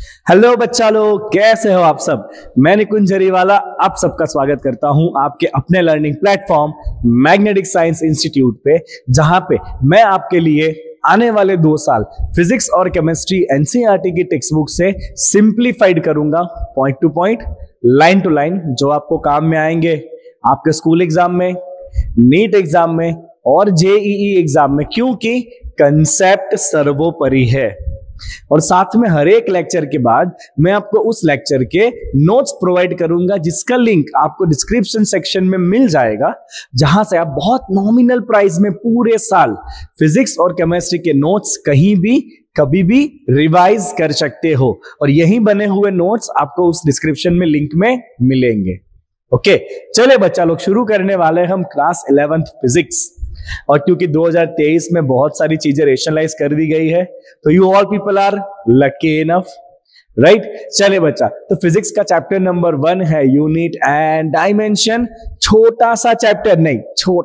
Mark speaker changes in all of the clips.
Speaker 1: Hello बच्चा लोग, कैसे हो आप सब। मैं निकुंज जरीवाला आप सबका स्वागत करता हूं आपके अपने learning platform magnetic science institute पे, जहां पे मैं आपके लिए आने वाले 2 साल फिजिक्स और केमिस्ट्री एनसीईआरटी की टेक्स्ट बुक से सिंप्लीफाइड करूंगा, point to point, line to line, जो आपको काम में आएंगे आपके स्कूल एग्जाम में, नीट एग्जाम में और जेईई एग्जाम में, क्योंकि कंसेप्ट सर्वोपरि है। और साथ में हर एक लेक्चर के बाद मैं आपको उस लेक्चर के नोट्स प्रोवाइड करूंगा, जिसका लिंक आपको डिस्क्रिप्शन सेक्शन में मिल जाएगा, जहां से आप बहुत नॉमिनल प्राइस में पूरे साल फिजिक्स और केमिस्ट्री के नोट्स कहीं भी कभी भी रिवाइज कर सकते हो। और यही बने हुए नोट्स आपको उस डिस्क्रिप्शन में लिंक में मिलेंगे। ओके, चले बच्चा लोग, शुरू करने वाले हैं हम क्लास 11th फिजिक्स। और क्योंकि 2023 में बहुत सारी चीजें रेशनलाइज कर दी गई है, तो you all people are lucky enough, right. चले बच्चा, तो फिजिक्स का चैप्टर नंबर 1 है यूनिट एंड डायमेंशन। छोटा सा चैप्टर नहीं,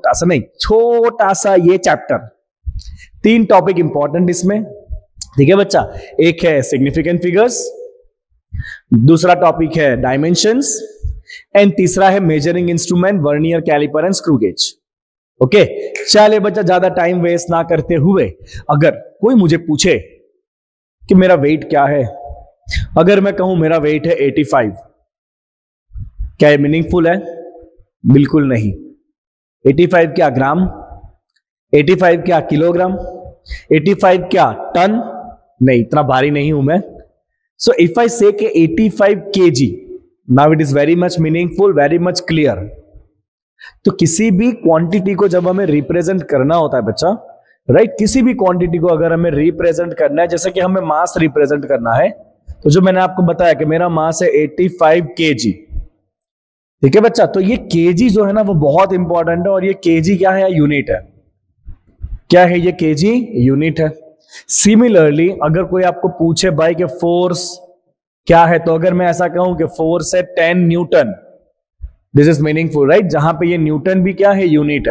Speaker 1: छोटा सा ये चैप्टर, 3 टॉपिक इंपॉर्टेंट इसमें, ठीक है बच्चा। एक है सिग्निफिकेंट फिगर्स, दूसरा टॉपिक है डायमेंशंस एंड तीसरा है measuring instrument, vernier caliper and screw gauge. Okay, चले बच्चा, ज्यादा टाइम वेस्ट ना करते हुए, अगर कोई मुझे पूछे कि मेरा वेट क्या है, अगर मैं कहूं मेरा वेट है 85, क्या ये मीनिंगफुल है? बिल्कुल नहीं। 85 क्या ग्राम, 85 क्या किलोग्राम, 85 क्या टन? नहीं, इतना भारी नहीं हूं मैं। सो इफ आई से 85 kg, now it is very much meaningful, very much clear. तो किसी भी क्वांटिटी को जब हमें रिप्रेजेंट करना होता है बच्चा, राइट, किसी भी क्वांटिटी को अगर हमें रिप्रेजेंट करना है, जैसे कि हमें मास रिप्रेजेंट करना है, तो जो मैंने आपको बताया कि मेरा मास है 85 kg, ठीक है बच्चा। तो ये केजी जो है ना, वो बहुत इंपॉर्टेंट है। और ये केजी क्या है? यूनिट है। क्या है ये? केजी यूनिट है। सिमिलरली अगर कोई आपको पूछे भाई कि फोर्स क्या है, तो अगर मैं ऐसा कहूं कि फोर्स है 10 newton, this is meaningful, right, जहां पे ये न्यूटन भी क्या है? यूनिट है,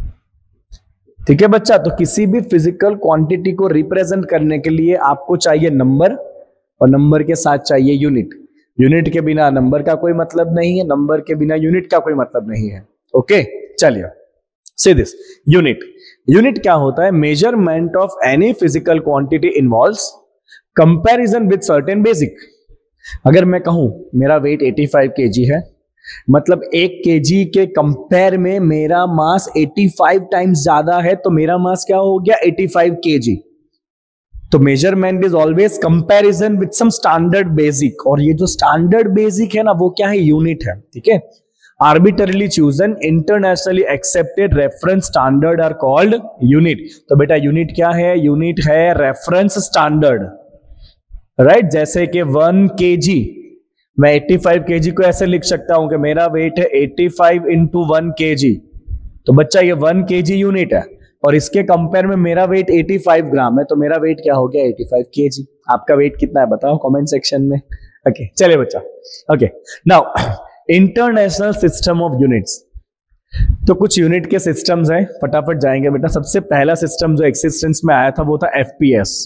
Speaker 1: ठीक है बच्चा। तो किसी भी फिजिकल क्वांटिटी को रिप्रेजेंट करने के लिए आपको चाहिए नंबर, और नंबर के साथ चाहिए यूनिट। यूनिट के बिना नंबर का कोई मतलब नहीं है, नंबर के बिना यूनिट का कोई मतलब नहीं है। ओके, चलिए, सी दिस यूनिट। यूनिट क्या होता है? Measurement of any physical quantity involves comparison with certain basic. अगर मैं कहूं मेरा वेट 85 kg है, मतलब 1 kg के कंपेयर में मेरा मास 85 टाइम्स ज्यादा है, तो मेरा मास क्या हो गया? 85 kg। तो measurement is always comparison with some standard basic, और ये जो स्टैंडर्ड बेसिक है ना, वो क्या है? यूनिट है, ठीक है। Arbitrarily chosen internationally accepted reference standard are called unit. तो बेटा यूनिट क्या है? यूनिट है रेफरेंस स्टैंडर्ड, राइट। जैसे कि 1 kg, मैं 85 kg को ऐसे लिख सकता हूं कि मेरा वेट है 85 इंटू 1 kg। तो बच्चा ये 1 kg यूनिट है, और इसके कंपेयर में मेरा वेट 85 ग्राम है, तो मेरा वेट क्या हो गया? 85 kg। आपका वेट कितना है बताओ कमेंट सेक्शन में। ओके, चलिए बच्चा। Okay, now international system of units. तो कुछ यूनिट के सिस्टम्स हैं, फटाफट जाएंगे बेटा। सबसे पहला सिस्टम जो एक्सिस्टेंस में आया था वो था एफपीएस,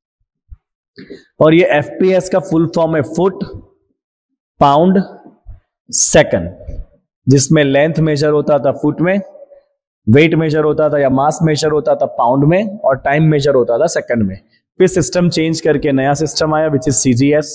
Speaker 1: और ये एफपीएस का फुल फॉर्म है फुट पाउंड सेकंड, जिसमें लेंथ मेजर होता था फुट में, वेट मेजर होता था या मास मेजर होता था पाउंड में, और टाइम मेजर होता था सेकंड में। फिर सिस्टम चेंज करके नया सिस्टम आया विच इज सीजीएस।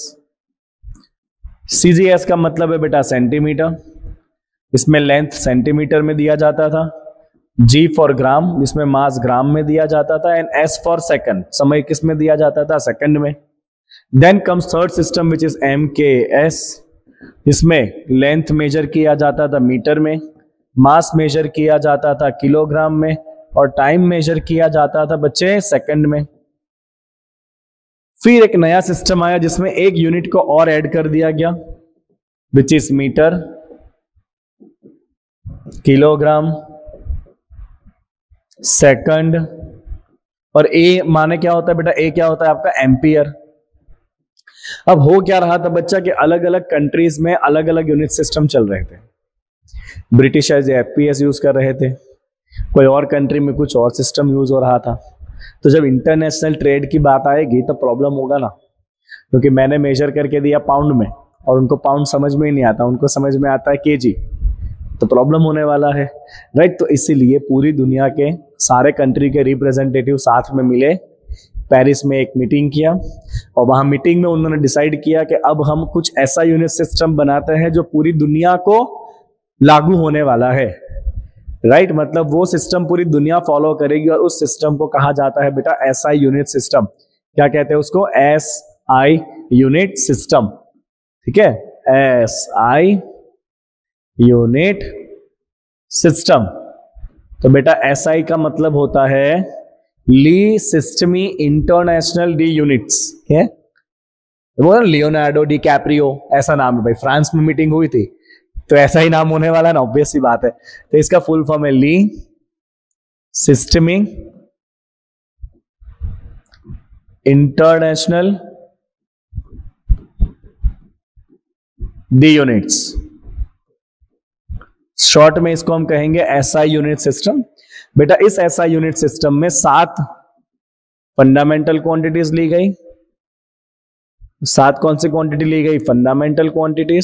Speaker 1: सीजीएस का मतलब है बेटा सेंटीमीटर, इसमें लेंथ सेंटीमीटर में दिया जाता था। जी फॉर ग्राम, जिसमें मास ग्राम में दिया जाता था, एंड एस फॉर सेकंड, समय किस में दिया जाता था? सेकंड में। Then comes third system which is MKS, इसमें लेंथ मेजर किया जाता था मीटर में, मास मेजर किया जाता था किलोग्राम में, और टाइम मेजर किया जाता था बच्चे सेकंड में। फिर एक नया सिस्टम आया जिसमें एक यूनिट को और ऐड कर दिया गया which is metre, kilogram, second, और ए माने क्या होता है बेटा? ए क्या होता है आपका? एम्पियर। अब हो क्या रहा था बच्चा कि अलग अलग कंट्रीज में अलग अलग यूनिट सिस्टम चल रहे थे। ब्रिटिशर्स एफपीएस यूज कर रहे थे, कोई और कंट्री में कुछ और सिस्टम यूज हो रहा था। तो जब इंटरनेशनल ट्रेड की बात आएगी तो प्रॉब्लम होगा ना। क्योंकि मैंने मेजर करके दिया पाउंड में और उनको पाउंड समझ में ही नहीं आता, उनको समझ में आता है केजी, तो प्रॉब्लम होने वाला है, राइट। तो इसीलिए पूरी दुनिया के सारे कंट्री के रिप्रेजेंटेटिव साथ में मिले, पेरिस में एक मीटिंग किया और वहां मीटिंग में उन्होंने डिसाइड किया कि अब हम कुछ ऐसा यूनिट सिस्टम बनाते हैं जो पूरी दुनिया को लागू होने वाला है, राइट। मतलब वो सिस्टम पूरी दुनिया फॉलो करेगी और उस सिस्टम को कहा जाता है बेटा एसआई यूनिट सिस्टम। क्या कहते हैं उसको? एसआई यूनिट सिस्टम, ठीक है, एसआई यूनिट सिस्टम। तो बेटा एसआई का मतलब होता है le systeme international de units, है वो लियोनार्डो डी कैप्रियो ऐसा नाम है भाई, फ्रांस में मीटिंग हुई थी तो ऐसा ही नाम होने वाला ना, ऑब्वियस सी बात है। तो इसका फुल फॉर्म है le systeme international de units, short में इसको हम कहेंगे एसआई यूनिट सिस्टम। बेटा इस एसआई यूनिट सिस्टम में 7 फंडामेंटल क्वांटिटीज ली गई। 7 कौन सी क्वांटिटी ली गई? Fundamental quantities.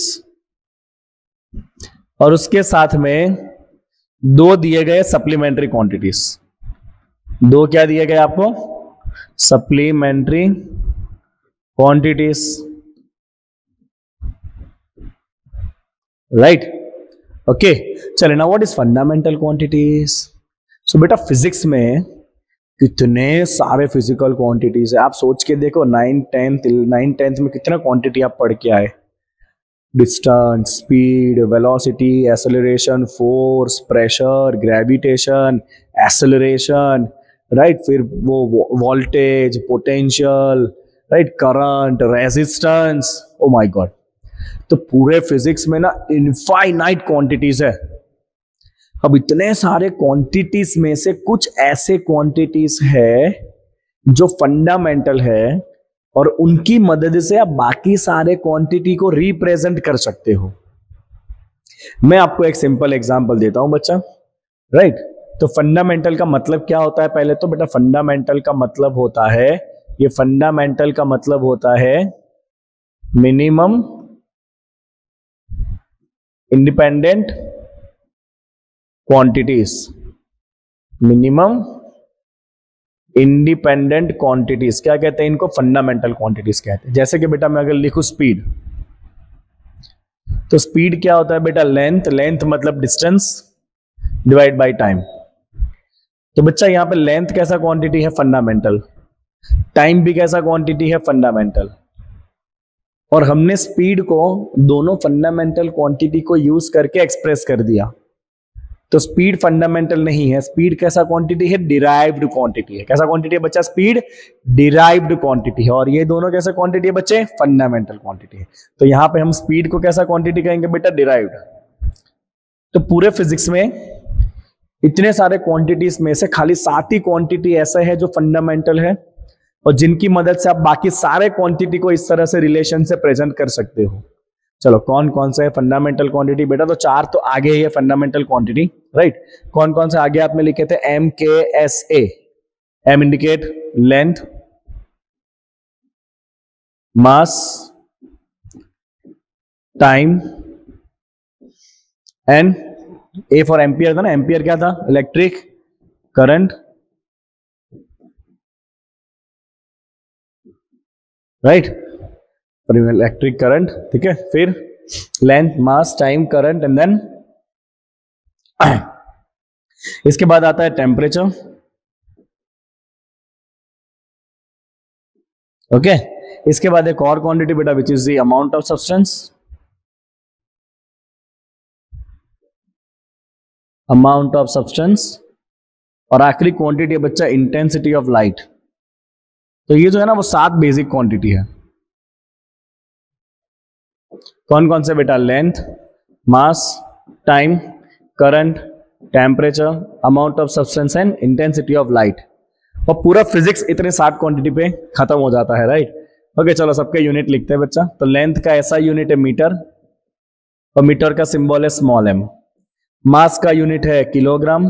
Speaker 1: और उसके साथ में 2 दिए गए सप्लीमेंट्री क्वांटिटीज। 2 क्या दिए गए आपको? Supplementary quantities, right. ओके, चले ना what is fundamental quantities. So बेटा फिजिक्स में कितने सारे फिजिकल क्वांटिटीज है, आप सोच के देखो। 9, 10th में कितना क्वांटिटी आप पढ़ के आए? Distance, speed, velocity, acceleration, force, pressure, gravitation, acceleration, right. फिर वो voltage, potential, right, current, resistance. Oh my god, तो पूरे फिजिक्स में ना इनफाइनाइट क्वांटिटीज है। अब इतने सारे क्वांटिटीज में से कुछ ऐसे क्वांटिटीज है जो फंडामेंटल है और उनकी मदद से आप बाकी सारे क्वांटिटी को रिप्रेजेंट कर सकते हो। मैं आपको एक सिंपल एग्जांपल देता हूं बच्चा, राइट। तो फंडामेंटल का मतलब क्या होता है? पहले तो बेटा फंडामेंटल का मतलब होता है, ये फंडामेंटल का मतलब होता है minimum independent quantities. Minimum independent quantities क्या कहते हैं इनको? फंडामेंटल क्वांटिटीज कहते हैं। जैसे कि बेटा मैं अगर लिखूं स्पीड, तो स्पीड क्या होता है बेटा? लेंथ। लेंथ मतलब डिस्टेंस डिवाइड बाय टाइम। तो बच्चा यहां पे लेंथ कैसा क्वांटिटी है? फंडामेंटल। टाइम भी कैसा क्वांटिटी है? फंडामेंटल। और हमने स्पीड को दोनों फंडामेंटल क्वांटिटी को यूज करके एक्सप्रेस कर दिया। तो स्पीड फंडामेंटल नहीं है, स्पीड कैसा क्वांटिटी है? डिराइव्ड क्वांटिटी है। कैसा क्वांटिटी है बच्चा? स्पीड डिराइव्ड क्वांटिटी है। और ये दोनों कैसा क्वांटिटी है बच्चे? फंडामेंटल क्वांटिटी है। तो यहां पे हम स्पीड को कैसा क्वांटिटी कहेंगे बेटा? डिराइव्ड। तो पूरे फिजिक्स में इतने सारे क्वांटिटीज में से खाली 7 ही क्वांटिटी ऐसा है जो फंडामेंटल है और जिनकी मदद से आप बाकी सारे क्वांटिटी को इस तरह से रिलेशन से प्रेजेंट कर सकते हो। चलो कौन कौन से है फंडामेंटल क्वांटिटी बेटा? तो 4 तो आगे ही है फंडामेंटल क्वांटिटी, राइट। कौन कौन से आगे आपने लिखे थे? M, K, S, A. M indicate length, mass, time, N. A for ampere था ना, एम्पियर क्या था? Electric current, right, electric current, ठीक है। फिर length, mass, time, current and then इसके बाद आता है टेम्परेचर, ओके। इसके बाद एक और क्वांटिटी बेटा which is the amount of substance, amount of substance. और आखिरी क्वांटिटी है बच्चा इंटेंसिटी ऑफ लाइट। तो ये जो है ना वो 7 बेसिक क्वांटिटी है। कौन कौन से बेटा? Length, mass, time, current, temperature, amount of substance and intensity of light. और पूरा फिजिक्स इतने 7 क्वांटिटी पे खत्म हो जाता है, राइट। ओके, चलो सबके यूनिट लिखते हैं बच्चा। तो लेंथ का ऐसा यूनिट है मीटर और मीटर का सिंबल है स्मॉल एम। मास का यूनिट है किलोग्राम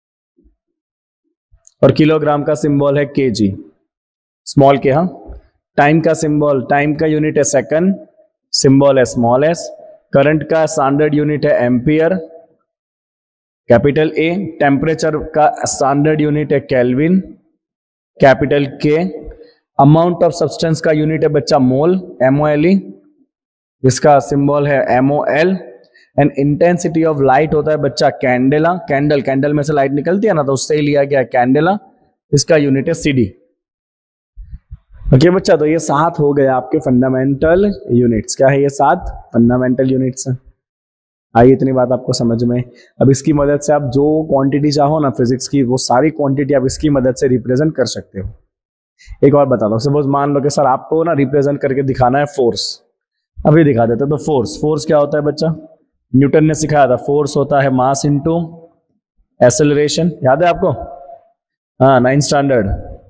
Speaker 1: और किलोग्राम का सिंबल है केजी, स्मॉल के। हाँ, टाइम का सिंबल, टाइम का यूनिट है सेकंड, सिंबल है स्मॉल एस। करंट का स्टैंडर्ड यूनिट है एम्पियर, कैपिटल ए। टेम्परेचर का स्टैंडर्ड यूनिट है kelvin, capital K. Amount of substance का यूनिट है बच्चा मोल, MOLE, जिसका सिंबल है MOL। And intensity of light होता है बच्चा कैंडेला, कैंडल में से लाइट निकलती है ना, तो उससे ही लिया गया कैंडेला, इसका यूनिट है CD। ओके बच्चा, तो ये 7 हो गए आपके फंडामेंटल यूनिट्स। क्या है ये? 7 फंडामेंटल यूनिट्स हैं। आई इतनी बात आपको समझ में? अब इसकी मदद से आप जो क्वांटिटी चाहो ना फिजिक्स की, वो सारी क्वांटिटी आप इसकी मदद से रिप्रेजेंट कर सकते हो। एक और बता दो, सपोज मान लो कि सर आपको ना रिप्रेजेंट करके दिखाना है फोर्स, अभी दिखा देते। तो फोर्स क्या होता है बच्चा? न्यूटन ने सिखाया था, फोर्स होता है मास इनटू एक्सेलरेशन, याद है आपको? हाँ, 9th स्टैंडर्ड।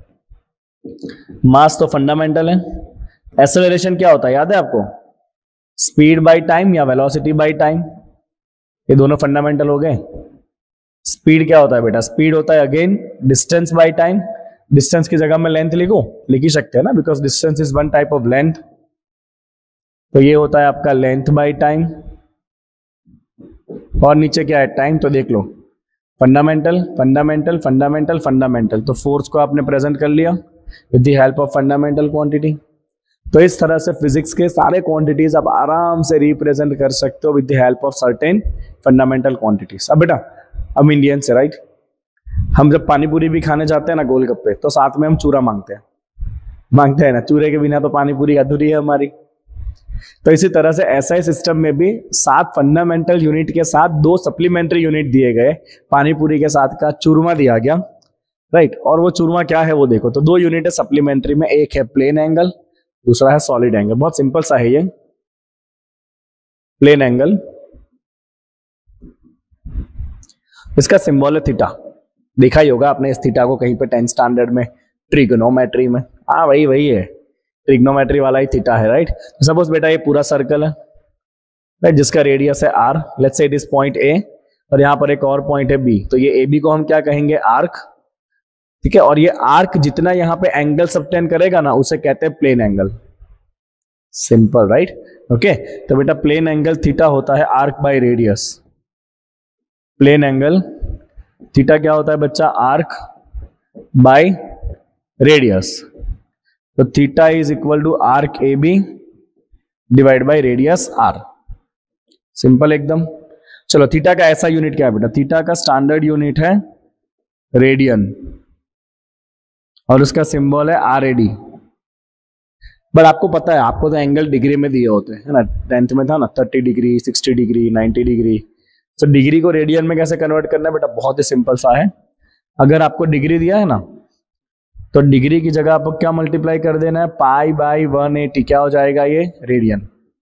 Speaker 1: मास तो फंडामेंटल है, एक्सेलरेशन क्या होता है याद है आपको? स्पीड बाय टाइम या वेलोसिटी बाय टाइम, ये दोनों फंडामेंटल हो गए। स्पीड क्या होता है बेटा? स्पीड होता है again distance by time. Distance की जगह में लेंथ लिख ही सकते हैं ना, because distance is one type of length. तो ये होता है आपका लेंथ बाय टाइम। और नीचे क्या है? टाइम। तो देख लो, फंडामेंटल फंडामेंटल फंडामेंटल फंडामेंटल। तो फोर्स को आपने प्रेजेंट कर लिया with the help of fundamental quantity. तो इस तरह से फिजिक्स के सारे क्वांटिटीज आप आराम से रिप्रेजेंट कर सकते हो with the help of certain fundamental quantities. अब बेटा, हम इंडियन से, राइट, हम जब पानी पूरी भी खाने जाते हैं ना, गोलगप्पे, तो साथ में हम चूरा मांगते हैं ना। चूरे के बिना तो पानी पूरी अधूरी है हमारी। तो इसी तरह से SI सिस्टम में भी 7 फंडामेंटल यूनिट के साथ 2 सप्लीमेंट्री यूनिट दिए गए। पानी पूरी के साथ का चूरमा दिया गया, राइट। और वो चूरमा क्या है वो देखो। तो 2 यूनिट है सप्लीमेंट्री में, एक है प्लेन एंगल, दूसरा है सॉलिड एंगल। बहुत सिंपल सा है ये प्लेन एंगल। इसका सिंबल है थीटा। देखा ही होगा आपने इस थीटा को कहीं पे 10th स्टैंडर्ड में, ट्रिग्नोमेट्री में। हाँ, वही है, ट्रिग्नोमेट्री वाला ही थीटा है, राइट। सपोज बेटा ये पूरा सर्कल है, राइट, जिसका रेडियस है r। Let's say it is point A, और यहां पर एक और पॉइंट है B। तो ये AB को हम क्या कहेंगे? आर्क, ठीक है। और ये आर्क जितना यहां पे एंगल सबटेंड करेगा ना, उसे कहते हैं plane angle. Simple, right. Okay, तो बेटा प्लेन एंगल थीटा होता है arc by radius. Plane angle theta क्या होता है बच्चा? Arc by radius. तो theta is equal to arc AB divide by radius R। Simple एकदम। चलो, थीटा का ऐसा यूनिट क्या है बेटा? थीटा का स्टैंडर्ड यूनिट है रेडियन, और उसका सिंबल है RAD। बट आपको पता है, आपको तो एंगल डिग्री में दिए होते हैं ना, 10th में था ना, 30 डिग्री, 60 डिग्री, 90 डिग्री। तो डिग्री को रेडियन में कैसे कन्वर्ट करना है बेटा? बहुत ही सिंपल सा है। अगर आपको डिग्री दिया है ना, तो डिग्री की जगह आपको क्या मल्टीप्लाई कर देना है? Pi by 180। क्या हो जाएगा ये? रेडियन।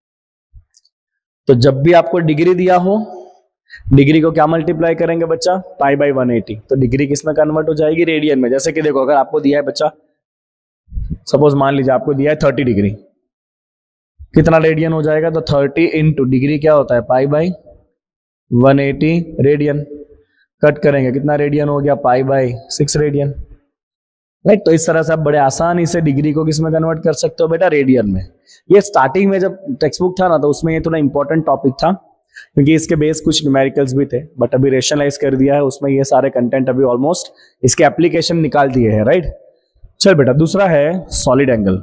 Speaker 1: तो जब भी आपको डिग्री दिया हो, डिग्री को क्या मल्टीप्लाई करेंगे बच्चा? Pi by 180। तो डिग्री किस में कन्वर्ट हो जाएगी? रेडियन में। जैसे कि देखो, अगर आपको दिया है बच्चा, सपोज मान लीजिए आपको दिया है 30 डिग्री, कितना रेडियन हो जाएगा? तो 30 इंटू डिग्री क्या होता है? Pi by 180 radian. कट करेंगे, कितना रेडियन हो गया? Pi by 6 radian, right. तो इस तरह से आप बड़े आसानी से डिग्री को किस में कन्वर्ट कर सकते हो बेटा? रेडियन में। ये स्टार्टिंग में जब टेक्स्ट बुक था ना, तो उसमें ये थोड़ा इंपॉर्टेंट टॉपिक था, क्योंकि इसके बेस कुछ न्यूमेरिकल्स भी थे, बट अभी रेशनलाइज कर दिया है उसमें। ये सारे कंटेंट अभी ऑलमोस्ट इसके एप्लीकेशन निकाल दिए हैं, राइट। चल बेटा, दूसरा है सॉलिड एंगल।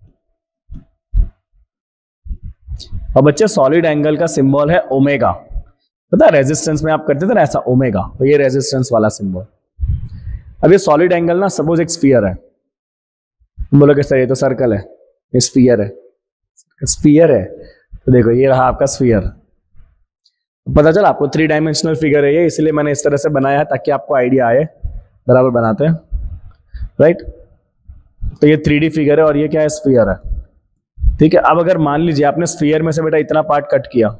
Speaker 1: और बच्चे, सॉलिड एंगल का सिंबल है ओमेगा। पता है रेजिस्टेंस में आप करते थे ना ऐसा, ओमेगा, तो ये रेजिस्टेंस वाला सिंबल। अब ये सॉलिड एंगल ना, सपोज एक स्फीयर है, बोलो कि सर ये तो सर्कल है, ये स्फीयर है। स्फीयर है, तो देखो ये रहा आपका स्फीयर। पता चला आपको 3 डायमेंशनल फिगर है ये, इसलिए मैंने इस तरह से बनाया है ताकि आपको आइडिया आए। बराबर बनाते हैं, राइट। तो ये 3D फिगर है और ये क्या है? स्फीयर है, ठीक है। अब अगर मान लीजिए आपने स्फीयर में से बेटा इतना पार्ट कट किया,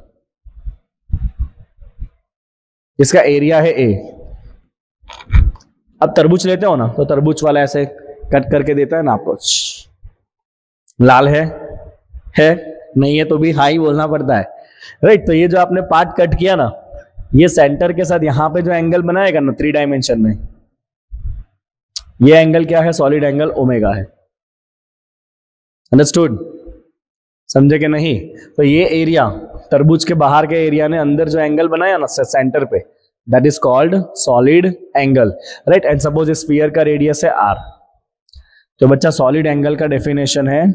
Speaker 1: इसका एरिया है A। अब तरबूज लेते हो ना, तो तरबूज वाला ऐसे कट करके देता है ना आपको। लाल है नहीं है तो भी हाई बोलना पड़ता है, राइट। तो ये जो आपने पार्ट कट किया ना, ये सेंटर के साथ यहां पे जो एंगल बनाएगा ना 3 डायमेंशन में, ये एंगल क्या है? सॉलिड एंगल ओमेगा है, अंडरस्टूड? समझे कि नहीं? तो ये एरिया, तरबूज के बाहर के एरिया ने अंदर जो एंगल बनाया ना सेंटर पे, that is called solid angle, right? And suppose sphere का रेडियस है r, तो बच्चा सॉलिड एंगल का डेफिनेशन है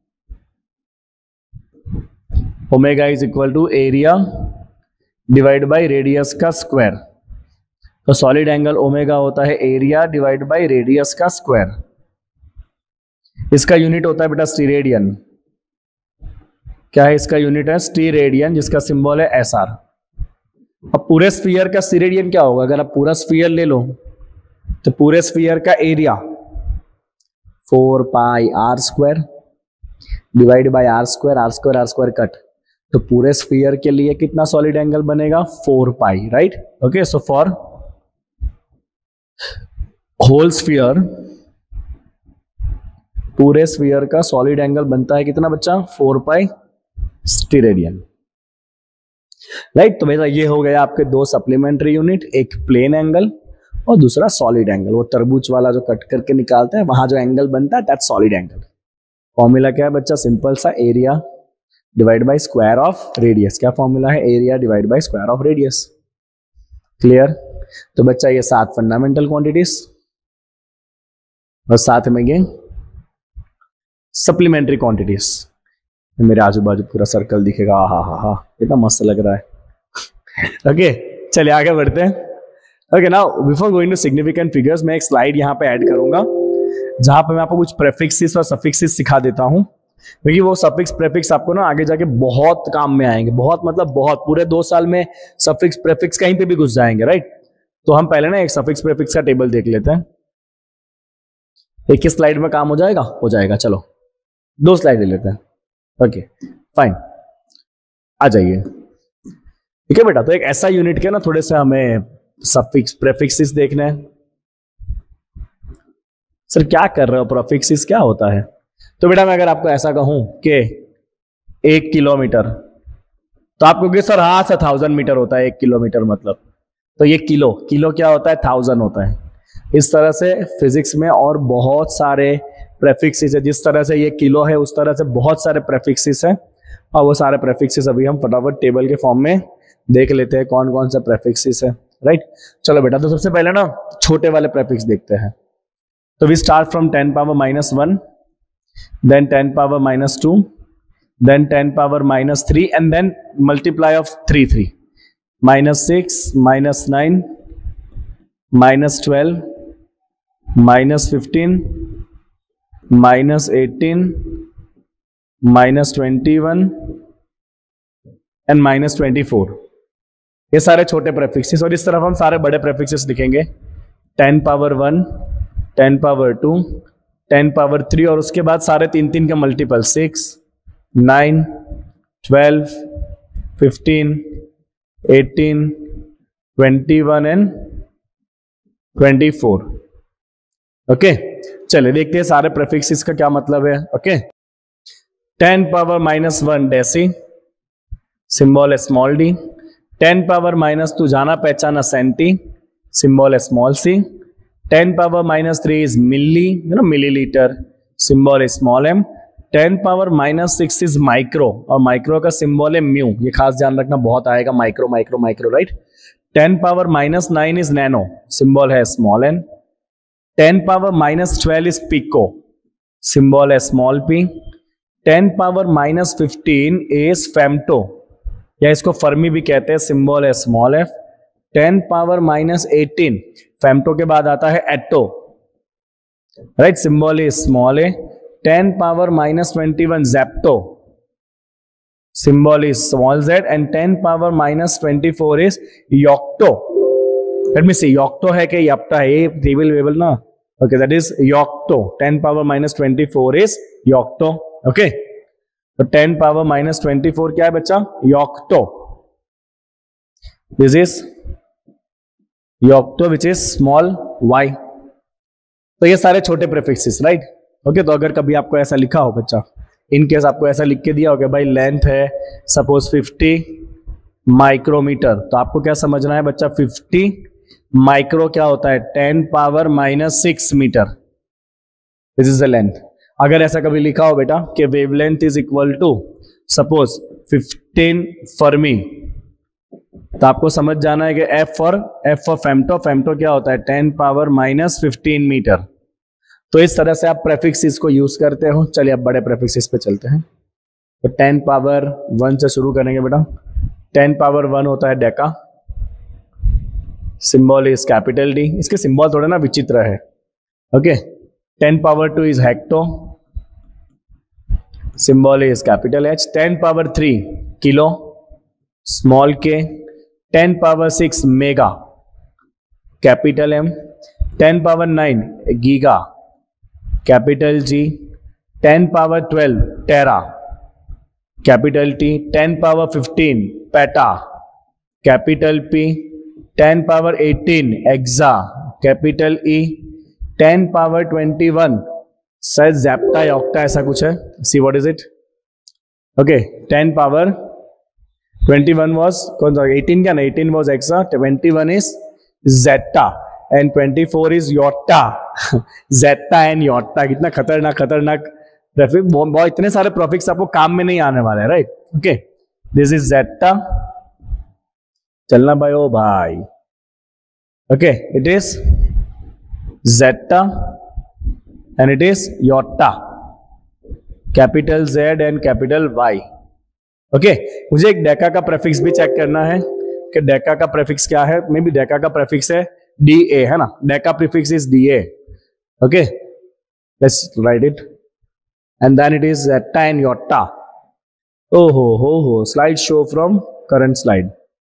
Speaker 1: omega is equal to area divide by radius का स्क्वायर। तो सॉलिड एंगल ओमेगा होता है एरिया डिवाइड बाय रेडियस का स्क्वायर। इसका यूनिट होता है बेटा स्टीरेडियन। क्या है इसका यूनिट? है स्टीरेडियन, जिसका सिंबल है SR। अब पूरे स्फीयर का स्टीरेडियन क्या होगा? अगर आप पूरा स्फीयर ले लो तो पूरे स्फीयर का area 4 pi r square divide by r square cut. तो पूरे स्फीयर के लिए कितना सॉलिड एंगल बनेगा? 4 pi, right? Okay, so for whole sphere, पूरे स्फीयर का सॉलिड एंगल बनता है कितना बच्चा? 4 पाई स्टीरेडियन, राइट? तो बेटा ये हो गया आपके दो सप्लीमेंट्री यूनिट, एक प्लेन एंगल और दूसरा सॉलिड एंगल। वो तरबूज वाला जो कट करके निकालते हैं वहां जो एंगल बनता है दैट सॉलिड एंगल। फॉर्मूला क्या है बच्चा? सिंपल सा, area divide by square of radius. क्या फॉर्मूला है? Area divide by square of radius. Clear? तो बच्चा ये 7 फंडामेंटल क्वांटिटीज और साथ में ये सप्लीमेंट्री क्वांटिटीज। मेरे आजू बाजू पूरा सर्कल दिखेगा। हा, कितना मस्त लग रहा है। ओके, चलिए आगे बढ़ते हैं। Okay, now before going to significant figures, मैं एक स्लाइड यहाँ पे ऐड करूंगा जहां पे मैं आपको कुछ प्रेफिक्सेस और सफिक्सेस सिखा देता हूं, क्योंकि वो सफिक्स प्रेफिक्स आपको ना आगे जाके बहुत काम में आएंगे। बहुत मतलब बहुत, पूरे 2 साल में सफिक्स प्रेफिक्स कहीं पे भी घुस जाएंगे, राइट? तो हम पहले ना एक सफिक्स प्रेफिक्स का टेबल देख लेते हैं। एक ही स्लाइड में काम हो जाएगा? हो जाएगा। चलो 2 स्लाइड ले लेते हैं। ओके फाइन, आ जाइए। ठीक है बेटा, तो एक ऐसा यूनिट के ना थोड़े से हमें सफिक्स प्रेफिक्सेस देखने हैं। सर क्या कर रहे हो, प्रेफिक्सेस क्या होता है? तो बेटा मैं अगर आपको ऐसा कहूं कि 1 किलोमीटर, तो आप कहोगे सर हाँ सर 1000 मीटर होता है 1 किलोमीटर मतलब। तो ये किलो क्या होता है? 1000 होता है। इस तरह से फिजिक्स में और बहुत सारे प्रेफिक्सेस है। जिस तरह से ये किलो है उस तरह से बहुत सारे प्रेफिक्सेस हैं, और वो सारे प्रेफिक्सेस अभी हम फटाफट टेबल के फॉर्म में देख लेते हैं कौन कौन से प्रेफिक्सेस है, राइट? चलो बेटा, तो सबसे पहले ना छोटे वाले प्रेफिक्स देखते हैं। तो we start from 10 power -1, then 10 power -2, then 10 power -3 and then multiply of 3 -6, -9, -12, -15, -18, -21 and -24। ये सारे छोटे प्रेफिक्सेस, और इस तरफ हम सारे बड़े प्रेफिक्सेस लिखेंगे। 10 पावर 1, 10 पावर 2, 10 पावर 3, और उसके बाद सारे 3 का मल्टीपल 6, 9, 12, 15, 18, 21 एंड 24। ओके, चलिए देखते हैं सारे प्रेफिक्सेस का क्या मतलब है। ओके, 10 पावर -1 डेसी, सिंबल है स्मॉल डी। 10 पावर -2 जाना पहचाना सेंटी, सिंबल है small c. 10 power -3 is milli, millilitre, symbol है small m. 10 power -6 is micro, और माइक्रो का सिंबल है म्यू। ये खास ध्यान रखना, बहुत आएगा micro micro micro, right? 10 power -9 is nano, symbol है small n. 10 power -12 is pico, symbol है small p. 10 power -15 is femto, या इसको फर्मी भी कहते हैं, सिंबल है स्मॉल एफ। 10 पावर -18, फेम्टो के बाद आता है atto, right? Symbol is small a. 10 power -21 zepto, symbol is small z, and 10 power -24 is yocto. Let me see, yocto है कि yapta है? ये टेबल ना, okay, that is yocto. 10 power -24 is yocto. Okay, तो 10 power -24 क्या है बच्चा? yocto. This is yocto which is small y. तो ये सारे छोटे प्रीफिक्सेस, राइट? ओके, तो अगर कभी आपको ऐसा लिखा हो बच्चा, इन केस आपको ऐसा लिख के दिया हो कि भाई लेंथ है सपोज 50 माइक्रोमीटर, तो आपको क्या समझना है बच्चा? 50 माइक्रो क्या होता है? 10 power -6 metre, this is the length. अगर ऐसा कभी लिखा हो बेटा कि wavelength is equal to suppose 15 fermi, तो आपको समझ जाना है कि एफ फॉर फेम्टो, फेम्टो क्या होता है 10 पावर माइनस 15 मीटर। तो इस तरह से आप प्रेफिक्सेस को यूज करते हो। चलिए अब बड़े प्रेफिक्सेस पे चलते हैं। तो 10 पावर 1 से शुरू करेंगे बेटा। 10 पावर 1 होता है deca, symbol is capital D. इसके सिंबल थोड़े ना विचित्र है। Okay, 10 power 2 is hecto, symbol is capital H. 10 power 3 kilo, small k. 10 power 6 mega, capital M. 10 power 9 giga, capital G. 10 power 12 tera, capital T. 10 power 15 peta, capital P. 10 power 18 exa, capital E. 10 power 21 शायद जैप्टा या octa ऐसा कुछ है, see what is it. Okay, 10 power 21 was कौन सा, 18 क्या ना, 18 was exa, 21 is zetta and 24 is yotta. Zetta and yotta, कितना खतरनाक खतरनाक प्रेफिक्स, बहुत इतने सारे प्रेफिक्स आपको काम में नहीं आने वाले, right. Okay, this is zetta, चलना भाई ओ भाई। Okay, it is zetta and it is yotta, capital Z and capital Y. Okay, मुझे एक डेका का प्रेफिक्स भी चेक करना है कि डेका का प्रेफिक्स क्या है। मे बी डेका का प्रेफिक्स है डी ए, है ना, deca prefix is D A. Okay, let's write it and then it is zetta and yotta. ओ हो, slide show from current slide.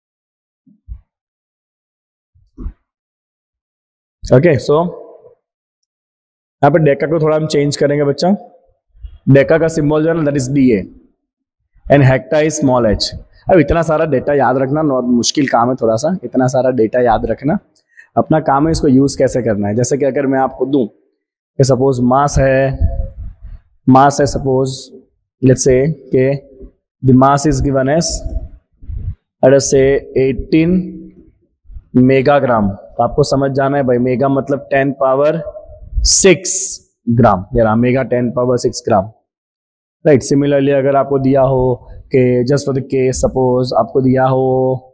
Speaker 1: Okay, so यहां पर डेका को थोड़ा हम चेंज करेंगे बच्चा। डेका का सिंबल जो है ना that is D A and hecta is small h. अब इतना सारा डेटा याद रखना मुश्किल काम है थोड़ा सा, इतना सारा डेटा याद रखना। अपना काम है इसको यूज कैसे करना है। जैसे कि अगर मैं आपको दूं कि सपोज मास है सपोज लेट्स से कि the mass is given as let us say 18 megagram. तो आपको समझ जाना है भाई, मेगा मतलब 10 पावर 6 ग्राम, यार mega 10 power 6 gram, right. Similarly अगर आपको दिया हो कि just for the case suppose आपको दिया हो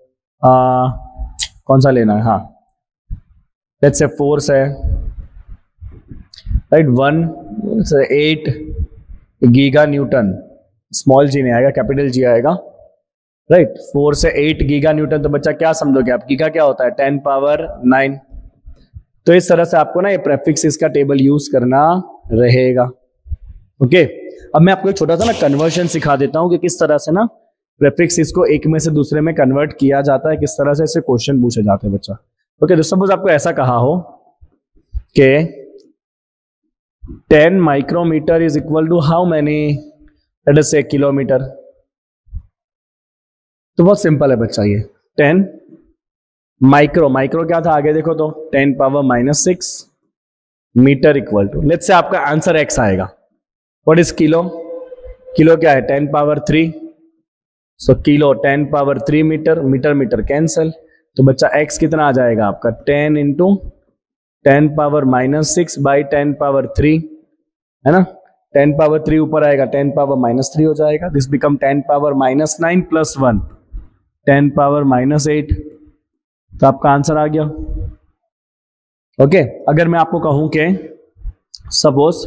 Speaker 1: कौन सा लेना है, हाँ लेट्स से फोर्स है, right, 8 giga newton, small g नहीं आएगा, कैपिटल जी आएगा, राइट। 4 से 8 गीगा न्यूटन, तो बच्चा क्या समझोगे आप, गीगा क्या होता है 10 पावर 9। तो इस तरह से आपको ना ये प्रेफिक्सेस का टेबल यूज करना रहेगा। ओके, अब मैं आपको एक छोटा सा ना कन्वर्जन सिखा देता हूं कि किस तरह से ना प्रेफिक्सेस को एक में से दूसरे में कन्वर्ट किया जाता है, किस तरह से इससे क्वेश्चन पूछे जाते हैं बच्चा। ओके, तो सपोज आपको ऐसा कहा हो कि 10 micrometre is equal to how many, let us say kilometre. तो बहुत सिंपल है बच्चा, ये 10 माइक्रो क्या था आगे देखो तो 10 power minus 6 metre equal to, let's say आपका आंसर एक्स आएगा। व्हाट इज किलो, किलो क्या है 10 power 3, so kilo 10 power 3 metre, metre cancel. तो बच्चा x कितना आ जाएगा आपका 10 into 10 power minus 6 by 10 power 3, है ना। 10 पावर 3 ऊपर आएगा 10 पावर माइनस 3 हो जाएगा। This become 10 power minus 9 plus 1 10 power minus 8। तो आपका आंसर आ गया। ओके, अगर मैं आपको कहूं कि suppose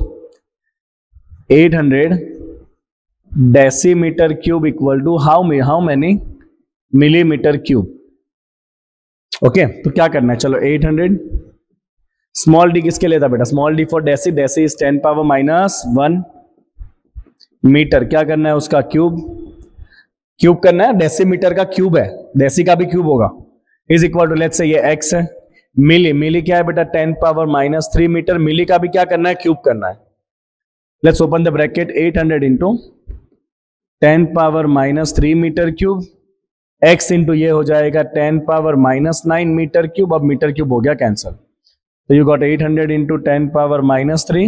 Speaker 1: 800 decimetre cube equal to how many millimetre cube. Okay, तो क्या करना है, चलो 800 स्मॉल डी किसके लिए था बेटा, small d for deci, deci is 10 power minus 1 metre. क्या करना है उसका क्यूब करना है, डेसीमीटर का क्यूब है, डेसी का भी क्यूब होगा, इज इक्वल टू लेट्स से ये एक्स है। मिली क्या है बेटा 10 पावर माइनस 3 मीटर, मिली का भी क्या करना है क्यूब करना है। Let's open the bracket 800 into 10 power minus 3 metre cube, x into ये हो जाएगा 10 पावर माइनस 9 मीटर क्यूब। अब मीटर क्यूब हो गया कैंसल, तो you got 800 into 10 power minus 3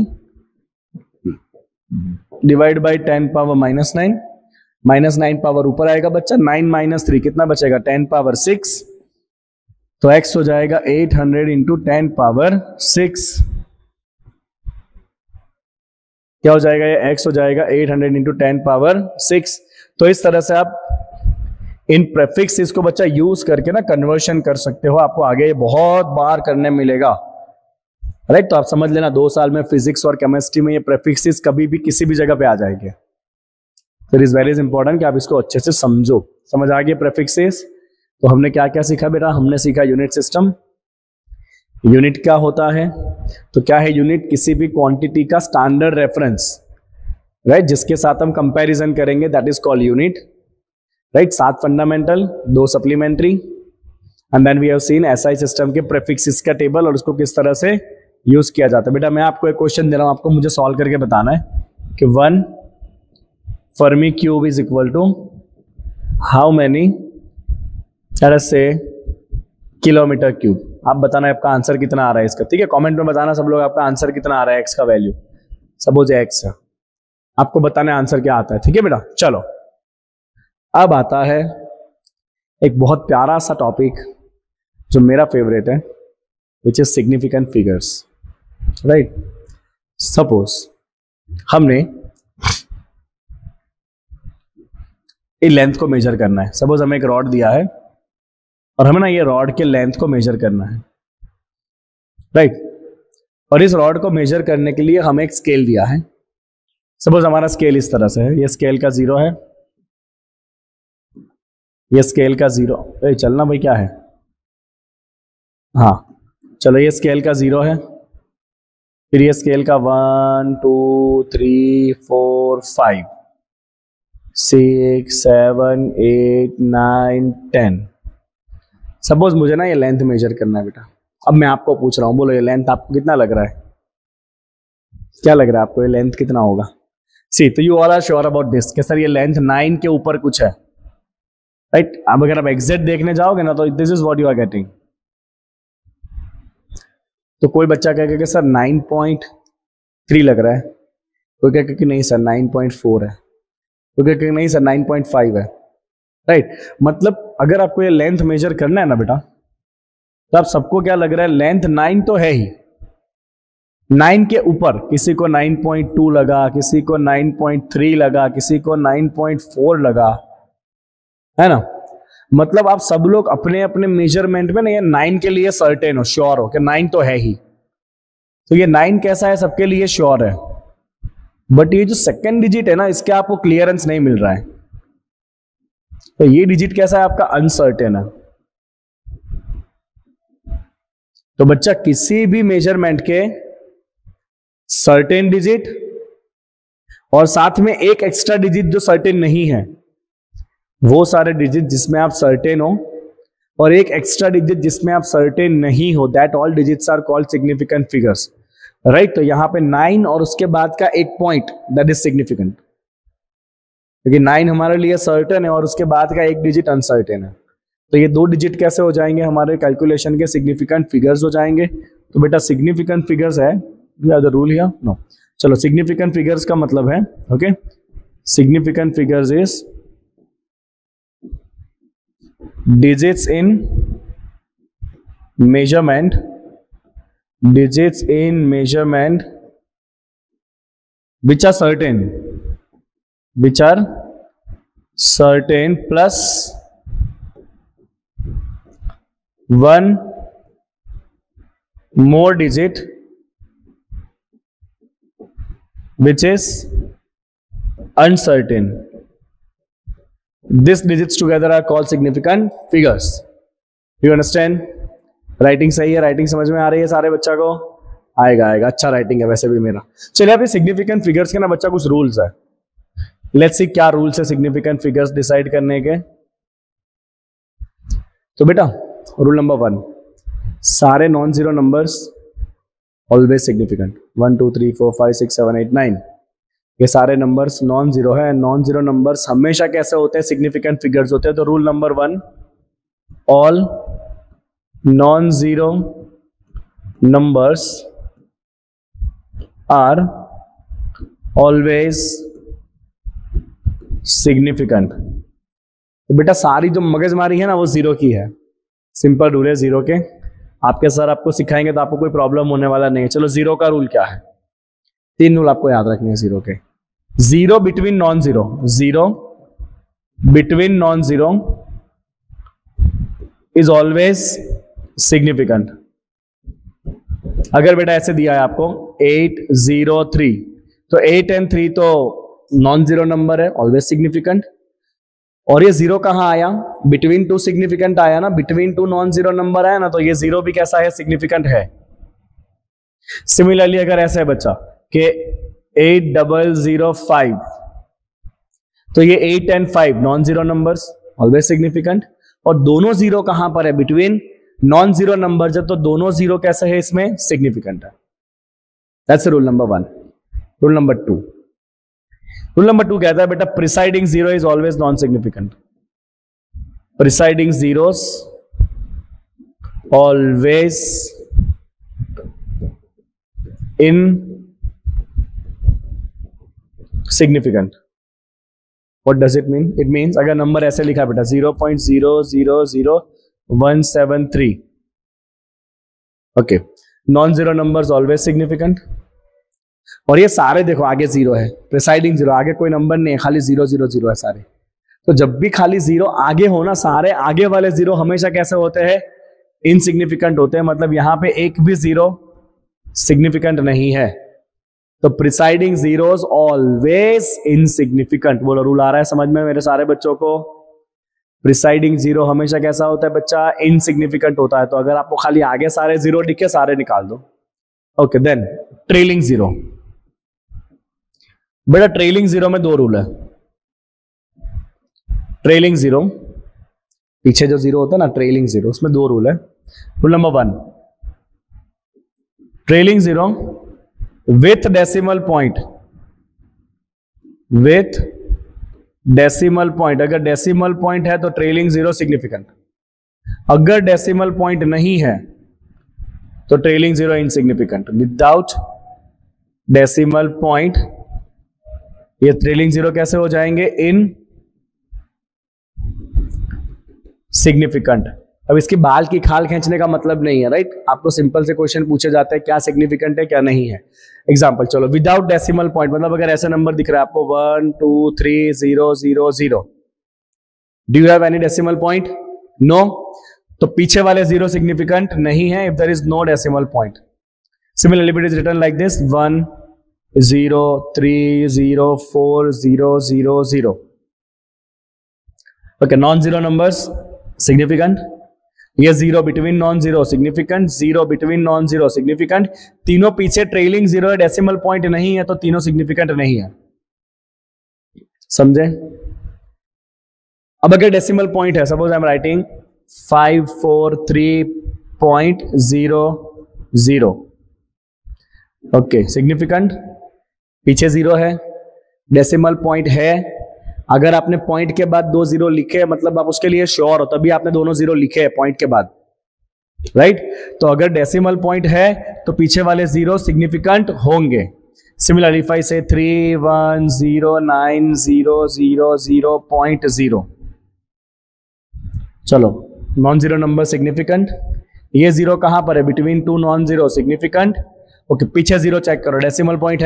Speaker 1: divide by 10 power minus 9, minus 9 power ऊपर आएगा बच्चा, 9 माइनस 3 कितना बचेगा 10 पावर 6। तो x हो जाएगा 800 इंटू 10 पावर 6। क्या हो जाएगा, ये x हो जाएगा 800 इंटू 10⁻6। तो इस तरह से आप इन प्रेफिक्सेस को बच्चा यूज करके ना कन्वर्शन कर सकते हो, आपको आगे बहुत बार करने मिलेगा, राइट। तो आप समझ लेना 2 साल में फिजिक्स और केमिस्ट्री में ये प्रेफिक्सेस कभी भी किसी भी जगह पे आ जाएंगे। तो इट इज वेरी इंपॉर्टेंट कि आप इसको अच्छे से समझो। समझ आ गया प्रेफिक्सेस? तो हमने क्या क्या सीखा बेटा? हमने सीखा यूनिट सिस्टम। यूनिट क्या होता है? तो क्या है यूनिट? किसी भी क्वांटिटी का स्टैंडर्ड रेफरेंस, राइट, जिसके साथ हम कंपैरिजन करेंगे, that is called unit, right. 7 fundamental, 2 supplementary, and then we have seen SI system के प्रेफिक्सेस का टेबल और उसको किस तरह से यूज किया जाता है। बेटा मैं आपको एक क्वेश्चन दे रहा हूं, आपको मुझे सॉल्व करके बताना है कि 1 fermi cube is equal to how many, say kilometre cube. आप बताना आपका आंसर कितना आ रहा है इसका, ठीक है? कमेंट में बताना सब लोग आपका आंसर कितना आ रहा है एक्स का वैल्यू। सपोज एक्स है, आपको बताना है आंसर क्या आता है, ठीक है बेटा? चलो अब आता है एक बहुत प्यारा सा टॉपिक जो मेरा फेवरेट है, which is significant figures, right. Suppose हमने ये लेंथ को मेजर करना है। सपोज हमें एक रॉड दिया है और हमें ना ये रॉड के लेंथ को मेजर करना है, राइट। और इस रॉड को मेजर करने के लिए हमें एक स्केल दिया है। सपोज हमारा स्केल इस तरह से है, ये स्केल का 0 है, ये स्केल का 0, चलना भाई क्या है, हाँ चलो, ये स्केल का 0 है, फिर ये स्केल का 1 2 3 4 5 6 7 8 9 10। सपोज मुझे ना ये लेंथ मेजर करना है बेटा। अब मैं आपको पूछ रहा हूं, बोलो ये लेंथ आपको कितना लग रहा है? क्या लग रहा है आपको, ये लेंथ कितना होगा? सी, तो you all are sure about this कि सर ये लेंथ 9 के ऊपर कुछ है, राइट। अब अगर आप एग्जैक्ट देखने जाओगे ना तो this is what you are getting. तो कोई बच्चा कहेगा कि सर 9.3 लग रहा है, कोई कहेगा कि नहीं सर 9.4 है, कोई कहेगा कि नहीं सर 9.5 है, राइट। मतलब अगर आपको ये लेंथ मेजर करना है ना बेटा, तो आप सबको क्या लग रहा है, लेंथ 9 तो है ही, 9 के ऊपर किसी को 9.2 लगा, किसी को 9.3 लगा, किसी को 9.4 लगा, है ना। मतलब आप सब लोग अपने अपने मेजरमेंट में ना ये 9 के लिए सर्टेन हो, श्योर हो कि 9 तो है ही। तो ये 9 कैसा है, सबके लिए श्योर है। बट ये जो सेकंड डिजिट है ना, इसके आपको क्लियरेंस नहीं मिल रहा है। तो ये डिजिट कैसा है आपका, अनसर्टेन है। तो बच्चा किसी भी मेजरमेंट के सर्टेन डिजिट और साथ में एक एक्स्ट्रा डिजिट जो सर्टेन नहीं है, वो सारे डिजिट जिसमें आप सर्टेन हो और एक एक्स्ट्रा डिजिट जिसमें आप सर्टेन नहीं हो, that all digits are called significant figures, right. तो यहां पे 9 और उसके बाद का एक पॉइंट, दैट इज सिग्निफिकेंट, क्योंकि 9 हमारे लिए सर्टेन है और उसके बाद का एक डिजिट अनसर्टेन है। तो ये 2 डिजिट कैसे हो जाएंगे हमारे कैलकुलेशन के, सिग्निफिकेंट फिगर्स हो जाएंगे। तो बेटा सिग्निफिकेंट फिगर्स है, द रूल हियर, नो। चलो सिग्निफिकेंट फिगर्स का मतलब है, okay, significant figures is digits in measurement, digits in measurement which are certain, which are certain plus one more digit which is uncertain. These digits together are called significant figures. You understand? Writing सही है, writing समझ में आ रही है सारे बच्चा को? आएगा आएगा, अच्छा राइटिंग है वैसे भी मेरा। चलिए अभी सिग्निफिकेंट फिगर्स के ना बच्चा कुछ रूल्स है, लेट्स सी क्या रूल्स है सिग्निफिकेंट फिगर्स डिसाइड करने के। तो बेटा रूल नंबर 1, सारे non zero numbers always significant. 1 2 3 4 5 6 7 8 9 ये सारे नंबर्स नॉन जीरो है। नॉन जीरो नंबर्स हमेशा कैसे होते हैं, सिग्निफिकेंट फिगर्स होते हैं। तो rule number 1, all non zero numbers are always significant. तो बेटा सारी जो मगजमारी है ना वो जीरो की है, सिंपल रूल है जीरो के। आपके सर आपको सिखाएंगे तो आपको कोई प्रॉब्लम होने वाला नहीं है। चलो जीरो का रूल क्या है, 3 रूल आपको याद रखने हैं जीरो के। Zero between non zero, zero between non zero is always significant. अगर बेटा ऐसे दिया है आपको 8 0 3, तो 8 and 3 तो नॉन जीरो नंबर है, ऑलवेज सिग्निफिकेंट। और ये जीरो कहां आया, बिटवीन टू सिग्निफिकेंट आया ना, between two non zero number आया ना, तो ये जीरो भी कैसा है, सिग्निफिकेंट है। सिमिलरली अगर ऐसा है बच्चा कि 8005, तो ये 8 and 5 non zero numbers, always significant. और दोनों जीरो कहां पर है, बिटवीन नॉन जीरो नंबर, जब तो दोनों जीरो कैसे है इसमें, सिग्निफिकेंट है। That's rule number 1। Rule number 2, rule number 2 कहता है बेटा preceding zero is always non significant. Preceding zeros always insignificant. What does it mean? It means अगर नंबर ऐसे लिखा है बेटा 0.000173, ओके, non zero numbers always significant. और ये सारे देखो आगे जीरो है, प्रिसाइडिंग जीरो, आगे कोई नंबर नहीं है, खाली 0 0 0 है सारे। तो जब भी खाली जीरो आगे हो ना, सारे आगे वाले जीरो हमेशा कैसे होते हैं, इनसिग्निफिकेंट होते हैं। मतलब यहां पे एक भी जीरो सिग्निफिकेंट नहीं है, तो प्रिसाइडिंग जीरोस ऑलवेज इनसिग्निफिकेंट। वो रूल आ रहा है समझ में मेरे सारे बच्चों को? प्रिसाइडिंग जीरो हमेशा कैसा होता है बच्चा, इनसिग्निफिकेंट होता है। तो अगर आपको खाली आगे सारे जीरो दिखे, सारे निकाल दो। Okay, then trailing zero. बेटा ट्रेलिंग जीरो में 2 रूल है। ट्रेलिंग जीरो, पीछे जो जीरो होता है ना, ट्रेलिंग जीरो, उसमें 2 रूल है। Rule number 1, trailing zero with decimal point, with decimal point. अगर डेसिमल पॉइंट है तो ट्रेलिंग जीरो सिग्निफिकेंट। अगर डेसिमल पॉइंट नहीं है तो trailing zero insignificant. Without decimal point ये ट्रेलिंग जीरो कैसे हो जाएंगे, इन सिग्निफिकेंट। अब इसकी बाल की खाल खींचने का मतलब नहीं है, राइट? आपको सिंपल से क्वेश्चन पूछे जाते हैं क्या सिग्निफिकेंट है क्या नहीं है। एग्जांपल, चलो, विदाउट डेसिमल पॉइंट मतलब अगर ऐसा नंबर दिख रहा है आपको 1 2 3 0 0 0, do you have any decimal point? No. तो पीछे वाले जीरो सिग्निफिकेंट नहीं है if there is no decimal point. Similarly it is written like this 1 0 3 0 4 0 0 0। Okay, non zero numbers significant. ये zero between non zero significant, zero between non zero significant. तीनों पीछे trailing zero है, decimal point नहीं है, तो तीनों significant नहीं है। समझे? अब अगर डेसिमल पॉइंट है, suppose I am writing 543.00, okay, significant. पीछे जीरो है, डेसिमल पॉइंट है। अगर आपने पॉइंट के बाद 2 जीरो लिखे, मतलब आप उसके लिए श्योर हो, तभी आपने दोनों जीरो लिखे हैं पॉइंट के बाद, राइट? तो अगर डेसिमल पॉइंट है तो पीछे वाले जीरो सिग्निफिकेंट होंगे। सिमिलरली इफ आई से 3109000.0, चलो, नॉन जीरो नंबर सिग्निफिकेंट। ये जीरो कहां पर है, between two non zero significant. Okay, पीछे जीरो चेक करो, डेसिमल पॉइंट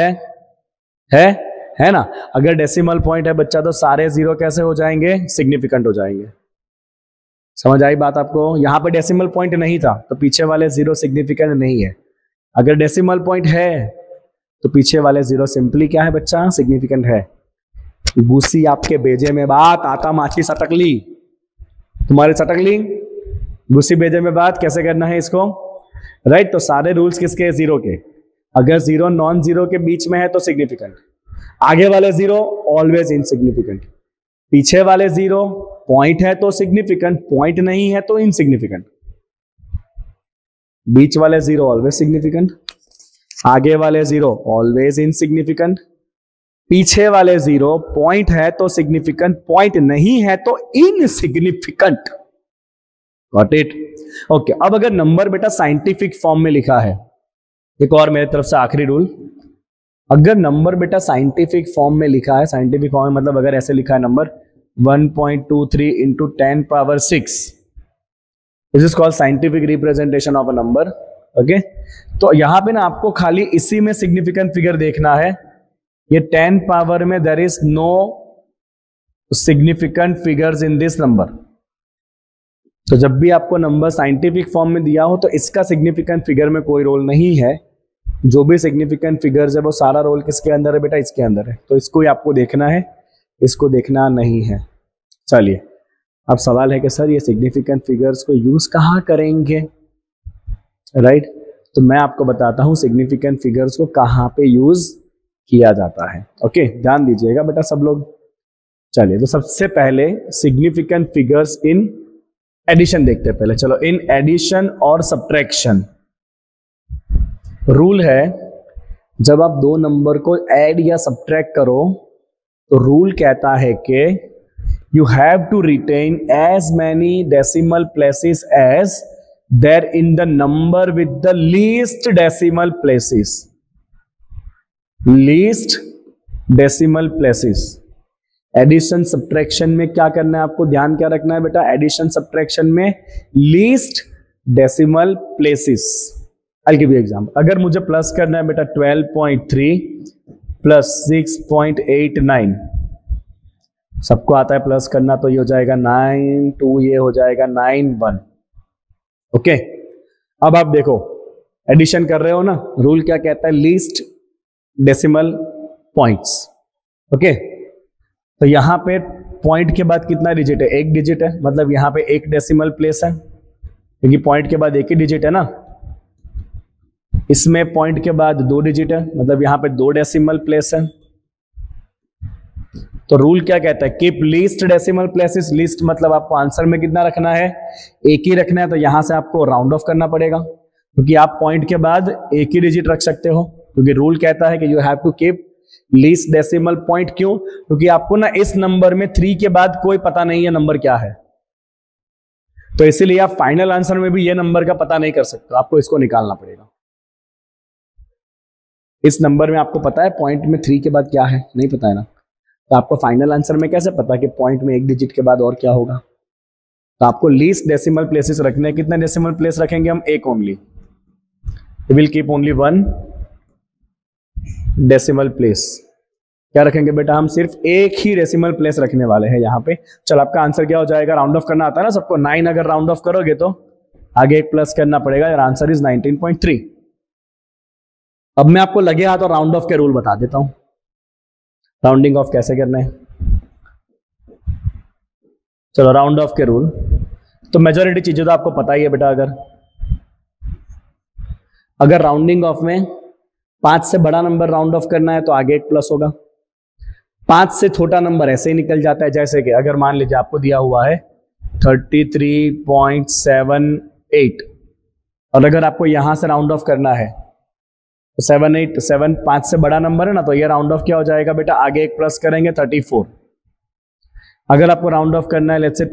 Speaker 1: है ना? अगर डेसिमल पॉइंट है बच्चा तो सारे जीरो कैसे हो जाएंगे, सिग्निफिकेंट हो जाएंगे। समझ आई बात आपको? यहां पर डेसिमल पॉइंट नहीं था तो पीछे वाले जीरो सिग्निफिकेंट नहीं है। अगर डेसिमल पॉइंट है तो पीछे वाले जीरो सिंपली क्या है बच्चा, सिग्निफिकेंट है। भूसी आपके बेजे में बात, आता माछी सटकली, तुम्हारी सटकली भूसी बेजे में बात। कैसे करना है इसको, राइट? तो सारे रूल्स किसके, जीरो के। अगर जीरो नॉन जीरो के बीच में है तो सिग्निफिकेंट, आगे वाले जीरो ऑलवेज इनसिग्निफिकेंट, पीछे वाले जीरो पॉइंट है तो सिग्निफिकेंट, पॉइंट नहीं है तो इनसिग्निफिकेंट, बीच वाले जीरो ऑलवेज सिग्निफिकेंट, आगे वाले जीरो ऑलवेज इनसिग्निफिकेंट, पीछे वाले जीरो पॉइंट है तो सिग्निफिकेंट, पॉइंट नहीं है तो इनसिग्निफिकेंट। Got it? ओके, अब अगर नंबर बेटा साइंटिफिक फॉर्म में लिखा है, एक और मेरी तरफ से आखिरी रूल, अगर नंबर बेटा साइंटिफिक फॉर्म में लिखा है, साइंटिफिक फॉर्म में मतलब अगर ऐसे लिखा है number 1.23 into 10 power 6, this is called scientific representation of a number. Okay, तो यहां पे ना आपको खाली इसी में सिग्निफिकेंट फिगर देखना है। ये 10 पावर में there is no significant figures in this number. तो जब भी आपको नंबर साइंटिफिक फॉर्म में दिया हो तो इसका सिग्निफिकेंट फिगर में कोई रोल नहीं है। जो भी सिग्निफिकेंट फिगर्स है वो सारा रोल किसके अंदर है बेटा, इसके अंदर है। तो इसको ही आपको देखना है, इसको देखना नहीं है। चलिए, अब सवाल है कि सर ये सिग्निफिकेंट फिगर्स को यूज कहाँ करेंगे, राइट? तो मैं आपको बताता हूँ सिग्निफिकेंट फिगर्स को कहाँ पे यूज किया जाता है। ओके, ध्यान दीजिएगा बेटा सब लोग। चलिए, तो सबसे पहले सिग्निफिकेंट फिगर्स इन एडिशन देखते हैं पहले। चलो, इन एडिशन और सब्ट्रैक्शन रूल है, जब आप दो नंबर को ऐड या सब्ट्रैक्ट करो तो रूल कहता है कि you have to retain as many decimal places as there in the number with the least decimal places. Least decimal places. Addition subtraction में क्या करना है आपको, ध्यान क्या रखना है बेटा, एडिशन सब्ट्रैक्शन में least decimal places. I give you example. अगर मुझे प्लस करना है बेटा 12.3 प्लस 6.89, सबको आता है प्लस करना, तो ये हो जाएगा 9 2, ये हो जाएगा 9 1। ओके, अब आप देखो एडिशन कर रहे हो ना, रूल क्या कहता है, लीस्ट डेसिमल पॉइंट्स। ओके, तो यहां पे पॉइंट के बाद कितना डिजिट है, एक डिजिट है, मतलब यहां पे एक डेसिमल प्लेस है, क्योंकि पॉइंट के बाद एक ही डिजिट है ना। इसमें पॉइंट के बाद 2 डिजिट है, मतलब यहां पे 2 डेसिमल प्लेस है। तो रूल क्या कहता है, keep least decimal places. Least मतलब आपको आंसर में कितना रखना है, एक ही रखना है। तो यहां से आपको राउंड ऑफ करना पड़ेगा, क्योंकि आप पॉइंट के बाद एक ही डिजिट रख सकते हो, क्योंकि रूल कहता है कि you have to keep least decimal point. क्यों? क्योंकि आपको ना इस नंबर में 3 के बाद कोई पता नहीं है नंबर क्या है, तो इसीलिए आप फाइनल आंसर में भी ये नंबर का पता नहीं कर सकते, आपको इसको निकालना पड़ेगा। इस नंबर में आपको पता है पॉइंट में 3 के बाद क्या है, नहीं पता है ना, तो आपको फाइनल आंसर में कैसे पता कि पॉइंट में एक डिजिट के बाद और क्या होगा। तो आपको लीस्ट डेसिमल प्लेसेस रखने हैं। कितने डेसिमल प्लेस रखेंगे हम, एक only. Will keep only 1 decimal place. क्या रखेंगे बेटा, हम सिर्फ एक ही डेसिमल प्लेस रखने वाले हैं यहाँ पे। चल, आपका आंसर क्या हो जाएगा, राउंड ऑफ करना आता है ना सबको, 9 अगर राउंड ऑफ करोगे तो आगे एक प्लस करना पड़ेगा, और आंसर इज 19.3। अब मैं आपको लगे हाथ और राउंड ऑफ के रूल बता देता हूं, राउंडिंग ऑफ कैसे करना है। चलो, राउंड ऑफ के रूल तो मेजॉरिटी चीजें तो आपको पता ही है बेटा। अगर राउंडिंग ऑफ में 5 से बड़ा नंबर राउंड ऑफ करना है तो आगे एक प्लस होगा। 5 से छोटा नंबर ऐसे ही निकल जाता है, जैसे कि अगर मान लीजिए आपको दिया हुआ है 33.78, और अगर आपको यहां से राउंड ऑफ करना है तो 7 5 से बड़ा नंबर है ना, तो ये राउंड ऑफ क्या हो जाएगा बेटा, आगे एक प्लस करेंगे 34। अगर आपको राउंड ऑफ करना है लेट्स से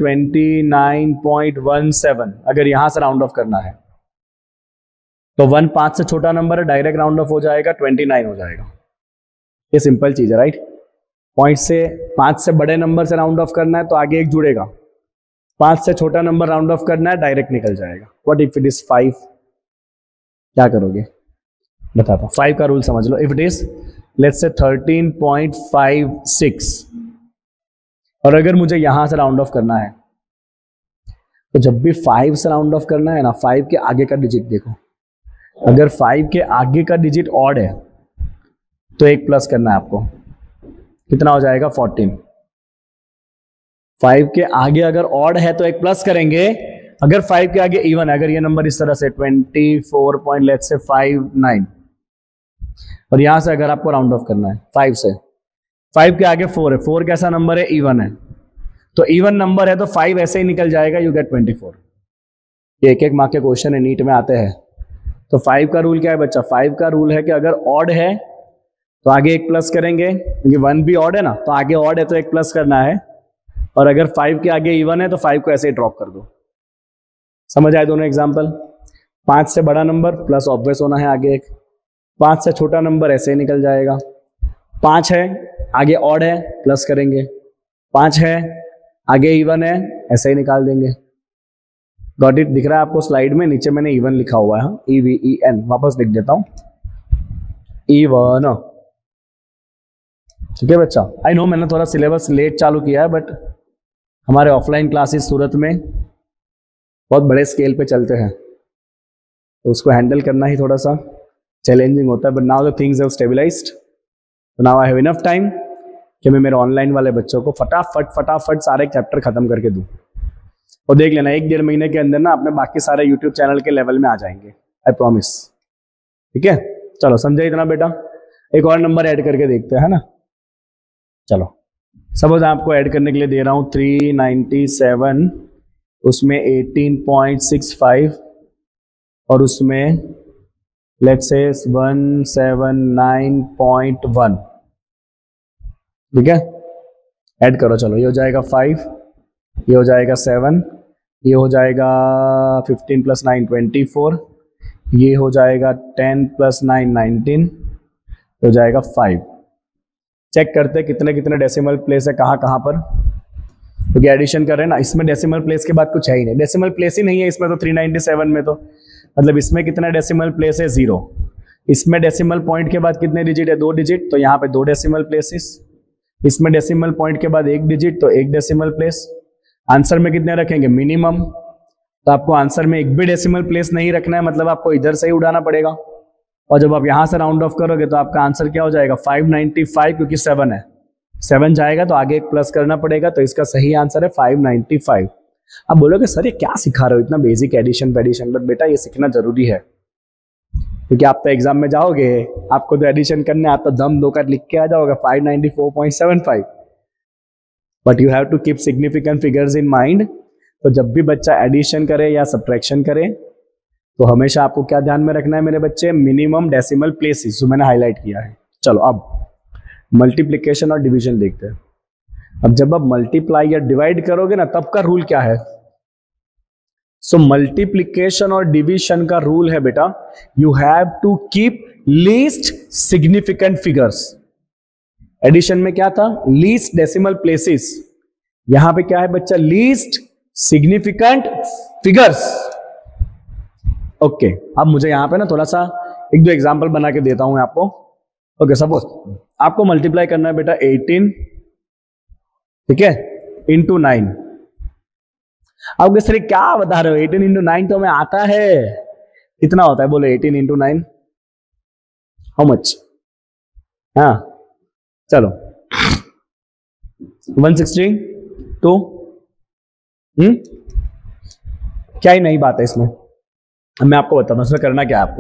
Speaker 1: 29.17, अगर यहां से राउंड ऑफ करना है तो 1 5 से छोटा नंबर है, डायरेक्ट राउंड ऑफ हो जाएगा 29 हो जाएगा। ये सिंपल चीज है, राइट? पॉइंट से 5 से बड़े नंबर से राउंड ऑफ करना है तो आगे एक जुड़ेगा, 5 से छोटा नंबर राउंड ऑफ करना है, डायरेक्ट निकल जाएगा। व्हाट इफ इट इज 5, क्या करोगे बताता हूं। 5 का रूल समझ लो। If it is let's say 13.56, और अगर मुझे यहां से राउंड ऑफ करना है तो जब भी 5 से राउंड ऑफ करना है ना, 5 के आगे का डिजिट देखो, अगर 5 के आगे का डिजिट ऑड है तो एक प्लस करना है आपको, कितना हो जाएगा 14। 5 के आगे अगर ऑड है तो एक प्लस करेंगे, अगर 5 के आगे इवन है, अगर ये नंबर इस तरह से 24.59, और यहां से अगर आपको राउंड ऑफ करना है 5 से, 5 के आगे 4 है, 4 कैसा नंबर है, इवन है, तो इवन नंबर है तो 5 ऐसे ही निकल जाएगा, यू गेट 24। ये एक मार्क के क्वेश्चन है, नीट में आते हैं। तो 5 का रूल क्या है बच्चा, 5 का रूल है कि अगर ऑड है तो आगे एक प्लस करेंगे, क्योंकि 1 भी ऑड है ना, तो आगे ऑड है तो एक प्लस करना है, और अगर 5 के आगे इवन है तो 5 को ऐसे ही ड्रॉप कर दो। समझ आए दोनों एग्जाम्पल? 5 से बड़ा नंबर प्लस ऑब्वियस होना है आगे एक, 5 से छोटा नंबर ऐसे ही निकल जाएगा। 5 है आगे ऑड है प्लस करेंगे, 5 है आगे इवन है ऐसे ही निकाल देंगे। Got it? दिख रहा है आपको स्लाइड में? नीचे मैंने इवन लिखा हुआ है, EVEN, वापस लिख देता हूं, इवन। ठीक है बच्चा, आई नो मैंने थोड़ा सिलेबस लेट चालू किया है, बट हमारे ऑफलाइन क्लासेस सूरत में बहुत बड़े स्केल पे चलते हैं, तो उसको हैंडल करना ही थोड़ा सा चैलेंजिंग होता है। But now the things have stabilized, तो now I have enough time कि मैं मेरे ऑनलाइन वाले बच्चों को फटाफट सारे चैप्टर खत्म करके दूं। और देख लेना, 1-1.5 महीने के अंदर ना अपने बाकी सारे यूट्यूब चैनल के लेवल में आ जाएंगे, आई प्रॉमिस। ठीक है, चलो समझे इतना बेटा? एक और नंबर ऐड करके देखते हैं ना। चलो सपोज आपको ऐड करने के लिए दे रहा हूं 397, उसमें 18.65 और उसमें लेट्स से 179.1। ठीक है, ऐड करो। चलो ये हो जाएगा 5, ये हो जाएगा 7, ये हो जाएगा 15 + 9 24, ये हो जाएगा 10 + 9 19, हो जाएगा 5। चेक करते हैं कितने कितने डेसिमल प्लेस है कहाँ कहाँ पर, क्योंकि एडिशन कर रहे हैं ना। इसमें डेसिमल प्लेस के बाद कुछ है ही नहीं, डेसिमल प्लेस ही नहीं है इसमें तो 397 में, तो मतलब इसमें कितना डेसिमल प्लेस है? 0। इसमें डेसिमल पॉइंट के बाद कितने डिजिट है? 2 डिजिट, तो यहाँ पे 2 डेसिमल प्लेसेस। इसमें डेसिमल पॉइंट के बाद 1 डिजिट, तो 1 डेसिमल प्लेस। आंसर में कितने रखेंगे? मिनिमम। तो आपको आंसर में एक भी डेसिमल प्लेस नहीं रखना है, मतलब आपको इधर से ही उड़ाना पड़ेगा। और जब आप यहां से राउंड ऑफ करोगे तो आपका आंसर क्या हो जाएगा? 595, क्योंकि 7 है, 7 जाएगा तो आगे एक प्लस करना पड़ेगा, तो इसका सही आंसर है 595। अब बोलोगे सर ये क्या सिखा रहे हो, इतना बेसिक एडिशन पेडिशन? बट बेटा ये सीखना जरूरी है, क्योंकि आप तो एग्जाम में जाओगे, आपको तो एडिशन करने, आप तो दम दो कर लिख के आ जाओगे 594.75, but you have to keep significant figures in mind. तो जब भी बच्चा एडिशन करे या सब्ट्रैक्शन करे तो हमेशा आपको क्या ध्यान में रखना है मेरे बच्चे? मिनिमम डेसिमल प्लेसेस, जो मैंने हाईलाइट किया है। चलो अब मल्टीप्लिकेशन और डिवीजन देखते हैं। अब जब आप मल्टीप्लाई या डिवाइड करोगे ना, तब का रूल क्या है? सो मल्टीप्लिकेशन और डिवीजन का रूल है बेटा, you have to keep least significant figures. Addition में क्या था? Least decimal places. यहां पे क्या है बच्चा? Least significant figures. ओके, अब मुझे यहां पे ना थोड़ा सा 1-2 एग्जांपल बना के देता हूं आपको। ओके, सपोज आपको मल्टीप्लाई करना है बेटा 18, ठीक है, इंटू 9। अब सर क्या बता रहे हो? 18 इंटू 9 तो हमें आता है, कितना होता है बोलो? 18 इंटू 9 हाउ मच? हाँ चलो 162। क्या ही नई बात है इसमें? मैं आपको बताता हूं इसमें करना क्या है आपको।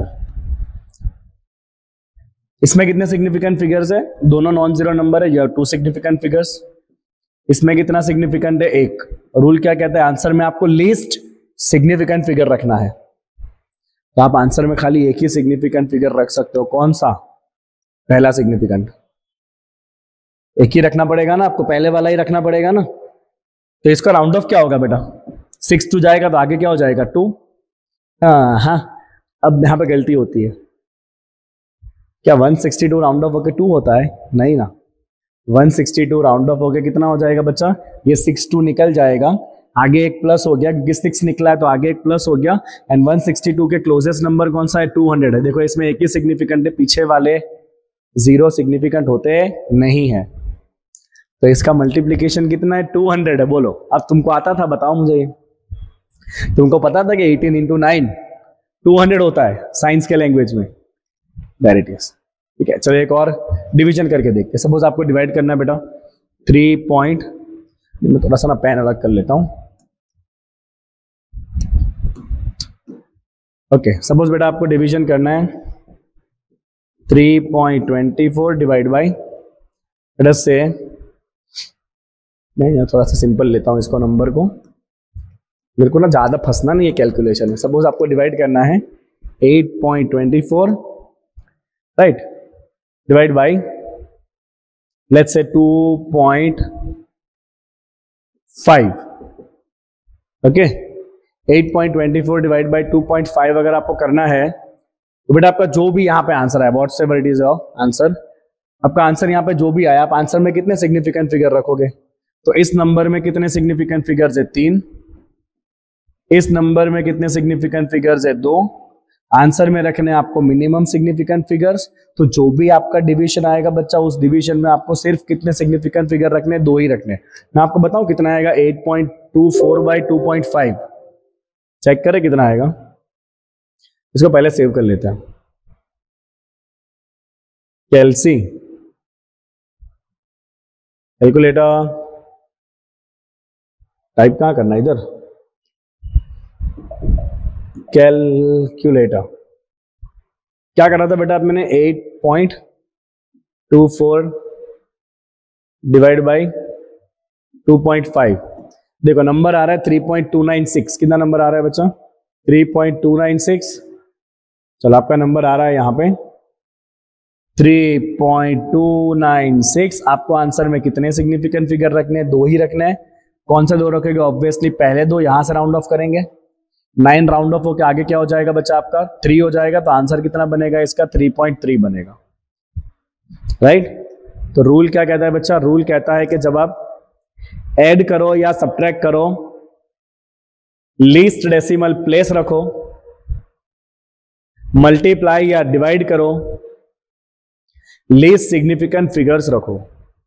Speaker 1: इसमें कितने सिग्निफिकेंट फिगर्स है? दोनों नॉन जीरो नंबर है, या 2 सिग्निफिकेंट फिगर्स। इसमें कितना सिग्निफिकेंट है? 1। रूल क्या कहता है? आंसर में आपको लीस्ट सिग्निफिकेंट फिगर रखना है, तो आप आंसर में खाली एक ही सिग्निफिकेंट फिगर रख सकते हो। कौन सा? पहला सिग्निफिकेंट। एक ही रखना पड़ेगा ना आपको, पहले वाला ही रखना पड़ेगा ना। तो इसका राउंड ऑफ क्या होगा बेटा? 6 2 जाएगा तो आगे क्या हो जाएगा? 2। हाँ, अब यहां पे गलती होती है। क्या 162 राउंड ऑफ होकर 2 होता है? नहीं ना, 162 राउंड ऑफ होकर कितना हो जाएगा बच्चा? ये 6 2 निकल जाएगा, आगे एक प्लस हो गया, क्योंकि 6 निकला है तो आगे एक प्लस हो गया। एंड 162 के क्लोजेस्ट नंबर कौन सा है? 200 है। देखो इसमें एक ही सिग्निफिकेंट है, पीछे वाले 0 सिग्निफिकेंट होते नहीं है। तो इसका मल्टीप्लीकेशन कितना है? 200 है। बोलो, अब तुमको आता था? बताओ मुझे, तुमको पता था कि 18 इंटू 9 200 होता है साइंस के लैंग्वेज में? There it is. ठीक है, चलो एक और डिवीजन करके देखते हैं। सपोज आपको डिवाइड करना है बेटा 3 पॉइंट, मैं थोड़ा सा ना पेन अलग कर लेता हूं। ओके, सपोज बेटा आपको डिवीजन करना है 3.24 डिवाइड बाई, लेट्स से, मैं थोड़ा सा सिंपल लेता हूं इसको, नंबर को, मेरे को ना ज्यादा फंसना नहीं है कैलकुलेशन में। सपोज आपको डिवाइड करना है 8.24, right, divide by let's say 2.5। Okay, 8.24 divide by 2.5 अगर आपको करना है तो बेटा आपका जो भी यहाँ पे आंसर है, whatsoever it is answer, आपका आंसर यहाँ पे जो भी आया, आप आंसर में कितने सिग्निफिकेंट फिगर रखोगे? तो इस नंबर में कितने सिग्निफिकेंट फिगर्स है? 3। इस नंबर में कितने सिग्निफिकेंट फिगर्स है? 2। आंसर में रखने आपको मिनिमम सिग्निफिकेंट फिगर्स। तो जो भी आपका डिवीजन आएगा बच्चा, उस डिवीजन में आपको सिर्फ कितने सिग्निफिकेंट फिगर रखने? 2 ही रखने। मैं आपको बताऊं कितना आएगा? 8.24 बाई 2.5। चेक करें कितना आएगा। इसको पहले सेव कर लेते हैं। कैलसी कैलकुलेटर टाइप कहां करना है? इधर कैलकुलेटर। क्या करा था बेटा मैंने? 8.24 डिवाइड बाई 2.5। देखो नंबर आ रहा है 3.296। कितना नंबर आ रहा है बच्चा? 3.296। चलो आपका नंबर आ रहा है यहां पे 3.296। आपको आंसर में कितने सिग्निफिकेंट फिगर रखने हैं? 2 ही रखने हैं। कौन सा 2 रखोगे? ऑब्वियसली पहले 2 यहां से राउंड ऑफ करेंगे। 9 राउंड ऑफ होकर आगे क्या हो जाएगा बच्चा? आपका 3 हो जाएगा। तो आंसर कितना बनेगा इसका? 3.3 बनेगा। राइट। तो रूल क्या कहता है बच्चा? रूल कहता है कि जब आप ऐड करो या सब्ट्रैक्ट करो, लीस्ट डेसिमल प्लेस रखो, मल्टीप्लाई या डिवाइड करो, लीस्ट सिग्निफिकेंट फिगर्स रखो।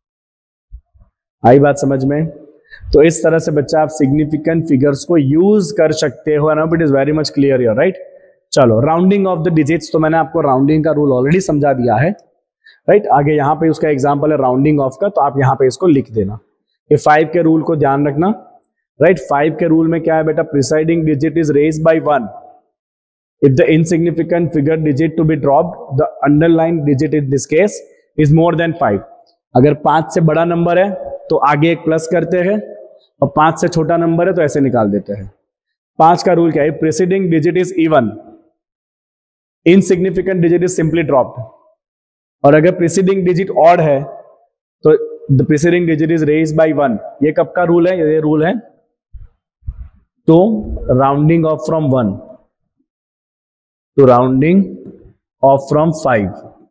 Speaker 1: आई बात समझ में? तो इस तरह से बच्चा आप सिग्निफिकेंट फिगर्स को यूज कर सकते हो। ना it is very much clear here, right. चलो राउंडिंग ऑफ द डिजिट्स, तो मैंने आपको राउंडिंग का रूल ऑलरेडी समझा दिया है, राइट। आगे यहां पे उसका एग्जांपल है राउंडिंग ऑफ का, तो आप यहां पे इसको लिख देना। ये 5 के रूल को ध्यान रखना, राइट। 5 के रूल में क्या है बेटा? Preceding digit is raised by 1 if the insignificant figure digit to be dropped, the underlined digit in this case is more than 5। अगर 5 से बड़ा नंबर है तो आगे एक प्लस करते हैं, और 5 से छोटा नंबर है तो ऐसे निकाल देते हैं। 5 का रूल क्या है? Preceding digit is even, insignificant digit is simply dropped. और अगर प्रीसीडिंग डिजिट ऑड है तो the preceding digit is raised by 1। ये कब का रूल है? ये रूल है तो rounding off from 1 to rounding off from 5।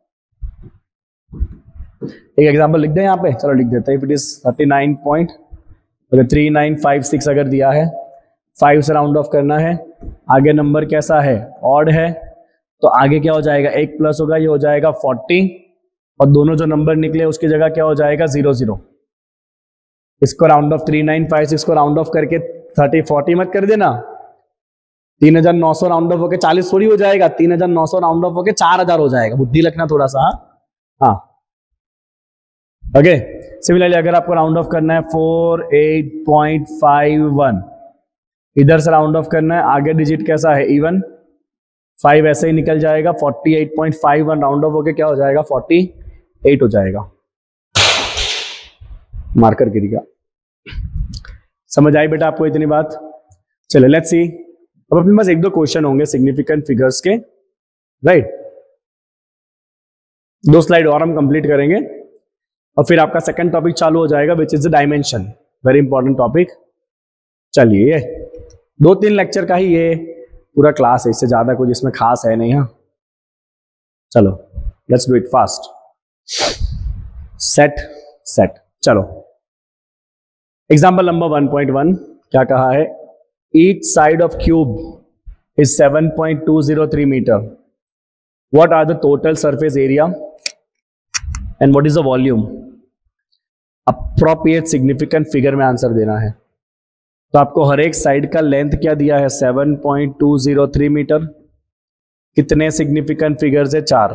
Speaker 1: एक एग्जांपल लिख दें यहां पे। चलो लिख देते हैं। इफ इट इज 39 पॉइंट, अगर 3956 अगर दिया है, 5 से राउंड ऑफ करना है, आगे नंबर कैसा है? ऑड है, तो आगे क्या हो जाएगा? एक प्लस होगा, ये हो जाएगा 40, और दोनों जो नंबर निकले उसकी जगह क्या हो जाएगा? 00। इसको राउंड ऑफ 3956 को राउंड ऑफ करके 40 मत कर देना। 3900 राउंड ऑफ होके 40 थोड़ी हो जाएगा। 3900 राउंड ऑफ होके 4000 हो जाएगा। बुद्धि रखना थोड़ा सा। हाँ ओके। सिमिलरली अगर आपको राउंड ऑफ करना है 48.51, इधर से राउंड ऑफ करना है, आगे डिजिट कैसा है? इवन। 5 ऐसे ही निकल जाएगा। 48.51 राउंड ऑफ होके क्या हो जाएगा? 48 हो जाएगा। मार्कर गिरेगा। समझ आई बेटा आपको इतनी बात? चलो लेट्स सी। अब अपने पास 1-2 क्वेश्चन होंगे सिग्निफिकेंट फिगर्स के, राइट। 2 स्लाइड और हम कंप्लीट करेंगे और फिर आपका सेकंड टॉपिक चालू हो जाएगा, which is the dimension. Very important topic. चलिए 2-3 लेक्चर का ही ये पूरा क्लास है, इससे ज्यादा कुछ इसमें खास है नहीं। हाँ चलो let's do it fast. Set. चलो एग्जाम्पल नंबर 1.1 क्या कहा है? Each side of cube is 7.203 meter. What are the total surface area and what is the volume? Appropriate significant figure में आंसर देना है। तो आपको हर एक साइड का लेंथ क्या दिया है? 7.203 मीटर। कितने सिग्निफिकेंट फिगर्स है? 4।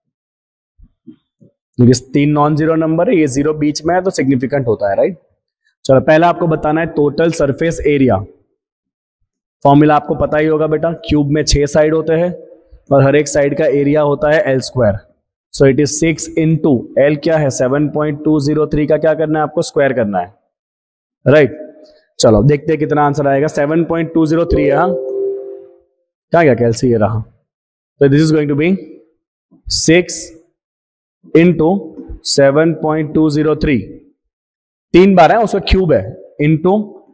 Speaker 1: 3 नॉन जीरो नंबर है, ये 0 बीच में है तो सिग्निफिकेंट होता है, राइट। चलो पहला आपको बताना है टोटल सरफेस एरिया। फॉर्मूला आपको पता ही होगा बेटा। क्यूब में 6 साइड होते हैं और हर एक साइड का एरिया होता है L square. So it is 6 into L क्या है? 7.203 का क्या करना है आपको? स्क्वायर करना है, राइट। चलो देखते हैं कितना आंसर आएगा। 7.203 है। हाँ क्या क्या कैलसी ये रहा। तो this is going to be 6 into 7.203। 3 बार है, उसका क्यूब है, इंटू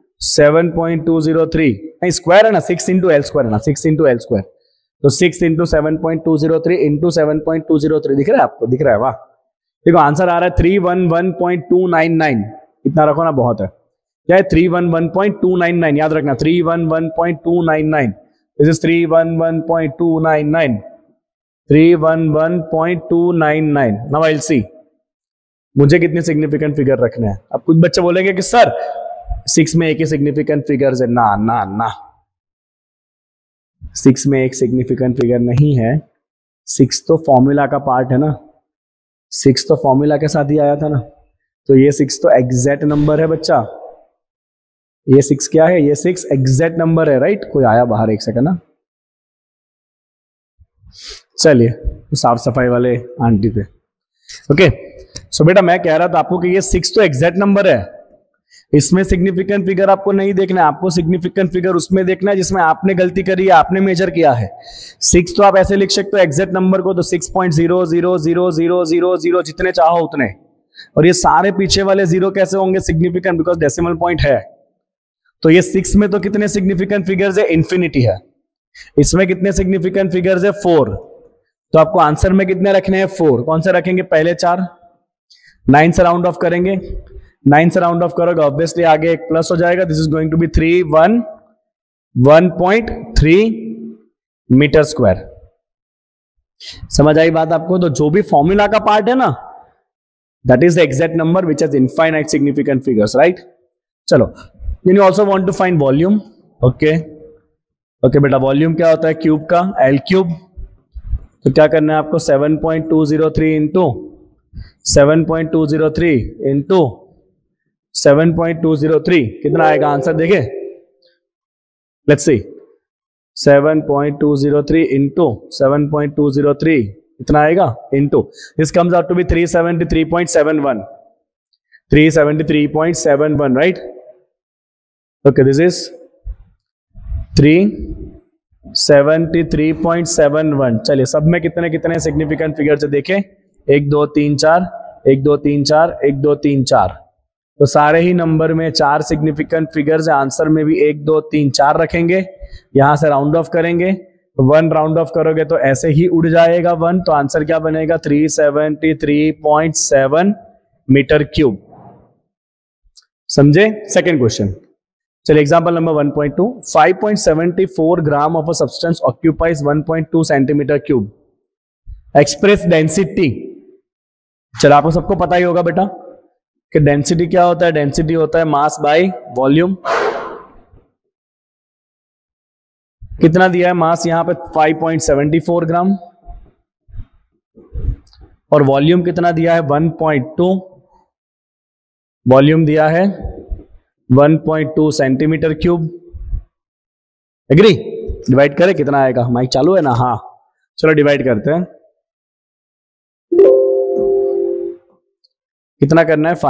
Speaker 1: 7.203 नहीं स्क्वायर है ना, 6 इंटू एल स्क्वायर है ना, 6 इंटू एल स्क्वायर। तो 6 इंटू 7.203 इंटू 7.203 दिख रहा है आपको? दिख रहा है? वाह। देखो आंसर आ रहा है 311.299। इतना रखो ना, बहुत है। क्या है 311.299, याद रखना 311.299, this is 311.299, 311.299। Now I will see मुझे कितने सिग्निफिकेंट फिगर रखने हैं। अब कुछ बच्चे बोलेंगे कि सर 6 में एक ही सिग्निफिकेंट फिगर है। ना ना ना, 6 में एक सिग्निफिकेंट फिगर नहीं है। 6 तो फॉर्मूला का पार्ट है ना, 6 तो फॉर्मूला के साथ ही आया था ना, तो ये 6 तो एग्जैक्ट नंबर है बच्चा। ये 6 क्या है, ये 6 एग्जैक्ट नंबर है, राइट। कोई आया बाहर, एक सेकंड ना, चलिए साफ सफाई वाले आंटी थे। ओके सो बेटा मैं कह रहा था आपको कि ये 6 तो एग्जैक्ट नंबर है, इसमें सिग्निफिकेंट फिगर आपको नहीं देखना है, आपको सिग्निफिकेंट फिगर उसमें देखना है जिसमें आपने गलती करी है, आपने मेजर किया है। 6 तो आप ऐसे लिख सकते हो एग्जैक्ट नंबर को, तो 6.0000000 जितने चाहो उतने, और ये सारे पीछे वाले जीरो कैसे होंगे सिग्निफिकेंट, बिकॉज डेसिमल पॉइंट है। तो ये 6 में तो कितने सिग्निफिकेंट फिगर्स है, इंफिनिटी है। इसमें कितने सिग्निफिकेंट फिगर्स है, 4। तो आपको आंसर में कितने रखने हैं, 4। कौन से रखेंगे, पहले 4। 9 से राउंड ऑफ करेंगे, 9 से राउंड ऑफ करोगे ऑब्वियसली आगे एक प्लस हो जाएगा, this is going to be 1.3 metre square. समझ आई बात आपको। तो जो भी फॉर्मूला का पार्ट है ना, that is the exact number which has infinite significant figures, right. चलो you also want to find volume. Okay okay बेटा, वॉल्यूम क्या होता है, क्यूब का एल क्यूब। तो क्या करना है आपको, 7.203 इंटू 7.203 इंटू 7.203 कितना आएगा आंसर, देखे लेट्स सी। 7.203 इंटू 7.203 कितना आएगा, into this comes out to be 373.71, 373.71, right. Okay this is 373.71। चलिए सब में कितने कितने सिग्निफिकेंट फिगर से देखें, 1 2 3 4, 1 2 3 4, 1 2 3 4, तो सारे ही नंबर में 4 सिग्निफिकेंट फिगर्स है। आंसर में भी 1 2 3 4 रखेंगे, यहां से राउंड ऑफ करेंगे, 1 राउंड ऑफ करोगे तो ऐसे ही उड़ जाएगा 1, तो आंसर क्या बनेगा, 373.7 मीटर क्यूब। समझे। सेकेंड क्वेश्चन, चलिए example number 1.2, 5.74 gram of a substance occupies 1.2 centimetre cube, express density. चलो आपको सबको पता ही होगा बेटा कि डेंसिटी क्या होता है, डेंसिटी होता है मास बाय वॉल्यूम। कितना दिया है मास यहां पे, 5.74 ग्राम, और वॉल्यूम कितना दिया है, 1.2, वॉल्यूम दिया है 1.2 सेंटीमीटर क्यूब। एग्री। डिवाइड करें कितना आएगा, माइक चालू है ना, हाँ चलो डिवाइड करते हैं। कितना करना है,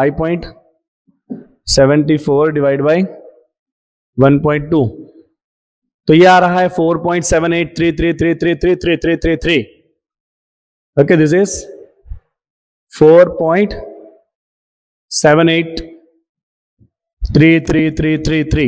Speaker 1: 5.74 डिवाइड बाई 1.2, तो ये आ रहा है 4.7833333333। ओके दिस इज 4.783333,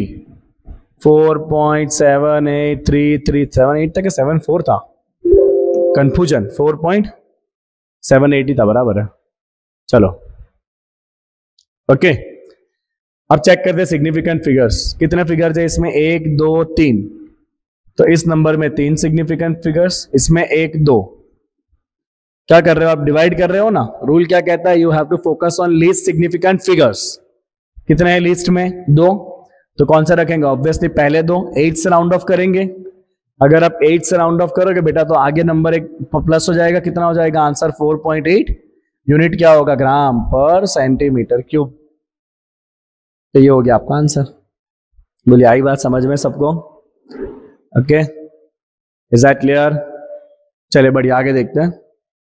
Speaker 1: 4.783378 तक 74 था, कंफ्यूजन, 4.78 था, बराबर है। चलो ओके अब चेक करते हैं सिग्निफिकेंट फिगर्स। कितने फिगर्स है इसमें, 1 2 3, तो इस नंबर में 3 सिग्निफिकेंट फिगर्स, इसमें 1 2। क्या कर रहे हो आप, डिवाइड कर रहे हो ना। रूल क्या कहता है, you have to focus on least significant figures. कितने हैं लिस्ट में, 2, तो कौन सा रखेंगे, ऑब्वियसली पहले 2। 8 से राउंड ऑफ करेंगे, अगर आप 8 से राउंड ऑफ करोगे बेटा तो आगे नंबर एक प्लस हो जाएगा, कितना हो जाएगा आंसर, 4.8। यूनिट क्या होगा, ग्राम पर सेंटीमीटर क्यूब। तो ये हो गया आपका आंसर। बोलिए आई बात समझ में सबको। Okay is that clear. चलिए बढ़िया आगे देखते हैं।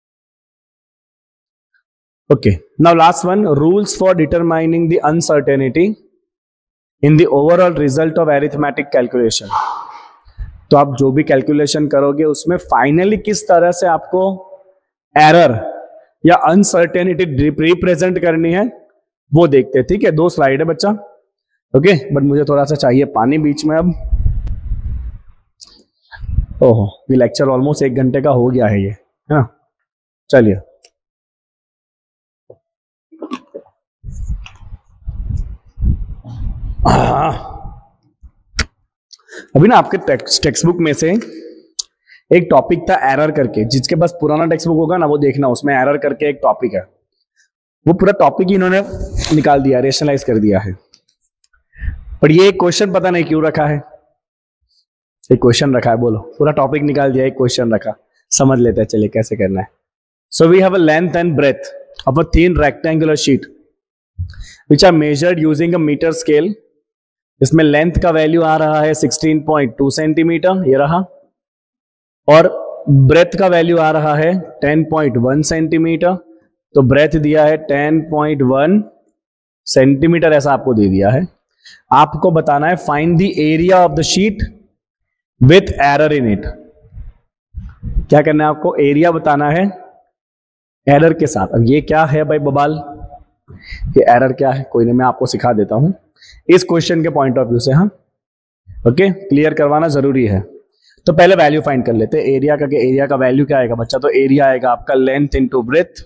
Speaker 1: Okay now last one, rules for determining the uncertainty in the overall result of arithmetic calculation. तो आप जो भी कैलकुलेशन करोगे उसमें फाइनली किस तरह से आपको एरर या अनसर्टेनिटी रिप्रेजेंट करनी है वो देखते हैं। ठीक है, 2 स्लाइड है बच्चा। ओके बट मुझे थोड़ा सा चाहिए पानी बीच में अब। ओहो ये लेक्चर ऑलमोस्ट 1 घंटे का हो गया है ये, है ना। चलिए अभी ना आपके टेक्स्ट बुक में से एक टॉपिक था एरर करके, जिसके पास पुराना टेक्स्ट बुक होगा ना वो देखना, उसमें एरर करके एक टॉपिक है, वो पूरा टॉपिक ही इन्होंने निकाल दिया, रेशनलाइज कर दिया है। पर ये एक क्वेश्चन पता नहीं क्यों रखा है, एक क्वेश्चन रखा है, बोलो पूरा टॉपिक निकाल दिया, एक क्वेश्चन रखा, समझ लेते हैं चलिए कैसे करना है। So we have a length and breadth of a thin rectangular sheet which are measured using a metre scale. इसमें लेंथ का वैल्यू आ रहा है 16.2 सेंटीमीटर, ये रहा, और ब्रेथ का वैल्यू आ रहा है 10.1 सेंटीमीटर। तो ब्रेथ दिया है 10.1 सेंटीमीटर, ऐसा आपको दे दिया है। आपको बताना है find the area of the sheet with error in it. क्या करना है आपको, एरिया बताना है एरर के साथ। अब ये क्या है भाई बबाल, ये एरर क्या है, कोई नहीं मैं आपको सिखा देता हूं इस क्वेश्चन के पॉइंट ऑफ व्यू से। हाँ ओके, क्लियर करवाना जरूरी है। तो पहले वैल्यू फाइंड कर लेते हैं एरिया का, एरिया का वैल्यू क्या आएगा बच्चा, तो एरिया आएगा आपका लेंथ इंटू ब्रेथ,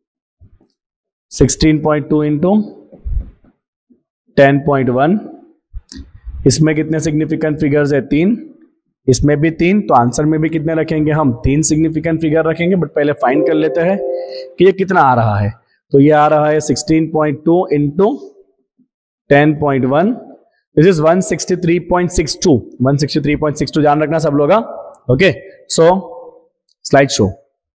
Speaker 1: 16.2 इंटू 10.1। इसमें कितने सिग्निफिकेंट फिगर्स है, 3, इसमें भी 3, तो आंसर में भी कितने रखेंगे हम, 3 सिग्निफिकेंट फिगर रखेंगे। बट पहले फाइंड कर लेते हैं कि ये कितना आ रहा है। तो ये आ रहा है 16.2 इंटू 10.1, दिस इज 163.62, 163.62, ध्यान रखना सब लोग। ओके, सो स्लाइड शो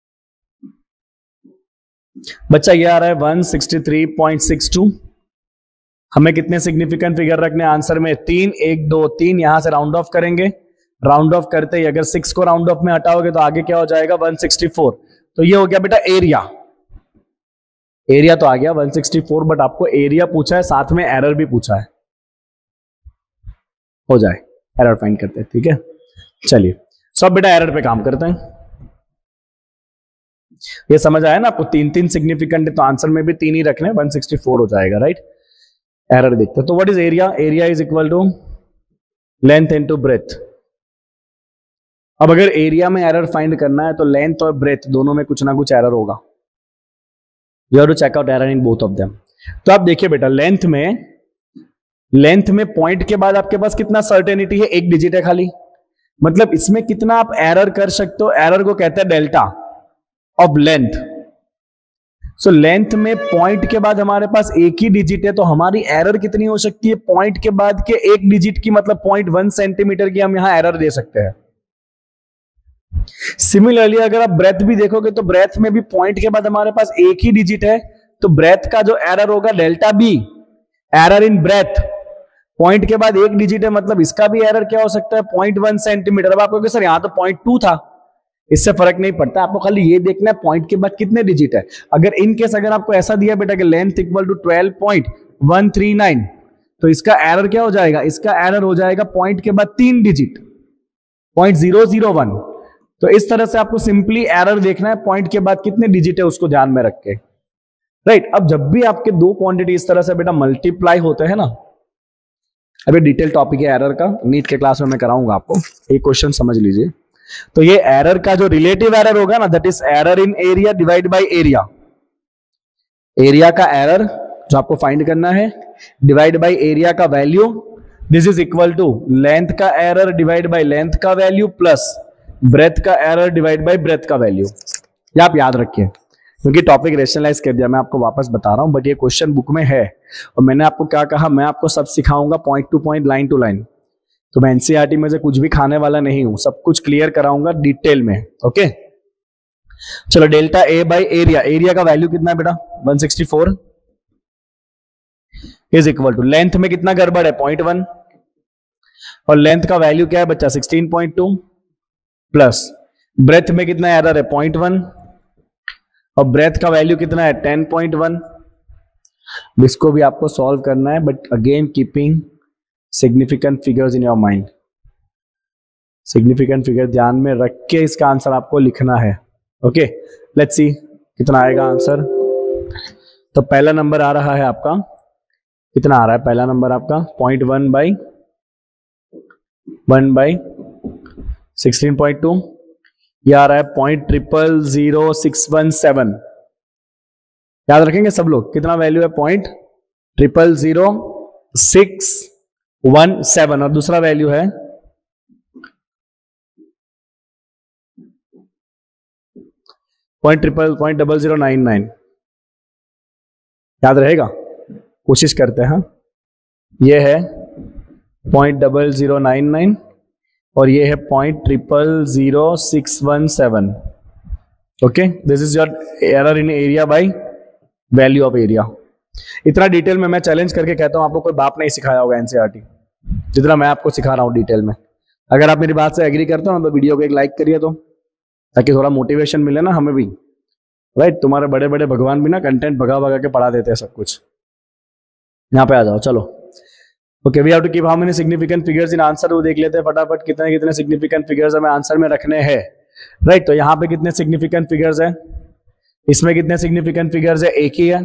Speaker 1: बच्चा, ये आ रहा है 163.62। हमें कितने सिग्निफिकेंट फिगर रखने आंसर में, 3, 1, 2, 3, यहां से राउंड ऑफ करेंगे। राउंड ऑफ करते ही अगर 6 को राउंड ऑफ में हटाओगे तो आगे क्या हो जाएगा, 164। तो ये हो गया बेटा एरिया, एरिया तो आ गया 164, बट आपको एरिया पूछा है, साथ में एरर भी पूछा है, हो जाए एरर फाइंड करते हैं। ठीक है, चलिए सब बेटा एरर पे काम करते हैं। ये समझ आया ना आपको, 3 सिग्निफिकेंट है तो आंसर में भी 3 ही रखने, 164 हो जाएगा, राइट। एरर देखते हैं, तो what is area, area is equal to length into breadth. अब अगर एरिया में एरर फाइंड करना है तो लेंथ और ब्रेथ दोनों में कुछ ना कुछ एरर होगा, you have to check out error in both of them. तो आप देखिए बेटा, लेंथ में पॉइंट के बाद आपके पास कितना सर्टेनिटी है, एक डिजिट है खाली, मतलब इसमें कितना आप एरर कर सकते हो, एरर को कहते हैं delta of length. So length में पॉइंट के बाद हमारे पास एक ही डिजिट है, तो हमारी एरर कितनी हो सकती है, पॉइंट के बाद के एक डिजिट की, मतलब 0.1 सेंटीमीटर की हम यहां एरर दे सकते हैं। सिमिलरली अगर आप ब्रेथ भी देखोगे तो ब्रेथ में भी पॉइंट के बाद हमारे पास एक ही डिजिट है, तो ब्रेथ का जो एरर होगा delta B, error in breadth, point के बाद एक डिजिट है, मतलब इसका भी एरर क्या हो सकता है, 0.1 सेंटीमीटर। अब आप कहोगे सर यहां तो 0.2 था, इससे फर्क नहीं पड़ता, आपको खाली ये देखना है पॉइंट के बाद कितने डिजिट है। अगर इन केस अगर आपको ऐसा दिया बेटा कि लेंथ इक्वल टू 12.139, तो इसका एरर क्या हो जाएगा, इसका एरर हो जाएगा पॉइंट के बाद 3 डिजिट, 0.001। तो इस तरह से आपको सिंपली एरर देखना है, पॉइंट के बाद कितने डिजिट है उसको ध्यान में रख के, राइट। अब जब भी आपके दो क्वांटिटी इस तरह से बेटा मल्टीप्लाई होते हैं ना, अभी डिटेल टॉपिक है एरर का, नीट के क्लास में मैं कराऊंगा आपको, एक क्वेश्चन समझ लीजिए। तो ये एरर का जो रिलेटिव एरर होगा ना, that is error in area divide by area. Area का एरर जो आपको फाइंड करना है डिवाइड बाय एरिया का value, this is equal to length का एरर डिवाइड बाय लेंथ का वैल्यू प्लस ब्रेथ का एरर डिवाइड बाय ब्रेथ का वैल्यू। ये आप याद रखिए, क्योंकि टॉपिक रेशनलाइज कर दिया, मैं आपको वापस बता रहा हूं, बट ये क्वेश्चन बुक में है। और मैंने आपको क्या कहा, मैं आपको सब सिखाऊंगा point to point, line to line. तो मैं एनसीईआरटी में से कुछ भी खाने वाला नहीं हूं, सब कुछ क्लियर कराऊंगा डिटेल में। ओके चलो, delta A by area, area का वैल्यू कितना है बेटा 164 इज इक्वल टू लेंथ में कितना गड़बड़ है 0.1, और लेंथ का वैल्यू क्या है बच्चा 16.2 प्लस ब्रेथ में कितना एरर है 0.1, और ब्रेथ का वैल्यू कितना है 10.1। इसको भी आपको सॉल्व करना है, but again keeping significant figures in your mind. Significant figure ध्यान में रख के इसका आंसर आपको लिखना है। ओके लेट्स सी कितना आएगा आंसर। तो पहला नंबर आ रहा है आपका, कितना आ रहा है पहला नंबर आपका 0.1 बाई 1 बाई 16.2, ये आ रहा है 0.000617। याद रखेंगे सब लोग, कितना वैल्यू है 0.0006 17 और दूसरा वैल्यू है पॉइंट 0099। याद रहेगा? कोशिश करते हैं। ये है 0.0099 और ये है 0.000617। Okay, this is your error in area by value of area. इतना डिटेल में मैं चैलेंज करके कहता हूं, आपको कोई बाप नहीं सिखाया होगा एनसीईआरटी जितना मैं आपको सिखा रहा हूं डिटेल में। अगर आप मेरी बात से एग्री करते हो ना तो वीडियो को एक लाइक करिए, तो ताकि थोड़ा मोटिवेशन मिले ना हमें भी, राइट? तुम्हारे बड़े बड़े भगवान भी ना कंटेंट भगा भगा के पढ़ा देते हैं सब कुछ। यहाँ पे आ जाओ, चलो। Okay, we have to keep how many significant figures in answer, वो देख लेते हैं फटाफट कितने कितने सिग्निफिकेंट फिगर्स हमें आंसर में रखने हैं, राइट? तो यहाँ पे कितने सिग्निफिकेंट फिगर्स है, इसमें कितने सिग्निफिकेंट फिगर्स है, एक ही है।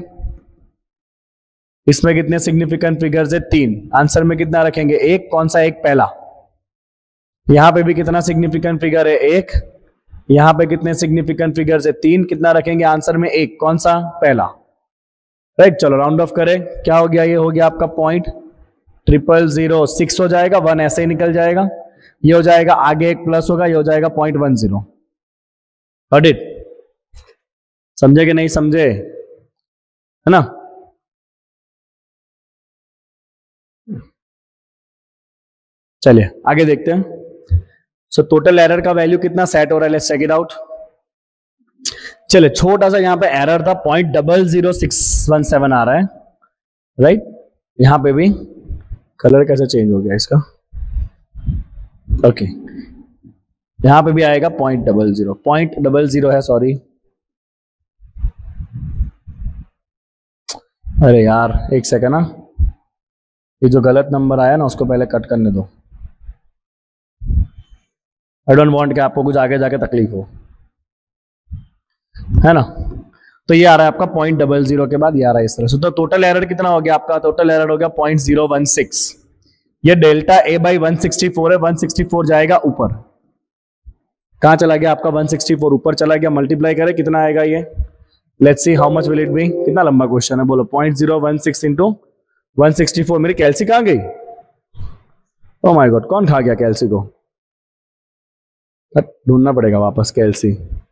Speaker 1: इसमें कितने सिग्निफिकेंट फिगर्स है, 3। आंसर में कितना रखेंगे, एक। कौन सा एक, पहला। यहां पे भी कितना सिग्निफिकेंट फिगर है, एक। यहां पे कितने सिग्निफिकेंट फिगर्स है, 3। कितना रखेंगे आंसर में, एक। कौन सा, पहला, राइट? चलो राउंड ऑफ करें, क्या हो गया, ये हो गया आपका 0.0006 हो जाएगा, 1 ऐसे ही निकल जाएगा, ये हो जाएगा, आगे एक प्लस होगा, ये हो जाएगा 0.10। Got it? समझे कि नहीं समझे, है ना? चलिए आगे देखते हैं। सो टोटल एरर का वैल्यू कितना सेट हो रहा है, लेट्स चेक इट आउट। चलिए, छोटा सा यहां पे एरर था, 0.00617 आ रहा है, राइट? यहां पे भी कलर कैसे चेंज हो गया इसका, ओके। यहां पे भी आएगा 0.00 है, सॉरी। अरे यार एक सेकंड ना, ये जो गलत नंबर आया ना उसको पहले कट करने दो। आई डोंट वांट कि आपको कुछ आगे जाके तकलीफ हो, है ना? तो ये आ रहा है आपका 0.00 के बाद ये आ रहा है इस तरह से। तो टोटल एरर कितना हो गया आपका, टोटल एरर हो गया 0.016। ये डेल्टा ए बाई 164 है, 164 जाएगा ऊपर। कहां चला गया आपका 164, ऊपर चला गया। मल्टीप्लाई करें कितना आएगा ये, let's see how much will it be. कितना लंबा क्वेश्चन है, बोलो। 0.016 इंटू 164। मेरी कैल्सी कहां गई? ओह माय गॉड, कौन खा गया कैल्सी को? ढूंढना पड़ेगा वापस कैल्सी।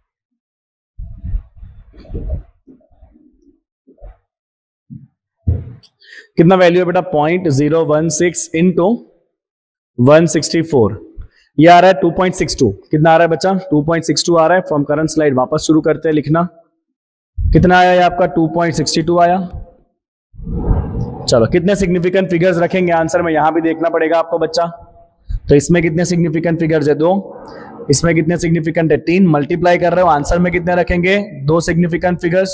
Speaker 1: कितना वैल्यू है बेटा, 0.016 इंटू 164। ये आ रहा है 2.62। कितना आ रहा है बच्चा, 2.62 आ रहा है। फ्रॉम करंट स्लाइड वापस शुरू करते हैं लिखना। कितना आया ये आपका, 2.62 आया। चलो, कितने सिग्निफिकेंट फिगर्स रखेंगे आंसर में, यहां भी देखना पड़ेगा आपको बच्चा। तो इसमें कितने सिग्निफिकेंट फिगर्स है, 2। इसमें कितने सिग्निफिकेंट है, 3। मल्टीप्लाई कर रहे हो, आंसर में कितने रखेंगे, 2 सिग्निफिकेंट फिगर्स।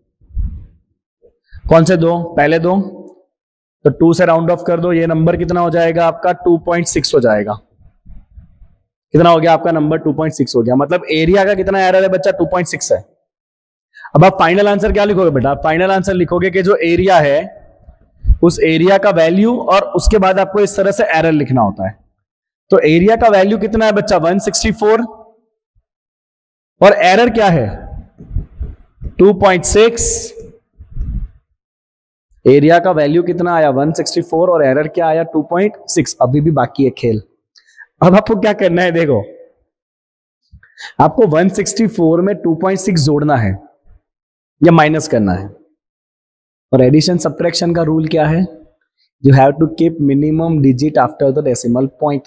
Speaker 1: कौन से 2, पहले 2। तो 2 से राउंड ऑफ कर दो, ये नंबर कितना हो जाएगा आपका, 2.6 हो जाएगा। कितना हो गया आपका नंबर, 2.6 हो गया। मतलब एरिया का कितना एरर है बच्चा, 2.6 है। अब आप फाइनल आंसर क्या लिखोगे बेटा, फाइनल आंसर लिखोगे कि जो एरिया है उस एरिया का वैल्यू और उसके बाद आपको इस तरह से एरर लिखना होता है। तो एरिया का वैल्यू कितना है बच्चा, 164, और एरर क्या है, 2.6। एरिया का वैल्यू कितना आया, 164, और एरर क्या आया, 2.6। अभी भी बाकी है खेल। अब आपको क्या करना है, देखो, आपको 164 में 2.6 जोड़ना है या माइनस करना है। और एडिशन सब्ट्रैक्शन का रूल क्या है, you have to keep minimum digit after the decimal point.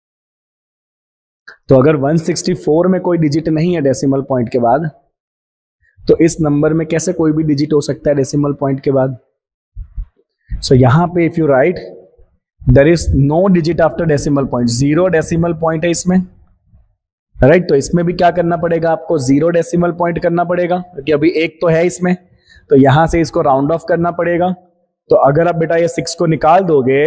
Speaker 1: तो अगर 164 में कोई डिजिट नहीं है डेसिमल पॉइंट के बाद, तो इस नंबर में कैसे कोई भी डिजिट हो सकता है डेसिमल पॉइंट के बाद। सो यहां पे if you write there is no digit after decimal point, 0 decimal point है इसमें, राइट? तो इसमें भी क्या करना पड़ेगा आपको, 0 डेसिमल पॉइंट करना पड़ेगा, क्योंकि अभी 1 तो है इसमें, तो यहां से इसको राउंड ऑफ करना पड़ेगा। तो अगर आप बेटा ये 6 को निकाल दोगे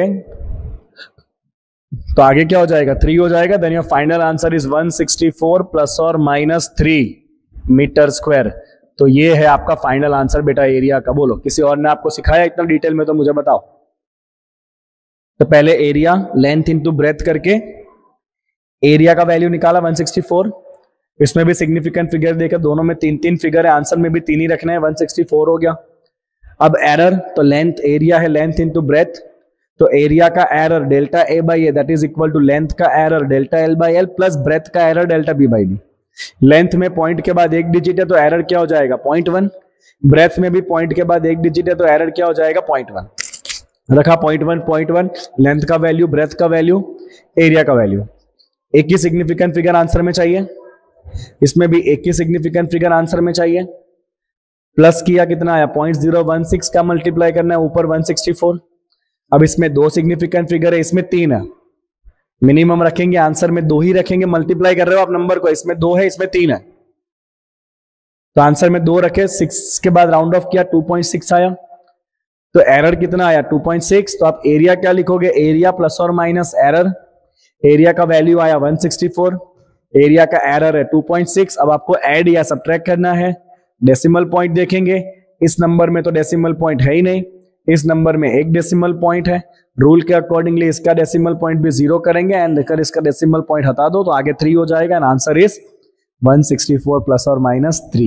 Speaker 1: तो आगे क्या हो जाएगा, 3 हो जाएगा। Then your final answer is 164 plus और माइनस 3 मीटर स्क्वायर। तो ये है आपका फाइनल आंसर बेटा एरिया का। बोलो, किसी और ने आपको सिखाया इतना डिटेल में तो मुझे बताओ। तो पहले एरिया लेंथ इनटू ब्रेथ करके एरिया का वैल्यू निकाला 164। इसमें भी सिग्निफिकेंट फिगर देखा, दोनों में 3-3 फिगर है, आंसर में भी 3 ही रखना है, 164 हो गया। अब एरर, तो लेंथ, एरिया है लेंथ इनटू ब्रेथ, तो एरिया का error delta A by A that is equal to length का error delta L by L plus breadth का error delta B by B. Length में पॉइंट के बाद एक डिजिट है तो एरर क्या हो जाएगा 0.1, ब्रेथ में भी पॉइंट के बाद एक डिजिट है तो एरर क्या हो जाएगा 0.1 रखा 0.1 लेंथ का वैल्यू, ब्रेथ का वैल्यू, एरिया का वैल्यू। एक ही सिग्निफिकेंट फिगर आंसर में चाहिए, इसमें भी एक ही सिग्निफिकेंट फिगर आंसर में चाहिए। प्लस किया कितना आया 0.016 का मल्टीप्लाई करना है ऊपर 164। अब इसमें दो सिग्निफिकेंट फिगर है, इसमें 3 है, मिनिमम रखेंगे आंसर में 2 ही रखेंगे। मल्टीप्लाई कर रहे हो आप नंबर को, इसमें 2 है इसमें 3 है, तो आंसर में 2 रखे, 6 के बाद राउंड ऑफ किया 2.6 आया। तो एरर कितना आया 2.6। तो आप एरिया क्या लिखोगे, एरिया प्लस और माइनस एरर। एरिया का वैल्यू आया 164, एरिया का एरर है 2.6। अब आपको ऐड या सब्ट्रैक्ट करना है, डेसिमल पॉइंट देखेंगे। इस नंबर में तो डेसिमल पॉइंट है ही नहीं, इस नंबर में एक डेसिमल पॉइंट है। रूल के अकॉर्डिंगली इसका डेसिमल पॉइंट भी 0 करेंगे एंड अगर इसका डेसिमल पॉइंट हटा दो तो आगे 3 हो जाएगा एंड आंसर इज 164 प्लस और माइनस 3।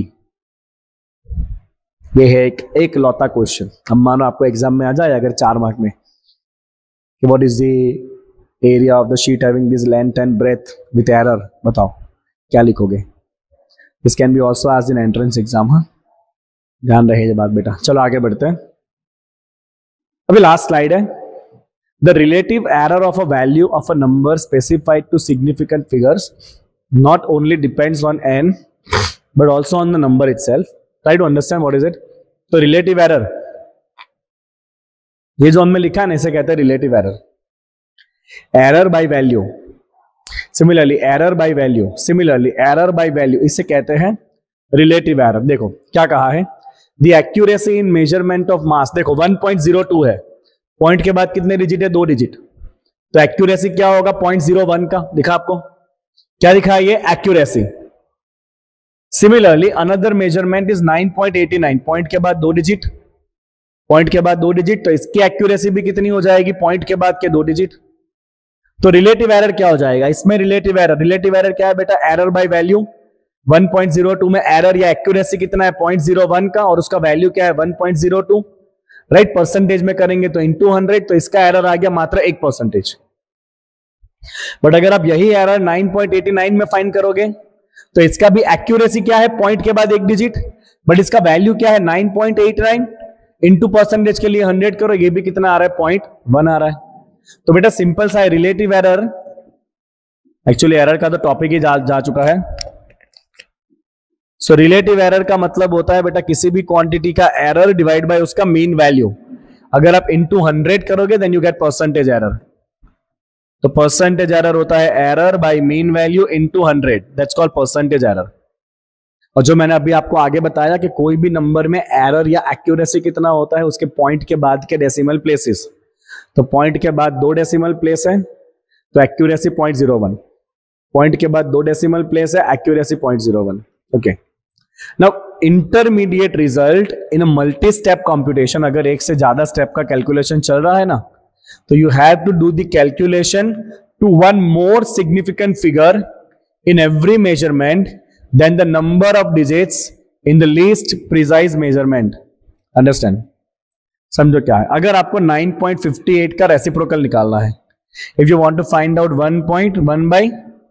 Speaker 1: ये है एक लौता क्वेश्चन। अब मानो आपको एग्जाम में आ जाए अगर 4 मार्क में कि what is the area of the sheet having this length and breadth with error, बताओ क्या लिखोगे। This can be also asked in entrance exam. हाँ, ध्यान रहे ये बात बेटा। चलो आगे बढ़ते हैं। अभी लास्ट स्लाइड है। The relative error of a value of a number specified to significant figures not only depends on n but also on the number itself. Try to understand what is it. तो relative error, ये जो हमने लिखा है ना, इसे कहते हैं relative error. Error by value, similarly error by value, similarly error by value, इसे कहते हैं रिलेटिव एरर। देखो क्या कहा है, the accuracy in measurement of mass. देखो 1.02 है, पॉइंट के बाद कितने डिजिट है 2 डिजिट, तो एक्यूरेसी क्या होगा 0.01 का। दिखा आपको क्या दिखा है ये accuracy. Similarly another measurement is 9.89, point के बाद 2 डिजिट, पॉइंट के बाद 2 डिजिट, तो इसकी एक्यूरेसी भी कितनी हो जाएगी पॉइंट के बाद के 2 डिजिट। तो रिलेटिव एरर क्या हो जाएगा इसमें, रिलेटिव एरर क्या है बेटा, एरर बाय वैल्यू। 1.02 में एरर या एक्यूरेसी कितना है 0.01 का और उसका वैल्यू क्या है 1.02, राइट। परसेंटेज में करेंगे तो इनटू 100, तो इसका एरर आ गया मात्र 1%। बट अगर आप यही एरर 9.89 में फाइंड करोगे तो इसका भी एक्यूरेसी क्या है पॉइंट के बाद 1 डिजिट, बट इसका वैल्यू क्या है 9.89 इंटू परसेंटेज के लिए 100 करो, ये भी कितना आ रहा है 0.1 आ रहा है। तो बेटा सिंपल सा है रिलेटिव एरर। एक्चुअली एरर का तो टॉपिक ही जा चुका है। सो रिलेटिव एरर का मतलब होता है बेटा किसी भी क्वांटिटी का एरर डिवाइड बाय उसका मीन वैल्यू। अगर आप इंटू 100 करोगे then you get percentage error. तो परसेंटेज एरर होता है error by mean value into 100, that's called percentage error. और जो मैंने अभी आपको आगे बताया कि कोई भी नंबर में एरर या एक्यूरेसी कितना होता है उसके पॉइंट के बाद के डेसिमल प्लेसेस। तो पॉइंट के बाद 2 डेसिमल प्लेस है तो एक्यूरेसी 0.01, पॉइंट के बाद 2 डेसिमल प्लेस है accuracy 0.01। Okay, now intermediate result in a multi step computation. अगर एक से ज्यादा स्टेप का कैलकुलेशन चल रहा है ना, तो you have to do the calculation to one more significant figure in every measurement then the number of digits in the least precise measurement. Understand, समझो क्या है। अगर आपको 9.58 का रेसिप्रोकल निकालना है, if you want to find out 1.1 by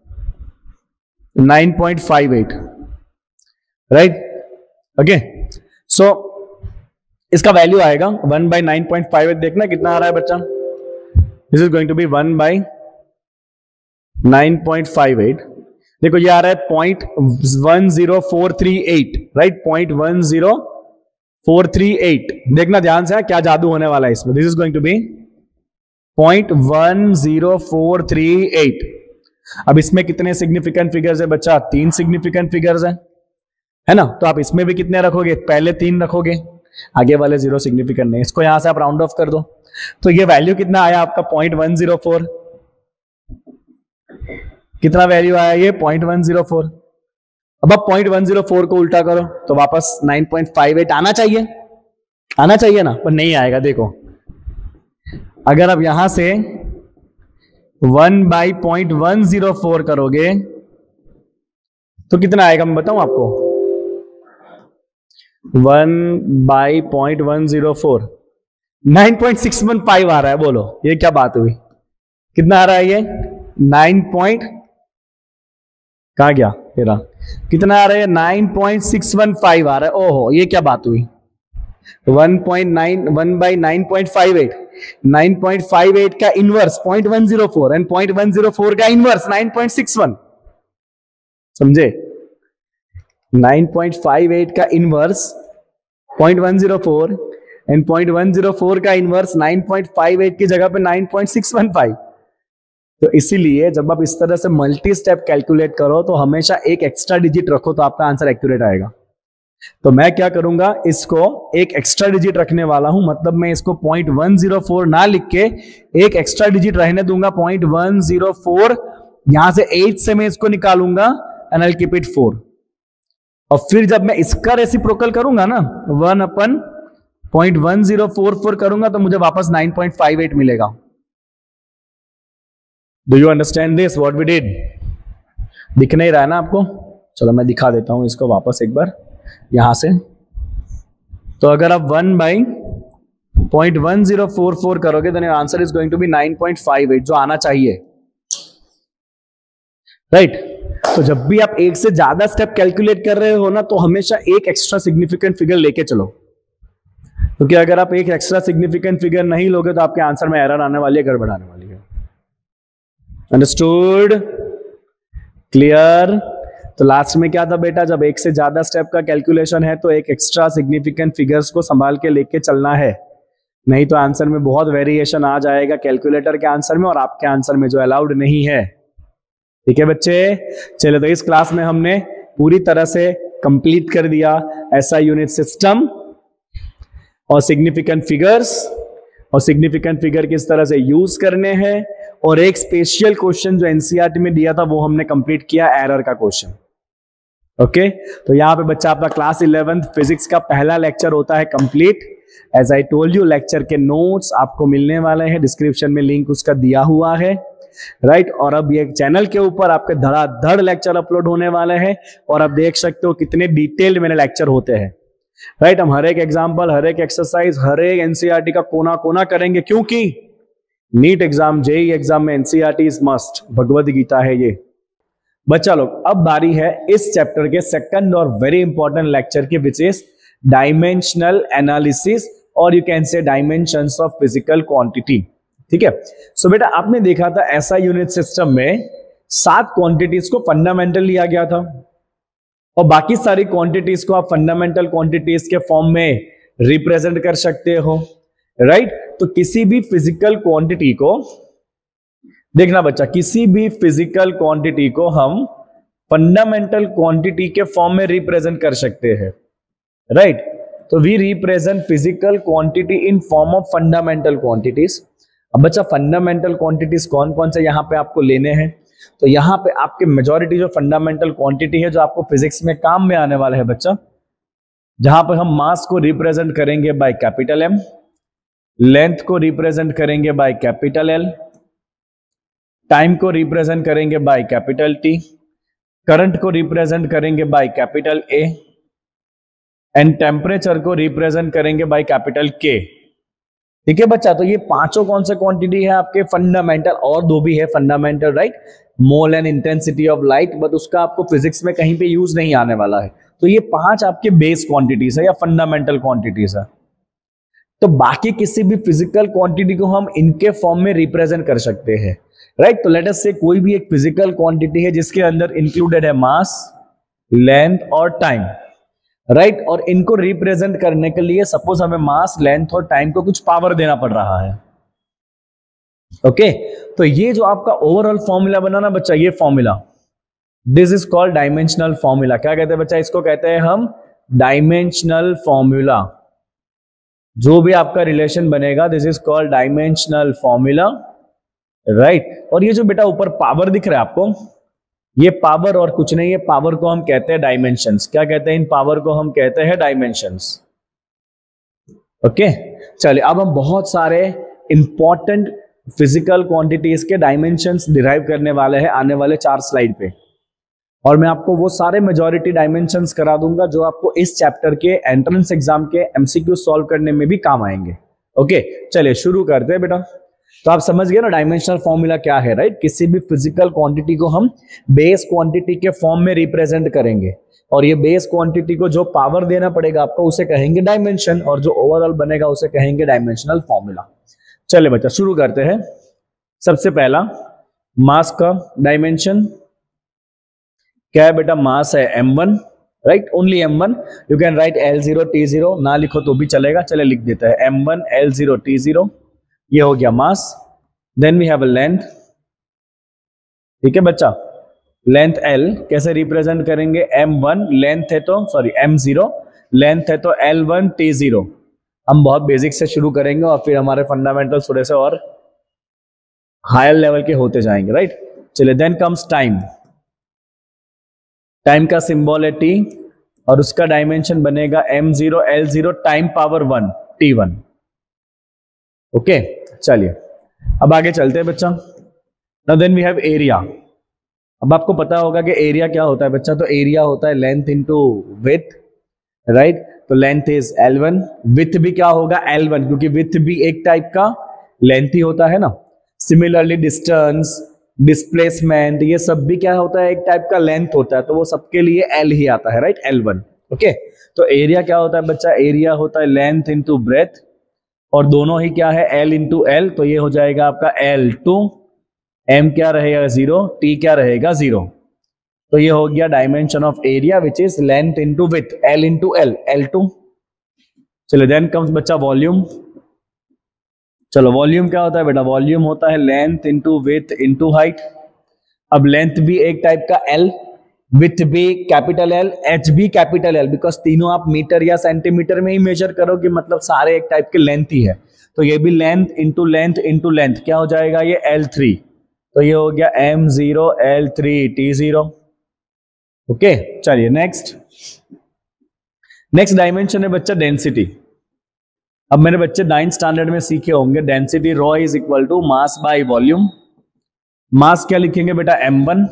Speaker 1: 9.58, right. Okay, so इसका value आएगा 1 बाई 9.58। देखना कितना आ रहा है बच्चा, this is going to be 1 by 9.58। देखो ये आ रहा है 0.10438, राइट, 0.10438। देखना ध्यान से क्या जादू होने वाला है इसमें। This is going to be 0.10438। अब इसमें कितने सिग्निफिकेंट फिगर्स है बच्चा, 3 सिग्निफिकेंट फिगर्स है ना। तो आप इसमें भी कितने रखोगे, पहले 3 रखोगे, आगे वाले 0 सिग्निफिकेंट नहीं। इसको यहां से आप राउंड ऑफ कर दो, तो ये वैल्यू कितना आया आपका 0.104। कितना वैल्यू आया ये 0.104। अब आप 0.104 को उल्टा करो तो वापस 9.58 आना चाहिए ना, पर नहीं आएगा। देखो अगर आप यहां से 1 बाई 0.104 करोगे तो कितना आएगा मैं बताऊं आपको, 1 बाई 0.104 9.615 आ रहा है, बोलो ये क्या बात हुई? कितना आ रहा है ये? 9 पॉइंट, कहा गया तेरा? कितना आ रहा है? 9.615 आ रहा है। ओहो, ये क्या बात हुई? 1.9 1/9.58, 9.58 का इनवर्स 0.104 एंड 0.104 का इनवर्स 9.61, समझे? 9.58 का इनवर्स 0.104 एंड 0.104 का इनवर्स 9.58 की जगह पे 9.615। तो इसीलिए जब आप इस तरह से मल्टी स्टेप कैलकुलेट करो तो हमेशा एक एक्स्ट्रा डिजिट रखो तो आपका आंसर एक्यूरेट आएगा। तो मैं क्या करूंगा, इसको एक एक्स्ट्रा डिजिट रखने वाला हूं, मतलब मैं इसको 0.104 ना लिख के एक एक्स्ट्रा डिजिट रहने दूंगा 0.104। यहां से 8 से मैं इसको निकालूंगा and I will keep it 4। और फिर जब मैं इसका रेसिप्रोकल करूंगा ना, 1/0.1044 करूंगा तो मुझे वापस 9.58 मिलेगा। Do you understand this what we did? दिख नहीं रहा है ना आपको? चलो मैं दिखा देता हूं इसको वापस एक बार यहां से। तो अगर आप 1/0.1044 करोगे तो answer is going to be 9.58, जो आना चाहिए, राइट? तो जब भी आप एक से ज्यादा स्टेप कैलकुलेट कर रहे हो ना, तो हमेशा एक एक्स्ट्रा सिग्निफिकेंट फिगर लेके चलो, क्योंकि अगर आप एक एक्स्ट्रा सिग्निफिकेंट फिगर नहीं लोगे तो आपके आंसर में एरर आने वाली है, गड़बड़ आने वाली है। अंडरस्टूड? क्लियर? तो लास्ट में क्या था बेटा, जब एक से ज्यादा स्टेप का कैलकुलेशन है तो एक एक्स्ट्रा सिग्निफिकेंट फिगर्स को संभाल के लेके चलना है, नहीं तो आंसर में बहुत वेरिएशन आ जाएगा कैलकुलेटर के आंसर में और आपके आंसर में, जो अलाउड नहीं है। ठीक है बच्चे? चलो, तो इस क्लास में हमने पूरी तरह से कंप्लीट कर दिया ऐसा यूनिट सिस्टम और सिग्निफिकेंट फिगर्स, और सिग्निफिकेंट फिगर किस तरह से यूज करने हैं, और एक स्पेशल क्वेश्चन जो एनसीईआरटी में दिया था वो हमने कंप्लीट किया, एरर का क्वेश्चन। ओके, तो यहां पे बच्चा आपका क्लास 11th फिजिक्स का पहला लेक्चर होता है complete. As I told you, lecture के नोट्स आपको मिलने वाले हैं, डिस्क्रिप्शन में लिंक उसका दिया हुआ है, राइट? और अब ये चैनल के ऊपर आपके धड़ाधड़ लेक्चर अपलोड होने वाले हैं और आप देख सकते हो कितने डिटेल्ड मेरे लेक्चर होते हैं, राइट? हम हर एक एग्जाम्पल, हर एक एक्सरसाइज, हर एक एनसीईआरटी का कोना कोना करेंगे, क्योंकि नीट एग्जाम, जेईई एग्जाम में NCERT is must, Bhagavad Gita है ये। बच्चा लोग, अब बारी है इस चैप्टर के सेकंड और वेरी इंपॉर्टेंट लेक्चर की, विच इज डायमेंशनल एनालिसिस, और you can say dimensions of physical quantity. ठीक है? सो बेटा, आपने देखा था ऐसा यूनिट सिस्टम में 7 क्वांटिटीज को फंडामेंटल लिया गया था और बाकी सारी क्वांटिटीज को आप फंडामेंटल क्वांटिटीज के फॉर्म में रिप्रेजेंट कर सकते हो, राइट? तो किसी भी फिजिकल क्वांटिटी को, देखना बच्चा, किसी भी फिजिकल क्वांटिटी को हम फंडामेंटल क्वांटिटी के फॉर्म में रिप्रेजेंट कर सकते हैं, राइट? तो we represent physical quantity in form of fundamental quantities. अब बच्चा, फंडामेंटल क्वांटिटीज कौन कौन से यहां पे आपको लेने हैं? तो यहां पे आपके मेजॉरिटी जो फंडामेंटल क्वांटिटी है जो आपको फिजिक्स में काम में आने वाला है बच्चा, जहां पे हम मास को रिप्रेजेंट करेंगे बाय कैपिटल एम, लेंथ को रिप्रेजेंट करेंगे बाय कैपिटल एल, टाइम को रिप्रेजेंट करेंगे बाय कैपिटल टी, करंट को रिप्रेजेंट करेंगे by capital A, and temperature को रिप्रेजेंट करेंगे बाय कैपिटल के। ठीक है बच्चा? तो ये पांचों कौन से क्वांटिटी है आपके फंडामेंटल, और दो भी है fundamental, right? Mole and intensity of light, but उसका आपको फिजिक्स में कहीं पे यूज नहीं आने वाला है। तो ये 5 आपके बेस क्वांटिटीज है या फंडामेंटल क्वांटिटीज है। तो बाकी किसी भी फिजिकल क्वांटिटी को हम इनके फॉर्म में रिप्रेजेंट कर सकते हैं, राइट? तो लेट अस से कोई भी एक फिजिकल क्वांटिटी है जिसके अंदर इंक्लूडेड है मास, लेंथ और टाइम, राइट? और इनको रिप्रेजेंट करने के लिए सपोज हमें मास, लेंथ और टाइम को कुछ पावर देना पड़ रहा है। ओके, तो ये जो आपका ओवरऑल फॉर्मूला बना ना बच्चा, ये formula, this is called dimensional formula. क्या कहते हैं बच्चा? इसको कहते हैं हम डायमेंशनल फॉर्मूला। जो भी आपका रिलेशन बनेगा, this is called dimensional formula, right? और ये जो बेटा ऊपर पावर दिख रहा है आपको, ये पावर और कुछ नहीं है, पावर को हम कहते हैं डायमेंशंस। क्या कहते हैं? इन पावर को हम कहते हैं डायमेंशंस। ओके, चलिए अब हम बहुत सारे इंपॉर्टेंट फिजिकल क्वांटिटीज के डायमेंशंस डिराइव करने वाले हैं आने वाले 4 स्लाइड पे, और मैं आपको वो सारे मेजॉरिटी डायमेंशंस करा दूंगा जो आपको इस चैप्टर के एंट्रेंस एग्जाम के एमसीक्यू सॉल्व करने में भी काम आएंगे। ओके, चलिए शुरू करते हैं बेटा। तो आप समझ गए ना डायमेंशनल फॉर्मूला क्या है, राइट? किसी भी फिजिकल क्वांटिटी को हम बेस क्वांटिटी के फॉर्म में रिप्रेजेंट करेंगे, और ये बेस क्वांटिटी को जो पावर देना पड़ेगा आपको उसे कहेंगे डायमेंशन, और जो ओवरऑल बनेगा उसे कहेंगे डायमेंशनल फॉर्मूला। चलिए बच्चा शुरू करते हैं। सबसे पहला मास का डायमेंशन क्या है बेटा? मास है m1, right? Only m1। You can write L0 T0, ना लिखो तो भी चलेगा, चले लिख देते हैं m1 L0 T0। ये हो गया mass. Then we have a length, ठीक है बच्चा? लेंथ L कैसे रिप्रेजेंट करेंगे? m1 लेंथ है तो सॉरी m0 लेंथ है तो L1 T0। हम बहुत बेसिक से शुरू करेंगे और फिर हमारे फंडामेंटल थोड़े से और हायर लेवल के होते जाएंगे, राइट? चलिए, देन कम्स टाइम। टाइम का सिंबल है T और उसका डायमेंशन बनेगा m0 L0 time power 1 T1। Okay, चलिए अब आगे चलते हैं बच्चा। Now then we have area. अब आपको पता होगा कि एरिया क्या होता है बच्चा? तो एरिया होता है लेंथ इनटू विड्थ, राइट? तो लेंथ इज L1, विड्थ भी क्या होगा? L1, क्योंकि विड्थ भी एक टाइप का लेंथ ही होता है ना। सिमिलरली डिस्टेंस, डिस्प्लेसमेंट, ये सब भी क्या होता है? एक टाइप का लेंथ होता है, तो वो सबके लिए L ही आता है, राइट? L1। ओके, तो एरिया क्या होता है बच्चा? एरिया होता है लेंथ इनटू ब्रेथ, और दोनों ही क्या है? L इंटू L, तो ये हो जाएगा आपका L2। M क्या रहेगा? 0, T क्या रहेगा? 0। तो ये हो गया dimension of area which is length into width, L into L, L2। चलो देन कम्स बच्चा वॉल्यूम। चलो वॉल्यूम क्या होता है बेटा? वॉल्यूम होता है length into width into height. अब लेंथ भी एक टाइप का L, विड्थ भी कैपिटल L, H भी कैपिटल L, बिकॉज तीनों आप मीटर या सेंटीमीटर में ही मेजर करोगे, मतलब सारे एक टाइप के लेंथ ही है। तो ये भी length into length into length क्या हो जाएगा? ये L3। तो ये हो गया m0 L3 T0। ओके, चलिए नेक्स्ट। नेक्स्ट डायमेंशन है बच्चा डेंसिटी। अब मेरे बच्चे 9th स्टैंडर्ड में सीखे होंगे density rho is equal to mass by volume. Mass क्या लिखेंगे बेटा? m1,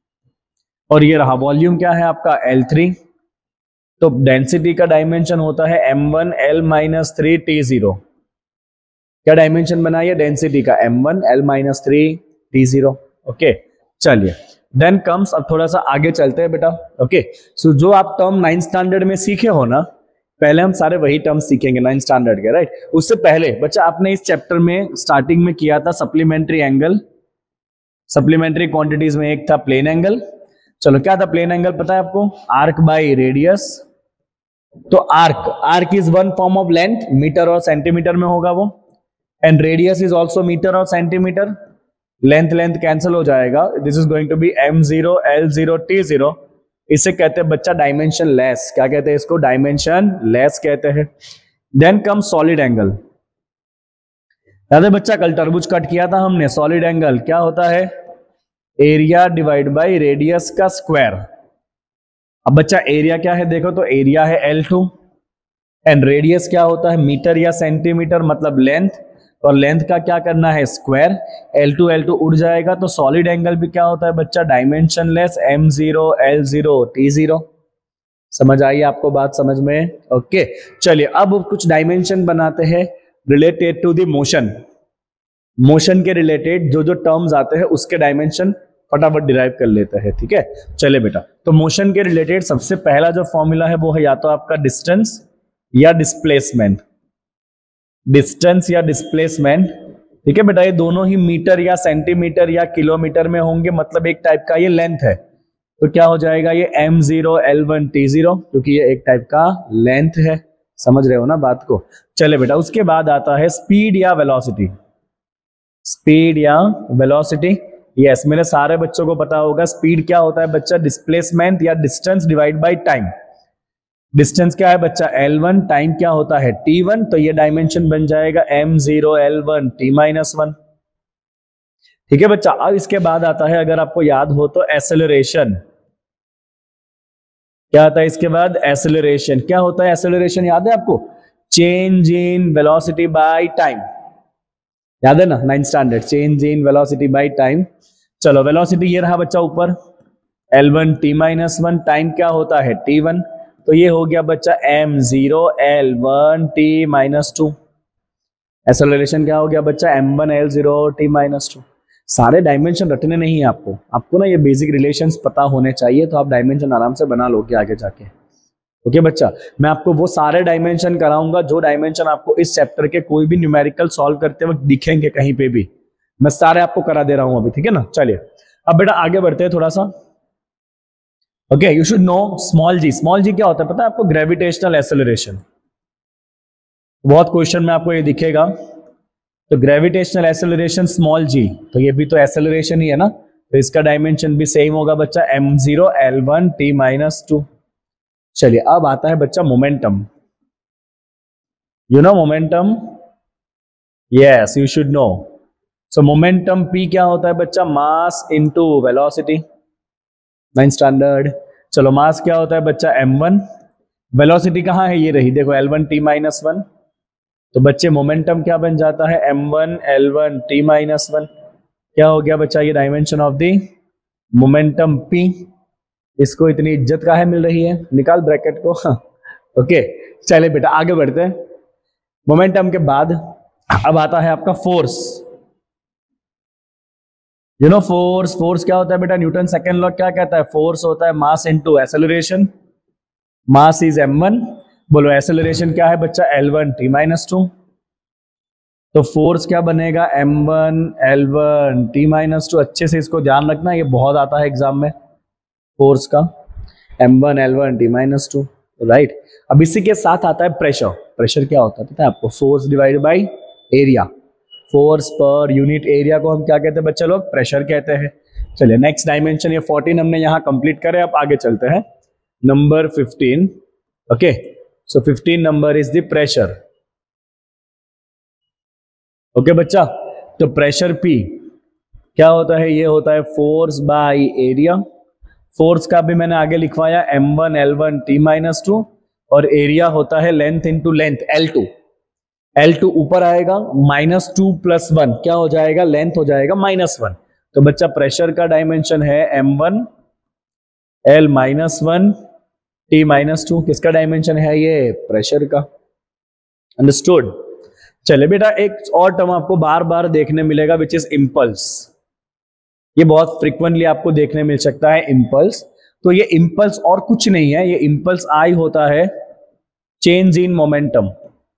Speaker 1: और ये रहा वॉल्यूम क्या है आपका? L3। तो डेंसिटी का डायमेंशन होता है m1 L-3 T0। क्या डायमेंशन बनाइए डेंसिटी का? m1 L-3 T0। ओके, चलिए देन कम्स, अब थोड़ा सा आगे चलते हैं बेटा। ओके, सो जो आप टर्म 9th स्टैंडर्ड में सीखे हो ना, पहले हम सारे वही टर्म सीखेंगे 9th स्टैंडर्ड के, राइट? उससे पहले बच्चा आपने इस चैप्टर में स्टार्टिंग में किया था सप्लीमेंट्री एंगल। सप्लीमेंट्री क्वांटिटीज में एक था प्लेन एंगल। चलो क्या था प्लेन एंगल पता है आपको? Arc by radius. तो arc is one form of length, metre और सेंटीमीटर में होगा वो, and radius is also metre और सेंटीमीटर। लेंथ लेंथ कैंसिल हो जाएगा। This is going to be m0 L0 T0। इसे कहते हैं बच्चा डायमेंशन लेस। क्या कहते हैं इसको? डायमेंशन लेस कहते हैं। Then come solid angle. याद है बच्चा कल तरबूज कट किया था हमने? सॉलिड एंगल क्या होता है? एरिया डिवाइड बाय रेडियस का स्क्वायर। अब बच्चा एरिया क्या है? देखो तो एरिया है L2, एंड रेडियस क्या होता है? मीटर या सेंटीमीटर, मतलब लेंथ, और लेंथ का क्या करना है? स्क्वायर। L2 L2 उड़ जाएगा। तो सॉलिड एंगल भी क्या होता है बच्चा? Dimensionless, m0 L0 T0। समझ आई आपको बात? समझ में? ओके, चलिए अब कुछ डायमेंशन बनाते हैं related to the motion. Motion के रिलेटेड जो जो टर्म्स आते हैं उसके डायमेंशन फटाफट डिराइव कर लेते हैं, ठीक है? चलिए बेटा, तो मोशन के रिलेटेड सबसे पहला जो फॉर्मूला है वो है या तो आपका डिस्टेंस या डिस्प्लेसमेंट। डिस्टेंस या डिस्प्लेसमेंट, ठीक है बेटा? ये दोनों ही मीटर या सेंटीमीटर या किलोमीटर में होंगे, मतलब एक टाइप का ये लेंथ है। तो क्या हो जाएगा? ये m0 L1 T0, क्योंकि ये एक टाइप का लेंथ है। समझ रहे हो ना बात को? चले बेटा, उसके बाद आता है स्पीड या वेलोसिटी। स्पीड या वेलोसिटी, यस, मेरे सारे बच्चों को पता होगा स्पीड क्या होता है बच्चा? डिस्प्लेसमेंट या distance divide by time. Distance क्या है बच्चा? L1, टाइम क्या होता है? T1। तो ये डायमेंशन बन जाएगा m0 L1 T-1। ठीक है बच्चा? अब इसके बाद आता है, अगर आपको याद हो तो, एसेलरेशन। क्या आता है इसके बाद? एसेलरेशन। क्या होता है एसेलरेशन? याद है आपको? Change in velocity by time. याद है ना 9th standard? Change in velocity by time. चलो वेलोसिटी ये रहा बच्चा ऊपर, L1 T-1, टाइम क्या होता है? T1। तो ये हो गया बच्चा m0 L1 T-2। एक्सेलरेशन क्या हो गया बच्चा, m1l0t-2। सारे डायमेंशन रटने नहीं है आपको, आपको ना ये बेसिक रिलेशंस पता होने चाहिए, तो आप डायमेंशन आराम से बना लोगे आगे जाके। ओके बच्चा, मैं आपको वो सारे डायमेंशन कराऊंगा जो डायमेंशन आपको इस चैप्टर के कोई भी न्यूमेरिकल सॉल्व करते वक्त दिखेंगे कहीं पे भी, मैं सारे आपको करा दे रहा हूं अभी, ठीक है ना। चलिए अब बेटा आगे बढ़ते हैं थोड़ा सा। Okay, you should know small G. Small G क्या होता है पता है आपको, ग्रेविटेशनल एक्सेलरेशन। बहुत क्वेश्चन में आपको ये दिखेगा, तो ग्रेविटेशनल एक्सेलरेशन स्मॉल जी, तो ये भी तो एक्सेलरेशन ही है ना, तो इसका डायमेंशन भी सेम होगा बच्चा, m0l1t-2। चलिए अब आता है बच्चा momentum. You know momentum, yes you should know. So momentum p क्या होता है बच्चा, mass into velocity, 9th standard. चलो मास क्या होता है बच्चा, m1। वेलोसिटी कहाँ है, ये रही देखो, l1t-1। तो बच्चे मोमेंटम क्या बन जाता है, m1l1t-1। क्या हो गया बच्चा, ये dimension of the momentum p। इसको इतनी इज्जत काहे मिल रही है, निकाल ब्रैकेट को। ओके चलिए बेटा आगे बढ़ते हैं। मोमेंटम के बाद अब आता है आपका force. You know force, force क्या होता है बेटा, न्यूटन सेकेंड लॉ क्या कहता है, फोर्स होता है mass into acceleration. Mass is m1, बोलो एक्सेलरेशन क्या है बच्चा, l1t-2। तो फोर्स क्या बनेगा, m1l1t-2। अच्छे से इसको ध्यान रखना, ये बहुत आता है एग्जाम में फोर्स का, m1l1t-2, राइट। अब इसी के साथ आता है प्रेशर। प्रेशर क्या होता है पता है आपको, force divide by area. Force per unit area को हम क्या कहते हैं बच्चे लोग, प्रेशर कहते हैं। चलिए नेक्स्ट डायमेंशन, ये 14 हमने यहाँ कंप्लीट करे, अब आगे चलते हैं number 15। Okay so 15 number is the pressure. Okay बच्चा, तो प्रेशर P क्या होता है, ये होता है फोर्स बाय एरिया। फोर्स का भी मैंने आगे लिखवाया m1l1t-2, और एरिया होता है length into length L2। L2 ऊपर आएगा, -2 + 1 क्या हो जाएगा, लेंथ हो जाएगा -1। तो बच्चा प्रेशर का डायमेंशन है m1l-1t-2। किसका डायमेंशन है, ये प्रेशर का। अंडरस्टूड। चले बेटा एक और टर्म आपको बार बार देखने मिलेगा, विच इज इंपल्स। ये बहुत फ्रिक्वेंटली आपको देखने मिल सकता है इंपल्स। तो ये इंपल्स और कुछ नहीं है, ये इंपल्स आई होता है चेंज इन मोमेंटम।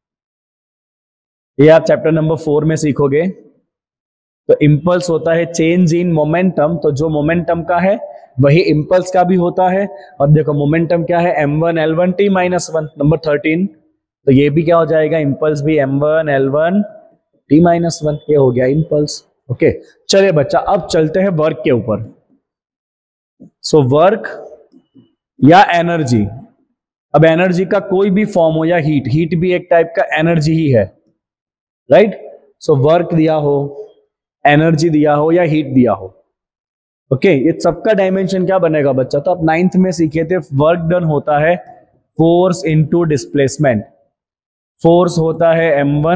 Speaker 1: ये आप चैप्टर नंबर 4 में सीखोगे। तो इंपल्स होता है चेंज इन मोमेंटम, तो जो मोमेंटम का है वही इंपल्स का भी होता है। और देखो मोमेंटम क्या है, m1l1t-1, नंबर 13। तो ये भी क्या हो जाएगा, इंपल्स भी m1l1t-1, ये हो गया इंपल्स। ओके चलिए बच्चा अब चलते हैं वर्क के ऊपर। सो वर्क या एनर्जी, अब एनर्जी का कोई भी फॉर्म हो, या हीट, हीट भी एक टाइप का एनर्जी ही है, राइट। सो वर्क दिया हो, एनर्जी दिया हो, या हीट दिया हो, ओके ये सबका डायमेंशन क्या बनेगा बच्चा, तो आप 9th में सीखे थे, वर्क डन होता है फोर्स इनटू डिस्प्लेसमेंट। फोर्स होता है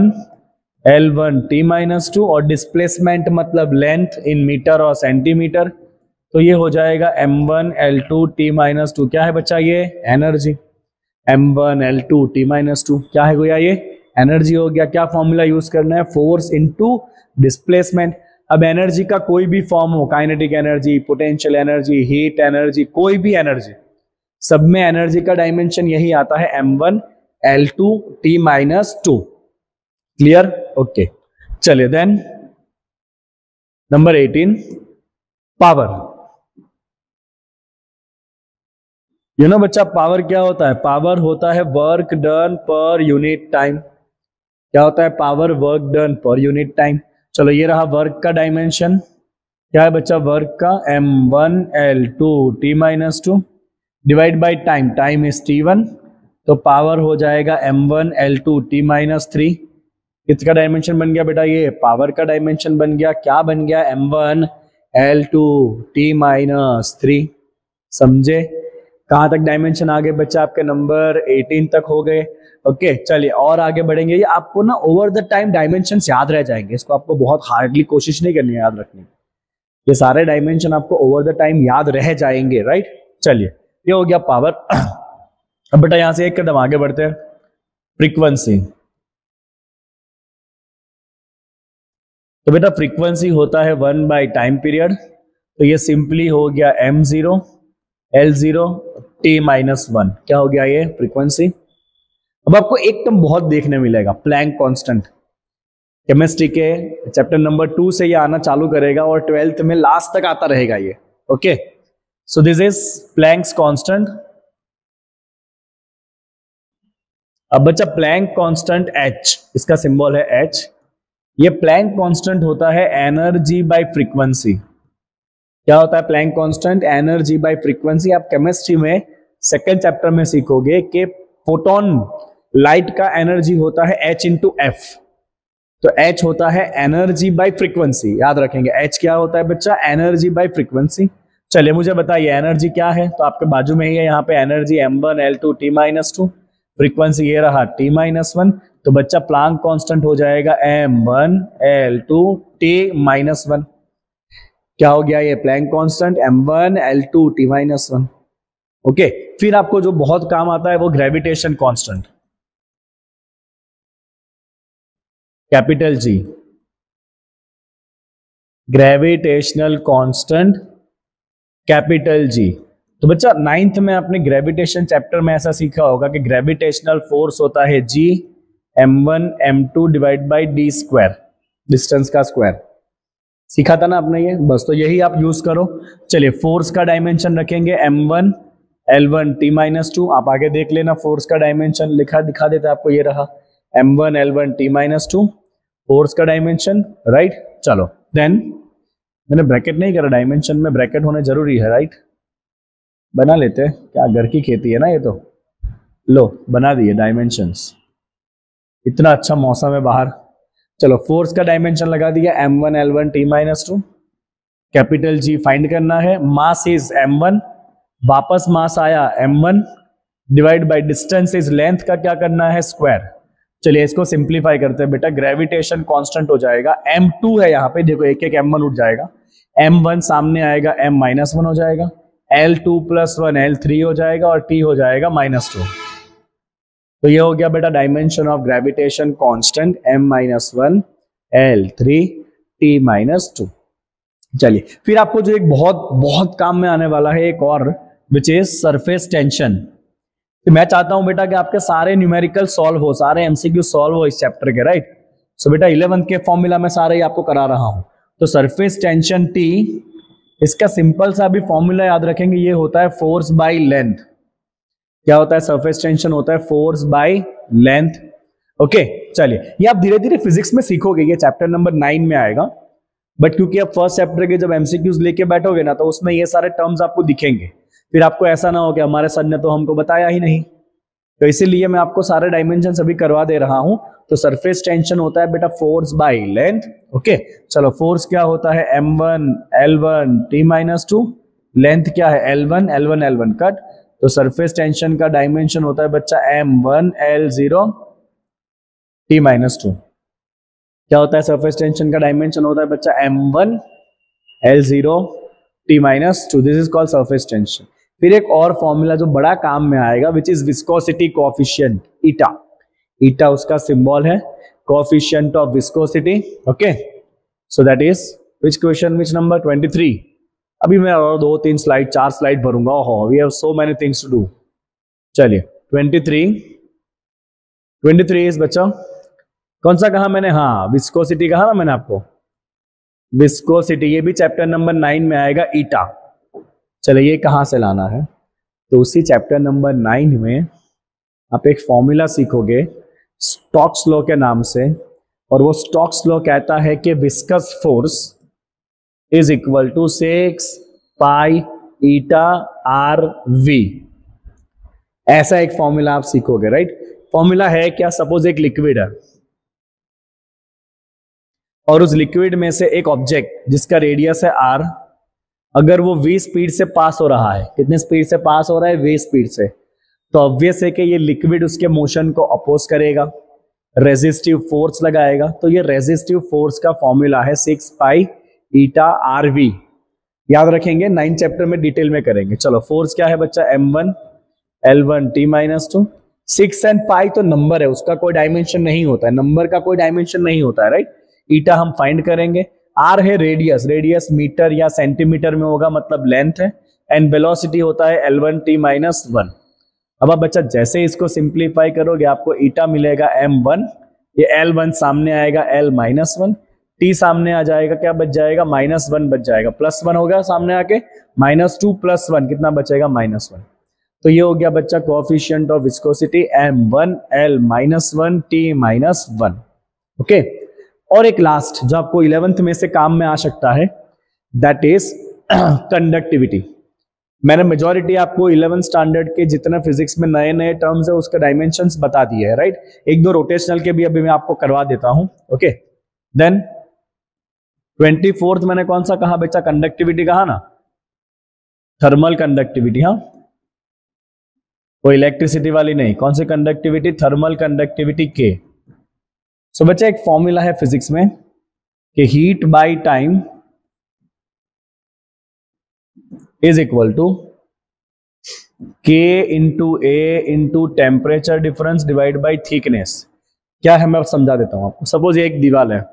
Speaker 1: m1l1t-2, और डिस्प्लेसमेंट मतलब लेंथ इन मीटर और सेंटीमीटर। तो ये हो जाएगा m1l2t-2। क्या है बच्चा, ये एनर्जी। m1l2t-2 क्या है गोया, ये एनर्जी हो गया। क्या फॉर्मूला यूज करना है, फोर्स इनटू डिस्प्लेसमेंट। अब एनर्जी का कोई भी फॉर्म हो, kinetic energy, potential energy, heat energy, कोई भी एनर्जी, सब में एनर्जी का डायमेंशन यही आता है m1l2t-2। क्लियर, ओके चलिए then number 18 power. You know बच्चा पावर क्या होता है, पावर होता है work done per unit time. क्या होता है, power work done per unit time. चलो ये रहा वर्क का डायमेंशन, क्या है बच्चा वर्क का, m1l2t-2 divide by time, time is t1, तो पावर हो जाएगा m1l2t-3। किसका डायमेंशन बन गया बेटा, ये पावर का डायमेंशन बन गया। क्या बन गया, m1l2t-3। समझे, कहां तक डायमेंशन आ गए बच्चा, आपके नंबर 18 तक हो गए। ओके चलिए और आगे बढ़ेंगे। ये आपको ना ओवर द टाइम डायमेंशन याद रह जाएंगे, इसको आपको बहुत हार्डली कोशिश नहीं करनी है याद रखने की, ये सारे डायमेंशन आपको ओवर द टाइम याद रह जाएंगे, राइट। चलिए ये हो गया पावर। अब बेटा यहां से एक कदम आगे बढ़ते हैं, फ्रीक्वेंसी। तो बेटा फ्रीक्वेंसी होता है 1 बाई टाइम पीरियड, तो ये सिंपली हो गया m0 L0 t-1। क्या हो गया ये फ्रीक्वेंसी। अब आपको एक टर्म बहुत देखने मिलेगा, प्लैंक कांस्टेंट। केमिस्ट्री के चैप्टर नंबर 2 से ये आना चालू करेगा और 12th में लास्ट तक आता रहेगा ये। Okay, so this is Planck's constant. अब बच्चा प्लैंक कांस्टेंट H, इसका सिंबल है H। ये प्लैंक कांस्टेंट होता है एनर्जी बाय फ्रीक्वेंसी। क्या होता है Planck constant? Energy by frequency. आप केमिस्ट्री में सेकेंड चैप्टर में सीखोगे कि फोटोन लाइट का एनर्जी होता है H इंटू एफ। तो H होता है एनर्जी बाय फ्रीक्वेंसी, याद रखेंगे। H क्या होता है बच्चा? Energy by frequency. चलिए मुझे बताइए एनर्जी क्या है, तो आपके बाजू में ही है यहाँ पे energy m1 L2 t-2, frequency ये रहा t-1। तो बच्चा प्लैंक कांस्टेंट हो जाएगा m1 L2 t-1। क्या हो गया ये Planck constant? m1 L2 t-1। Okay, फिर आपको जो बहुत काम आता है वो gravitation constant, capital G, gravitational constant capital G। तो बच्चा 9th में आपने ग्रेविटेशन चैप्टर में ऐसा सीखा होगा कि ग्रेविटेशनल फोर्स होता है G m1 m2 divide by d square, distance का स्क्वायर सीखा था ना आपने ये, बस तो यही आप यूज करो। चलिए फोर्स का डायमेंशन रखेंगे m1 L1 t-2। आप आगे देख लेना, फोर्स का डायमेंशन लिखा दिखा देता आपको, ये रहा m1 L1 t-2 फोर्स का डायमेंशन, राइट। चलो देन मैंने ब्रैकेट नहीं करा, डायमेंशन में ब्रैकेट होने जरूरी है, राइट। बना लेते हैं, क्या घर की खेती है ना ये तो। लो बना दिए डायमेंशंस, इतना अच्छा मौसम है बाहर। चलो फोर्स का डायमेंशन लगा दिया m1 L1 t-2। Capital G find करना है, मास इज m1, वापस मास आया m1 divide by distance is length का क्या करना है? स्क्वायर। चलिए इसको सिंप्लीफाई करते हैं बेटा, ग्रेविटेशन कांस्टेंट हो जाएगा m2 है यहाँ पे, देखो एक एक m1 उठ जाएगा, m1 सामने आएगा m-1 हो जाएगा, L2 + 1 L3 हो जाएगा और t हो जाएगा -2। तो ये हो गया बेटा dimension of gravitation constant m-1 L3 t-2। चलिए फिर आपको जो एक बहुत बहुत काम में आने वाला है एक और, विच इज सरफेस टेंशन। तो मैं चाहता हूं बेटा कि आपके सारे न्यूमेरिकल सॉल्व हो, सारे एमसीक्यू सॉल्व हो इस चैप्टर के, राइट। सो बेटा 11th के फॉर्मूला में सारे आपको करा रहा हूं। तो सरफेस टेंशन T, इसका सिंपल सा भी फॉर्मूला याद रखेंगे, ये होता है फोर्स बाय लेंथ। क्या होता है? सरफेस टेंशन होता है फोर्स बाय लेंथ। ओके चलिए, ये आप धीरे धीरे फिजिक्स में सीखोगे, ये चैप्टर नंबर 9 में आएगा। बट क्योंकि आप फर्स्ट चैप्टर के जब एमसीक्यूज लेके बैठोगे ना, तो उसमें ये सारे टर्म्स आपको दिखेंगे, फिर आपको ऐसा ना हो कि हमारे सर ने तो हमको बताया ही नहीं। तो इसीलिए मैं आपको सारे डायमेंशन अभी करवा दे रहा हूं। तो सरफेस टेंशन होता है बेटा फोर्स बाय लेंथ। ओके चलो, फोर्स क्या होता है? m1 L1 t-2, लेंथ क्या है? L1 L1 L1 cut. तो सरफेस टेंशन का डायमेंशन होता है बच्चा m1 L0 t-2। क्या होता है? सरफेस टेंशन का डायमेंशन होता है बच्चा m1 L0 t-2। This is called surface tension. फिर एक और फॉर्मूला जो बड़ा काम में आएगा, which is viscosity coefficient, eta. Eta उसका सिंबल है, coefficient of viscosity. Okay so that is which question, which number? 23। अभी मैं और 2 3 स्लाइड 4 स्लाइड भरूंगा। ओहो, we have so many things to do. चलिए 23 इज बच्चा कौन सा कहा मैंने? हाँ विस्कोसिटी कहा ना मैंने आपको, विस्कोसिटी। ये भी चैप्टर नंबर 9 में आएगा, ईटा। चलिए ये कहां से लाना है? तो उसी चैप्टर नंबर 9 में आप एक फॉर्मूला सीखोगे स्टोक्स लॉ के नाम से, और वो स्टोक्स लॉ कहता है कि viscous force is equal to 6 pi eta R V. ऐसा एक फॉर्मूला आप सीखोगे, राइट। फॉर्मूला है क्या? सपोज एक लिक्विड है और उस लिक्विड में से एक ऑब्जेक्ट जिसका रेडियस है r, अगर वो v स्पीड से पास हो रहा है, कितने स्पीड से पास हो रहा है? v स्पीड से। तो ऑब्वियस है कि ये लिक्विड उसके मोशन को अपोज करेगा, रेजिस्टिव फोर्स लगाएगा। तो ये रेजिस्टिव फोर्स का फॉर्मूला है 6 पाई ईटा आर वी। याद रखेंगे, 9 चैप्टर में डिटेल में करेंगे। चलो फोर्स क्या है बच्चा? m1 L1 t-2। 6 and pi तो नंबर है, उसका कोई डायमेंशन नहीं होता है, नंबर का कोई डायमेंशन नहीं होता है, राइट। ईटा हम फाइंड करेंगे। आर है रेडियस, रेडियस मीटर या सेंटीमीटर में होगा, मतलब लेंथ है। एंड वेलोसिटी होता है L1t-1। अब आप बच्चा जैसे इसको सिंप्लीफाई करोगे आपको ईटा मिलेगा m1, ये L1 सामने आएगा L-1, t सामने आ जाएगा, क्या बच जाएगा -1 बच जाएगा, +1 होगा सामने आके, -2 + 1 कितना बचेगा -1। तो ये हो गया बच्चा coefficient of viscosity m1 L-1 t-1। Okay, और एक लास्ट जो आपको 11th में से काम में आ सकता है, दैट इज कंडक्टिविटी। मैंने मेजॉरिटी आपको 11th स्टैंडर्ड के जितने फिजिक्स में नए नए टर्म्स है उसके डायमेंशंस बता दिए है, राइट। एक दो रोटेशनल के भी अभी मैं आपको करवा देता हूं। ओके, देन 24th मैंने कौन सा कहा बच्चा, कंडक्टिविटी कहा ना, थर्मल कंडक्टिविटी। हाँ, वो इलेक्ट्रिसिटी वाली नहीं, कौन सी कंडक्टिविटी, थर्मल कंडक्टिविटी के। सो बच्चा एक फॉर्मूला है फिजिक्स में कि heat by time is equal to K into A into temperature difference divide by thickness. क्या है मैं समझा देता हूं आपको। सपोज ये एक दीवार है,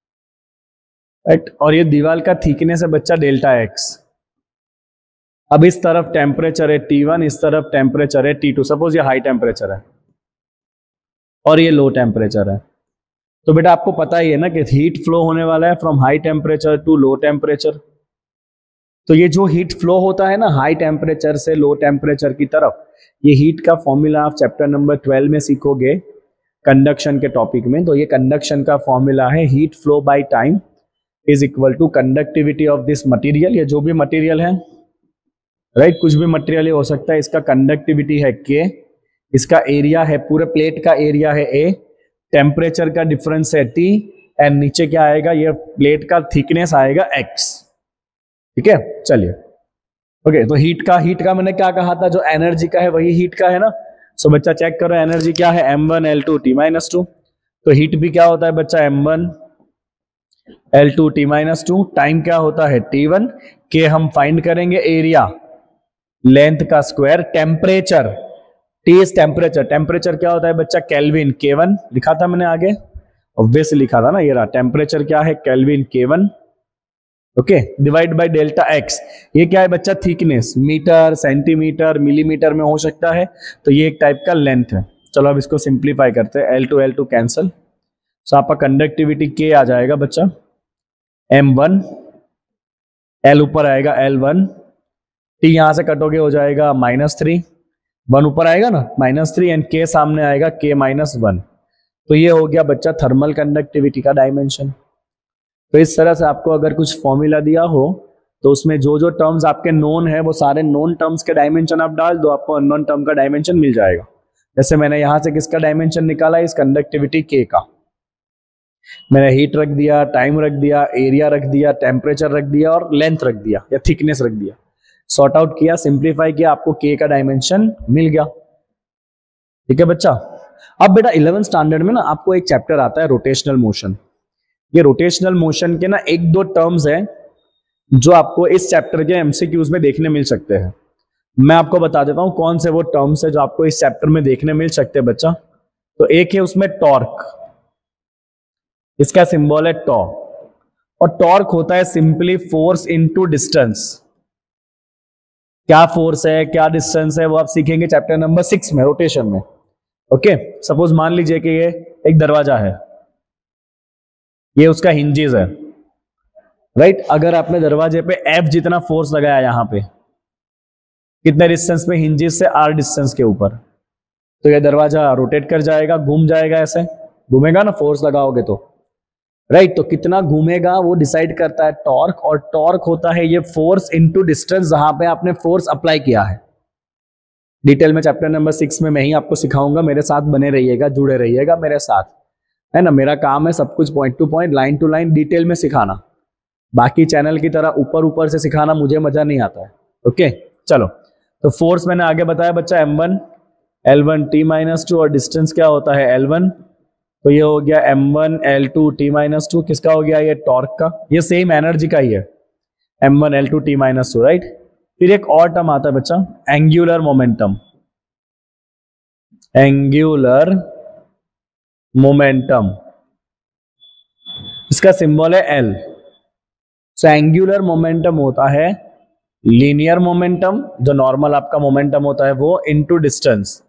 Speaker 1: राइट, और ये दीवार का थिकनेस है बच्चा डेल्टा एक्स। अब इस तरफ टेम्परेचर है T1, इस तरफ टेम्परेचर है T2। सपोज ये हाई टेम्परेचर है और ये लो टेम्परेचर है। तो बेटा आपको पता ही है ना कि हीट फ्लो होने वाला है from high temperature to low temperature. तो ये जो हीट फ्लो होता है ना हाई टेम्परेचर से लो टेम्परेचर की तरफ, ये हीट का फॉर्मूला आप चैप्टर नंबर 12 में सीखोगे कंडक्शन के टॉपिक में। तो ये कंडक्शन का फॉर्मूला है, heat flow by time is equal to conductivity of this material, ये जो भी मटेरियल है, राइट, कुछ भी मटेरियल हो सकता है, इसका कंडक्टिविटी है के, इसका एरिया है, पूरे प्लेट का एरिया है ए, टेम्परेचर का डिफरेंस है टी, एंड नीचे क्या आएगा, ये प्लेट का थिकनेस आएगा एक्स। ठीक है, चलिए। ओके, तो हीट का मैंने क्या कहा था, जो एनर्जी का है वही हीट का है ना। सो बच्चा चेक करो एनर्जी क्या है, m1 L2 t-2। तो हीट भी क्या होता है बच्चा, m1 L2 t-2। टाइम क्या होता है t1, के हम फाइंड करेंगे एरिया, लेंथ का square, temperature, T is temperature, temperature क्या होता है बच्चा, केल्विन, K1 लिखा था मैंने आगे, ऑब्वियसली लिखा था ना, ये रहा टेम्परेचर क्या है, Kelvin K1। Okay, divide by delta X, ये क्या है बच्चा, थिकनेस, मीटर, सेंटीमीटर, मिलीमीटर में हो सकता है, तो ये एक टाइप का लेंथ है। चलो अब इसको सिंप्लीफाई करते हैं, L2 कैंसल, सो आपका कंडक्टिविटी K आ जाएगा बच्चा m1, L ऊपर आएगा L1, T यहां से कटोगे हो जाएगा -3, 1 ऊपर आएगा ना -3, एंड K सामने आएगा K-1। तो ये हो गया बच्चा थर्मल कंडक्टिविटी का डायमेंशन। तो इस तरह से आपको अगर कुछ फॉर्मूला दिया हो तो उसमें जो जो टर्म्स आपके नोन है वो सारे नोन टर्म्स के डायमेंशन आप डाल दो, आपको अननोन टर्म का डायमेंशन मिल जाएगा। जैसे मैंने यहां से किसका डायमेंशन निकाला, इस कंडक्टिविटी K का। मैंने हीट रख दिया, टाइम रख दिया, एरिया रख दिया, टेम्परेचर रख दिया और लेंथ रख दिया या थिकनेस रख दिया, सॉर्ट आउट किया, सिंप्लीफाई किया, आपको K का डायमेंशन मिल गया। ठीक है बच्चा। अब बेटा 11th स्टैंडर्ड में ना आपको एक चैप्टर आता है रोटेशनल मोशन। ये रोटेशनल मोशन के ना एक दो टर्म्स हैं जो आपको इस चैप्टर के एमसीक्यूज में देखने मिल सकते हैं। मैं आपको बता देता हूं कौन से वो टर्म्स है जो आपको इस चैप्टर में देखने मिल सकते हैं बच्चा। तो एक है उसमें टॉर्क, इसका सिंबल है टॉ, और टॉर्क होता है सिंपली फोर्स इनटू डिस्टेंस। क्या फोर्स है क्या डिस्टेंस है वो आप सीखेंगे चैप्टर नंबर 6 में, रोटेशन में। ओके, सपोज मान लीजिए कि ये एक दरवाजा है, ये उसका हिंजेस है, राइट। अगर आपने दरवाजे पे F जितना फोर्स लगाया यहां पे, कितने डिस्टेंस पे, हिंजेस से R डिस्टेंस के ऊपर, तो ये दरवाजा रोटेट कर जाएगा, घूम जाएगा, ऐसे घूमेगा ना फोर्स लगाओगे तो, राइट। तो कितना घूमेगा वो डिसाइड करता है टॉर्क, और टॉर्क होता है ये फोर्स इनटू डिस्टेंस जहां पे आपने फोर्स अप्लाई किया है। डिटेल में चैप्टर नंबर 6 में मैं ही आपको सिखाऊंगा, मेरे साथ बने रहिएगा, जुड़े रहिएगा मेरे साथ, है ना। मेरा काम है सब कुछ point to point, line to line detail में सिखाना। बाकी चैनल की तरह ऊपर ऊपर से सिखाना मुझे मजा नहीं आता है। ओके, चलो। तो फोर्स मैंने आगे बताया बच्चा m1 L1 t-2, और डिस्टेंस क्या होता है L1। तो ये हो गया m1 L2 t-2, किसका हो गया, ये टॉर्क का, ये सेम एनर्जी का ही है, m1 L2 t-2, राइट। फिर एक और टर्म आता है बच्चा, एंगुलर मोमेंटम। एंगुलर मोमेंटम, इसका सिंबल है एल। सो एंगुलर मोमेंटम होता है लीनियर मोमेंटम, जो नॉर्मल आपका मोमेंटम होता है वो, इनटू डिस्टेंस।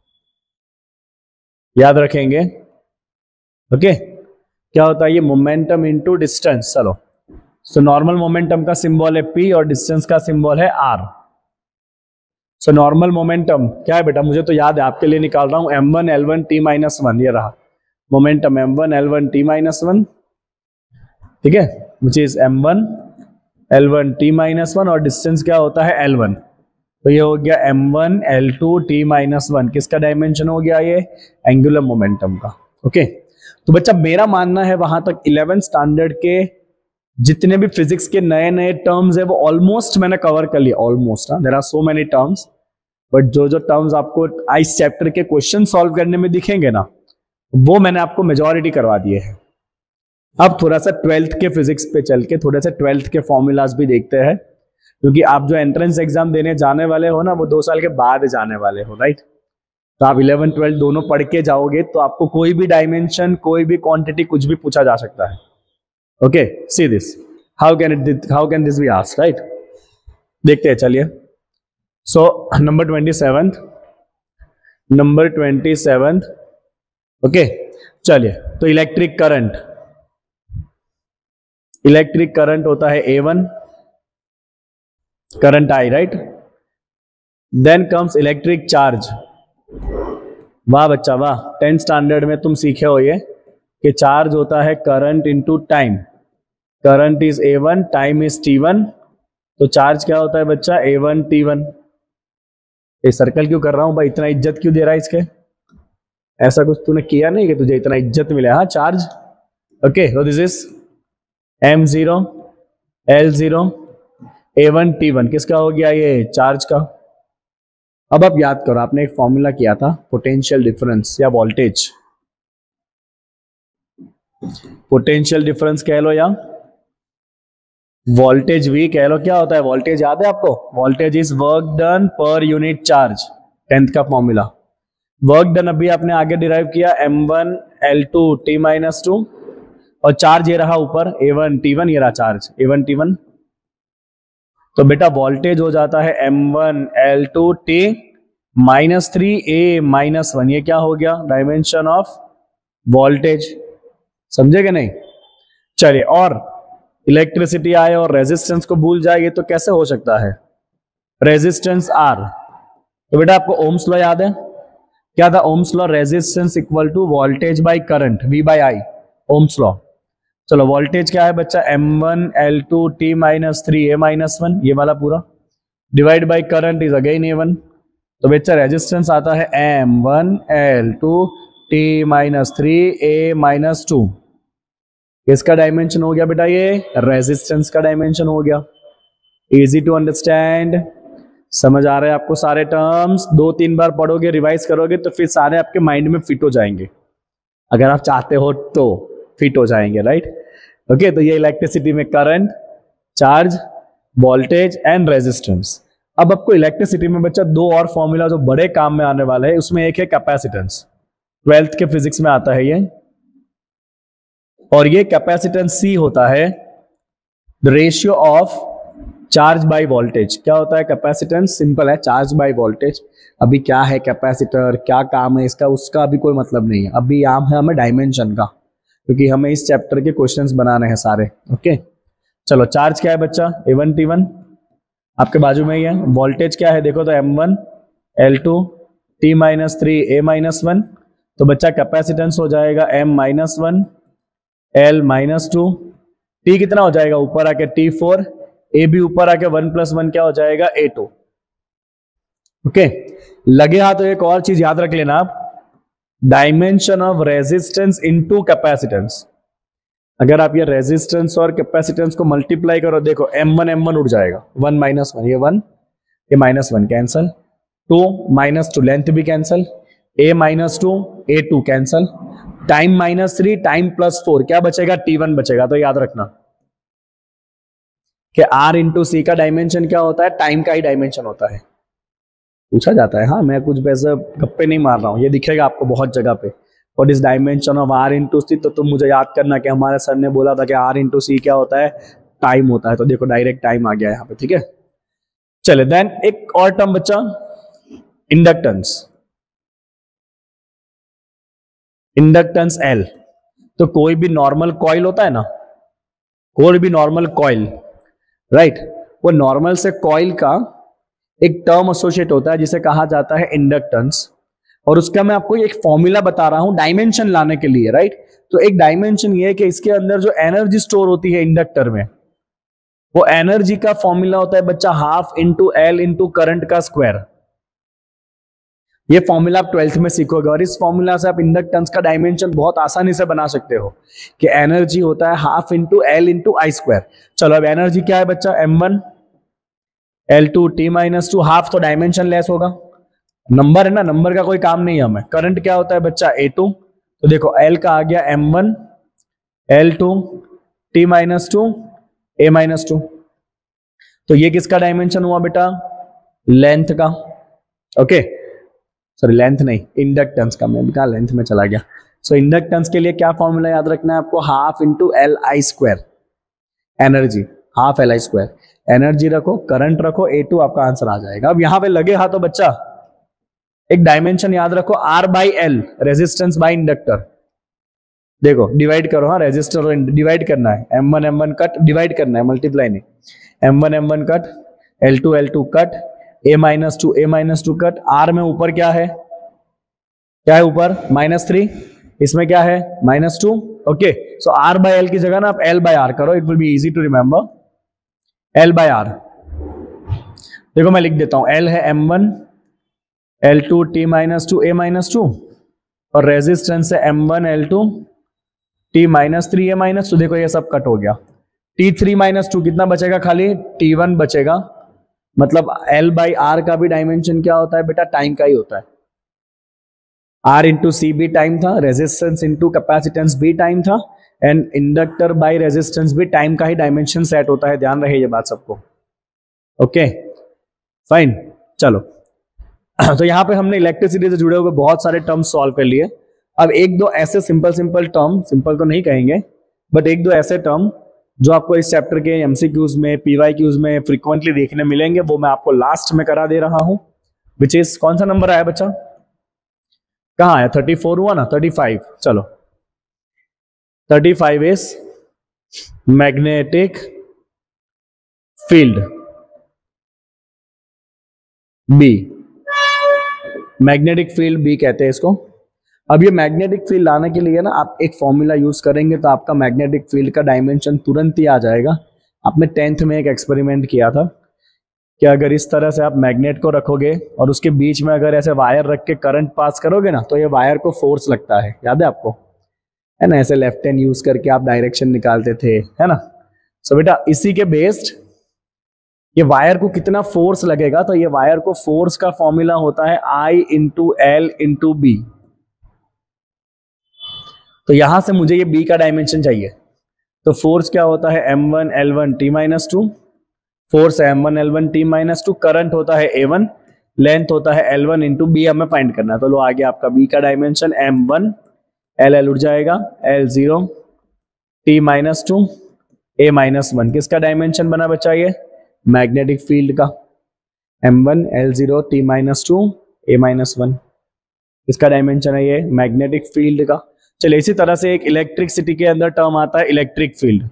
Speaker 1: याद रखेंगे, ओके। क्या होता है ये, मोमेंटम इनटू डिस्टेंस। चलो, सो नॉर्मल मोमेंटम का सिंबल है पी और डिस्टेंस का सिंबल है आर। सो नॉर्मल मोमेंटम क्या है बेटा, मुझे तो याद है, आपके लिए निकाल रहा हूं, m1 l1 t minus one. ये रहा momentum m1 l1 t minus one, ठीक है, which is m1 l1 t minus one, और डिस्टेंस क्या होता है l1। तो ये हो गया m1 l2 t minus one. किसका डायमेंशन हो गया ये, एंगुलर मोमेंटम का, ओके। तो बच्चा मेरा मानना है वहां तक 11th स्टैंडर्ड के जितने भी फिजिक्स के नए नए टर्म्स है वो ऑलमोस्ट मैंने कवर कर लिया, almost. There are so many terms, but जो जो टर्म्स आपको इस चैप्टर के क्वेश्चन सॉल्व करने में दिखेंगे ना, वो मैंने आपको मेजॉरिटी करवा दिए हैं। अब थोड़ा सा 12th के फिजिक्स पे चल के थोड़े से 12th के फॉर्मूलाज भी देखते हैं, क्योंकि आप जो एंट्रेंस एग्जाम देने जाने वाले हो ना, वो 2 साल के बाद जाने वाले हो, राइट। तो आप 11 12 दोनों पढ़ के जाओगे तो आपको कोई भी डायमेंशन, कोई भी क्वांटिटी, कुछ भी पूछा जा सकता है, okay. See this, how can this be asked, right. देखते हैं, चलिए। सो नंबर 27, ओके, चलिए। तो इलेक्ट्रिक करंट होता है A1, current I, right. Then comes electric charge. वाह बच्चा वाह, 10th स्टैंडर्ड में तुम सीखे हो ये कि चार्ज होता है current into time. Current is A1, time is T1। तो चार्ज क्या होता है बच्चा, A1 T1। ये सर्कल क्यों कर रहा हूं भाई, इतना इज्जत क्यों दे रहा है इसके, ऐसा कुछ तूने किया नहीं कि तुझे इतना इज्जत मिले। हाँ, चार्ज, ओके। तो this is M0 L0 A1 T1। किसका हो गया ये, चार्ज का। अब आप याद करो, आपने एक फॉर्मूला किया था पोटेंशियल डिफरेंस या वोल्टेज। पोटेंशियल डिफरेंस कह लो या वोल्टेज भी कह लो। क्या होता है वोल्टेज, याद है आपको, voltage is work done per unit charge, 10th का फॉर्मूला। वर्क डन अभी आपने आगे डिराइव किया, m1 l2 t माइनस 2, और चार्ज ये रहा ऊपर A1 T1, ये रहा चार्ज A1 T1। तो बेटा वोल्टेज हो जाता है m1 l2 t minus 3 a minus 1। ये क्या हो गया, डायमेंशन ऑफ वोल्टेज, समझे कि नहीं। चलिए, और इलेक्ट्रिसिटी आए और रेजिस्टेंस को भूल जाए, ये तो कैसे हो सकता है। रेजिस्टेंस R, तो बेटा आपको ओम्स लॉ याद है, क्या था Ohm's law, resistance equal to voltage by current, V by I, Ohm's law. चलो, वोल्टेज क्या है बच्चा, m1 l2 t minus 3 a minus 1, ये वाला पूरा, divide by current is again A1। तो बच्चा रेजिस्टेंस आता है m1 l2 t minus 3 a minus 2। किसका डायमेंशन हो गया बेटा, ये रेजिस्टेंस का डायमेंशन हो गया। इजी टू अंडरस्टैंड, समझ आ रहे हैं आपको सारे टर्म्स। 2-3 बार पढ़ोगे, रिवाइज करोगे तो फिर सारे आपके माइंड में फिट हो जाएंगे, अगर आप चाहते हो तो फिट हो जाएंगे, राइट। ओके, तो ये इलेक्ट्रिसिटी में current, charge, voltage and resistance. अब आपको इलेक्ट्रिसिटी में बच्चा 2 और फॉर्मूला जो बड़े काम में आने वाले हैं, उसमें एक है कैपेसिटेंस, 12th के फिजिक्स में आता है ये, और ये कैपेसिटेंस C होता है the ratio of charge by voltage. क्या होता है कैपेसिटेंस, सिंपल है, चार्ज बाय वोल्टेज। अभी क्या है कैपेसिटर, क्या काम है इसका, उसका अभी कोई मतलब नहीं है, अभी आम है हमें डायमेंशन का, क्योंकि हमें इस चैप्टर के क्वेश्चंस बनाने हैं सारे, ओके। चलो, चार्ज क्या है बच्चा, A1 T1 आपके बाजू में ही है। वोल्टेज क्या है देखो, तो m1 l2 t minus 3 a minus 1। तो बच्चा कैपेसिटेंस हो जाएगा m minus 1 L minus 2, T कितना हो जाएगा ऊपर आके T4, A भी ऊपर आके 1 + 1 क्या हो जाएगा A2, ओके। लगे हाथ तो एक और चीज याद रख लेना आप, dimension of resistance into capacitance. अगर आप ये रेजिस्टेंस और कैपेसिटेंस को मल्टीप्लाई करो, देखो m1 उड़ जाएगा, 1 माइनस 1, ये 1, ये माइनस 1 कैंसल, 2 माइनस 2 लेंथ भी cancel, A minus 2 A2 cancel, time minus 3 time plus 4 क्या बचेगा, T1 बचेगा। तो याद रखना कि R इंटू सी का डायमेंशन क्या होता है, टाइम का ही डायमेंशन होता है, पूछा जाता है। हाँ, मैं कुछ वैसे गप्पे नहीं मार रहा हूं, ये दिखेगा आपको बहुत जगह पे, what is dimension of R into C, तो तुम मुझे याद करना कि हमारे सर ने बोला था कि आर इंटू सी क्या होता है, टाइम होता है। तो देखो डायरेक्ट टाइम आ गया यहाँ पे, ठीक है। चले देन एक और टर्म बच्चा, इंडक्टेंस। Inductance L. तो कोई भी नॉर्मल कॉइल होता है ना, कोई भी नॉर्मल कॉइल, राइट, वो नॉर्मल से कॉइल का एक टर्म एसोसिएट होता है जिसे कहा जाता है इंडक्टेंस। और उसका मैं आपको एक फॉर्मूला बता रहा हूं डायमेंशन लाने के लिए, राइट। तो एक डायमेंशन ये है कि इसके अंदर जो एनर्जी स्टोर होती है इंडक्टर में, वो एनर्जी का फॉर्मूला होता है बच्चा half into L into current का स्क्वायर। ये फॉर्मूला आप 12th में सीखोगे और इस फॉर्मूला से आप इंडक्टेंस का डायमेंशन बहुत आसानी से बना सकते हो कि एनर्जी होता है half into L into I square. चलो अब एनर्जी क्या है बच्चा, m1 L2 T-2, हाफ तो डायमेंशन लेस होगा, नंबर है ना, नंबर का कोई काम नहीं है हमें। करंट क्या होता है बच्चा, A2, तो देखो L का आ गया m1 L2 T-2 A-2। तो ये किसका डायमेंशन हुआ बेटा, लेंथ का, ओके सॉरी लेंथ नहीं, इंडक्टेंस का, मैं भी कहा लेंथ में चला गया। सो इंडक्टेंस के लिए क्या फॉर्मूला याद रखना है आपको, half into L I square, energy half L I square, energy रखो, करंट रखो, A2 आपका आंसर आ जाएगा। अब यहां पे लगे हाथों बच्चा एक डायमेंशन याद रखो, R by L, resistance by inductor. देखो डिवाइड करो, हाँ रेजिस्टर डिवाइड करना है, M1 कट, डिवाइड करना है, मल्टीप्लाई नहीं, M1 cut, L2 cut, A-2 cut, R में ऊपर क्या है, क्या है ऊपर -3, इसमें क्या है -2, okay. So R by L की जगह ना आप L बाय R करो, it will be easy to remember, L by R। देखो मैं लिख देता हूं, L है M1 L2 T-2 A-2 और रेजिस्टेंस है M1 L2 T-3 A-, तो देखो ये सब कट हो गया। T3-2 कितना बचेगा, खाली T1 बचेगा। मतलब L बाई आर का भी डायमेंशन क्या होता है बेटा, टाइम का ही होता है। R इंटू सी भी टाइम था, रेजिस्टेंस इंटू कैपेसिटेंस भी टाइम था, एंड इंडक्टर बाई रेजिस्टेंस भी टाइम का ही डायमेंशन सेट होता है, ध्यान रहे ये बात सबको, ओके फाइन। चलो तो यहां पे हमने इलेक्ट्रिसिटी से जुड़े हुए बहुत सारे टर्म्स सॉल्व कर लिए। अब एक दो ऐसे सिंपल टर्म, सिंपल तो नहीं कहेंगे बट एक दो ऐसे टर्म जो आपको इस चैप्टर के एमसीक्यूज में, पीवाईक्यूज में फ्रीक्वेंटली देखने मिलेंगे, वो मैं आपको लास्ट में करा दे रहा हूं। विच इज, कौन सा नंबर आया बच्चा, कहां आया, 34 हुआ ना, 35, चलो 35 is magnetic field, B, magnetic field B कहते हैं इसको। अब ये मैग्नेटिक फील्ड लाने के लिए ना आप एक फॉर्मूला यूज करेंगे तो आपका मैग्नेटिक फील्ड का डायमेंशन तुरंत ही आ जाएगा। आपने 10th में एक एक्सपेरिमेंट किया था कि अगर इस तरह से आप मैग्नेट को रखोगे और उसके बीच में अगर ऐसे वायर रख के करंट पास करोगे ना, तो ये वायर को फोर्स लगता है, याद है आपको, है ना, ऐसे लेफ्ट हैंड यूज करके आप डायरेक्शन निकालते थे, है ना। सो बेटा इसी के बेस्ड ये वायर को कितना फोर्स लगेगा, तो ये वायर को फोर्स का फॉर्मूला होता है I into L into B. तो यहां से मुझे ये B का डायमेंशन चाहिए, तो फोर्स क्या होता है M1 L1 T-2, फोर्स है M1 L1 T-2, करंट होता है A1, लेंथ होता है L1 इंटू बी, हमें फाइंड करना है। तो लो आ गया आपका B का डायमेंशन, M1 L उड़ जाएगा, L0 T-2 A-1, किसका डायमेंशन बना बच्चा, ये मैग्नेटिक फील्ड का, M1 L0 T-2 A-1, इसका डायमेंशन है ये मैग्नेटिक फील्ड का। चलिए इसी तरह से एक इलेक्ट्रिसिटी के अंदर टर्म आता है इलेक्ट्रिक फील्ड,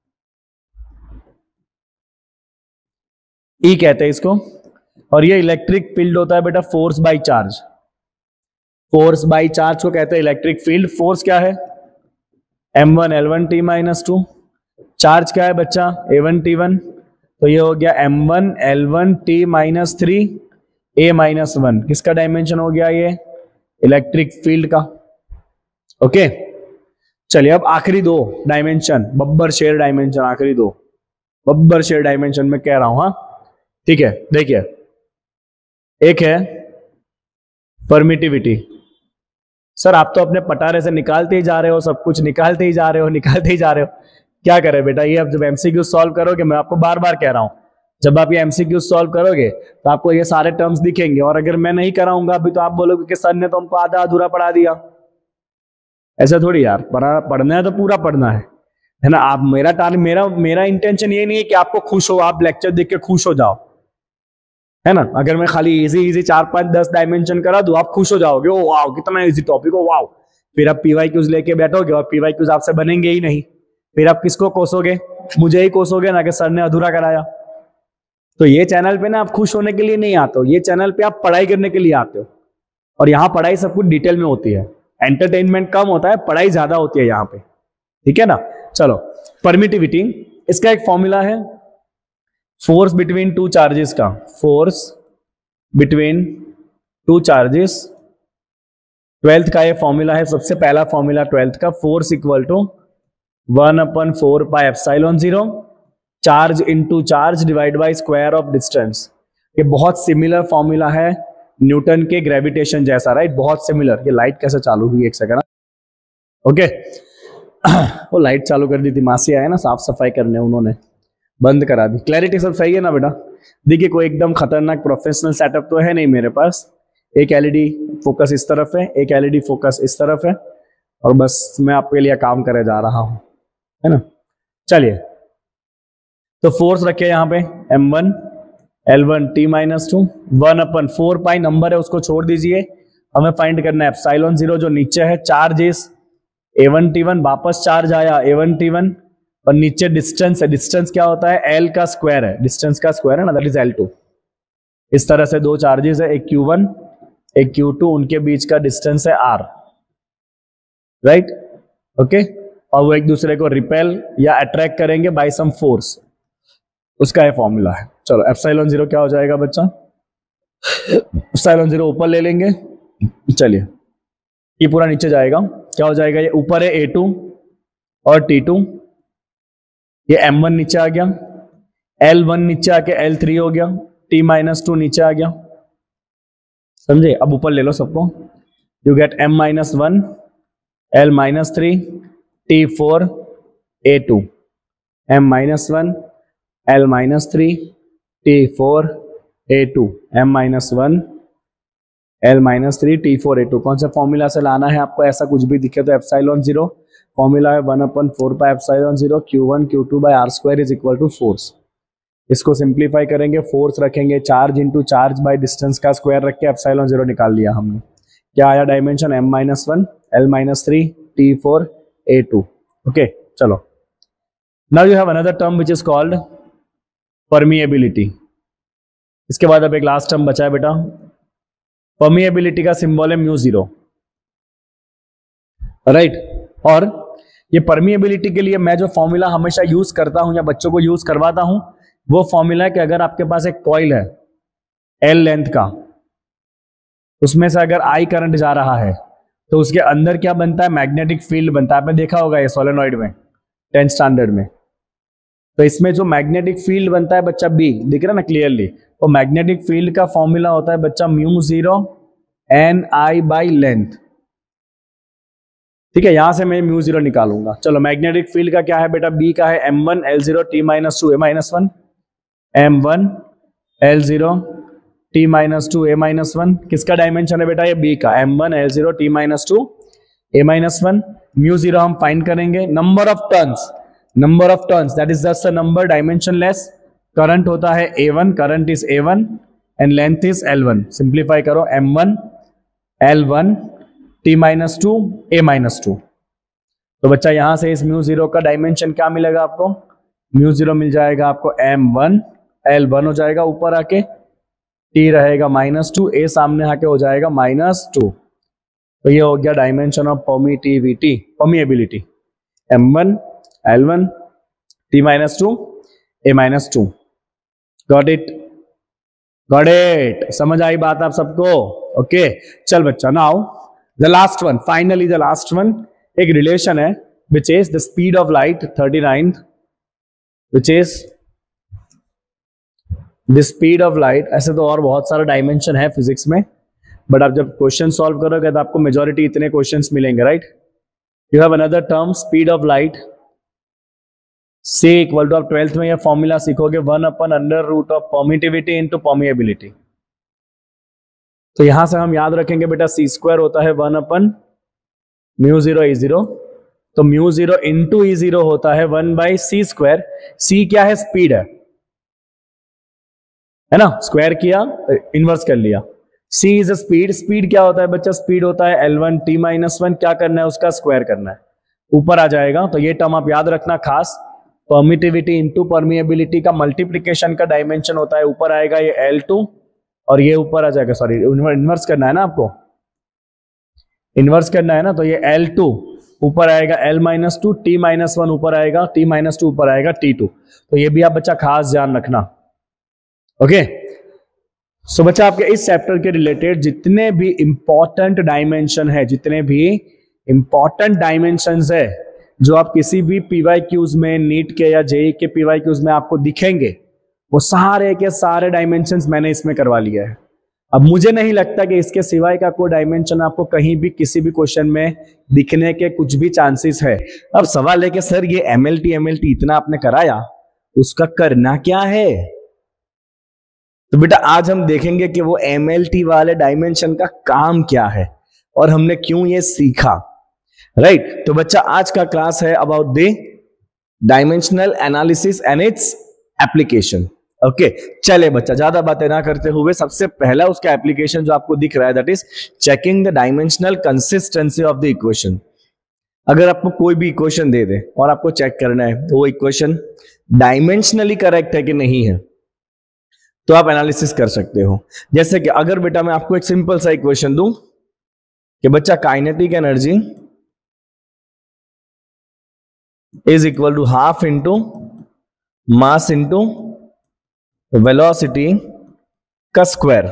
Speaker 1: ई कहते हैं इसको, और ये इलेक्ट्रिक फील्ड होता है बेटा force by charge, force by charge को कहते हैं इलेक्ट्रिक फील्ड। फोर्स क्या है, M1 L1 T-2, चार्ज क्या है बच्चा, A1 T1, तो ये हो गया M1 L1 T-3 A-1, किसका डायमेंशन हो गया ये इलेक्ट्रिक फील्ड का, ओके। चलिए अब आखिरी दो डायमेंशन, बब्बर शेयर डायमेंशन, आखिरी दो बब्बर शेयर डायमेंशन में कह रहा हूं, हाँ ठीक है। देखिए एक है परमिटिविटी, सर आप तो अपने पटारे से निकालते ही जा रहे हो, सब कुछ निकालते ही जा रहे हो, निकालते ही जा रहे हो, क्या करें बेटा। ये अब जब एमसीक्यू सॉल्व करोगे, मैं आपको बार बार कह रहा हूं, जब आप ये एमसीक्यू सॉल्व करोगे तो आपको ये सारे टर्म्स दिखेंगे, और अगर मैं नहीं कराऊंगा अभी तो आप बोलोगे कि सर ने तो हमको आधा अधूरा पढ़ा दिया। ऐसा थोड़ी यार, पढ़ना है तो पूरा पढ़ना है ना। आप मेरा टारगेट, मेरा इंटेंशन ये नहीं है कि आपको खुश हो, आप लेक्चर देख के खुश हो जाओ, है ना। अगर मैं खाली इजी इजी 4 5 10 डायमेंशन करा दूं, आप खुश हो जाओगे, ओ वाओ कितना इजी टॉपिक, ओ वाओ। फिर आप पीवाईक्यूज लेके बैठोगे और पीवाईक्यूज आपसे बनेंगे ही नहीं। फिर आप किसको कोसोगे? मुझे ही कोसोगे ना, कि सर ने अधूरा कराया। तो ये चैनल पे ना आप खुश होने के लिए नहीं आते हो, ये चैनल पे आप पढ़ाई करने के लिए आते हो। और यहाँ पढ़ाई सब कुछ डिटेल में होती है, एंटरटेनमेंट कम होता है, पढ़ाई ज्यादा होती है यहाँ पे, ठीक है ना। चलो, परमिटिविटी, इसका एक फॉर्मूला है, फोर्स बिटवीन टू चार्जेस का, force between two charges, 12th का ये फॉर्मूला है। सबसे पहला फॉर्मूला 12th का, force equal to 1/4 pi epsilon 0 charge into charge divide by square of distance. ये बहुत सिमिलर फॉर्मूला है न्यूटन के ग्रेविटेशन जैसा, राइट, बहुत सिमिलर। ये लाइट कैसे चालू हुई, एक सेकंड, ओके। वो लाइट चालू कर दी थी, मासी आए ना साफ सफाई करने, उन्होंने बंद करा दी। क्लैरिटी सब सही है ना बेटा? देखिए, कोई एकदम खतरनाक प्रोफेशनल सेटअप तो है नहीं मेरे पास। एक एलईडी फोकस इस तरफ है, एक एलईडी फोकस इस तरफ है, और बस मैं आपके लिए काम करे जा रहा हूं, है ना। चलिए, तो फोर्स रखे यहां पे m1 L1 T-2 1/4 पाई नंबर है, उसको छोड़ दीजिए। हमें फाइंड करना है एप्सिलॉन 0 जो नीचे है, चार्जेस A1 T1, वापस चार्ज आया A1 T1, और नीचे डिस्टेंस है। डिस्टेंस क्या होता है? L का स्क्वायर है, डिस्टेंस का स्क्वायर है ना, दैट इज L2। इस तरह से दो चार्जेस है, एक Q1 एक Q2, उनके बीच का डिस्टेंस है R, राइट, ओके। और वो एक दूसरे को रिपेल या अट्रैक्ट करेंगे बाय सम फोर्स, उसका ये फॉर्मूला है। चलो, एप्सिलॉन 0 क्या हो जाएगा बच्चा? एप्सिलॉन 0 ऊपर ले लेंगे, चलिए ये पूरा नीचे जाएगा, क्या हो जाएगा? ये ऊपर है A2 और T2, ये M1 नीचे आ गया, L1 नीचे आके L3 हो गया, T-2 नीचे आ गया, समझे? अब ऊपर ले लो सबको, you get M-1 L-3 T4 A2, M-1 L-3 T4 A2, M-1 L-3 T4 A2। कौन सा फॉर्मूला से लाना है आपको? ऐसा कुछ भी दिखे तो एप्सिलॉन 0, फॉर्मूला है 1/4 pi epsilon 0 Q1 Q2 by R square is equal to force. इसको सिंप्लीफाई करेंगे, फोर्स रखेंगे charge into charge by distance का स्क्वायर रख के एप्सिलॉन 0 निकाल लिया हमने। क्या आया dimension? M-1 L-3 T4 A2, okay. चलो, now you have another term which is called permeability. इसके बाद अब एक लास्ट टर्म बचा है बेटा, परमिएबिलिटी का सिंबल है μ0, राइट। और ये परमिएबिलिटी के लिए मैं जो फॉर्मूला हमेशा यूज करता हूं या बच्चों को यूज करवाता हूं, वो फॉर्मूला है कि अगर आपके पास एक कॉइल है L लेंथ का, उसमें से अगर I करंट जा रहा है तो उसके अंदर क्या बनता है? मैग्नेटिक फील्ड बनता है। आपने देखा होगा ये सोलेनॉइड में 10th स्टैंडर्ड में। तो इसमें जो मैग्नेटिक फील्ड बनता है बच्चा, B दिख रहा है ना क्लियरली, वो मैग्नेटिक फील्ड का फॉर्मूला होता है बच्चा μ0 NI बाई लेंथ, ठीक है। यहां से मैं μ0 निकालूंगा। चलो, मैग्नेटिक फील्ड का क्या है बेटा? B का है M1 L0 T-2 A-1, M1 L0 T-2 A-1। किसका डायमेंशन है बेटा? ये B का, M1 L0 T-2 A-1। μ0 हम फाइंड करेंगे, number of turns that is just a number, dimensionless. Current होता है A1, current is A1 and length is L1। Simplify करो, M1 L1 T-2 A-2। तो बच्चा यहां से इस μ0 का डायमेंशन क्या मिलेगा आपको? μ0 मिल जाएगा आपको M1 L1 हो जाएगा ऊपर आके, T रहेगा -2, A सामने आके हो जाएगा -2। तो ये हो गया dimension of permeability, M1 L1 T-2 A-2। Got it? समझ आई बात आप सबको? ओके, चल बच्चा, now the last one, finally the last one, एक रिलेशन है which is the speed of light 39, which is the speed of light. ऐसे तो और बहुत सारा डायमेंशन है फिजिक्स में, बट आप जब क्वेश्चन सॉल्व करोगे तो आपको मेजॉरिटी इतने क्वेश्चंस मिलेंगे, right. You have another term speed of light, C equal to, आप 12th में यह फॉर्मूला सीखोगे, 1/√of परमिटिविटी इंटू परमिएबिलिटी। तो यहां से हम याद रखेंगे बेटा C² होता है 1/√of mu zero e zero, तो mu zero into e zero होता है 1/c²। सी क्या है? स्पीड है ना, स्क्वायर किया, इनवर्स कर लिया। c is speed. स्पीड क्या होता है बच्चा? स्पीड होता है L1 t-1। क्या करना है? उसका स्क्वायर करना है, ऊपर आ जाएगा। तो ये टर्म आप याद रखना खास, परमिटिविटी इंटू परमिएबिलिटी का मल्टीप्लीकेशन का डायमेंशन होता है, ऊपर आएगा ये L2 और ये ऊपर आ जाएगा, सॉरी इनवर्स करना है ना आपको, इनवर्स करना है ना, तो ये L2 ऊपर आएगा L-2, t-1 ऊपर आएगा, t-2 ऊपर आएगा t2। तो ये भी आप बच्चा खास ध्यान रखना। ओके, सो बच्चा आपके इस चैप्टर के रिलेटेड जितने भी इंपॉर्टेंट डायमेंशन है, जितने भी इंपॉर्टेंट डायमेंशंस है जो आप किसी भी पीवाईक्यूज में, नीट के या जेई के पीवाईक्यूज में आपको दिखेंगे, वो सारे के सारे डायमेंशंस मैंने इसमें करवा लिया है। अब मुझे नहीं लगता कि इसके सिवाय का कोई डायमेंशन आपको कहीं भी किसी भी क्वेश्चन में दिखने के कुछ भी चांसेस है। अब सवाल है कि सर ये एमएलटी इतना आपने कराया, उसका करना क्या है? तो बेटा आज हम देखेंगे कि वो एमएलटी वाले डायमेंशन का काम क्या है और हमने क्यों ये सीखा। राइट, तो बच्चा आज का क्लास है about the dimensional analysis and its application. Okay, चले बच्चा ज्यादा बातें ना करते हुए सबसे पहला उसका एप्लीकेशन जो आपको दिख रहा है, that is checking the dimensional consistency of the equation. अगर आपको कोई भी इक्वेशन दे दे और आपको चेक करना है तो वो इक्वेशन डायमेंशनली करेक्ट है कि नहीं है, तो आप एनालिसिस कर सकते हो। जैसे कि अगर बेटा मैं आपको एक सिंपल सा इक्वेशन दूं कि बच्चा kinetic energy is equal to half into mass into velocity का स्क्वायर।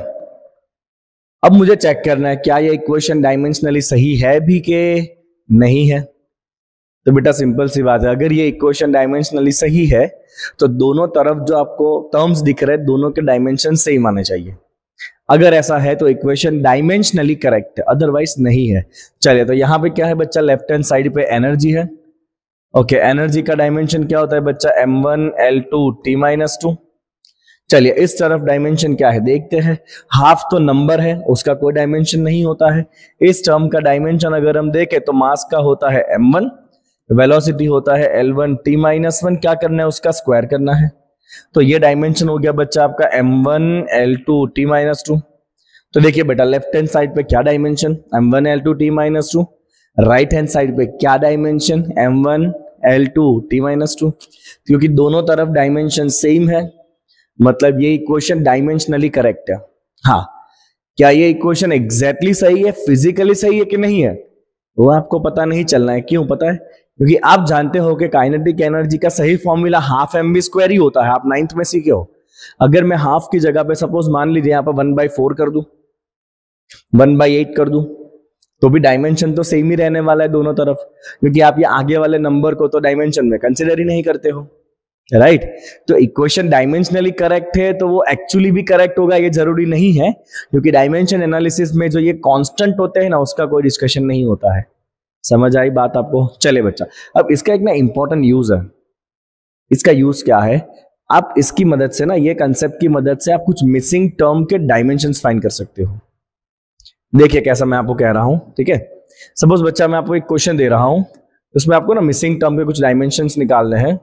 Speaker 1: अब मुझे चेक करना है क्या ये इक्वेशन डायमेंशनली सही है भी कि नहीं है। तो बेटा सिंपल सी बात है, अगर ये इक्वेशन डायमेंशनली सही है तो दोनों तरफ जो आपको टर्म्स दिख रहे हैं दोनों के डायमेंशन सेम आने चाहिए। अगर ऐसा है तो इक्वेशन डायमेंशनली करेक्ट है, अदरवाइज नहीं है। चलिए, तो यहां पे क्या है बच्चा? लेफ्ट हैंड साइड पे एनर्जी है। ओके, एनर्जी का डायमेंशन क्या होता है बच्चा? m1 L2 t-2। चलिए, इस तरफ डायमेंशन क्या है देखते हैं। हाफ तो नंबर है, उसका कोई डायमेंशन नहीं होता है। इस टर्म का डायमेंशन अगर हम देखें तो मास का होता है m1, वेलोसिटी होता है L1 t-1। क्या करना है? उसका स्क्वायर करना है। तो ये डायमेंशन हो गया बच्चा आपका m1 L2 t-2। तो देखिए बेटा लेफ्ट हैंड साइड पे क्या dimension? m1 L2 t-2। Right hand side पे क्या डायमेंशन? m1 L2 t-2। क्योंकि दोनों तरफ डायमेंशन सेम है, मतलब ये इक्वेशन डायमेंशनली करेक्ट है। हाँ, क्या ये इक्वेशन एग्जैक्टली सही है, फिजिकली सही है कि नहीं है, वो आपको पता नहीं चलना है। क्यों पता है? क्योंकि आप जानते हो कि काइनेटिक एनर्जी का सही फॉर्मूला हाफ mv² ही होता है। आप 9th में सीखे हो। अगर मैं हाफ की जगह पे सपोज मान लीजिए यहां पर 1/4 कर दूं, 1/8 कर दूं, तो भी डायमेंशन तो सेम ही रहने वाला है दोनों तरफ, क्योंकि आप ये आगे वाले नंबर को तो डायमेंशन में कंसिडर ही नहीं करते हो। राइट, तो इक्वेशन डायमेंशनली करेक्ट है तो वो एक्चुअली भी करेक्ट होगा ये जरूरी नहीं है, क्योंकि डायमेंशन एनालिसिस में जो ये कांस्टेंट होते हैं ना उसका कोई डिस्कशन नहीं होता है। समझ आई बात आपको? चले बच्चा, अब इसका एक ना इंपॉर्टेंट यूज है। इसका यूज क्या है? आप इसकी मदद से ना, ये कंसेप्ट की मदद से आप कुछ मिसिंग टर्म के डायमेंशंस फाइंड कर सकते हो। देखिए कैसा मैं आपको कह रहा हूं, ठीक है। सपोज बच्चा मैं आपको एक क्वेश्चन दे रहा हूं, उसमें आपको ना मिसिंग टर्म के कुछ डायमेंशंस निकालने हैं।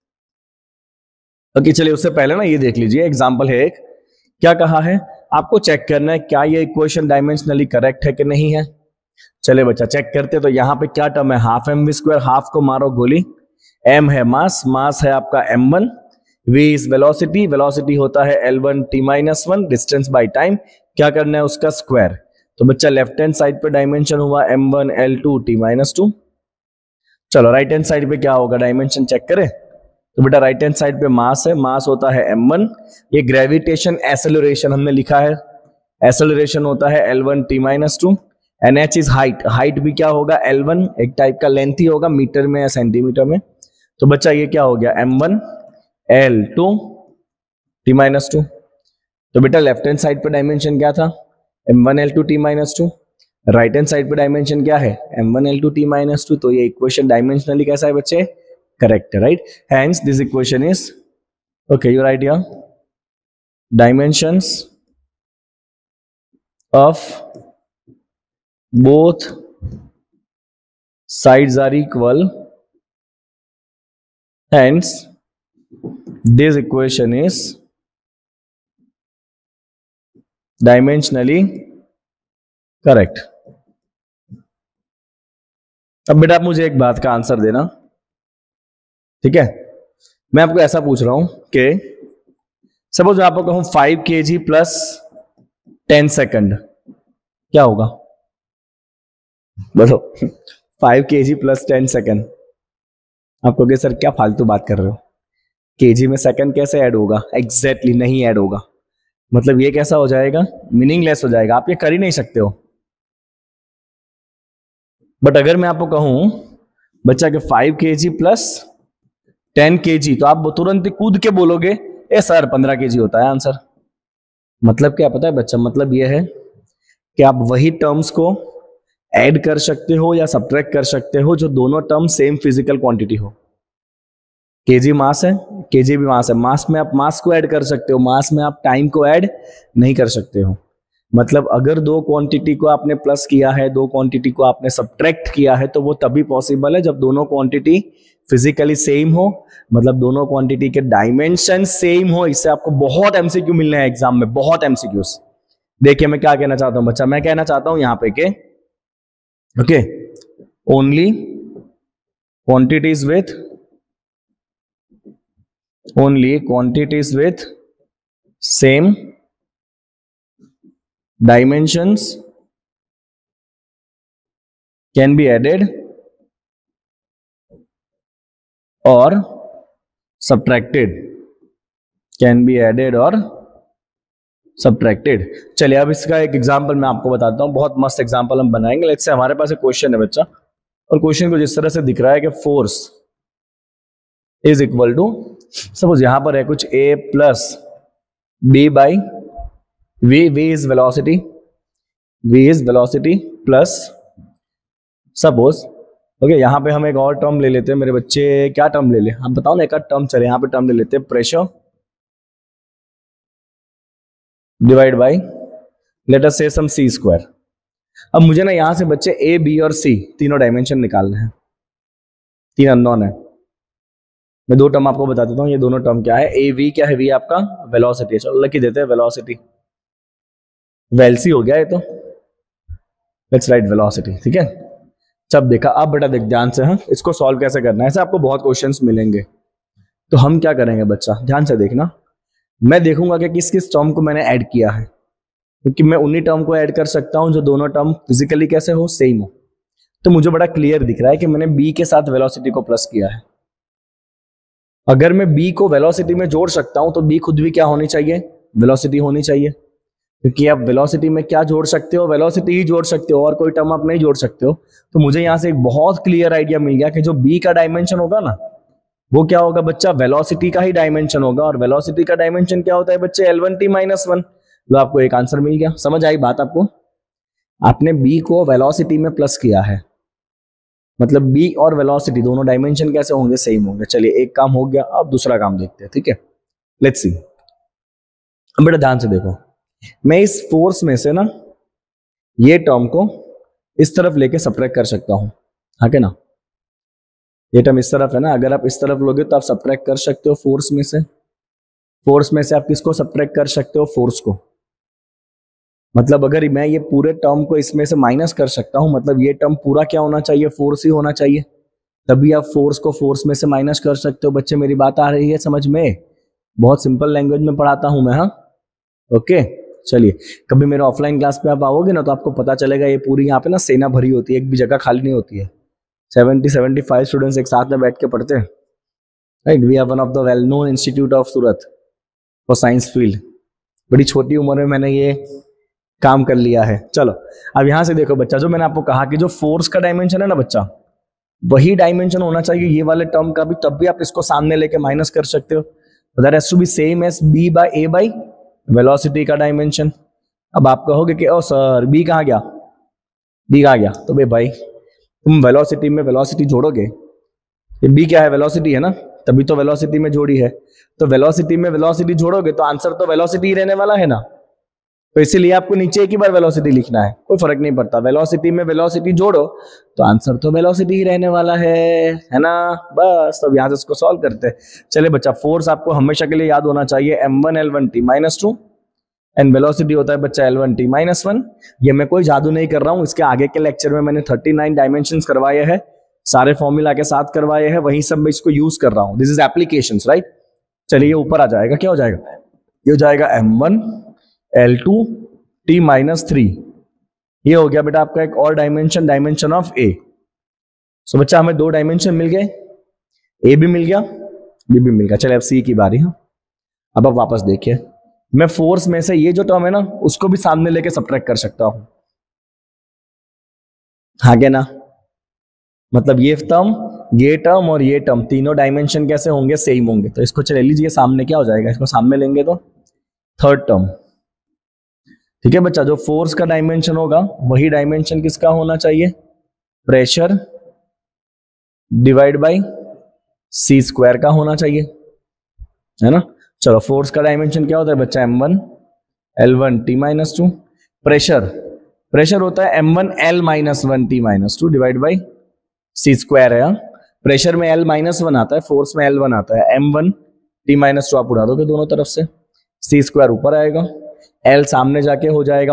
Speaker 1: ओके, चलिए उससे पहले ना ये देख लीजिए, एग्जांपल है एक। क्या कहा है? आपको चेक करना है क्या ये इक्वेशन डायमेंशनली करेक्ट है कि नहीं है। चले बच्चा चेक करते। तो यहाँ पे क्या टर्म है? Half mv²। हाफ को मारो गोली, m है मास, मास है आपका m1, v is velocity, velocity होता है L1 t-1, distance by time. क्या करना है? उसका स्क्वायर। तो बच्चा लेफ्ट हैंड साइड पे डायमेंशन हुआ m1 L2 t-2। चलो राइट हैंड साइड पे क्या होगा? डायमेंशन चेक करें। तो बेटा राइट हैंड साइड पे मास है, मास होता है m1। ये ग्रेविटेशन एसेलरेशन हमने लिखा है, एसेलरेशन होता है L1 t-2। And h is height, height भी क्या होगा? L1, एक टाइप का लेंथ ही होगा मीटर में या सेंटीमीटर में। तो बच्चा ये क्या हो गया? m1 L2 t-2। तो बेटा लेफ्ट हैंड साइड पे डायमेंशन क्या था? m1 L2 t-2। Right hand side पे डायमेंशन क्या है? m1 L2 t-2। तो ये इक्वेशन डायमेंशनली कैसा है बच्चे? करेक्ट है, right. Hence this equation is okay, you write here dimensions of both sides are equal, hence this equation is dimensionally correct. अब बेटा आप मुझे एक बात का आंसर देना, ठीक है? मैं आपको ऐसा पूछ रहा हूं कि सपोज मैं आपको कहूं 5 kg प्लस 10 सेकंड, क्या होगा? बोलो 5 kg प्लस 10 सेकंड। आप कहोगे सर क्या फालतू बात कर रहे हो, केजी में सेकंड कैसे ऐड होगा? एग्जैक्टली नहीं ऐड होगा। मतलब ये कैसा हो जाएगा? मीनिंगलेस हो जाएगा, आप ये कर ही नहीं सकते हो। बट अगर मैं आपको कहूं बच्चा के 5 kg प्लस 10 kg, तो आप तुरंत कूद के बोलोगे ए सर 15 kg होता है आंसर। मतलब क्या पता है बच्चा? मतलब ये है कि आप वही टर्म्स को ऐड कर सकते हो या सब्ट्रैक्ट कर सकते हो जो दोनों टर्म सेम फिजिकल क्वांटिटी हो। केजी मास है, केजी भी मास है। मास में आप मास को ऐड कर सकते हो, मास में आप टाइम को ऐड नहीं कर सकते हो। मतलब अगर दो क्वांटिटी को आपने प्लस किया है, दो क्वांटिटी को आपने सब्ट्रैक्ट किया है, तो वो तभी पॉसिबल है जब दोनों क्वांटिटी फिजिकली सेम हो, मतलब दोनों क्वांटिटी के डायमेंशन सेम हो। इससे आपको बहुत एमसीक्यू मिलने हैं एग्जाम में, बहुत एमसीक्यूज। देखिए मैं क्या कहना चाहता हूं बच्चा, मैं कहना चाहता हूं यहां पे के okay only quantities with same dimensions can be added or subtracted, चलिए अब इसका एक एग्जांपल मैं आपको बताता हूं, बहुत मस्त एग्जांपल हम बनाएंगे। लेट्स से हमारे पास एक क्वेश्चन है बच्चा, और क्वेश्चन को जिस तरह से दिख रहा है कि force is equal to, suppose यहां पर है कुछ a plus b by v, v is velocity plus suppose okay, यहां पे हम एक और टर्म ले लेते हैं मेरे बच्चे। क्या टर्म ले ले आप बताओ ना, एक टर्म चले, यहां पे टर्म ले लेते हैं pressure divide by let us say some C square. अब मुझे ना यहां से बच्चे ए बी और सी तीनों डायमेंशन निकालने हैं, तीन अननोन है। मैं दो टर्म आपको बता देता हूँ, ये दोनों टर्म क्या है। ए वी क्या है? वी आपका वेलोसिटी है, चलो लिख देते हैं वेलोसिटी, वेलसी हो गया ये तो, लेट्स राइट वेलोसिटी, ठीक है। सब देखा, अब बेटा देख ध्यान से, हाँ इसको सॉल्व कैसे करना है। ऐसे आपको बहुत क्वेश्चंस मिलेंगे, तो हम क्या करेंगे बच्चा, ध्यान से देखना। मैं देखूंगा कि किस किस टर्म को मैंने ऐड किया है, क्योंकि मैं उन्हीं टर्म को ऐड कर सकता हूं जो दोनों टर्म फिजिकली कैसे हो, सेम हो। तो मुझे बड़ा क्लियर दिख रहा है कि मैंने बी के साथ वेलोसिटी को प्लस किया है। अगर मैं बी को वेलोसिटी में जोड़ सकता हूं तो बी खुद भी क्या होनी चाहिए? वेलोसिटी होनी चाहिए, क्योंकि आप वेलोसिटी में क्या जोड़ सकते हो? वेलोसिटी ही जोड़ सकते हो, और कोई टर्म आप नहीं जोड़ सकते हो। तो मुझे यहां से एक बहुत क्लियर आइडिया मिल गया कि जो बी का डायमेंशन होगा ना, वो क्या होगा बच्चा? वेलोसिटी का ही डायमेंशन होगा। और वेलोसिटी का डायमेंशन क्या होता है बच्चे? L1t-1। तो आपको एक आंसर मिल गया। समझ आई बात आपको? आपने बी को वेलोसिटी में प्लस किया है, मतलब बी और वेलोसिटी दोनों डायमेंशन कैसे होंगे? सेम होंगे। चलिए एक काम हो गया, अब दूसरा काम देखते हैं, ठीक है। लेट्स सी, अब बेटा ध्यान से देखो, मैं इस फोर्स में से ना ये टर्म को इस तरफ लेके सब्ट्रैक्ट कर सकता हूं, हाँ के ना? ये टर्म इस तरफ है ना, अगर आप इस तरफ लोगे तो आप सब्ट्रैक्ट कर सकते हो फोर्स में से। फोर्स में से आप किसको सब्ट्रैक्ट कर सकते हो? फोर्स को। मतलब अगर मैं ये पूरे टर्म को इसमें से माइनस कर सकता हूं, मतलब ये टर्म पूरा क्या होना चाहिए? फोर्स ही होना चाहिए। तभी आप फोर्स को फोर्स में से माइनस कर सकते हो। बच्चे मेरी बात आ रही है समझ में? बहुत सिंपल लैंग्वेज में पढ़ाता हूं मैं, हाँ ओके। चलिए कभी मेरे ऑफलाइन क्लास पे आप आओगे ना, तो आपको पता चलेगा ये पूरी यहाँ पे ना सेना भरी होती है, एक भी जगह खाली नहीं होती है। 70-75 स्टूडेंट्स एक साथ में बैठ के पढ़ते हैं, right. We are one of the well known institute of Surat for science field. बड़ी छोटी उम्र में मैंने ये काम कर लिया है। चलो अब यहां से देखो बच्चा, जो मैंने आपको कहा कि जो फोर्स का डायमेंशन है ना बच्चा, वही डायमेंशन होना चाहिए ये वाले टर्म का भी, तब भी आप इसको सामने लेके माइनस कर सकते हो। That has to be same as b by a by velocity का डायमेंशन। अब आप कहोगे कि ओ सर बी कहाँ गया, बी कहाँ गया? तो भाई तुम वेलोसिटी में वेलोसिटी जोड़ोगे, ये बी क्या है? वेलोसिटी है ना, तभी तो वेलोसिटी में जोड़ी है। तो वेलोसिटी में वेलोसिटी जोड़ोगे तो आंसर तो वेलोसिटी ही रहने वाला है ना। तो इसीलिए आपको नीचे एक ही बार वेलोसिटी लिखना है, कोई फर्क नहीं पड़ता। वेलोसिटी में वेलोसिटी जोड़ो तो आंसर तो वेलोसिटी ही रहने वाला है ना। बस तो यहां से इसको सॉल्व करते हैं। चलिए बच्चा, फोर्स आपको हमेशा के लिए याद होना चाहिए, m1 L1 T -2 and velocity होता है बच्चा L1 T -1। ये मैं कोई जादू नहीं कर रहा हूं, इसके आगे के लेक्चर में मैंने 39 डायमेंशंस करवाए हैं, सारे फॉर्मूला के साथ करवाए हैं, वही सब मैं इसको यूज कर रहा हूं। This is applications, right. चलिए ये ऊपर आ जाएगा, क्या हो जाएगा, ये हो जाएगा m1 L2 T -3। ये हो गया बेटा आपका एक और dimension, dimension of A। So बच्चा हमें 2 डायमेंशन मिल गए, A भी मिल गया, B भी मिल गया। चलिए अब C की बारी है। अब आप वापस देखिए, मैं फोर्स में से ये जो टर्म है ना उसको भी सामने लेके सब्ट्रैक्ट कर सकता हूं, आगे ना। मतलब ये टर्म और ये टर्म तीनों डायमेंशन कैसे होंगे, सेम होंगे। तो इसको चले लीजिए सामने, क्या हो जाएगा, इसको सामने लेंगे तो थर्ड टर्म। ठीक है बच्चा, जो फोर्स का डायमेंशन होगा वही डायमेंशन किसका होना चाहिए, pressure divide by c square का होना चाहिए, है ना। चलो फोर्स का डायमेंशन क्या होता है बच्चा, m1 L1 T -2। प्रेशर होता है m1 L -1 T -2 divide by c square है। प्रेशर में L -1 आता है, फोर्स में L1 आता है। m1 T -2 आप उड़ा दोगे दोनों तरफ से, c स्क्वायर ऊपर आएगा, L सामने जाके हो जाएगा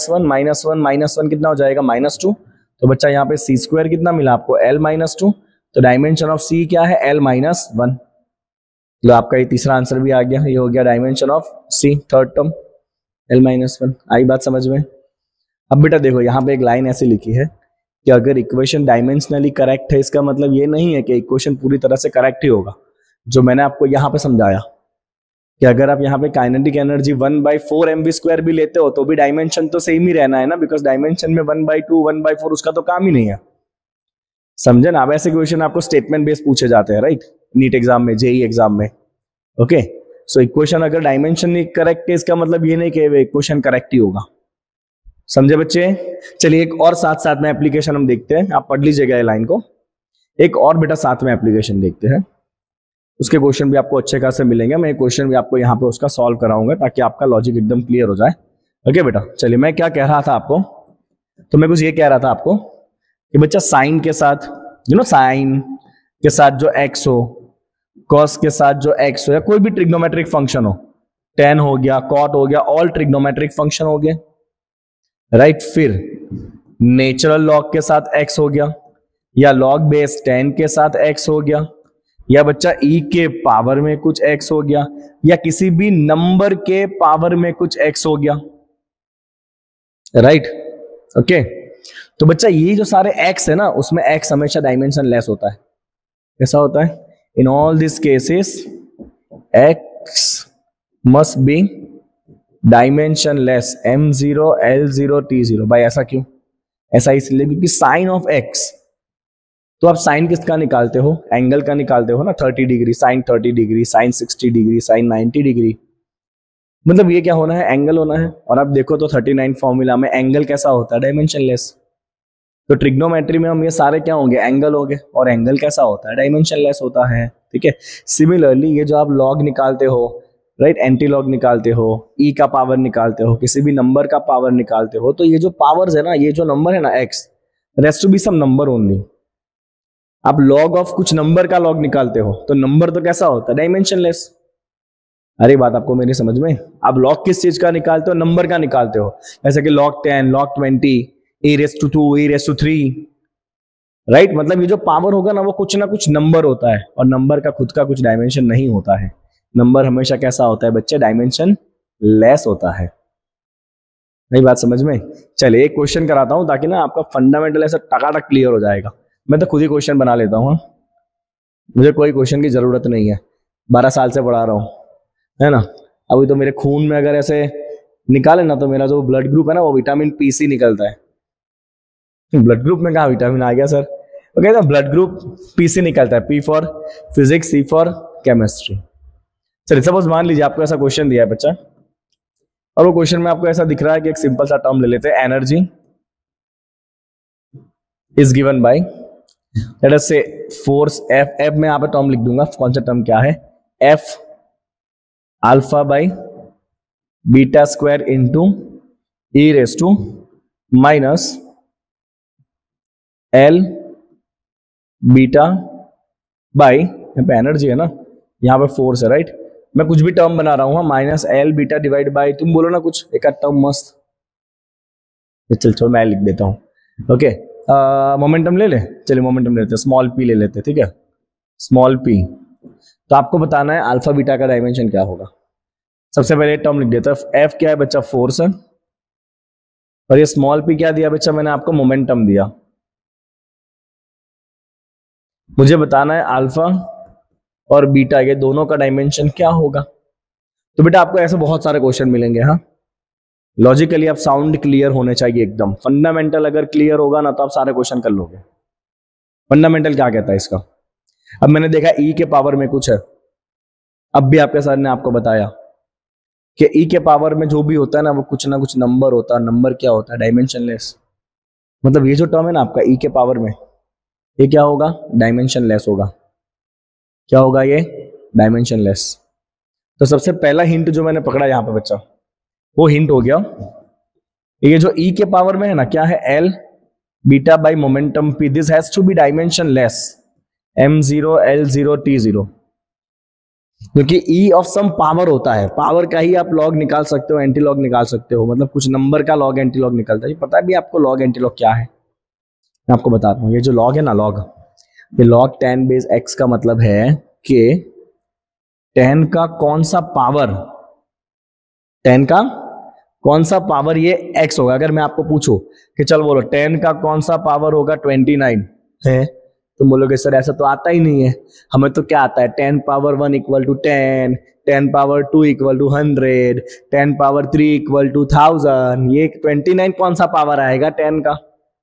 Speaker 1: -1 कितना हो जाएगा, -2। तो बच्चा यहाँ पे c स्क्वायर कितना मिला आपको, L -2। तो डायमेंशन ऑफ c क्या है, L -1। तो आपका ये तीसरा आंसर भी आ गया, ये हो गया dimension of C, third term L -1। आई बात समझ में। अब बेटा देखो यहाँ पे एक लाइन ऐसी लिखी है कि अगर इक्वेशन डायमेंशनली करेक्ट है, इसका मतलब ये नहीं है कि इक्वेशन पूरी तरह से करेक्ट ही होगा। जो मैंने आपको यहाँ पे समझाया कि अगर आप यहाँ पे काइनेटिक एनर्जी 1/4 mv² भी लेते हो तो भी डायमेंशन तो सेम ही रहना है ना, बिकॉज डायमेंशन में 1/2 1/4 उसका तो काम ही नहीं है, समझे ना। अब ऐसे क्वेश्चन आपको स्टेटमेंट बेस्ड पूछे जाते हैं, राइट, नीट एग्जाम में, जेई एग्जाम में। ओके, सो इक्वेशन अगर डायमेंशन नहीं करेक्ट है, इसका मतलब ये नहीं कि इक्वेशन करेक्ट ही होगा, समझे बच्चे। चलिए एक और साथ साथ में एप्लीकेशन हम देखते हैं, आप पढ़ लीजिएगा ये लाइन को। एक और बेटा साथ में एप्लीकेशन देखते हैं, उसके क्वेश्चन भी आपको अच्छे खासे मिलेंगे। मैं क्वेश्चन भी आपको यहाँ पे उसका सॉल्व कराऊंगा ताकि आपका लॉजिक एकदम क्लियर हो जाए। ओके बेटा, चलिए मैं क्या कह रहा था आपको, तो मैं कुछ ये कह रहा था आपको कि बच्चा साइन के साथ, साइन के साथ जो x हो, कॉस के साथ जो x हो, या कोई भी ट्रिग्नोमेट्रिक फंक्शन हो, tan हो गया, cot हो गया, ऑल ट्रिग्नोमेट्रिक फंक्शन हो गए, राइट। फिर नेचुरल लॉग के साथ x हो गया, या लॉग बेस 10 के साथ x हो गया, या बच्चा e के पावर में कुछ x हो गया, या किसी भी नंबर के पावर में कुछ x हो गया, राइट। ओके, तो बच्चा ये जो सारे x है ना, उसमें x हमेशा डायमेंशन लेस होता है। कैसा होता है, in all this cases x must be dimensionless m0 L0 T0। भाई ऐसा क्यों, ऐसा इसलिए क्योंकि साइन ऑफ x, तो आप साइन किसका निकालते हो, एंगल का निकालते हो ना, 30 degree, sine 30 degree, sine 60 degree, sine 90 degree. मतलब ये क्या होना है, एंगल होना है। और आप देखो तो 39 फॉर्मूला में एंगल कैसा होता है, डायमेंशन लेस। तो ट्रिग्नोमेट्री में हम ये सारे क्या होंगे, एंगल होंगे, और एंगल कैसा होता है, डायमेंशन लेस होता है। ठीक है, सिमिलरली ये जो आप लॉग निकालते हो, राइट, एंटी लॉग निकालते हो, ई का पावर निकालते हो, किसी भी नंबर का पावर निकालते हो, तो ये जो पावर्स है ना, ये जो नंबर है ना x, rest to be some number only. आप लॉग ऑफ कुछ नंबर का लॉग निकालते हो तो नंबर तो कैसा होता है, डायमेंशन लेस। अरे बात आपको मेरी समझ में। आप लॉग किस चीज का निकालते हो, नंबर का निकालते हो, जैसे कि log 10, log 20, e⁻², e⁻3, right. मतलब ये जो पावर होगा ना, वो कुछ ना कुछ नंबर होता है, और नंबर का खुद का कुछ डायमेंशन नहीं होता है। नंबर हमेशा कैसा होता है बच्चे, डायमेंशन लेस होता है। नहीं बात समझ में। चलिए एक क्वेश्चन कराता हूं ताकि ना आपका फंडामेंटल ऐसा टकाटक क्लियर हो जाएगा। मैं तो खुद ही क्वेश्चन बना लेता हूँ, मुझे कोई क्वेश्चन की जरूरत नहीं है, 12 साल से पढ़ा रहा हूँ, है ना। अभी तो मेरे खून में अगर ऐसे निकाले ना, तो मेरा जो ब्लड ग्रुप है ना, वो विटामिन PC निकलता है। ब्लड ग्रुप में कहा विटामिन आ गया सर, वो कहते हैं ब्लड ग्रुप PC निकलता है, P for physics, C for chemistry. चलिए सपोज मान लीजिए आपको ऐसा क्वेश्चन दिया है बच्चा, और वो क्वेश्चन में आपको ऐसा दिख रहा है कि एक सिंपल सा टर्म ले लेते हैं, energy is given by, let us say force F में यहाँ पे टर्म लिख दूंगा, कौन सा टर्म क्या है, F alpha by beta square into e raise to minus l beta by, यहाँ पे एनर्जी है ना, यहाँ पे फोर्स है, राइट। मैं कुछ भी टर्म बना रहा हूँ, minus l beta divide by, तुम बोलो ना कुछ एक आध टर्म मस्त। चल चलो मैं लिख देता हूँ। ओके, मोमेंटम ले ले, चलिए मोमेंटम ले लेते हैं, स्मॉल पी ले लेते हैं, ठीक है, स्मॉल पी। तो आपको बताना है अल्फा बीटा का डायमेंशन क्या होगा। सबसे पहले टर्म लिख देता है, एफ क्या है बच्चा, फोर्स है, और ये स्मॉल पी क्या दिया बच्चा, मैंने आपको मोमेंटम दिया। मुझे बताना है अल्फा और बीटा ये दोनों का डायमेंशन क्या होगा। तो बेटा आपको ऐसे बहुत सारे क्वेश्चन मिलेंगे, हाँ, लॉजिकली आप साउंड क्लियर होने चाहिए एकदम, फंडामेंटल अगर क्लियर होगा ना तो आप सारे क्वेश्चन कर लोगे। फंडामेंटल क्या कहता है इसका, अब मैंने देखा ई के पावर में कुछ है, अब भी आपके सर ने आपको बताया कि ई के पावर में जो भी होता है ना वो कुछ ना कुछ नंबर होता है, नंबर क्या होता है, डायमेंशनलेस। मतलब ये जो टर्म है ना आपका ई के पावर में, ये क्या होगा, डायमेंशनलेस होगा। क्या होगा ये, डायमेंशनलेस। तो सबसे पहला हिंट जो मैंने पकड़ा यहां पे बच्चा, वो हिंट हो गया, ये जो ई के पावर में है ना, क्या है, l beta by momentum p, this has to be dimensionless, m0 l0 t0, क्योंकि ई ऑफ सम पावर होता है, पावर का ही आप लॉग निकाल सकते हो, एंटी लॉग निकाल सकते हो, मतलब कुछ नंबर का लॉग एंटी लॉग निकलता है। ये पता है भी आपको लॉग एंटी लॉग क्या है, मैं आपको बताता हूँ। ये जो लॉग है ना, लॉग, ये लॉग 10 बेस x का मतलब है कि 10 का कौन सा पावर, 10 का कौन सा पावर ये x होगा। अगर मैं आपको पूछूं कि चल बोलो 10 का कौन सा पावर होगा 29 है, तो बोलोगे सर ऐसा तो आता ही नहीं है, हमें तो क्या आता है 10 power 1 equal to 10, 10 power 2 equal to 100, 10 power 3 equal to 1000, ये 29 कौन सा पावर आएगा 10 का।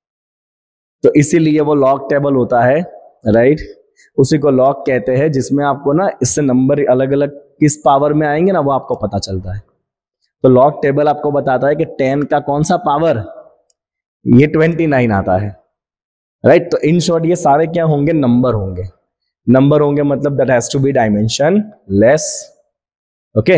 Speaker 1: तो इसीलिए वो लॉग टेबल होता है, राइट, उसी को लॉग कहते हैं, जिसमें आपको ना इससे नंबर अलग अलग किस पावर में आएंगे ना वो आपको पता चलता है। तो लॉग टेबल आपको बताता है कि 10 का कौन सा पावर, ये 29 आता है, राइट। तो इन शॉर्ट ये सारे क्या होंगे, नंबर होंगे, नंबर होंगे, मतलब that has to be dimensionless. Okay,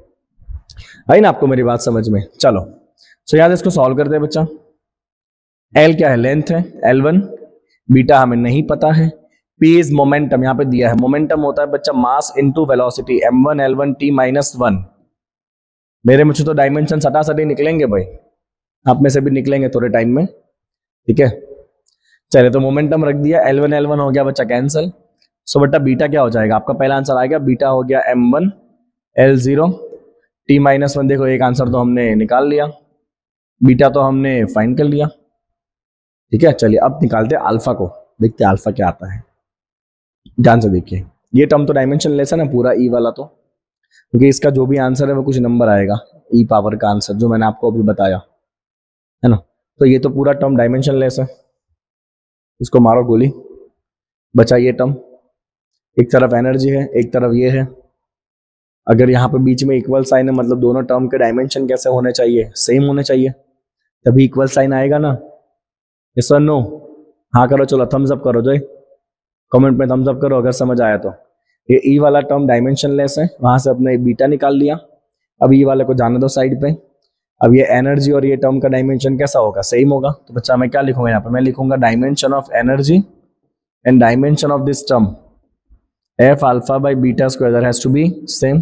Speaker 1: आई ना आपको मेरी बात समझ में। चलो सो याद इसको सॉल्व करते हैं बच्चा। एल क्या है, लेंथ है, L1, बीटा हमें नहीं पता है, P इज मोमेंटम, यहां पे दिया है, मोमेंटम होता है बच्चा mass into velocity, m1 L1 t minus 1। मेरे मुझे तो डायमेंशन सटा सटी निकलेंगे भाई, आप में से भी निकलेंगे थोड़े टाइम में, ठीक है। चलिए तो मोमेंटम रख दिया, L1 L1 हो गया बच्चा कैंसिल। सो बेटा बीटा क्या हो जाएगा, आपका पहला आंसर आएगा, बीटा हो गया m1 L0 t माइनस 1। देखो एक आंसर तो हमने निकाल लिया, बीटा तो हमने फाइंड कर लिया, ठीक है। चलिए अब निकालते हैं अल्फा को, देखते हैं अल्फा क्या आता है, ध्यान से देखिए। ये टर्म तो डायमेंशन लेस है ना पूरा ई वाला, तो क्योंकि इसका जो भी आंसर है वो कुछ नंबर आएगा, ई पावर का आंसर जो मैंने आपको अभी बताया है ना। तो ये तो पूरा टर्म डायमेंशन लेस है, इसको मारो गोली, बचा ये टर्म, एक तरफ एनर्जी है एक तरफ ये है। अगर यहाँ पे बीच में इक्वल साइन है मतलब दोनों टर्म के डायमेंशन कैसे होने चाहिए, सेम होने चाहिए, तभी इक्वल साइन आएगा ना। यस और नो, हाँ करो, चलो थम्स अप करो, जो कमेंट में थम्स अप करो अगर समझ आया तो। ये ई वाला टर्म डायमेंशन लेस है, वहां से अपने बीटा निकाल लिया, अब ई वाले को जाने दो साइड पे। अब ये एनर्जी और ये टर्म का डायमेंशन कैसा होगा, सेम होगा। तो बच्चा मैं क्या लिखूंगा यहाँ पे, मैं लिखूंगा dimension of energy and dimension of this term f alpha by beta square has to be same.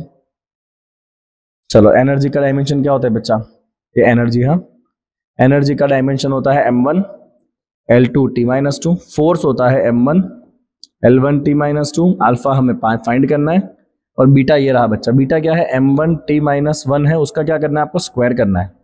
Speaker 1: चलो एनर्जी का डायमेंशन क्या होता है बच्चा, ये एनर्जी, हाँ, एनर्जी का डायमेंशन होता है m1 L2 t minus 2, force होता है m1 L1 t minus 2, alpha हमें फाइंड करना है, और बीटा ये रहा बच्चा, बीटा क्या है m1 t माइनस 1 है, उसका क्या करना है आपको, स्क्वायर करना है।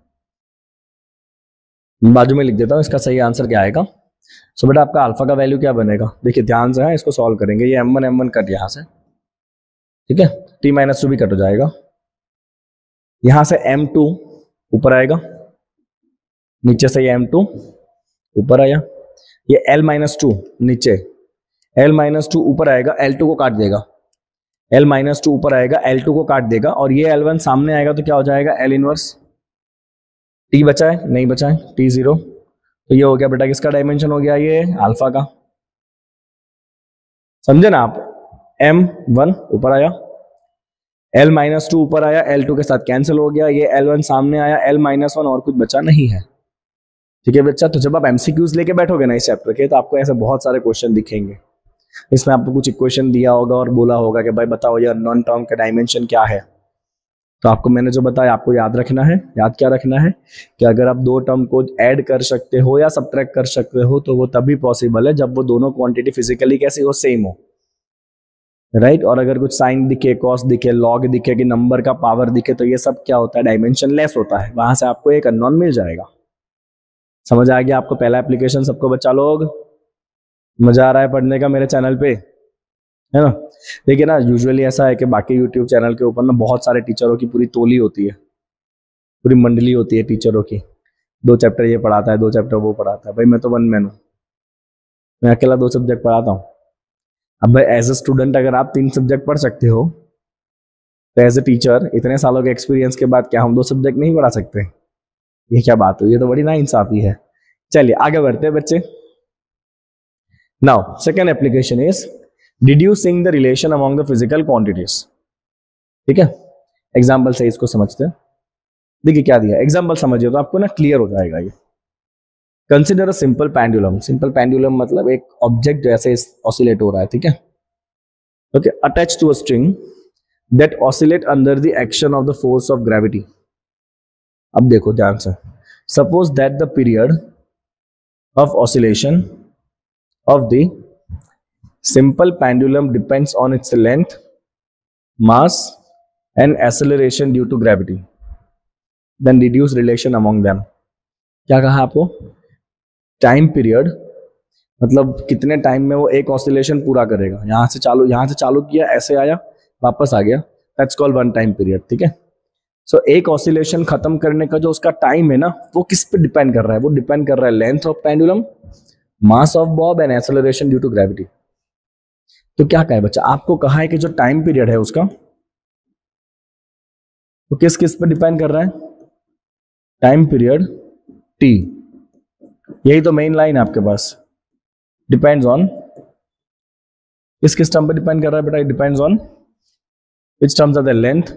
Speaker 1: बाजू में लिख देता हूँ इसका सही आंसर क्या आएगा। सो बेटा आपका अल्फा का वैल्यू क्या बनेगा, देखिए ध्यान से, है इसको सॉल्व करेंगे। ये m1 कट यहाँ से, ठीक है, t माइनस 2 भी कट हो जाएगा, यहां से m2 ऊपर आएगा, नीचे से ये m2 ऊपर आया, ये l माइनस 2 नीचे, l माइनस 2 ऊपर आएगा, L2 को काट देगा, l माइनस 2 ऊपर आएगा, L2 को काट देगा, और ये L1 सामने आएगा तो क्या हो जाएगा, L इनवर्स। t बचा है, नहीं बचा है, t0। तो ये हो गया बेटा किसका डायमेंशन हो गया, ये अल्फा का, समझे ना आप। m1 ऊपर आया, L-2 ऊपर आया, L2 के साथ कैंसिल हो गया, ये L1 सामने आया, L-1 और कुछ बचा नहीं है। ठीक है बच्चा, तो जब आप एमसीक्यूज लेके बैठोगे ना इस चैप्टर के, तो आपको ऐसे बहुत सारे क्वेश्चन दिखेंगे। इसमें आपको कुछ इक्वेशन दिया होगा और बोला होगा कि भाई बताओ ये अननोन टर्म का डायमेंशन क्या है। तो आपको मैंने जो बताया आपको याद रखना है। याद क्या रखना है कि अगर आप दो टर्म को ऐड कर सकते हो या सब्ट्रैक्ट कर सकते हो तो वो तभी पॉसिबल है जब वो दोनों क्वांटिटी फिजिकली कैसी हो, सेम हो, राइट। और अगर कुछ साइन दिखे, कॉस दिखे, लॉग दिखे, कि नंबर का पावर दिखे, तो ये सब क्या होता है, डायमेंशन लेस होता है। वहां से आपको एक अननोन मिल जाएगा। समझ आ गया आपको पहला एप्लीकेशन सबको बच्चा लोग? मजा आ रहा है पढ़ने का मेरे चैनल पे, है ना? देखिए ना, यूजुअली ऐसा है कि बाकी यूट्यूब चैनल के ऊपर ना बहुत सारे टीचरों की पूरी टोली होती है, पूरी मंडली होती है टीचरों की। 2 चैप्टर ये पढ़ाता है, 2 चैप्टर वो पढ़ाता है। भाई मैं तो वन मैन हूँ, मैं अकेला 2 सब्जेक्ट पढ़ाता हूँ। अब भाई एज ए स्टूडेंट अगर आप 3 सब्जेक्ट पढ़ सकते हो, तो एज ए टीचर इतने सालों के एक्सपीरियंस के बाद क्या हम 2 सब्जेक्ट नहीं पढ़ा सकते? ये क्या बात हुई? ये तो बड़ी नाइंसाफी है। चलिए आगे बढ़ते हैं बच्चे। Now second application is deducing the relation among the physical quantities. ठीक है, एग्जाम्पल से इसको समझते हैं। देखिए क्या दिया, एग्जाम्पल समझिए तो आपको ना क्लियर हो जाएगा ये। Consider a simple pendulum. Simple pendulum मतलब एक ऑब्जेक्ट जैसे ऑसिलेट हो रहा है, ठीक है, okay, attach to a string that oscillate under the action of the force of gravity. अब देखो ध्यान से, suppose that the period of oscillation of the simple pendulum depends on its length, mass and acceleration due to gravity, then reduce relation among them। क्या कहा आपको? Time period मतलब कितने time में वो एक ऑसिलेशन पूरा करेगा। यहां से चालू किया, ऐसे आया, वापस आ गया, that's called one time period. ठीक है, सो एक ऑसिलेशन खत्म करने का जो उसका टाइम है ना, वो किस पे डिपेंड कर रहा है? वो डिपेंड कर रहा है length of pendulum, mass of bob and acceleration due to gravity. तो क्या कहे बच्चा, आपको कहा है कि जो टाइम पीरियड है उसका तो किस किस पर डिपेंड कर रहा है? टाइम पीरियड टी, यही तो मेन लाइन है आपके पास। डिपेंड्स ऑन, किस किस टर्म पर डिपेंड कर रहा है बेटा? Depends on which terms are the length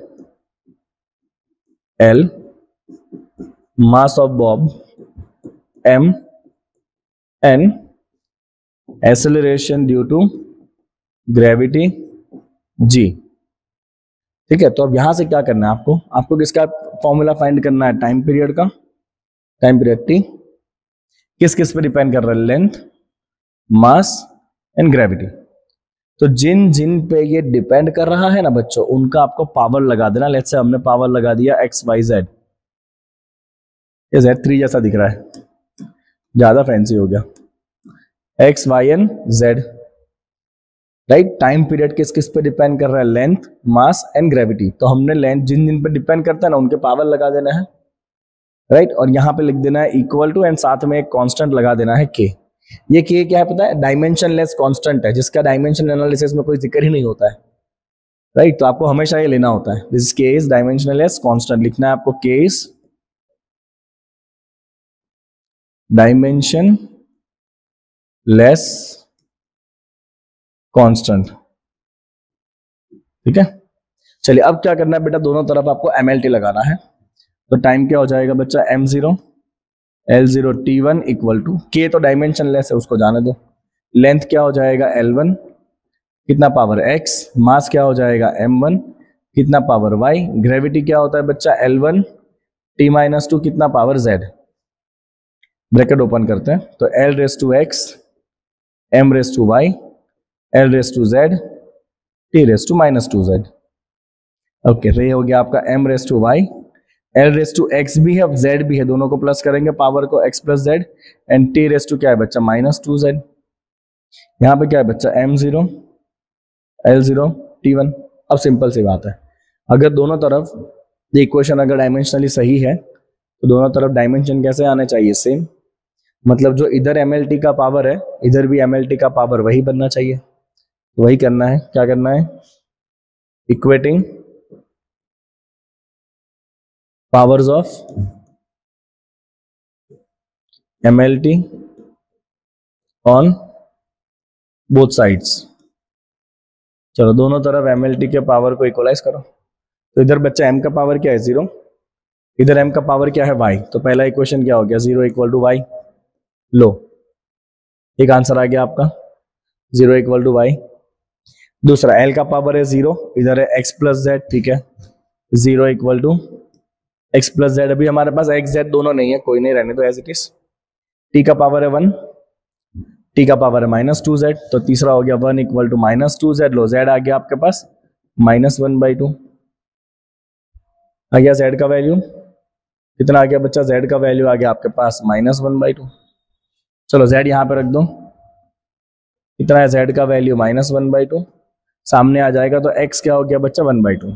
Speaker 1: l, mass of bob m and acceleration due to gravity g. ठीक है, तो अब यहां से क्या करना है आपको किसका फॉर्मूला फाइंड करना है? टाइम पीरियड का। टाइम पीरियड टी किस किस पे डिपेंड कर रहा है? Length, mass and gravity. तो जिन जिन पे ये डिपेंड कर रहा है ना बच्चों, उनका आपको पावर लगा देना। लेट्स से हमने पावर लगा दिया एक्स वाई जेड, ये Z3 जैसा दिख रहा है, ज्यादा फैंसी हो गया, x y and z, right. Time period किस किस पे डिपेंड कर रहा है? Length, mass and gravity. तो हमने लेंथ जिन जिन पे डिपेंड करता है ना, उनके पावर लगा देना है, राइट। और यहां पे लिख देना है इक्वल टू, एंड साथ में एक कांस्टेंट लगा देना है के। ये के क्या है पता है? डायमेंशन लेस कांस्टेंट है, जिसका डायमेंशन एनालिसिस में कोई जिक्र ही नहीं होता है, राइट। तो आपको हमेशा ये लेना होता है, दिस के इज डायमेंशन लेस कांस्टेंट। लिखना है आपको के इज डायमेंशन लेस कांस्टेंट। ठीक है, चलिए अब क्या करना है बेटा, दोनों तरफ आपको MLT लगाना है। तो टाइम क्या हो जाएगा बच्चा? m0 L0 T1 equal to के, तो डायमेंशन लेस है उसको जाने दो। लेंथ क्या हो जाएगा? L1 कितना पावर x, मास क्या हो जाएगा? m1 कितना पावर y, ग्रेविटी क्या होता है बच्चा? L1 T-2 कितना पावर z। ब्रैकेट ओपन करते हैं, तो L raise to x, m raise to y, L raise to z, T raise to -2z। Okay, तो ये हो गया आपका m raise to y, L raise to x भी है, अब z भी है, दोनों को प्लस करेंगे पावर को, x plus z, and T raise to क्या है बच्चा? -2z। यहाँ पे क्या है बच्चा? m0 L0 T1। अब सिंपल सी बात है, अगर दोनों तरफ इक्वेशन अगर डायमेंशनली सही है तो दोनों तरफ डायमेंशन कैसे आने चाहिए? सेम। मतलब जो इधर MLT का पावर है, इधर भी MLT का पावर वही बनना चाहिए। वही करना है, क्या करना है? Equating powers of MLT on both sides. चलो दोनों तरफ MLT के पावर को इक्वलाइज करो। तो इधर बच्चा m का पावर क्या है 0, इधर m का पावर क्या है y, तो पहला इक्वेशन क्या हो गया 0 इक्वल टू y। लो एक आंसर आ गया आपका 0 इक्वल टू y। दूसरा l का पावर है 0, इधर है x प्लस जेड, ठीक है 0 equal to x plus z. अभी हमारे पास x z दोनों नहीं है, कोई नहीं, रहने दो एज इट इज। t का पावर है 1, t का पावर है -2z, तो तीसरा हो गया 1 इक्वल टू -2z। लो z आ गया आपके पास -1/2 आ गया। z का वैल्यू कितना आ गया बच्चा, z का वैल्यू आ गया आपके पास -1/2। चलो z यहां पे रख दो, कितना है z का वैल्यू -1/2, सामने आ जाएगा तो x क्या हो गया बच्चा 1/2।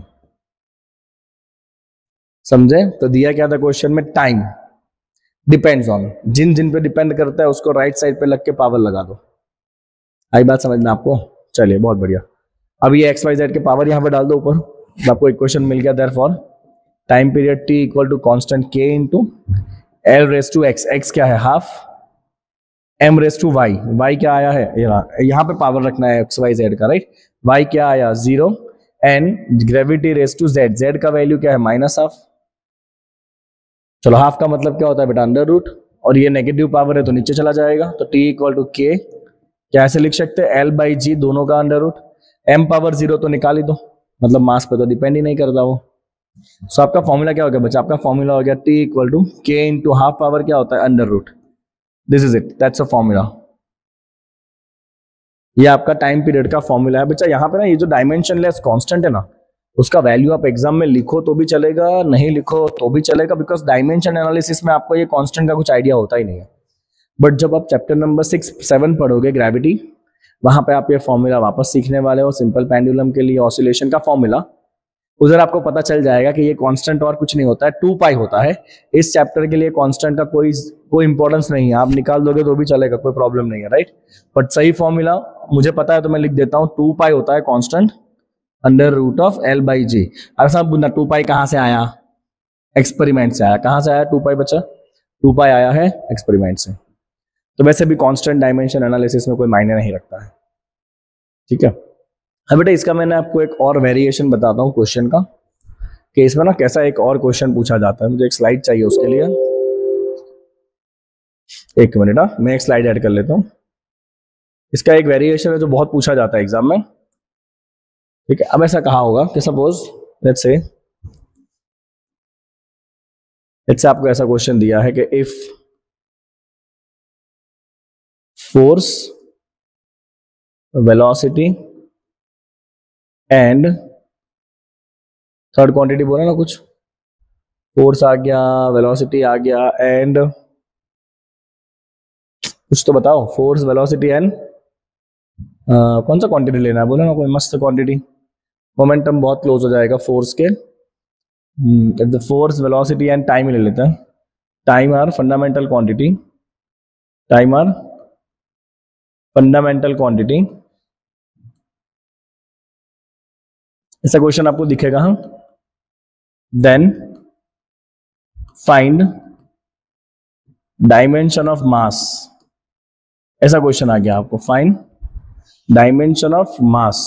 Speaker 1: समझे? तो दिया क्या था क्वेश्चन में, टाइम डिपेंड्स ऑन, जिन जिन पे डिपेंड करता है उसको राइट साइड पे लग के पावर लगा दो। आई बात समझ में आपको? चलिए बहुत बढ़िया। अब ये एक्स वाई जेड के पावर यहाँ पे डाल दो ऊपर, तो आपको इक्वेशन मिल गया। Therefore time period t equal to constant k into l raise to x, x क्या है half, m raise to y, y क्या आया है यहाँ पे पावर रखना है x y z का, राइट। y क्या आया 0 and gravity raise to z, z का वैल्यू क्या है -हाफ। चलो हाफ का मतलब क्या होता है बेटा, अंडर रूट, और ये नेगेटिव पावर है तो नीचे चला जाएगा, तो t इक्वल टू k क्या ऐसे लिख सकते हैं l/g, दोनों का अंडर रूट। m पावर 0 तो निकाल ही दो, मतलब मास पे तो डिपेंड ही नहीं करता वो। सो आपका फॉर्मूला क्या हो गया बच्चा, आपका फॉर्मूला हो गया t equal to k into half power क्या होता है under root. This is it, that's a formula. ये आपका टाइम पीरियड का फॉर्मूला है बच्चा। यहाँ पे ना ये जो डायमेंशन लेस कांस्टेंट है ना, उसका वैल्यू आप एग्जाम में लिखो तो भी चलेगा, नहीं लिखो तो भी चलेगा, बिकॉज डायमेंशन एनालिसिस में आपको ये कांस्टेंट का कुछ आइडिया होता ही नहीं है। बट जब आप चैप्टर नंबर 6-7 पढ़ोगे ग्रेविटी, वहां पे आप ये फॉर्मूला वापस सीखने वाले हो, सिंपल पेंडुलम के लिए ऑसिलेशन का फॉर्मूला। उधर आपको पता चल जाएगा कि ये कांस्टेंट और कुछ नहीं होता है, 2π होता है। इस चैप्टर के लिए कांस्टेंट का कोई इंपॉर्टेंस नहीं है, आप निकाल दोगे तो भी चलेगा, कोई प्रॉब्लम नहीं है, राइट। बट सही फॉर्मूला मुझे पता है तो मैं लिख देता हूँ, 2π होता है constant under root of l/g। अब साहब 2π कहां से आया, एक्सपेरिमेंट से आया। कहां से आया 2π बच्चा, 2π आया है एक्सपेरिमेंट से। तो वैसे भी कांस्टेंट डायमेंशन एनालिसिस में कोई मायने नहीं रखता है, ठीक है। अब बेटा इसका मैंने आपको एक और वेरिएशन बताता हूँ क्वेश्चन का, कि इसमें ना कैसा एक और क्वेश्चन पूछा जाता है। मुझे एक स्लाइड चाहिए उसके लिए, एक मिनट, मैं एक स्लाइड ऐड कर लेता हूँ। इसका एक वेरिएशन है जो बहुत पूछा जाता है एग्जाम में, ठीक है। अब ऐसा कहा होगा कि सपोज लेट्स से आपको ऐसा क्वेश्चन दिया है कि if force, velocity and third quantity बोला ना कुछ, फोर्स आ गया, वेलोसिटी आ गया, एंड कुछ तो बताओ, फोर्स वेलोसिटी एंड कौन सा क्वांटिटी लेना है, बोलो ना कोई मस्त क्वांटिटी। मोमेंटम बहुत क्लोज हो जाएगा फोर्स के। The force velocity and time ले लेते हैं। Time are fundamental quantity, time are fundamental quantity. ऐसा क्वेश्चन आपको दिखेगा, हाँ। Then find dimension of mass, ऐसा क्वेश्चन आ गया आपको। फाइंड डायमेंशन ऑफ मास,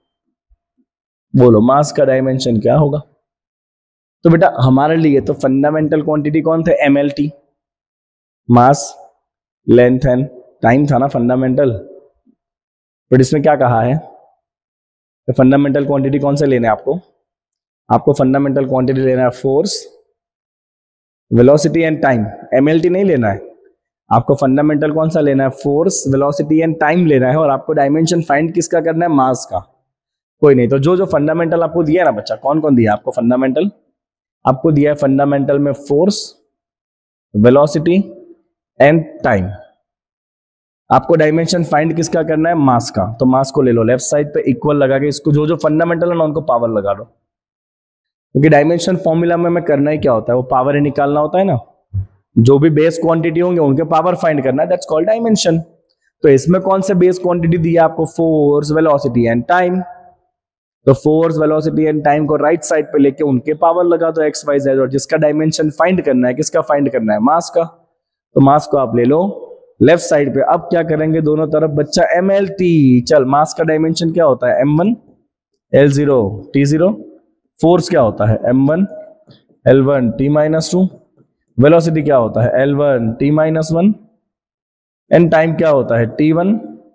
Speaker 1: बोलो मास का डायमेंशन क्या होगा। तो बेटा हमारे लिए तो फंडामेंटल क्वांटिटी कौन थे, mlt, mass, length and time था ना फंडामेंटल। बट इसमें क्या कहा है, तो फंडामेंटल क्वांटिटी कौन से लेने हैं आपको फंडामेंटल क्वांटिटी लेना है force, velocity and time, mlt नहीं लेना है आपको। फंडामेंटल कौन सा लेना है, फोर्स, वेलोसिटी एंड टाइम लेना है, और आपको डायमेंशन फाइंड किसका करना है, मास का। कोई नहीं, तो जो फंडामेंटल आपको दिया ना बच्चा, कौन कौन दिया आपको फंडामेंटल, आपको दिया है फंडामेंटल में फोर्स, वेलोसिटी एंड टाइम। आपको डायमेंशन फाइंड किसका करना है, मास का। तो मास को ले लो लेफ्ट साइड पे, इक्वल लगा के इसको जो फंडामेंटल है ना उनको पावर लगा लो, क्योंकि डायमेंशन फॉर्मूला में हमें करना ही क्या होता है, वो पावर ही निकालना होता है ना। जो भी बेस क्वांटिटी होंगे उनके पावर फाइंड करना है, दैट्स कॉल्ड डायमेंशन। तो इसमें कौन से बेस क्वांटिटी दिया आपको, फोर्स, वेलोसिटी एंड टाइम। तो फोर्स, वेलोसिटी एंड टाइम को राइट साइड पे लेके उनके पावर लगा दो एक्स वाई जेड, और जिसका डायमेंशन फाइंड करना है, किसका फाइंड करना है, मास का। तो मास को आप ले लो लेफ्ट साइड पे। अब क्या करेंगे दोनों तरफ बच्चा, mlt। चल मास का डायमेंशन क्या होता है, m1 l0 t0, फोर्स क्या होता है m1 L1 t-2, वेलोसिटी क्या होता है L1 t-1, एंड टाइम क्या होता है t1।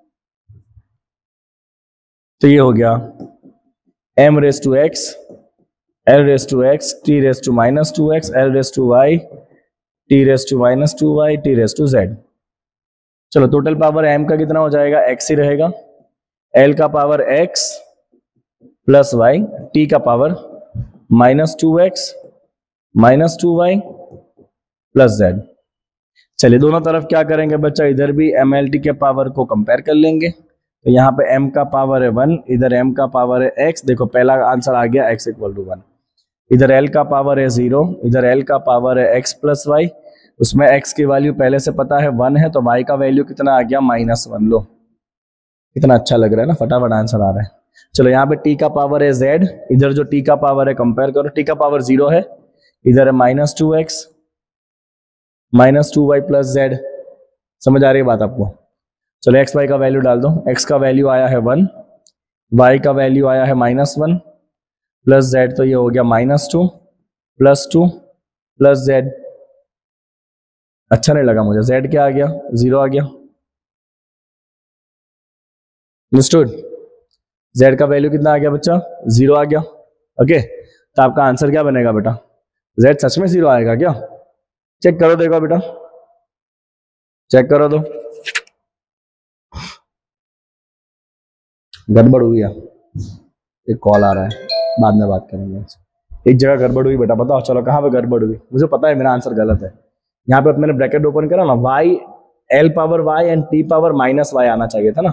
Speaker 1: तो ये हो गया m raise to x, l raise to x, t raise to -2x, l raise to y, t raise to -2y, t raise to z। चलो टोटल पावर m का कितना हो जाएगा, x ही रहेगा, l का power x plus y, t का power -2x -2y plus z। चलिए दोनों तरफ क्या करेंगे बच्चा, इधर भी mlt के पावर को कंपेयर कर लेंगे। तो यहाँ पे m का पावर है 1, इधर m का पावर है x। देखो पहला आंसर आ गया x = 1। इधर l का पावर है 0, इधर l का पावर है x प्लस y। उसमें x की वैल्यू पहले से पता है 1 है, तो y का वैल्यू कितना आ गया -1। लो कितना अच्छा लग रहा है ना, फटाफट आंसर आ रहा है। चलो यहाँ पे t का पावर है z, इधर जो t का पावर है कंपेयर करो, t का पावर 0 है, इधर है -2x -2y प्लस z। समझ आ रही है बात आपको? चलो x y का वैल्यू डाल दो, x का वैल्यू आया है 1, y का वैल्यू आया है -1 प्लस z, तो ये हो गया -2 प्लस 2 प्लस z। अच्छा नहीं लगा मुझे, z क्या आ गया, 0 आ गया। अंडरस्टूड? z का वैल्यू कितना आ गया बच्चा, 0 आ गया। ओके, तो आपका आंसर क्या बनेगा बेटा, z सच में 0 आएगा क्या? चेक करो, देखो बेटा चेक करो तो। गड़बड़ हुई है, एक कॉल आ रहा है, बाद में बात करेंगे। एक जगह गड़बड़ हुई बेटा, बताओ चलो कहाँ पे गड़बड़ हुई? मुझे पता है मेरा आंसर गलत है। यहाँ पे मैंने ब्रैकेट ओपन करा ना, y l power y and t power -y आना चाहिए था ना।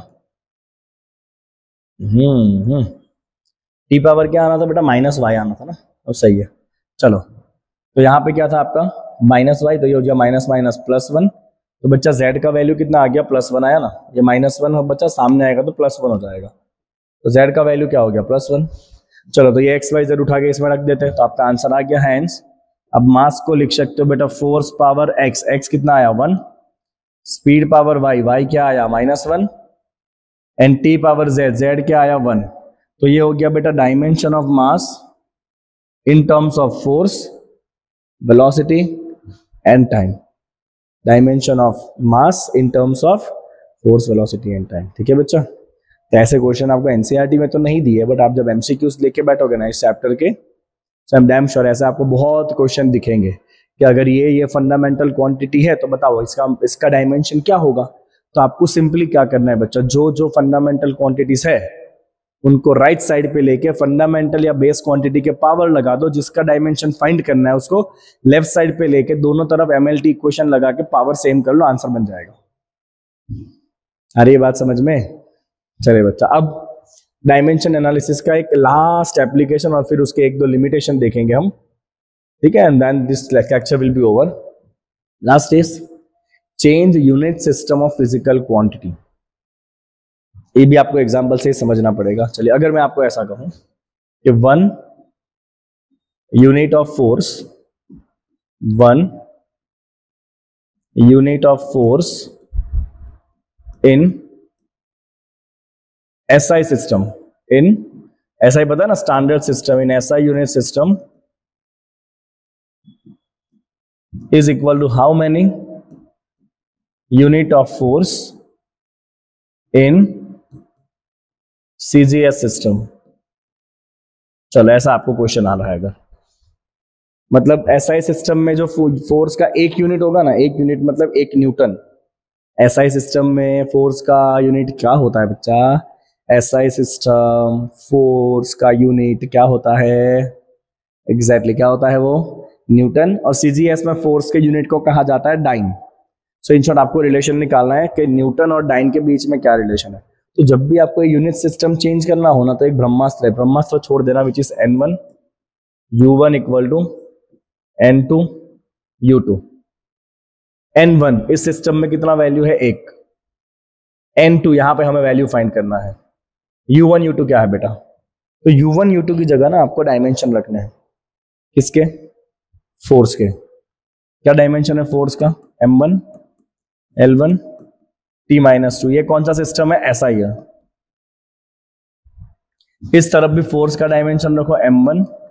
Speaker 1: t पावर क्या आना था बेटा, -y आना था ना। अब सही है। चलो तो यहाँ पे क्या था आपका -y, तो ये हो गया -+1। तो बच्चा z का वैल्यू कितना आ गया, +1 आया ना। ये -1 और बच्चा सामने आएगा तो +1 हो जाएगा। तो z का वैल्यू क्या हो गया, +1। चलो तो ये x y z उठा के इसमें रख देते हैं, तो आपका आंसर आ गया हैंस। अब मास को लिख सकते हो बेटा, फोर्स पावर x, x कितना आया 1, स्पीड पावर y, y क्या आया -1, and t power z, z क्या आया 1। तो ये हो गया बेटा dimension of mass in terms of force, velocity and time. Dimension of mass in terms of force, velocity and time. ठीक है बच्चा? तो ऐसे क्वेश्चन आपको एनसीईआरटी में तो नहीं दिए, बट आप जब एमसीक्यूज लेके बैठोगे ना इस चैप्टर के, तो आई एम डैम श्योर ऐसे आपको बहुत क्वेश्चन दिखेंगे कि अगर ये फंडामेंटल क्वांटिटी है तो बताओ इसका डायमेंशन क्या होगा। तो आपको सिंपली क्या करना है बच्चा, जो जो फंडामेंटल क्वांटिटीज है उनको राइट साइड पे लेके फंडामेंटल या बेस क्वांटिटी के पावर लगा दो, जिसका डायमेंशन फाइंड करना है उसको लेफ्ट साइड पे लेके दोनों तरफ एमएलटी इक्वेशन लगा के पावर सेम कर लो, आंसर बन जाएगा। अरे ये बात समझ में? चलिए बच्चा, अब डायमेंशन एनालिसिस का एक लास्ट एप्लीकेशन और फिर उसके 1-2 लिमिटेशन देखेंगे हम। ठीक है, and then this lecture will be over. Last is change unit system of physical quantity. ये भी आपको एग्जांपल से समझना पड़ेगा। चलिए अगर मैं आपको ऐसा कहूं कि 1 unit of force, 1 unit of force in SI system, in SI पता है ना, standard system, in SI unit system is equal to how many unit of force in CGS system. चलो ऐसा आपको क्वेश्चन आ रहा है, अगर मतलब SI सिस्टम में जो फोर्स का एक यूनिट होगा ना, एक यूनिट मतलब 1 न्यूटन। SI सिस्टम में फोर्स का यूनिट क्या होता है बच्चा, SI सिस्टम फोर्स का यूनिट क्या होता है, एग्जैक्टली क्या होता है वो, न्यूटन। और CGS में फोर्स के यूनिट को कहा जाता है डाइन। सो इन शॉर्ट आपको रिलेशन निकालना है कि न्यूटन और डाइन के बीच में क्या रिलेशन है। तो जब भी आपको यूनिट सिस्टम चेंज करना हो ना, तो एक ब्रह्मास्त्र है, ब्रह्मास्त्र छोड़ देना, which is N1 U1 equal to N2 U2। N1 इस सिस्टम में कितना वैल्यू है, 1। N2 यहां पे हमें वैल्यू फाइंड करना है। U1 U2 क्या है बेटा, तो U1 U2 की जगह ना आपको डायमेंशन रखने हैं। किसके, फोर्स के। क्या डायमेंशन है फोर्स का, M1 L1 T-2। ये कौन सा सिस्टम है, SI है। इस तरफ भी फोर्स का डायमेंशन रखो M1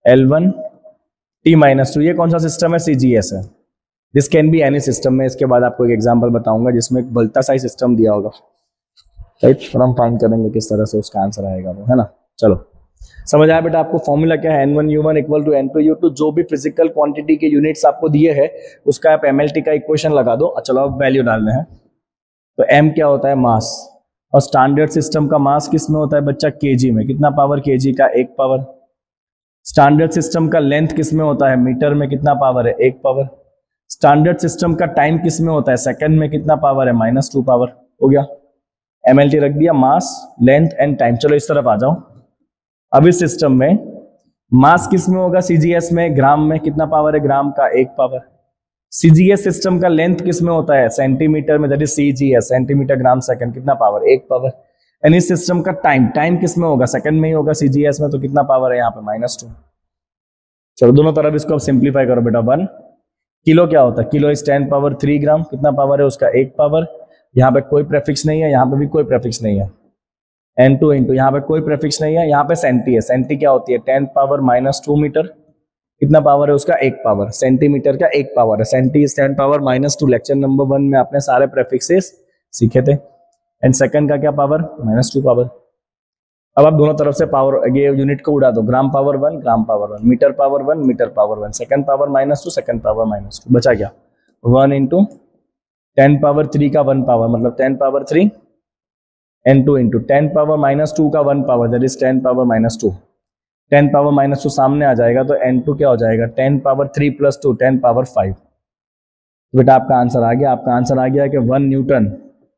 Speaker 1: L1 T-2। ये कौन सा सिस्टम है? CGS है। This can be any system में। इसके बाद आपको एक एग्जांपल बताऊंगा जिसमें एक बल्टा सा सिस्टम दिया होगा, राइट, और हम फाइंड करेंगे किस तरह से उसका आंसर आएगा वो, है ना। चलो समझ आया बेटा आपको? फॉर्मूला क्या है? N1U1 equal to N2U2। जो भी फिजिकल क्वांटिटी के यूनिट्स आपको दिए हैं उसका आप MLT का इक्वेशन लगा दो। चलो अब वैल्यू डालने हैं। तो M क्या होता है? मास। और स्टैंडर्ड सिस्टम का मास किस में होता है बच्चा? केजी में। कितना पावर? केजी का 1 पावर। स्टैंडर्ड सिस्टम का लेंथ किस में होता है? मीटर में। कितना पावर है? 1 पावर। स्टैंडर्ड सिस्टम का टाइम किस में होता है? सेकंड में। कितना पावर है? -2 पावर। हो गया, MLT रख दिया, मास, लेंथ एंड टाइम। चलो इस तरफ आ जाओ। अब इस सिस्टम में मास किस में होगा? CGS में। ग्राम में। कितना पावर है? ग्राम का 1 पावर। CGS सिस्टम का लेंथ किस में होता है? सेंटीमीटर में, that is CGS, centimetre gram second. कितना पावर? 1 पावर। एंड इस सिस्टम का टाइम किस में होगा? सेकंड में ही होगा CGS में। तो कितना पावर है यहाँ पे? -2। चलो दोनों तरफ इसको अब सिंप्लीफाई करो बेटा। 1 किलो क्या होता है? Kilo is 10⁻³ gram. कितना पावर है उसका? 1 पावर। यहाँ पे कोई प्रेफिक्स नहीं है, यहाँ पे भी कोई प्रेफिक्स नहीं है। N2 इंटू, यहाँ पे कोई प्रेफिक्स नहीं है, यहाँ पे सेंटी है। सेंटी क्या होती है? 10⁻² मीटर। कितना पावर है उसका? 1 पावर। सेंटीमीटर का 1 पावर है। Senti is 10⁻²। लेक्चर नंबर 1 में आपने सारे प्रेफिक्सेस सीखे थे। एंड सेकंड का क्या पावर? -2 पावर। अब आप दोनों तरफ से पावर, ये यूनिट को उड़ा दो। Gram power 1, gram power 1, metre power 1, metre power 1, second power -2, second power -2। बचा क्या? 1 इंटू 10⁻³ का 1 पावर, मतलब 10⁻³ N2 इंटू 10⁻−2 का 1 पावर, दैट इज 10⁻−2। 10⁻−2 सामने आ जाएगा तो N2 क्या हो जाएगा? 10⁻³ + 2, 10⁻5। बेटा आपका आंसर आ गया। आपका आंसर आ गया कि 1 न्यूटन।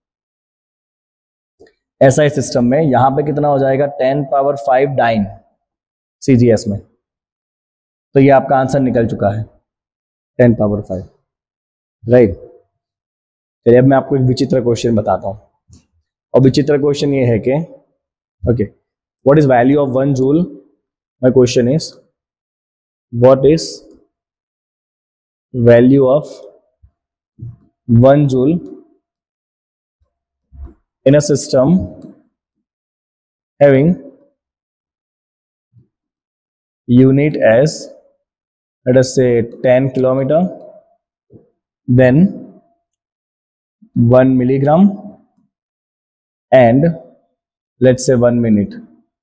Speaker 1: SI सिस्टम में यहां पे कितना हो जाएगा? 10⁻5 डाइन CGS में। तो ये आपका आंसर निकल चुका है, 10⁻5, राइट। चलिए अब मैं आपको एक विचित्र क्वेश्चन बताता हूं। और विचित्र क्वेश्चन ये है कि okay, what is value of 1 joule? My question is what is value of 1 joule in a system having unit as, let us say, 10 kilometer, then 1 milligram and let's say 1 minute।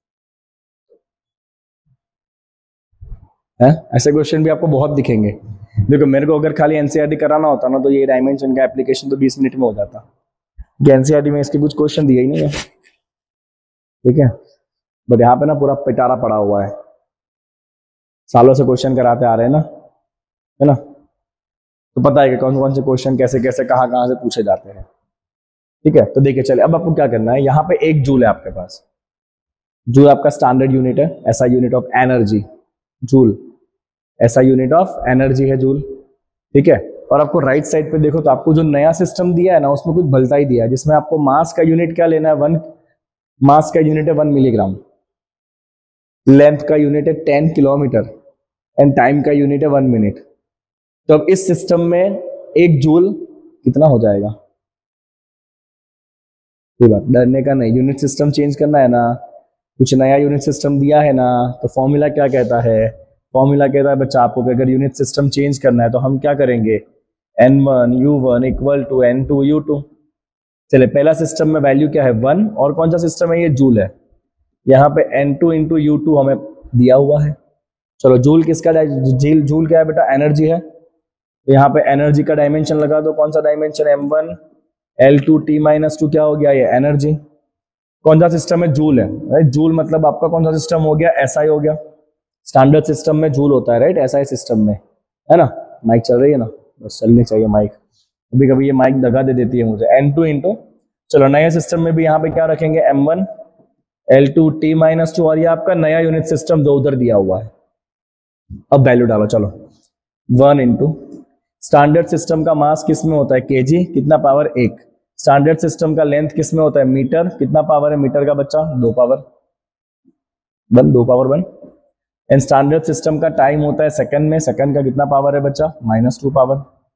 Speaker 1: है ऐसे question भी आपको बहुत दिखेंगे। देखो मेरे को अगर खाली एनसीईआरटी कराना होता ना तो ये डायमेंशन का एप्लीकेशन तो 20 मिनट में हो जाता। एनसीईआरटी में इसके कुछ क्वेश्चन दिए ही नहीं है, ठीक है। बट यहाँ पे ना पूरा पिटारा पड़ा हुआ है, सालों से क्वेश्चन कराते आ रहे हैं ना, है ना। तो पता है कि कौन कौन से क्वेश्चन कैसे कैसे कहाँ से पूछे जाते हैं, ठीक है। तो देखिए चले, अब आपको क्या करना है, यहाँ पे 1 जूल है आपके पास। जूल आपका स्टैंडर्ड यूनिट है, ऐसा यूनिट ऑफ एनर्जी। जूल ऐसा यूनिट ऑफ एनर्जी है जूल, ठीक है। और आपको राइट साइड पे देखो तो आपको जो नया सिस्टम दिया है ना उसमें कुछ भलता ही दिया है, जिसमें आपको मास का यूनिट क्या लेना है? 1 मास का यूनिट है 1 मिलीग्राम, लेंथ का यूनिट है 10 किलोमीटर एंड टाइम का यूनिट है 1 मिनट। तो अब इस सिस्टम में 1 जूल कितना हो जाएगा? कोई बात डरने का नहीं, यूनिट सिस्टम चेंज करना है ना, कुछ नया यूनिट सिस्टम दिया है ना। तो फॉर्मूला क्या कहता है? फॉर्मूला कहता है बच्चा आपको कि अगर यूनिट सिस्टम चेंज करना है तो हम क्या करेंगे? N1U1 equal to N2U2। चले पहला सिस्टम में वैल्यू क्या है? 1, और कौन सा सिस्टम है? ये जूल है। यहाँ पे N2 इंटू U2 हमें दिया हुआ है। चलो जूल किसका, जूल क्या है बेटा? एनर्जी है। तो यहाँ पे एनर्जी का डायमेंशन लगा दो। कौन सा डायमेंशन? M1 L2 T-2 क्या हो गया? ये एनर्जी। कौन सा सिस्टम है? जूल है, राइट। जूल मतलब आपका कौन सा सिस्टम हो गया? SI हो गया। स्टैंडर्ड सिस्टम में जूल होता है, राइट, SI सिस्टम में, है ना। माइक चल रही है ना? बस चलनी चाहिए माइक, कभी कभी ये माइक दगा दे देती है मुझे। N2 इंटू, चलो नए सिस्टम में भी यहाँ पे क्या रखेंगे? M1 L2 T-2, और ये आपका नया यूनिट सिस्टम जो उधर दिया हुआ है। अब वैल्यू डालो, चलो 1 इंटू स्टैंडर्ड सिस्टम का मास किस में होता है? केजी, कितना पावर? 1। स्टैंडर्ड सिस्टम का लेंथ किस में होता है? मीटर, कितना पावर है मीटर का बच्चा? 2 power 1, 2 power 1। And standard system का टाइम होता है सेकंड में, सेकंड का कितना पावर है बच्चा? -2 power,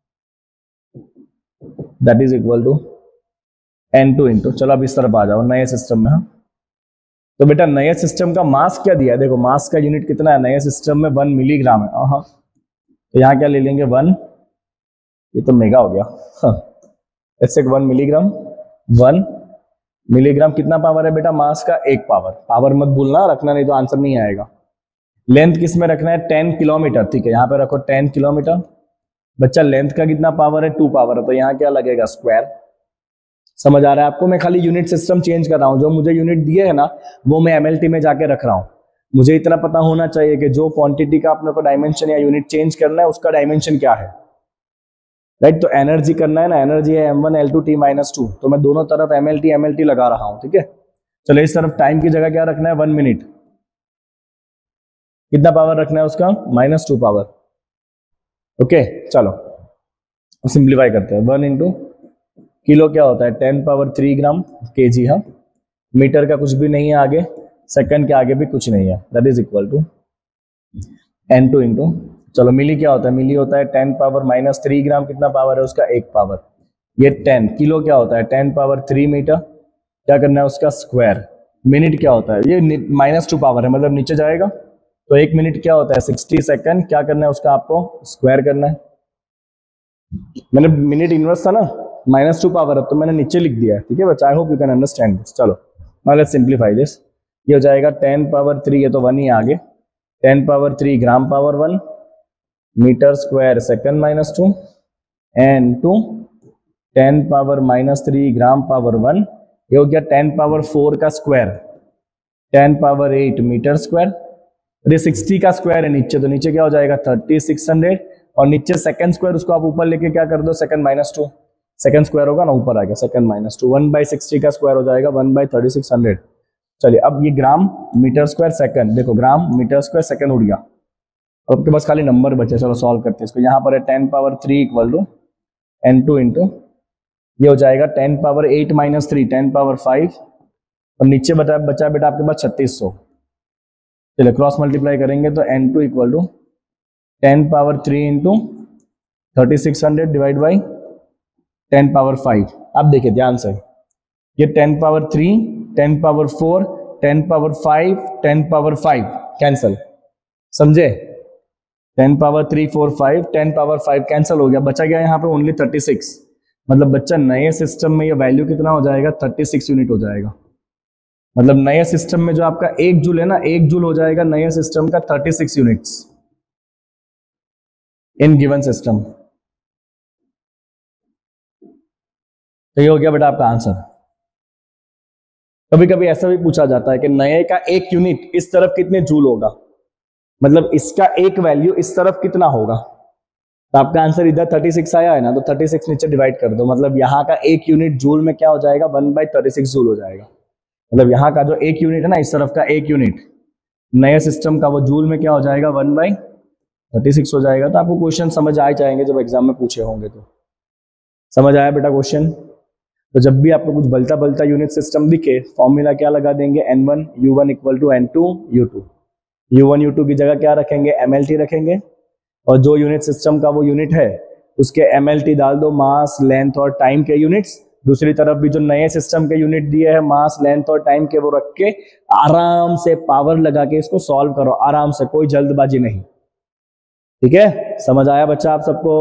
Speaker 1: that is equal to N2 into, चलो अब इस तरफ आ जाओ नए सिस्टम में। हाँ तो बेटा नए सिस्टम का मास क्या दिया है, देखो मास का यूनिट कितना है नए सिस्टम में, 1 मिलीग्राम है। हाँ, तो यहाँ क्या ले लेंगे 1, ये तो मेगा हो गया। हाँ, ऐसे 1 मिलीग्राम, 1 मिलीग्राम कितना पावर है बेटा मास का, 1 पावर। पावर मत भूलना रखना, नहीं तो आंसर नहीं आएगा। लेंथ किस में रखना है, 10 किलोमीटर। ठीक है, यहाँ पे रखो 10 किलोमीटर। बच्चा लेंथ का कितना पावर है, 2 पावर है, तो यहाँ क्या लगेगा, स्क्वायर। समझ आ रहा है आपको, मैं खाली यूनिट सिस्टम चेंज कर रहा हूं, जो मुझे यूनिट दिए है ना वो मैं एमएलटी में जाके रख रहा हूं। मुझे इतना पता होना चाहिए कि जो क्वांटिटी का अपने को डायमेंशन या यूनिट चेंज करना है उसका डायमेंशन क्या है, राइट। तो एनर्जी करना है ना, एनर्जी है m1 L2 T-2, तो मैं दोनों तरफ एमएलटी लगा रहा हूं। ठीक है, चलो इस तरफ टाइम की जगह क्या रखना है, 1 मिनट। कितना पावर रखना है उसका, -2 पावर। ओके, चलो सिंप्लीफाई करते हैं। 1 इंटू किलो क्या होता है, 10⁻³ ग्राम kg। हाँ, मीटर का कुछ भी नहीं है आगे, सेकंड के आगे भी कुछ नहीं है, that is equal to n2 into, चलो मिली क्या होता है, मिली होता है 10⁻³ ग्राम, कितना पावर है उसका, 1 पावर। ये 10 किलो क्या होता है, 10⁻³ मीटर, क्या करना है उसका स्क्वायर। मिनट क्या होता है, ये -2 पावर है मतलब नीचे जाएगा, तो 1 मिनट क्या होता है 60 सेकंड, क्या करना है उसका आपको स्क्वायर करना है। मैंने मिनट इनवर्स था ना, -2 पावर है तो मैंने नीचे लिख दिया है। ठीक है बच्चा, I hope you can understand this. चलो नाउ लेट्स सिंप्लीफाई दिस। ये हो जाएगा 10⁻3, ये तो 1 ही आगे, 10⁻3 gram power 1 metre square second -2 and 2 10⁻³ gram power 1, ये हो गया 10⁻4 का स्क्वायर, 10�8 मीटर स्क्वायर। ये 60 का स्क्वायर है नीचे, तो नीचे क्या हो जाएगा 3600, और नीचे सेकंड स्क्वायर उसको आप ऊपर लेके क्या कर दो, सेकंड -2, सेकंड स्क्वायर होगा ना ऊपर आ गया, सेकंड -2, 1/60 का स्क्वायर हो जाएगा 1/3600। चलिए अब ये ग्राम मीटर स्क्वायर सेकंड, देखो ग्राम मीटर स्क्वायर सेकंड उड़ गया, अब आपके पास खाली नंबर बचे। चलो सॉल्व करते हैं इसको। यहाँ पर है 10⁻3 इक्वल टू n2 इंटू, ये हो जाएगा 10⁻8 - 3 10⁻5, और नीचे बचा बेटा आपके पास 3600। चलिए क्रॉस मल्टीप्लाई करेंगे तो n2 equal to 10⁻3 into 3600 divide by 10⁻5। अब देखिए ध्यान से, ये 10⁻3 10⁻4 10⁻5 10⁻5 कैंसल, समझे, 10⁻3 4 5 10⁻5 कैंसल हो गया, बचा गया यहाँ पे ओनली 36। मतलब बच्चा नए सिस्टम में ये वैल्यू कितना हो जाएगा, 36 यूनिट हो जाएगा। मतलब नए सिस्टम में जो आपका 1 जूल है ना, 1 जूल हो जाएगा नए सिस्टम का 36 यूनिट्स इन गिवन सिस्टम। तो ये हो गया बेटा आपका आंसर। कभी कभी ऐसा भी पूछा जाता है कि नए का 1 यूनिट इस तरफ कितने जूल होगा, मतलब इसका एक वैल्यू इस तरफ कितना होगा। तो आपका आंसर इधर 36 आया है ना, तो 36 नीचे डिवाइड कर दो, मतलब यहाँ का 1 यूनिट जूल में क्या हो जाएगा, 1/36 जूल हो जाएगा। मतलब यहाँ का जो 1 यूनिट है ना, इस तरफ का 1 यूनिट नए सिस्टम का, वो जूल में क्या हो जाएगा, 1/36 हो जाएगा। तो आपको क्वेश्चन समझ आ जाएंगे जब एग्जाम में पूछे होंगे। तो समझ आया बेटा क्वेश्चन। तो जब भी आपको कुछ बलता बलता यूनिट सिस्टम दिखे, फॉर्मूला क्या लगा देंगे, n1 u1 equal to n2 u2। u1 u2 की जगह क्या रखेंगे, mlt रखेंगे, और जो यूनिट सिस्टम का वो यूनिट है उसके mlt डाल दो, मास लेंथ और टाइम के यूनिट्स। दूसरी तरफ भी जो नए सिस्टम के यूनिट दिए हैं मास लेंथ और टाइम के, वो रख के आराम से पावर लगा के इसको सॉल्व करो, आराम से, कोई जल्दबाजी नहीं। ठीक है, समझ आया बच्चा आप सबको।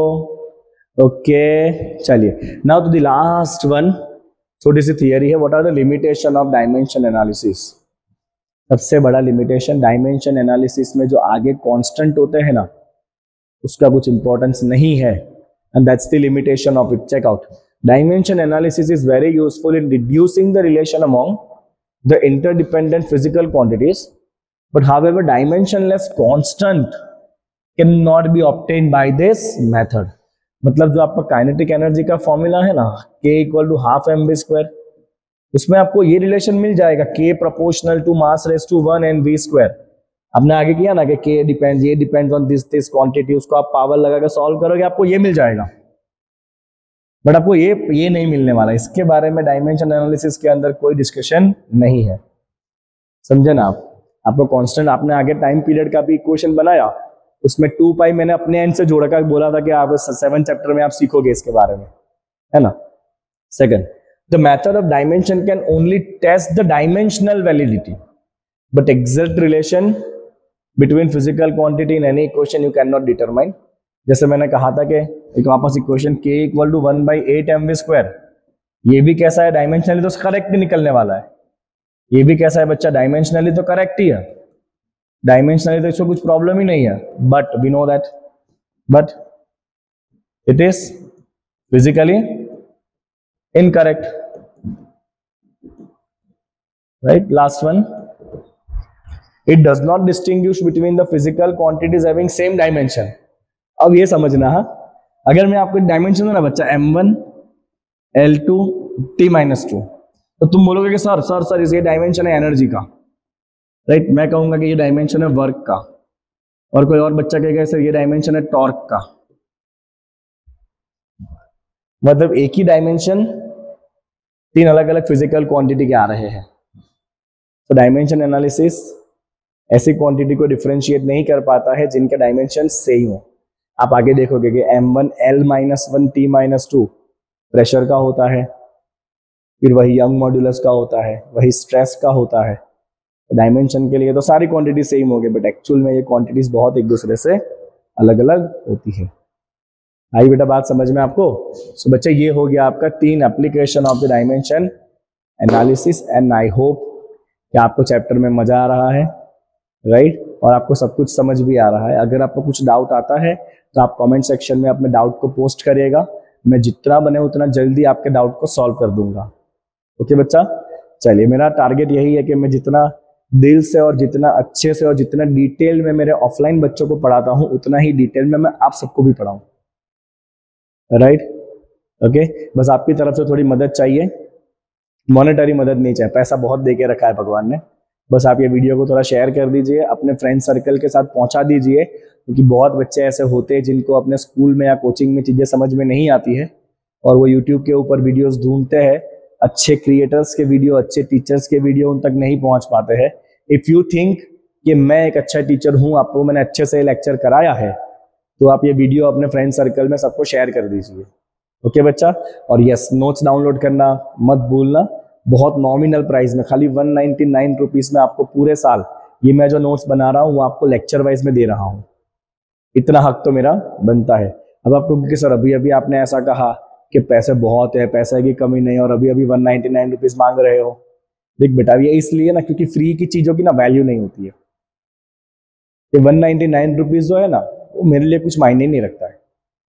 Speaker 1: ओके चलिए, now to the last one, छोटी सी थियरी है। What are the limitation of dimension analysis. सबसे बड़ा लिमिटेशन डायमेंशन एनालिसिस में जो आगे कांस्टेंट होते हैं ना, उसका कुछ इंपॉर्टेंस नहीं है, and that's the limitation of it. Check out, dimension analysis is very useful in reducing the relation among the interdependent physical quantities, but however dimensionless constant can not be obtained by this method. मतलब जो आपका kinetic energy का formula है ना, k equal to half mv², उसमें आपको ये relation मिल जाएगा, k proportional to mass raise to 1 and v²। आपने आगे किया ना कि k डिपेंड्स, ये डिपेंड्स ऑन दिस क्वांटिटी, उसको आप पावर लगा के सॉल्व करोगे, आपको ये मिल जाएगा। बट आपको ये नहीं मिलने वाला, इसके बारे में डायमेंशन एनालिसिस के अंदर कोई डिस्कशन नहीं है, समझे ना आप। आपको कांस्टेंट, आपने आगे टाइम पीरियड का भी इक्वेशन बनाया, उसमें 2π मैंने अपने एंड से जोड़ कर बोला था कि आप 7 चैप्टर में आप सीखोगे इसके बारे में, है ना। Second, the method of dimension can only test the dimensional validity. But exact relation between physical quantity in any equation you can not determine. जैसे मैंने कहा था कि एक वापस equation k equal to 1/8mv², ये भी कैसा है, डायमेंशनली तो करेक्ट ही निकलने वाला है। ये भी कैसा है बच्चा, डायमेंशनली तो करेक्ट ही है, डायमेंशनली तो इसमें कुछ प्रॉब्लम ही नहीं है, but we know that but it is physically incorrect, right. Last one, it does not distinguish between the physical quantities having same dimension. अब ये समझना है, अगर मैं आपको डायमेंशन दूं ना बच्चा m1 l2 t-2, तो तुम बोलोगे कि सर सर सर ये डायमेंशन है एनर्जी का, राइट। मैं कहूंगा कि ये डायमेंशन है वर्क का, और कोई और बच्चा कहेगा सर ये डायमेंशन है टॉर्क का। मतलब एक ही डायमेंशन तीन अलग अलग फिजिकल क्वांटिटी के आ रहे हैं। तो डायमेंशन एनालिसिस ऐसी क्वांटिटी को डिफरेंशिएट नहीं कर पाता है जिनके डायमेंशन सेम हो। आप आगे देखोगे कि m1 l-1 t-2 प्रेशर का होता है, फिर वही यंग मॉड्यूलस का होता है, वही स्ट्रेस का होता है। डायमेंशन के लिए तो सारी क्वांटिटी सेम होगी, बट एक्चुअल में ये क्वांटिटीज बहुत एक दूसरे से अलग अलग होती है। आई बेटा बात समझ में आपको? सो बच्चे ये हो गया आपका 3 application of the dimension analysis, and I hope कि आपको चैप्टर में मजा आ रहा है, राइट, और आपको सब कुछ समझ भी आ रहा है। अगर आपको कुछ डाउट आता है तो आप कमेंट सेक्शन में अपने डाउट को पोस्ट करिएगा, मैं जितना बने उतना जल्दी आपके डाउट को सॉल्व कर दूंगा। ओके बच्चा, चलिए मेरा टारगेट यही है कि मैं जितना दिल से और जितना अच्छे से और जितना डिटेल में मेरे ऑफलाइन बच्चों को पढ़ाता हूं, उतना ही डिटेल में मैं आप सबको भी पढ़ाऊं, राइट। ओके, बस आपकी तरफ से थोड़ी मदद चाहिए, मॉनेटरी मदद नहीं चाहिए, पैसा बहुत दे के रखा है भगवान ने। बस आप ये वीडियो को थोड़ा शेयर कर दीजिए, अपने फ्रेंड सर्कल के साथ पहुंचा दीजिए, क्योंकि बहुत बच्चे ऐसे होते हैं जिनको अपने स्कूल में या कोचिंग में चीज़ें समझ में नहीं आती है, और वो यूट्यूब के ऊपर वीडियोस ढूंढते हैं, अच्छे क्रिएटर्स के वीडियो, अच्छे टीचर्स के वीडियो उन तक नहीं पहुंच पाते हैं। इफ़ यू थिंक कि मैं एक अच्छा टीचर हूँ, आपको मैंने अच्छे से लेक्चर कराया है, तो आप ये वीडियो अपने फ्रेंड सर्कल में सबको शेयर कर दीजिए। ओके बच्चा, और यस, नोट्स डाउनलोड करना मत भूलना, बहुत नॉमिनल प्राइस में, खाली 199 रुपीज़ में आपको पूरे साल ये मैं जो नोट्स बना रहा हूँ वो आपको लेक्चर वाइज में दे रहा हूँ। इतना हक तो मेरा बनता है। अब आपको, क्योंकि सर अभी अभी आपने ऐसा कहा कि पैसे बहुत है, पैसे की कमी नहीं, और अभी अभी 199 रुपीज़ मांग रहे हो। देख बेटा, ये इसलिए ना क्योंकि फ्री की चीज़ों की ना वैल्यू नहीं होती है। ये 199 रुपीज़ जो है ना, वो मेरे लिए कुछ मायने नहीं रखता है,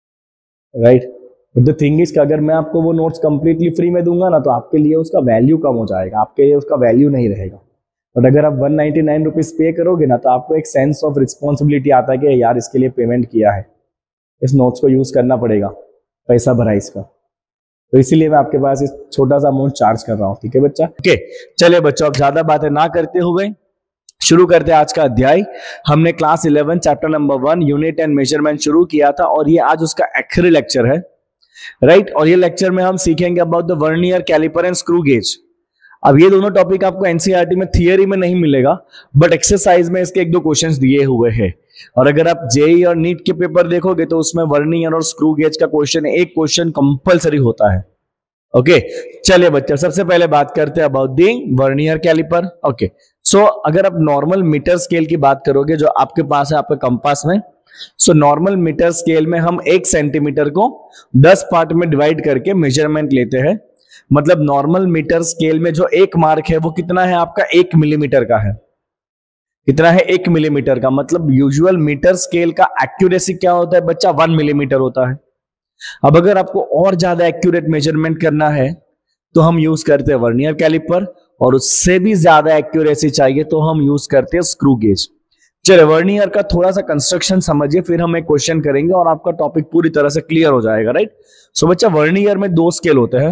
Speaker 1: राइट। द थिंग इज कि अगर मैं आपको वो नोट्स कंप्लीटली फ्री में दूंगा ना, तो आपके लिए उसका वैल्यू कम हो जाएगा, आपके लिए उसका वैल्यू नहीं रहेगा। बट अगर आप 199 रुपीज़ पे करोगे ना, तो आपको एक सेंस ऑफ रिस्पॉन्सिबिलिटी आता है कि यार इसके लिए पेमेंट किया है, इस नोट्स को यूज़ करना पड़ेगा, पैसा भरा इसका, तो इसीलिए मैं आपके पास इस छोटा सा अमाउंट चार्ज कर रहा हूँ। ठीक है बच्चा? ओके, चलिए बच्चों, अब ज्यादा बातें ना करते हुए शुरू करते हैं आज का अध्याय। हमने class 11 chapter number 1 unit and measurement शुरू किया था, और ये आज उसका आखिरी लेक्चर है, राइट। और ये लेक्चर में हम सीखेंगे about the vernier caliper and screw gauge. अब ये दोनों टॉपिक आपको एनसीईआरटी में थियरी में नहीं मिलेगा, बट एक्सरसाइज में इसके 1-2 क्वेश्चंस दिए हुए हैं। और अगर आप जेईई और नीट के पेपर देखोगे तो उसमें वर्नियर और स्क्रू गेज का क्वेश्चन, एक क्वेश्चन कंपलसरी होता है। ओके, चलिए बच्चे, सबसे पहले बात करते हैं about the vernier calliper. Okay, so अगर आप नॉर्मल मीटर स्केल की बात करोगे जो आपके पास है आपके कंपास में, सो नॉर्मल मीटर स्केल में हम 1 सेंटीमीटर को 10 पार्ट में डिवाइड करके मेजरमेंट लेते हैं। मतलब नॉर्मल मीटर स्केल में जो 1 मार्क है वो कितना है आपका, 1 मिलीमीटर का है। कितना है? 1 मिलीमीटर का। मतलब यूजुअल मीटर स्केल का एक्यूरेसी क्या होता है बच्चा? 1 मिलीमीटर होता है। अब अगर आपको और ज्यादा एक्यूरेट मेजरमेंट करना है तो हम यूज करते हैं वर्नियर कैलिपर, और उससे भी ज्यादा एक्यूरेसी चाहिए तो हम यूज करते हैं स्क्रू गेज। चलिए वर्नियर का थोड़ा सा कंस्ट्रक्शन समझिए, फिर हम एक क्वेश्चन करेंगे और आपका टॉपिक पूरी तरह से क्लियर हो जाएगा, राइट। सो बच्चा, वर्नियर में 2 स्केल होते हैं।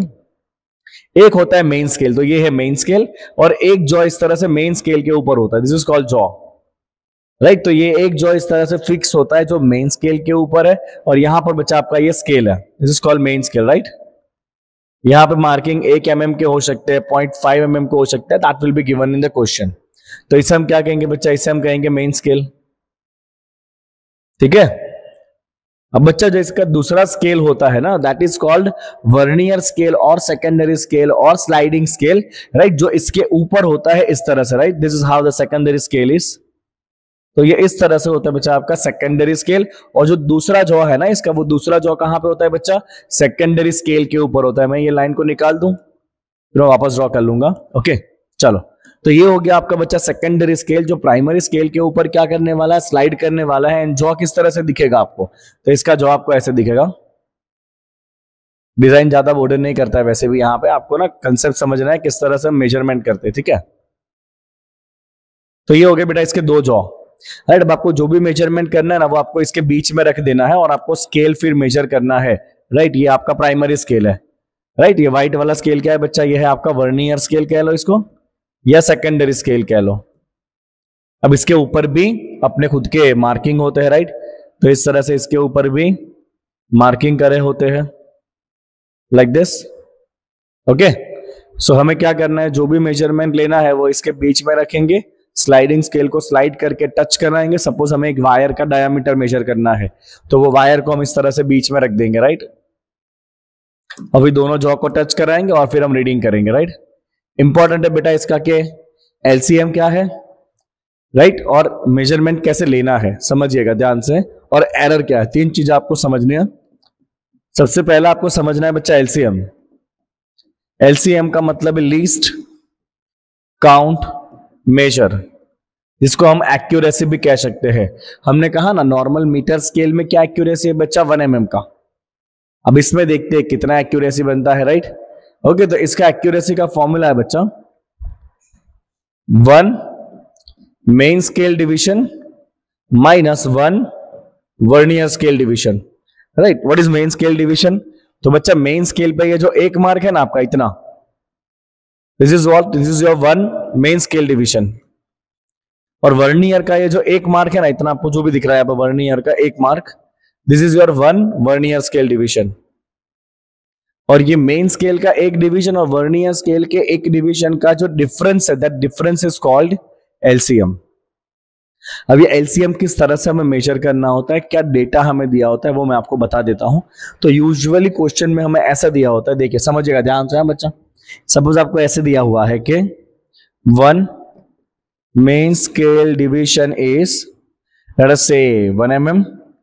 Speaker 1: एक होता है मेन स्केल, तो ये है मेन स्केल, और एक जॉ इस तरह से मेन स्केल के ऊपर होता है, this is called jaw, right. तो ये एक जॉ इस तरह से फिक्स होता है जो मेन स्केल के ऊपर है, और यहां पर बच्चा आपका ये स्केल है, this is called main scale, right. यहां पे मार्किंग 1 mm के हो सकते हैं, 0.5 mm के हो सकते हैं, that will be given in the question. तो इसे हम क्या कहेंगे बच्चा? इसे हम कहेंगे मेन स्केल, ठीक है। अब बच्चा जो इसका दूसरा स्केल होता है ना, that is called vernier scale और सेकेंडरी स्केल और स्लाइडिंग स्केल, राइट, जो इसके ऊपर होता है इस तरह से, right, this is how the secondary scale is. तो ये इस तरह से होता है बच्चा आपका सेकेंडरी स्केल। और जो दूसरा जॉ है ना इसका, वो दूसरा जॉ कहां पे होता है बच्चा, सेकेंडरी स्केल के ऊपर होता है। मैं ये लाइन को निकाल दूं, फिर मैं वापस ड्रॉ कर लूंगा। ओके चलो, तो ये हो गया आपका बच्चा सेकेंडरी स्केल, जो प्राइमरी स्केल के ऊपर क्या करने वाला है, स्लाइड करने वाला है। एंड जॉ किस तरह से दिखेगा आपको, तो इसका जॉ आपको ऐसे दिखेगा। डिजाइन ज्यादा बॉर्डर नहीं करता है वैसे भी, यहां पे आपको ना कंसेप्ट समझना है किस तरह से मेजरमेंट करते हैं, ठीक है। तो ये हो गया बेटा इसके दो जॉ, राइट। अब आपको जो भी मेजरमेंट करना है ना, वो आपको इसके बीच में रख देना है और आपको स्केल फिर मेजर करना है, राइट। ये आपका प्राइमरी स्केल है, राइट। ये व्हाइट वाला स्केल क्या है बच्चा, ये है आपका वर्नियर स्केल कह लो इसको, या सेकेंडरी स्केल कह लो। अब इसके ऊपर भी अपने खुद के मार्किंग होते हैं, राइट। तो इस तरह से इसके ऊपर भी मार्किंग करे होते हैं, लाइक दिस। ओके, सो हमें क्या करना है, जो भी मेजरमेंट लेना है वो इसके बीच में रखेंगे, स्लाइडिंग स्केल को स्लाइड करके टच कराएंगे। सपोज हमें एक वायर का डायमीटर मेजर करना है, तो वो वायर को हम इस तरह से बीच में रख देंगे, राइट। अभी दोनों जॉ को टच कराएंगे और फिर हम रीडिंग करेंगे, राइट। इंपॉर्टेंट है बेटा इसका के एलसीएम क्या है, राइट, और मेजरमेंट कैसे लेना है समझिएगा ध्यान से, और एरर क्या है, तीन चीजें आपको समझनी है। सबसे पहला आपको समझना है बच्चा एलसीएम। एलसीएम का मतलब है लीस्ट काउंट मेजर, जिसको हम एक्यूरेसी भी कह सकते हैं। हमने कहा ना नॉर्मल मीटर स्केल में क्या एक्यूरेसी है बच्चा, 1 mm का। अब इसमें देखते हैं कितना एक्यूरेसी बनता है, राइट। ओके, तो इसका एक्यूरेसी का फॉर्मूला है बच्चा 1 main scale division minus 1 vernier scale division, right. What is main scale division, तो बच्चा मेन स्केल पे ये जो एक मार्क है ना आपका इतना, this is what, this is your 1 main scale division. और वर्नियर का ये जो एक मार्क है ना इतना, आपको जो भी दिख रहा है वर्नियर का एक mark, this is your 1 vernier scale division. और ये मेन स्केल का एक डिवीजन और वर्नियर स्केल के एक डिवीजन का जो डिफरेंस है, that difference is called LCM. अब ये एलसीएम किस तरह से हमें मेजर करना होता है, क्या डेटा हमें दिया होता है, वो मैं आपको बता देता हूं। तो यूजुअली क्वेश्चन में हमें ऐसा दिया होता है, देखिए समझिएगा ध्यान से बच्चा। सपोज आपको ऐसे दिया हुआ है कि 1 main scale division is let us say 1 mm,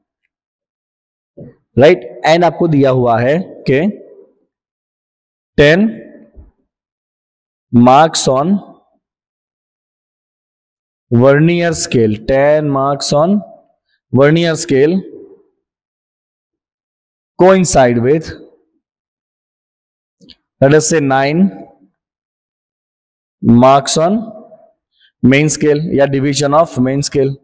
Speaker 1: right. And आपको दिया हुआ है कि 10 marks on vernier scale, 10 marks on vernier scale coincide with let us say 9 marks on main scale या डिवीजन ऑफ मेन स्केल।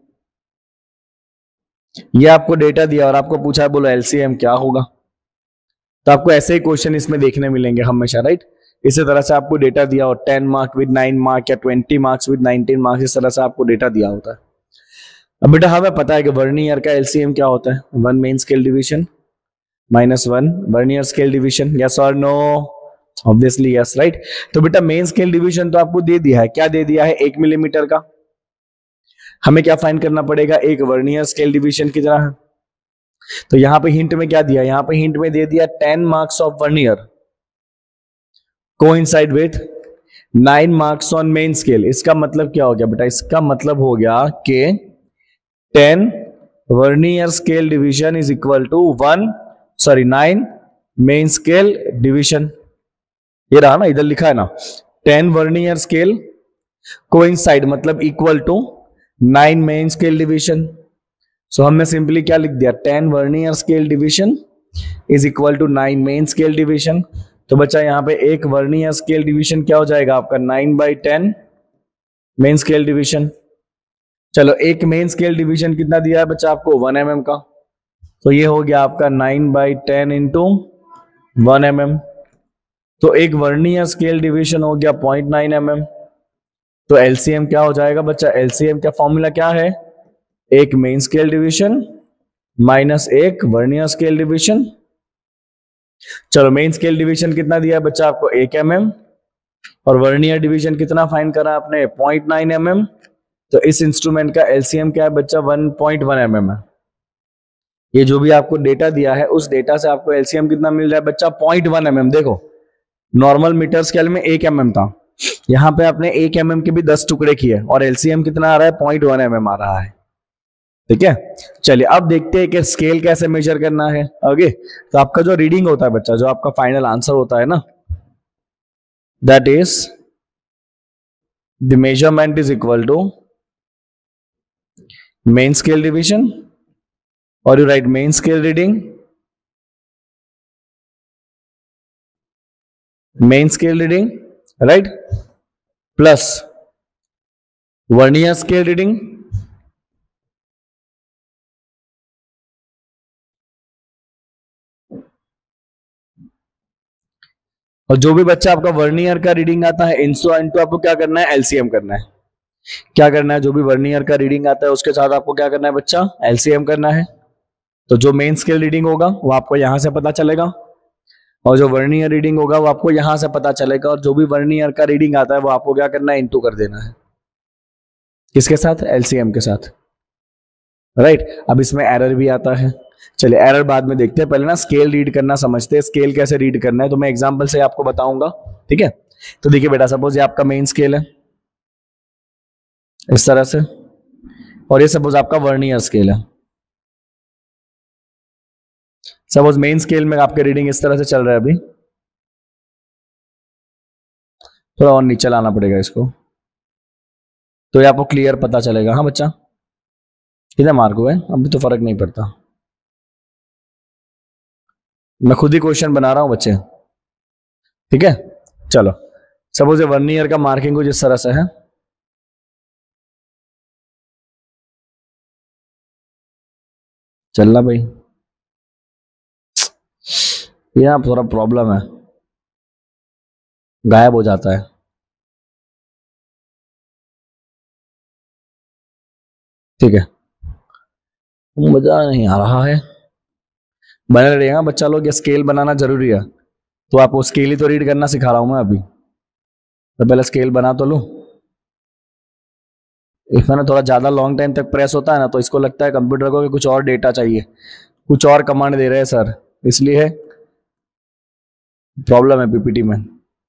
Speaker 1: ये आपको data दिया और आपको पूछा बोलो एलसीएम क्या होगा, तो आपको ऐसे ही क्वेश्चन इसमें देखने मिलेंगे हमेशा, राइट। इसी तरह से आपको डेटा दिया हो 10 मार्क विद 9 मार्क या 20 मार्क्स विद 19 मार्क्स, इस तरह से आपको डेटा दिया होता है। अब बेटा हमें पता है कि वर्नियर का एलसीएम क्या होता है, 1 main scale division minus 1 vernier scale division, yes और नो, ऑब्वियसली यस, राइट। तो बेटा मेन स्केल डिवीजन तो आपको दे दिया है, क्या दे दिया है, 1 मिलीमीटर का। हमें क्या फाइंड करना पड़ेगा, एक वर्नियर स्केल डिवीजन कितना है। तो यहां पे हिंट में क्या दिया, यहां पे हिंट में दे दिया 10 marks of vernier coincide with 9 marks on main scale. इसका मतलब क्या हो गया बेटा, इसका मतलब हो गया कि 10 vernier scale division is equal to 9 main scale division. ये रहा ना, इधर लिखा है ना 10 वर्नियर स्केल कोइंसाइड मतलब equal to 9 main scale division. So हमने सिंपली क्या लिख दिया, 10 vernier scale division is equal to 9 main scale division. तो बच्चा यहाँ पे एक वर्नियर स्केल डिवीजन क्या हो जाएगा आपका 9/10 मेन स्केल डिवीजन। चलो एक मेन स्केल डिवीजन कितना दिया है बच्चा आपको, 1 mm का। तो ये हो गया आपका 9/10 इंटू 1 mm। तो एक वर्नियर स्केल डिवीजन हो गया 0.9 mm। तो एलसीएम क्या हो जाएगा बच्चा, एलसीएम का फॉर्मूला क्या है, एक मेन स्केल डिवीजन माइनस एक वर्नियर स्केल डिवीजन। चलो मेन स्केल डिवीजन कितना दिया है बच्चा आपको 1 mm, और वर्नियर डिवीजन कितना फाइंड करा आपने 0.9 mm। तो इस इंस्ट्रूमेंट का एलसीएम क्या है बच्चा 1.1 mm है। ये जो भी आपको डेटा दिया है उस डेटा से आपको एलसीएम कितना मिल रहा है बच्चा? 0.1 mm। देखो नॉर्मल मीटर स्केल में 1 mm था, यहाँ पे आपने 1 mm के भी 10 टुकड़े किए और एलसीएम कितना आ रहा है? 0.1 mm आ रहा है। ठीक है, चलिए अब देखते हैं कि स्केल कैसे मेजर करना है आगे। तो आपका जो रीडिंग होता है बच्चा, जो आपका फाइनल आंसर होता है ना, that is the measurement is equal to main scale division, और you write main scale reading, main scale reading right, plus vernier scale reading, और जो भी बच्चा आपका वर्नियर का रीडिंग आता है इंसो इंटू आपको क्या करना है? एलसीएम करना है। क्या करना है? जो भी वर्नियर का रीडिंग आता है उसके साथ आपको क्या करना है बच्चा? एलसीएम करना है। तो जो मेन स्केल रीडिंग होगा वो आपको यहां से पता चलेगा, और जो वर्नियर रीडिंग होगा वो आपको यहां से पता चलेगा, और जो भी वर्नियर का रीडिंग आता है वो आपको क्या करना है? इंटू कर देना है। किसके साथ? एलसीएम के साथ, राइट। अब इसमें एरर भी आता है, चलिए एरर बाद में देखते हैं, पहले ना स्केल रीड करना समझते हैं। स्केल कैसे रीड करना है तो मैं एग्जांपल से आपको बताऊंगा। ठीक है, तो देखिए बेटा, सपोज ये आपका मेन स्केल है इस तरह से, और ये सपोज आपका वर्नियर स्केल है। सपोज मेन स्केल में आपके रीडिंग इस तरह से चल रहा है, अभी थोड़ा और नीचे लाना पड़ेगा इसको, तो ये आपको क्लियर पता चलेगा। हाँ बच्चा, कितने मार्क हुए? अभी तो फर्क नहीं पड़ता, मैं खुद ही क्वेश्चन बना रहा हूं बच्चे। ठीक है, चलो सपोज ये वर्नियर का मार्किंग कुछ इस तरह से है, चलना भाई, यहाँ थोड़ा प्रॉब्लम है, गायब हो जाता है। ठीक है, मजा नहीं आ रहा है, बने रहेगा बच्चा लोग, ये स्केल बनाना जरूरी है। तो आपको स्केल ही तो रीड करना सिखा रहा हूं मैं अभी, तो पहले स्केल बना तो लूं। इसमें ना थोड़ा ज्यादा लॉन्ग टाइम तक प्रेस होता है ना, तो इसको लगता है कंप्यूटर को कि कुछ और डेटा चाहिए, कुछ और कमांड दे रहे हैं सर, इसलिए प्रॉब्लम है पीपीटी में।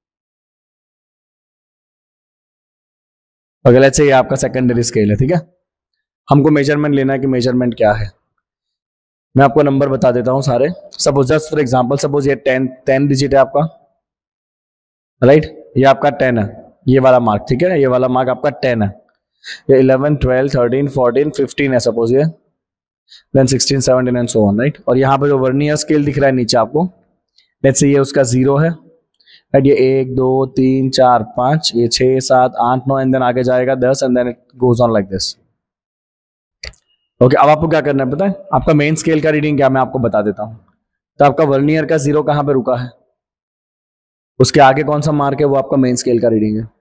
Speaker 1: अगर से ये आपका सेकेंडरी स्केल है, ठीक है, हमको मेजरमेंट लेना है कि मेजरमेंट क्या है। मैं आपको नंबर बता देता हूं सारे। Suppose just for example, suppose ये 10 डिजिट है आपका, राइट, ये आपका 10 है, ये वाला मार्क, ठीक है, ये वाला मार्क आपका 10 है। ये 11 12 13 14 15 है सपोज ये, then 16 17 and so on, right. और यहाँ पे जो वर्नियर स्केल दिख रहा है नीचे आपको, लेट्स से ये उसका 0 है, राइट, ये 1 2 3 4 5, ये 6 7 8 9 एंड देन आगे जाएगा 10 and then it goes on like this. Okay, अब आपको क्या करना है पता है? आपका मेन स्केल का रीडिंग क्या, मैं आपको बता देता हूं। तो आपका वर्नियर का 0 कहां पे रुका है, उसके आगे कौन सा मार्क है, वो आपका मेन स्केल का रीडिंग है।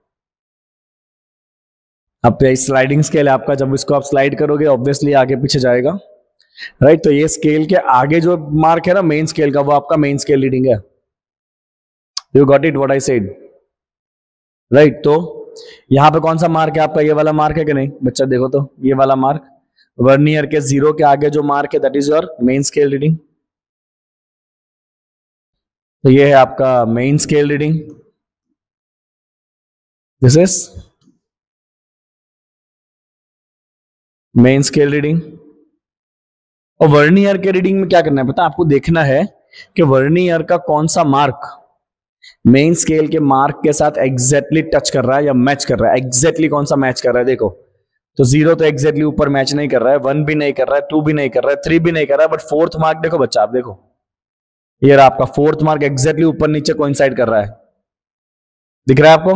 Speaker 1: अब स्लाइडिंग स्केल है आपका, जब इसको आप स्लाइड करोगे ऑब्वियसली आगे पीछे जाएगा, राइट। तो ये स्केल के आगे जो मार्क है ना मेन स्केल का, वो आपका मेन स्केल रीडिंग है। You got it what I said, right. तो यहां पे कौन सा मार्क है आपका? ये वाला मार्क है कि नहीं बच्चा? देखो तो ये वाला मार्क, वर्नियर के 0 के आगे जो मार्क है that is your main scale reading. तो ये है आपका main scale reading, this is main scale reading. और वर्नियर के रीडिंग में क्या करना है पता है? आपको देखना है कि वर्नियर का कौन सा मार्क मेन स्केल के मार्क के साथ एग्जैक्टली टच कर रहा है या मैच कर रहा है। एग्जैक्टली कौन सा मैच कर रहा है देखो, तो 0 तो एग्जैक्टली ऊपर मैच नहीं कर रहा है, 1 भी नहीं कर रहा है, 2 भी नहीं कर रहा है, 3 भी नहीं कर रहा है, बट फोर्थ मार्क देखो बच्चा, आप देखो ये रहा आपका फोर्थ मार्क, एग्जैक्टली ऊपर नीचे कोइंसाइड कर रहा है, दिख रहा है आपको?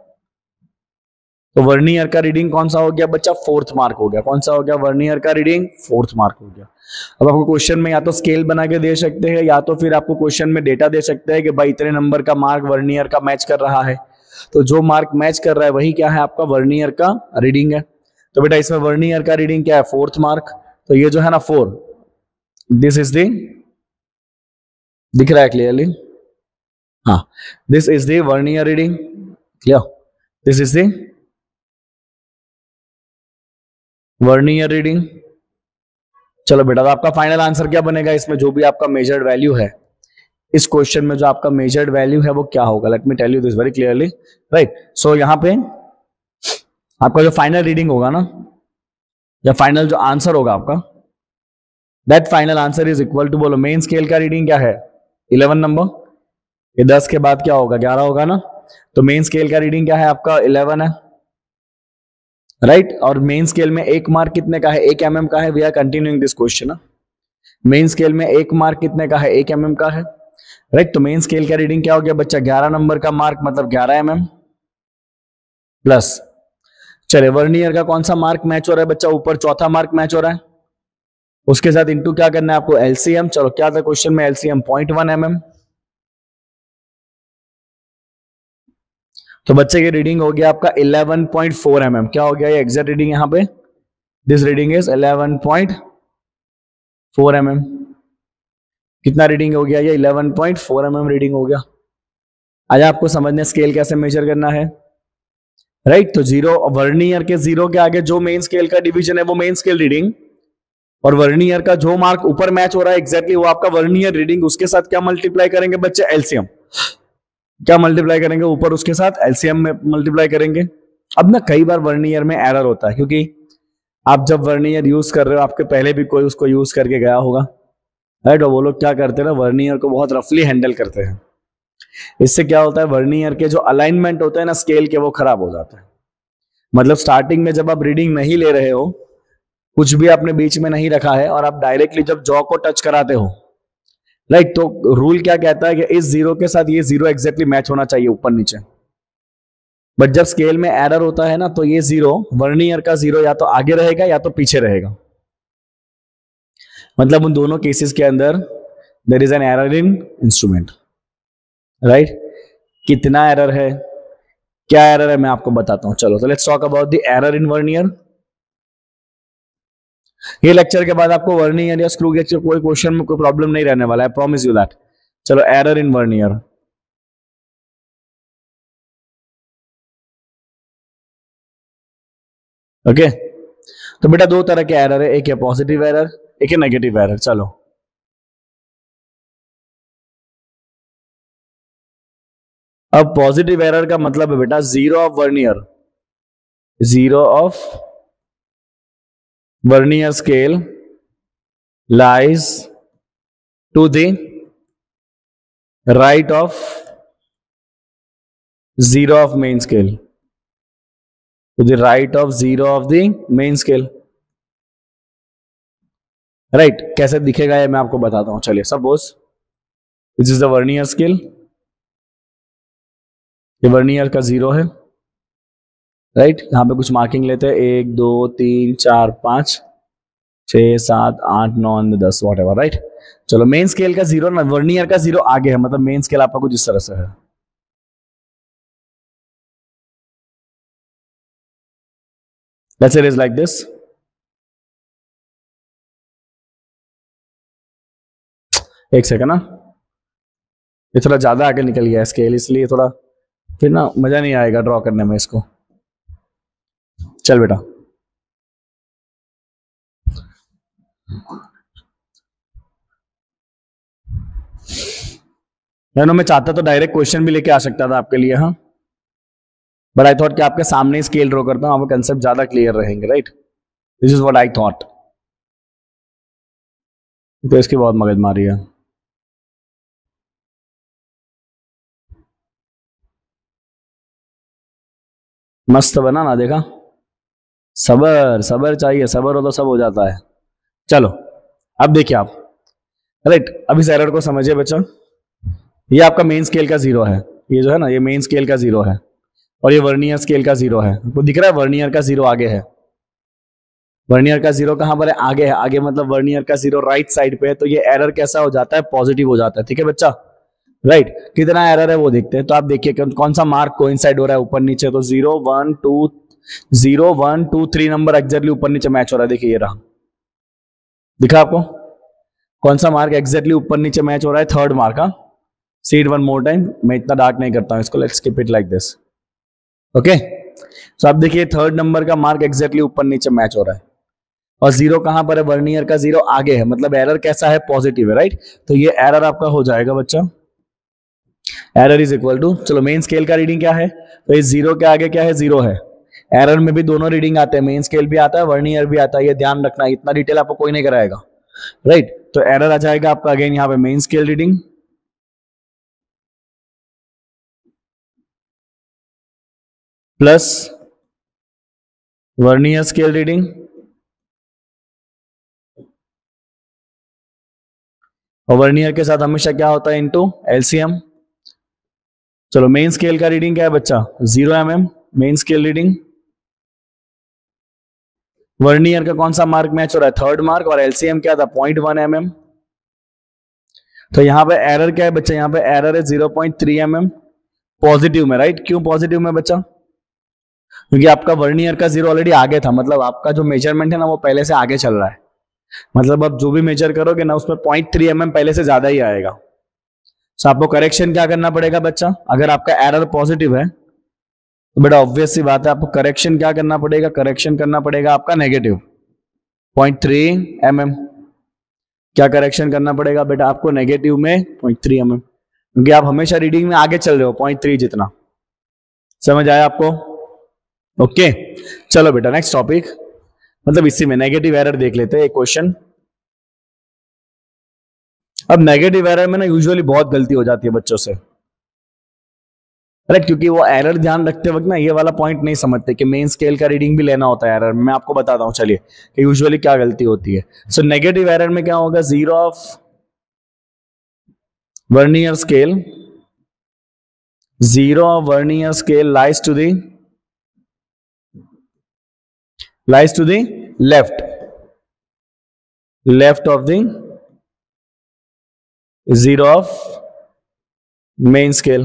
Speaker 1: तो वर्नियर का रीडिंग कौन सा हो गया बच्चा? फोर्थ मार्क हो गया। कौन सा हो गया? वर्नियर का रीडिंग फोर्थ मार्क हो गया। अब आपको क्वेश्चन में या तो स्केल बना के दे सकते हैं, या तो फिर आपको क्वेश्चन में डेटा दे सकते हैं कि भाई इतने नंबर का मार्क वर्नियर का मैच कर रहा है, तो जो मार्क मैच कर रहा है वही क्या है? आपका वर्नियर का रीडिंग है। तो बेटा इसमें वर्नियर का रीडिंग क्या है? Fourth mark. तो ये जो है ना 4, दिस इज द, दिख रहा है क्लियरली? हाँ, this is the vernier reading, clear? This is the vernier reading. चलो बेटा, तो आपका फाइनल आंसर क्या बनेगा इसमें? जो भी आपका मेजर्ड वैल्यू है इस क्वेश्चन में, जो आपका मेजर्ड वैल्यू है वो क्या होगा? Let me tell you this very clearly, right. So यहां पे आपका जो फाइनल रीडिंग होगा ना, या फाइनल जो आंसर होगा आपका, that final answer is equal to, बोलो मेन स्केल का रीडिंग क्या है? 11 नंबर। ये 10 के बाद क्या होगा? 11 होगा ना। तो मेन स्केल का रीडिंग क्या है आपका? 11 है, राइट। और मेन स्केल में एक मार्क कितने का है? 1 mm का है। We are continuing this question. Main scale में एक मार्क कितने का है? 1 mm का है, राइट। तो मेन स्केल का रीडिंग क्या हो गया बच्चा? 11 नंबर का मार्क, मतलब 11 mm प्लस, चले वर्नियर का कौन सा मार्क मैच हो रहा है बच्चा? ऊपर चौथा मार्क मैच हो रहा है, उसके साथ इंटू क्या करना है आपको? एलसीएम। चलो क्या था क्वेश्चन में? LCM 0.1 mm। तो बच्चे की रीडिंग हो गया आपका 11.4 mm। क्या हो गया ये एग्जैक्ट रीडिंग यहां पे? This reading is 11.4 mm। कितना रीडिंग हो गया ये? 11.4 mm रीडिंग हो गया। आज आपको समझने स्केल कैसे मेजर करना है, राइट। तो जीरो, वर्नियर के जीरो के आगे जो मेन स्केल का डिवीजन है वो मेन स्केल रीडिंग, और वर्नियर का जो मार्क ऊपर मैच हो रहा है एग्जैक्टली वो आपका वर्नियर रीडिंग। उसके साथ क्या मल्टीप्लाई करेंगे बच्चे? एलसीएम। क्या मल्टीप्लाई करेंगे? ऊपर उसके साथ एलसीएम में मल्टीप्लाई करेंगे। अब ना कई बार वर्नियर में एरर होता है, क्योंकि आप जब वर्नियर यूज कर रहे हो, आपके पहले भी कोई उसको यूज करके गया होगा, राइट। और वो लोग क्या करते हैं ना, वर्नियर को बहुत रफली हैंडल करते हैं। इससे क्या होता है? वर्नियर के जो अलाइनमेंट होते हैं ना स्केल के, वो खराब हो जाते हैं। मतलब स्टार्टिंग में जब आप रीडिंग नहीं ले रहे हो, कुछ भी आपने बीच में नहीं रखा है, और आप डायरेक्टली जब जॉ को टच कराते हो, राइट, तो रूल क्या कहता है कि इस जीरो के साथ ये जीरो एग्जैक्टली मैच होना चाहिए ऊपर नीचे। बट जब स्केल में एरर होता है ना, तो ये जीरो, वर्नियर का जीरो, या तो आगे रहेगा या तो पीछे रहेगा। मतलब उन दोनों केसेस के अंदर there is an error in instrument, right. कितना एरर है, क्या एरर है, मैं आपको बताता हूं। चलो, तो let's talk about the error in vernier. ये लेक्चर के बाद आपको वर्नियर या स्क्रू गेज के कोई क्वेश्चन में कोई प्रॉब्लम नहीं रहने वाला है, प्रॉमिस यू दैट। चलो, एरर इन वर्नियर। ओके, तो बेटा दो तरह के एरर है, एक है पॉजिटिव एरर, एक है नेगेटिव एरर। चलो, अब पॉजिटिव एरर का मतलब है बेटा zero of vernier, zero of vernier scale lies to the right of zero of main scale, to the right of zero of the main scale, right। कैसे दिखेगा ये मैं आपको बताता हूं। चलिए, suppose this is the vernier scale, ये vernier का जीरो है, राइट। यहां पे कुछ मार्किंग लेते हैं, 1 2 3 4 5 6 7 8 9 10 वॉट एवर, राइट। चलो, मेन स्केल का जीरो ना, वर्नियर का जीरो आगे है, मतलब मेन स्केल आपका कुछ इस तरह से है। Let's say it is like this. एक सेकंड ना, ये थोड़ा ज्यादा आगे निकल गया स्केल, इसलिए थोड़ा फिर ना मजा नहीं आएगा ड्रॉ करने में इसको। चल बेटा, मैं चाहता तो डायरेक्ट क्वेश्चन भी लेके आ सकता था आपके लिए, हाँ, बट आई थॉट कि आपके सामने स्केल ड्रॉ करता हूं, आपके कंसेप्ट ज्यादा क्लियर रहेंगे, right. This is what I thought. तो इसकी बहुत मगजमारी है। मस्त बना ना, देखा? सबर सबर चाहिए, सबर हो तो सब हो जाता है। चलो, अब देखिए आप, राइट। अब इस एरर को समझिए बच्चों। ये आपका मेन स्केल का जीरो है, ये जो है ना, ये मेन स्केल का जीरो है, और ये वर्नियर स्केल का जीरो है। आपको दिख रहा है वर्नियर का जीरो आगे है, वर्नियर का जीरो कहां पर है? आगे है। आगे मतलब वर्नियर का जीरो राइट साइड पे है, तो ये एरर कैसा हो जाता है? पॉजिटिव हो जाता है, ठीक है बच्चा, राइट। कितना एरर है वो देखते हैं। तो आप देखिए कौन सा मार्क कोइंसाइड हो रहा है ऊपर नीचे। तो 0 1 2 0 1 2 3 नंबर एग्जैक्टली ऊपर नीचे मैच हो रहा है। देखिए, ये रहा, दिखा आपको? कौन सा मार्क एग्जैक्टली ऊपर नीचे मैच हो रहा है? Third mark. हाँ, see it one more time, मैं इतना डार्क नहीं करता हूं इसको, let's skip it like this. Okay, तो आप देखिए थर्ड नंबर का मार्क एग्जैक्टली ऊपर नीचे मैच हो रहा है। और जीरो कहां पर है, वर्नियर का जीरो आगे है, मतलब एरर कैसा है, पॉजिटिव है, राइट। तो ये एरर आपका हो जाएगा बच्चा, एरर इज इक्वल टू, चलो मेन स्केल का रीडिंग क्या है, तो इस जीरो के आगे क्या है, जीरो है। एरर में भी दोनों रीडिंग आते हैं, मेन स्केल भी आता है, वर्नियर भी आता है, ये ध्यान रखना, इतना डिटेल आपको कोई नहीं कराएगा, राइट। तो एरर आ जाएगा आपका अगेन यहाँ पे main scale reading plus vernier scale reading और वर्नियर के साथ हमेशा क्या होता है, इनटू एलसीएम। चलो मेन स्केल का रीडिंग क्या है बच्चा, 0 mm main scale reading. Vernier का कौन सा मार्क मैच हो रहा है, थर्ड मार्क, और एलसीएम क्या था, 0.1 mm। तो यहां पे एरर क्या है बच्चा, यहां पे एरर है 0.3 mm पॉजिटिव में, राइट। क्यों पॉजिटिव में बच्चा, क्योंकि आपका वर्नियर का जीरो ऑलरेडी आगे था, मतलब आपका जो मेजरमेंट है ना वो पहले से आगे चल रहा है, मतलब आप जो भी मेजर करोगे ना उसमें 0.3 mm पहले से ज्यादा ही आएगा। तो आपको करेक्शन क्या करना पड़ेगा बच्चा, अगर आपका एरर पॉजिटिव है तो बेटा ऑब्वियस सी बात है आपको करेक्शन क्या करना पड़ेगा, करेक्शन करना पड़ेगा आपका नेगेटिव 0.3 mm। क्या करेक्शन करना पड़ेगा बेटा आपको, नेगेटिव में 0.3 mm, क्योंकि आप हमेशा रीडिंग में आगे चल रहे हो 0.3 जितना। समझ आया आपको, ओके। चलो बेटा नेक्स्ट टॉपिक, मतलब इसी में नेगेटिव एरर देख लेते हैं एक क्वेश्चन। अब नेगेटिव एरर में ना यूजुअली बहुत गलती हो जाती है बच्चों से, राइट, क्योंकि वो एरर ध्यान रखते वक्त ना ये वाला पॉइंट नहीं समझते कि मेन स्केल का रीडिंग भी लेना होता है एरर। मैं आपको बताता हूं चलिए कि यूजुअली क्या गलती होती है। सो नेगेटिव एरर में क्या होगा, zero of vernier scale, zero of vernier scale lies to the left of the zero of main scale.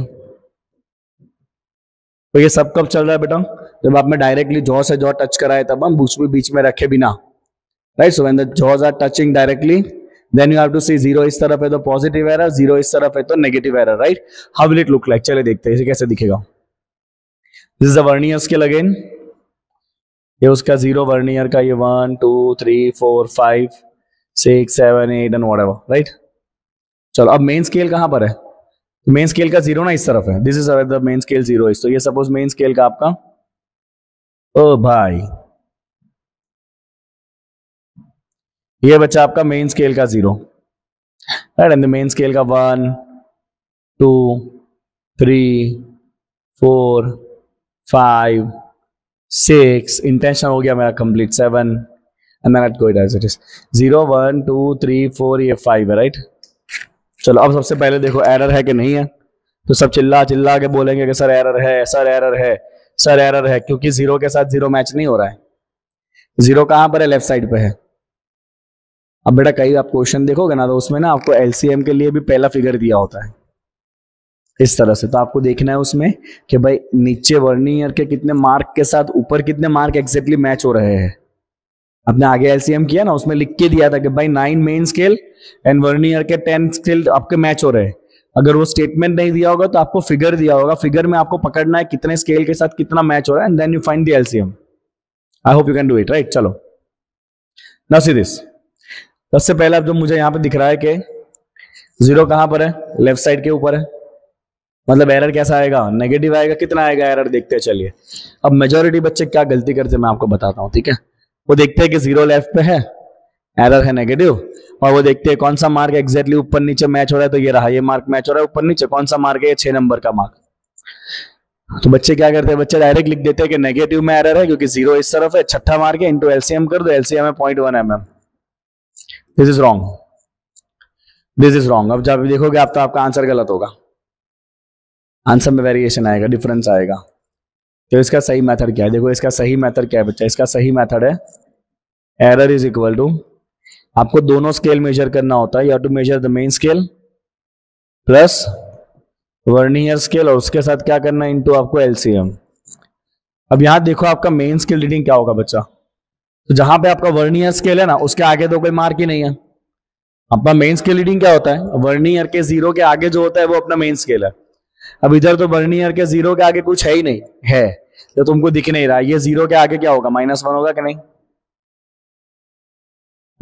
Speaker 1: तो ये सब कब चल रहा है बेटा, जब आपने डायरेक्टली जॉ से जॉ टच कराए तब, हम बीच में रखे बिना, right. So when the jaws are touching directly then you have to see, zero इस तरफ है तो पॉजिटिव एरर, जीरो इस तरफ है तो negative error, right. How will it look like, चले देखते हैं इसे कैसे दिखेगा। This is the vernier scale again, ये उसका जीरो वर्नियर का, ये 1 2 3 4 5 6 7 8 एंड व्हाटएवर, राइट। चलो अब मेन स्केल कहां पर है, मेन स्केल का जीरो ना इस तरफ है, this is the main scale zero is, तो ये सपोज मेन स्केल का आपका, ओ भाई ये बच्चा आपका मेन स्केल का zero, right, and the main scale का 1 2 3 4 5 6, इंटेंशन हो गया मेरा complete, 7 and then go it as it is, 0 1 2 3 4, ये 5 है, राइट। चलो अब सबसे पहले देखो एरर है कि नहीं है, तो सब चिल्ला चिल्ला के बोलेंगे कि सर एरर है, सर एरर है, सर एरर है, क्योंकि जीरो के साथ जीरो मैच नहीं हो रहा है। जीरो कहां पर है, लेफ्ट साइड पे है। अब बेटा कई आप क्वेश्चन देखोगे ना तो उसमें ना आपको एलसीएम के लिए भी पहला फिगर दिया होता है इस तरह से, तो आपको देखना है उसमें कि भाई नीचे वर्नियर के कितने मार्क के साथ ऊपर कितने मार्क एग्जैक्टली मैच हो रहे हैं। आपने आगे एलसीएम किया ना, उसमें लिख के दिया था कि भाई 9 मेन स्केल एंड वर्नियर के 10 स्केल आपके मैच हो रहे हैं। अगर वो स्टेटमेंट नहीं दिया होगा तो आपको फिगर दिया होगा, फिगर में आपको पकड़ना है कितने स्केल के साथ कितना मैच हो रहा है, and then you find the LCM. I hope you can do it, right. चलो नाउ सी दिस, सबसे पहले अब जो मुझे यहां पे दिख रहा है कि जीरो कहां पर है, लेफ्ट साइड के ऊपर है, मतलब एरर कैसा आएगा, नेगेटिव आएगा। कितना आएगा एरर देखते हैं चलिए। अब मेजोरिटी बच्चे क्या गलती करते हैं मैं आपको बताता हूं, ठीक है। वो देखते हैं कि जीरो लेफ्ट पे है, एरर है नेगेटिव, और वो देखते हैं कौन सा मार्क एग्जैक्टली ऊपर नीचे मैच हो रहा है, तो ये रहा, ये मार्क मैच हो रहा है ऊपर नीचे, कौन सा मार्क है, ये 6 नंबर का मार्क। तो बच्चे क्या करते हैं, बच्चे डायरेक्ट लिख देते हैं कि नेगेटिव में एरर है क्योंकि जीरो इस तरफ है, छठा मार्क है, इंटू एलसीएम कर दो, एलसीएम है 0.1 mm। This is wrong, this is wrong. अब जब देखोगे आप तो आपका आंसर गलत होगा, आंसर में वेरिएशन आएगा, डिफरेंस आएगा। तो इसका सही मेथड क्या है, देखो इसका सही मेथड क्या है बच्चा, इसका सही मेथड है एरर इज इक्वल टू, आपको दोनों स्केल मेजर करना होता है, you have to measure the main scale plus vernier scale, और उसके साथ क्या करना है, इनटू आपको एलसीएम। अब यहां देखो आपका मेन स्केल रीडिंग क्या होगा बच्चा, तो जहां पे आपका वर्नियर स्केल है ना उसके आगे तो कोई मार्क ही नहीं है। अपना मेन स्केल रीडिंग क्या होता है, वर्नियर के जीरो के आगे जो होता है वो अपना मेन स्केल है। अब इधर तो वर्नियर के जीरो के आगे कुछ है ही नहीं है, तो तुमको दिख नहीं रहा, ये जीरो के आगे क्या होगा, -1 होगा कि नहीं,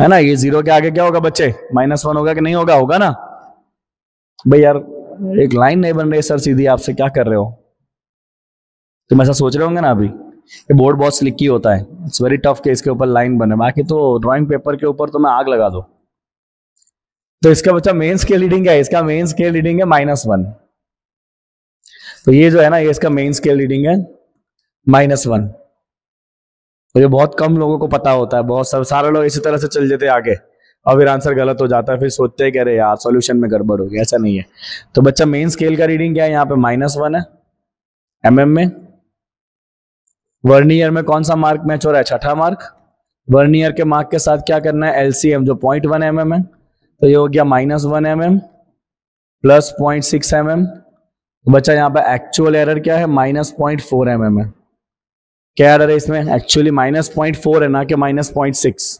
Speaker 1: है ना। ये 0 के आगे क्या होगा बच्चे, -1 होगा कि नहीं होगा, होगा ना भाई। यार एक लाइन नहीं बन रही सर सीधी, आपसे क्या कर रहे हो, तुम ऐसा सोच रहे होंगे ना अभी, ये बोर्ड बहुत स्लिकी होता है, इट्स वेरी टफ के इसके ऊपर लाइन बने, बाकी तो ड्राइंग पेपर के ऊपर तो मैं आग लगा दो। तो इसका बच्चा मेन स्केल रीडिंग है, इसका मेन स्केल रीडिंग है -1। तो ये जो है ना, ये इसका मेन स्केल रीडिंग है -1। तो ये बहुत कम लोगों को पता होता है, बहुत सारे लोग इसी तरह से चल जाते हैं आगे और फिर आंसर गलत हो जाता है, फिर सोचते हैं कि अरे यार सॉल्यूशन में गड़बड़ हो गई, ऐसा नहीं है। तो बच्चा मेन स्केल का रीडिंग क्या है, यहाँ पे -1 है mm में। वर्नियर में कौन सा मार्क मैच हो रहा है, छठा मार्क। वर्नियर के मार्क के साथ क्या करना है, एलसीएम जो 0.1 mm है, तो ये हो गया -1 mm प्लस 0.6 mm। तो बच्चा यहाँ पे एक्चुअल एरर क्या है, -0.4 mm है। क्या एरर है इसमें, एक्चुअली -0.4 है ना कि -0.6।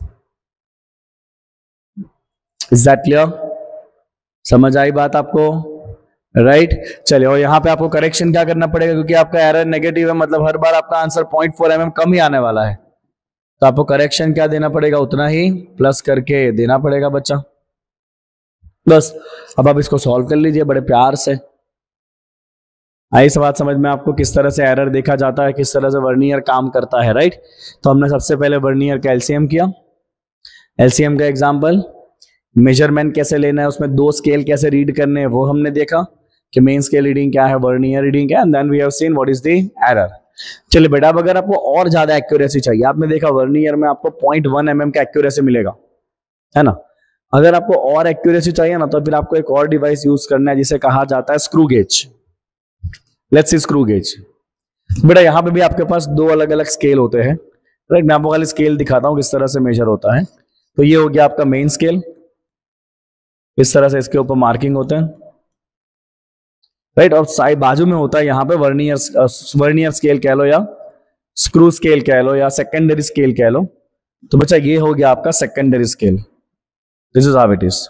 Speaker 1: इज दैट क्लियर, समझ आई बात आपको, राइट चलिए। और यहाँ पे आपको करेक्शन क्या करना पड़ेगा, क्योंकि आपका एरर नेगेटिव है, मतलब हर बार आपका आंसर 0.4 mm कम ही आने वाला है, तो आपको करेक्शन क्या देना पड़ेगा, उतना ही प्लस करके देना पड़ेगा बच्चा। बस अब आप इसको सॉल्व कर लीजिए बड़े प्यार से। आई इस बात समझ में आपको, किस तरह से एरर देखा जाता है, किस तरह से वर्नियर काम करता है, राइट। तो हमने सबसे पहले वर्नियर का एलसीएम किया, एलसीएम का एग्जांपल, मेजरमेंट कैसे लेना है, उसमें 2 स्केल कैसे रीड करने हैं वो हमने देखा कि मेन स्केल रीडिंग क्या है, वर्नियर रीडिंग क्या है, and then we have seen what is the error. चलिए बेटा, अब अगर आपको और ज्यादा एक्यूरेसी चाहिए, आपने देखा वर्नियर में आपको 0.1 mm का एक्यूरेसी मिलेगा, है ना। अगर आपको और एक्यूरेसी चाहिए ना, तो फिर आपको एक और डिवाइस यूज करना है जिसे कहा जाता है screw gauge. Let's see screw gauge. बेटा यहाँ पे भी आपके पास 2 अलग अलग स्केल होते हैं, राइट। मैं आपको खाली स्केल दिखाता हूँ किस तरह से मेजर होता है। तो ये हो गया आपका मेन स्केल, इस तरह से इसके ऊपर मार्किंग होते हैं, राइट। और साइड बाजू में होता है यहाँ पे वर्नियर स्केल कह लो, या स्क्रू स्केल कह लो, या सेकेंडरी स्केल कह लो। तो बच्चा ये हो गया आपका secondary scale, this is how it is,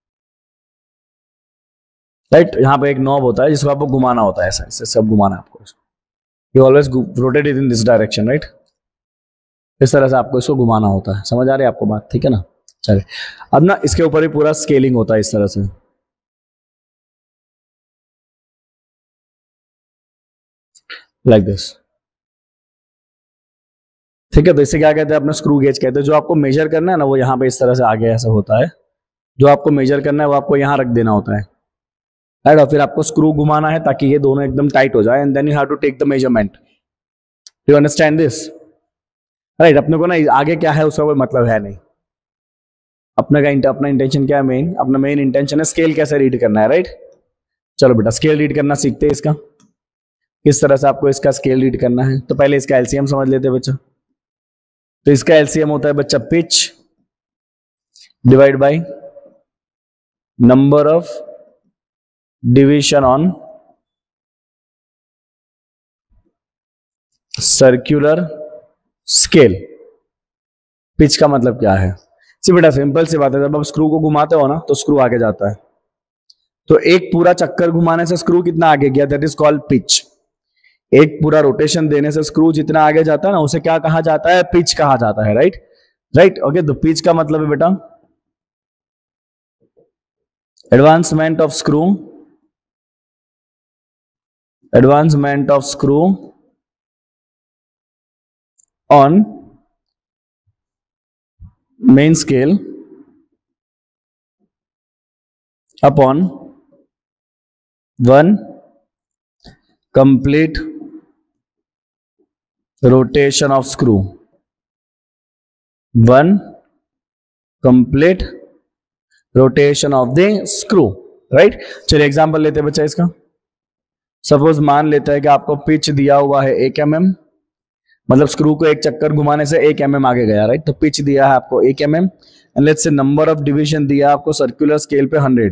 Speaker 1: right. यहाँ पे एक नॉब होता है जिसको आपको घुमाना होता है, ऐसा ऐसे सब घुमाना है आपको, you always rotate it in this direction, right. इस तरह से आपको इसको घुमाना होता है, समझ आ रही है आपको बात, ठीक है ना। चलिए अब ना इसके ऊपर ही पूरा स्केलिंग होता है इस तरह से, लाइक दिस, ठीक है। तो इसे क्या कहते हैं, अपना स्क्रू गेज कहते हैं। जो आपको मेजर करना है ना, वो यहाँ पे इस तरह से आगे ऐसा होता है, जो आपको मेजर करना है वो आपको यहाँ रख देना होता है, राइट। और फिर आपको स्क्रू घुमाना है ताकि ये दोनों एकदम टाइट हो जाए, and then you have to take the measurement, you understand this, right. अपने को ना आगे क्या है उसका कोई मतलब है नहीं, अपना इंटेंशन क्या है, अपना मेन इंटेंशन है स्केल कैसे रीड करना है, राइट। चलो बेटा स्केल रीड करना सीखते हैं इसका, किस तरह से आपको इसका स्केल रीड करना है। तो पहले इसका एलसीएम समझ लेते हैं बच्चा। तो इसका एलसीएम होता है बच्चा pitch divide by number of division on circular scale. Pitch का मतलब क्या है, बेटा सिंपल सी बात है, जब आप स्क्रू को घुमाते हो ना तो स्क्रू आगे जाता है, तो एक पूरा चक्कर घुमाने से स्क्रू कितना आगे गया, दैट इज कॉल्ड पिच। एक पूरा रोटेशन देने से स्क्रू जितना आगे जाता है ना, उसे क्या कहा जाता है, पिच कहा जाता है, राइट राइट। ओके, तो पिच का मतलब है बेटा advancement of screw on main scale upon 1 complete rotation of screw, 1 complete rotation of the screw, राइट। चलिए एग्जांपल लेते हैं बच्चा इसका। सपोज मान लेता है कि आपको पिच दिया हुआ है 1 mm, मतलब स्क्रू को एक चक्कर घुमाने से 1 mm आगे गया, राइट। तो पिच दिया है आपको 1 mm, and let's say number of division दिया आपको सर्कुलर स्केल पे 100,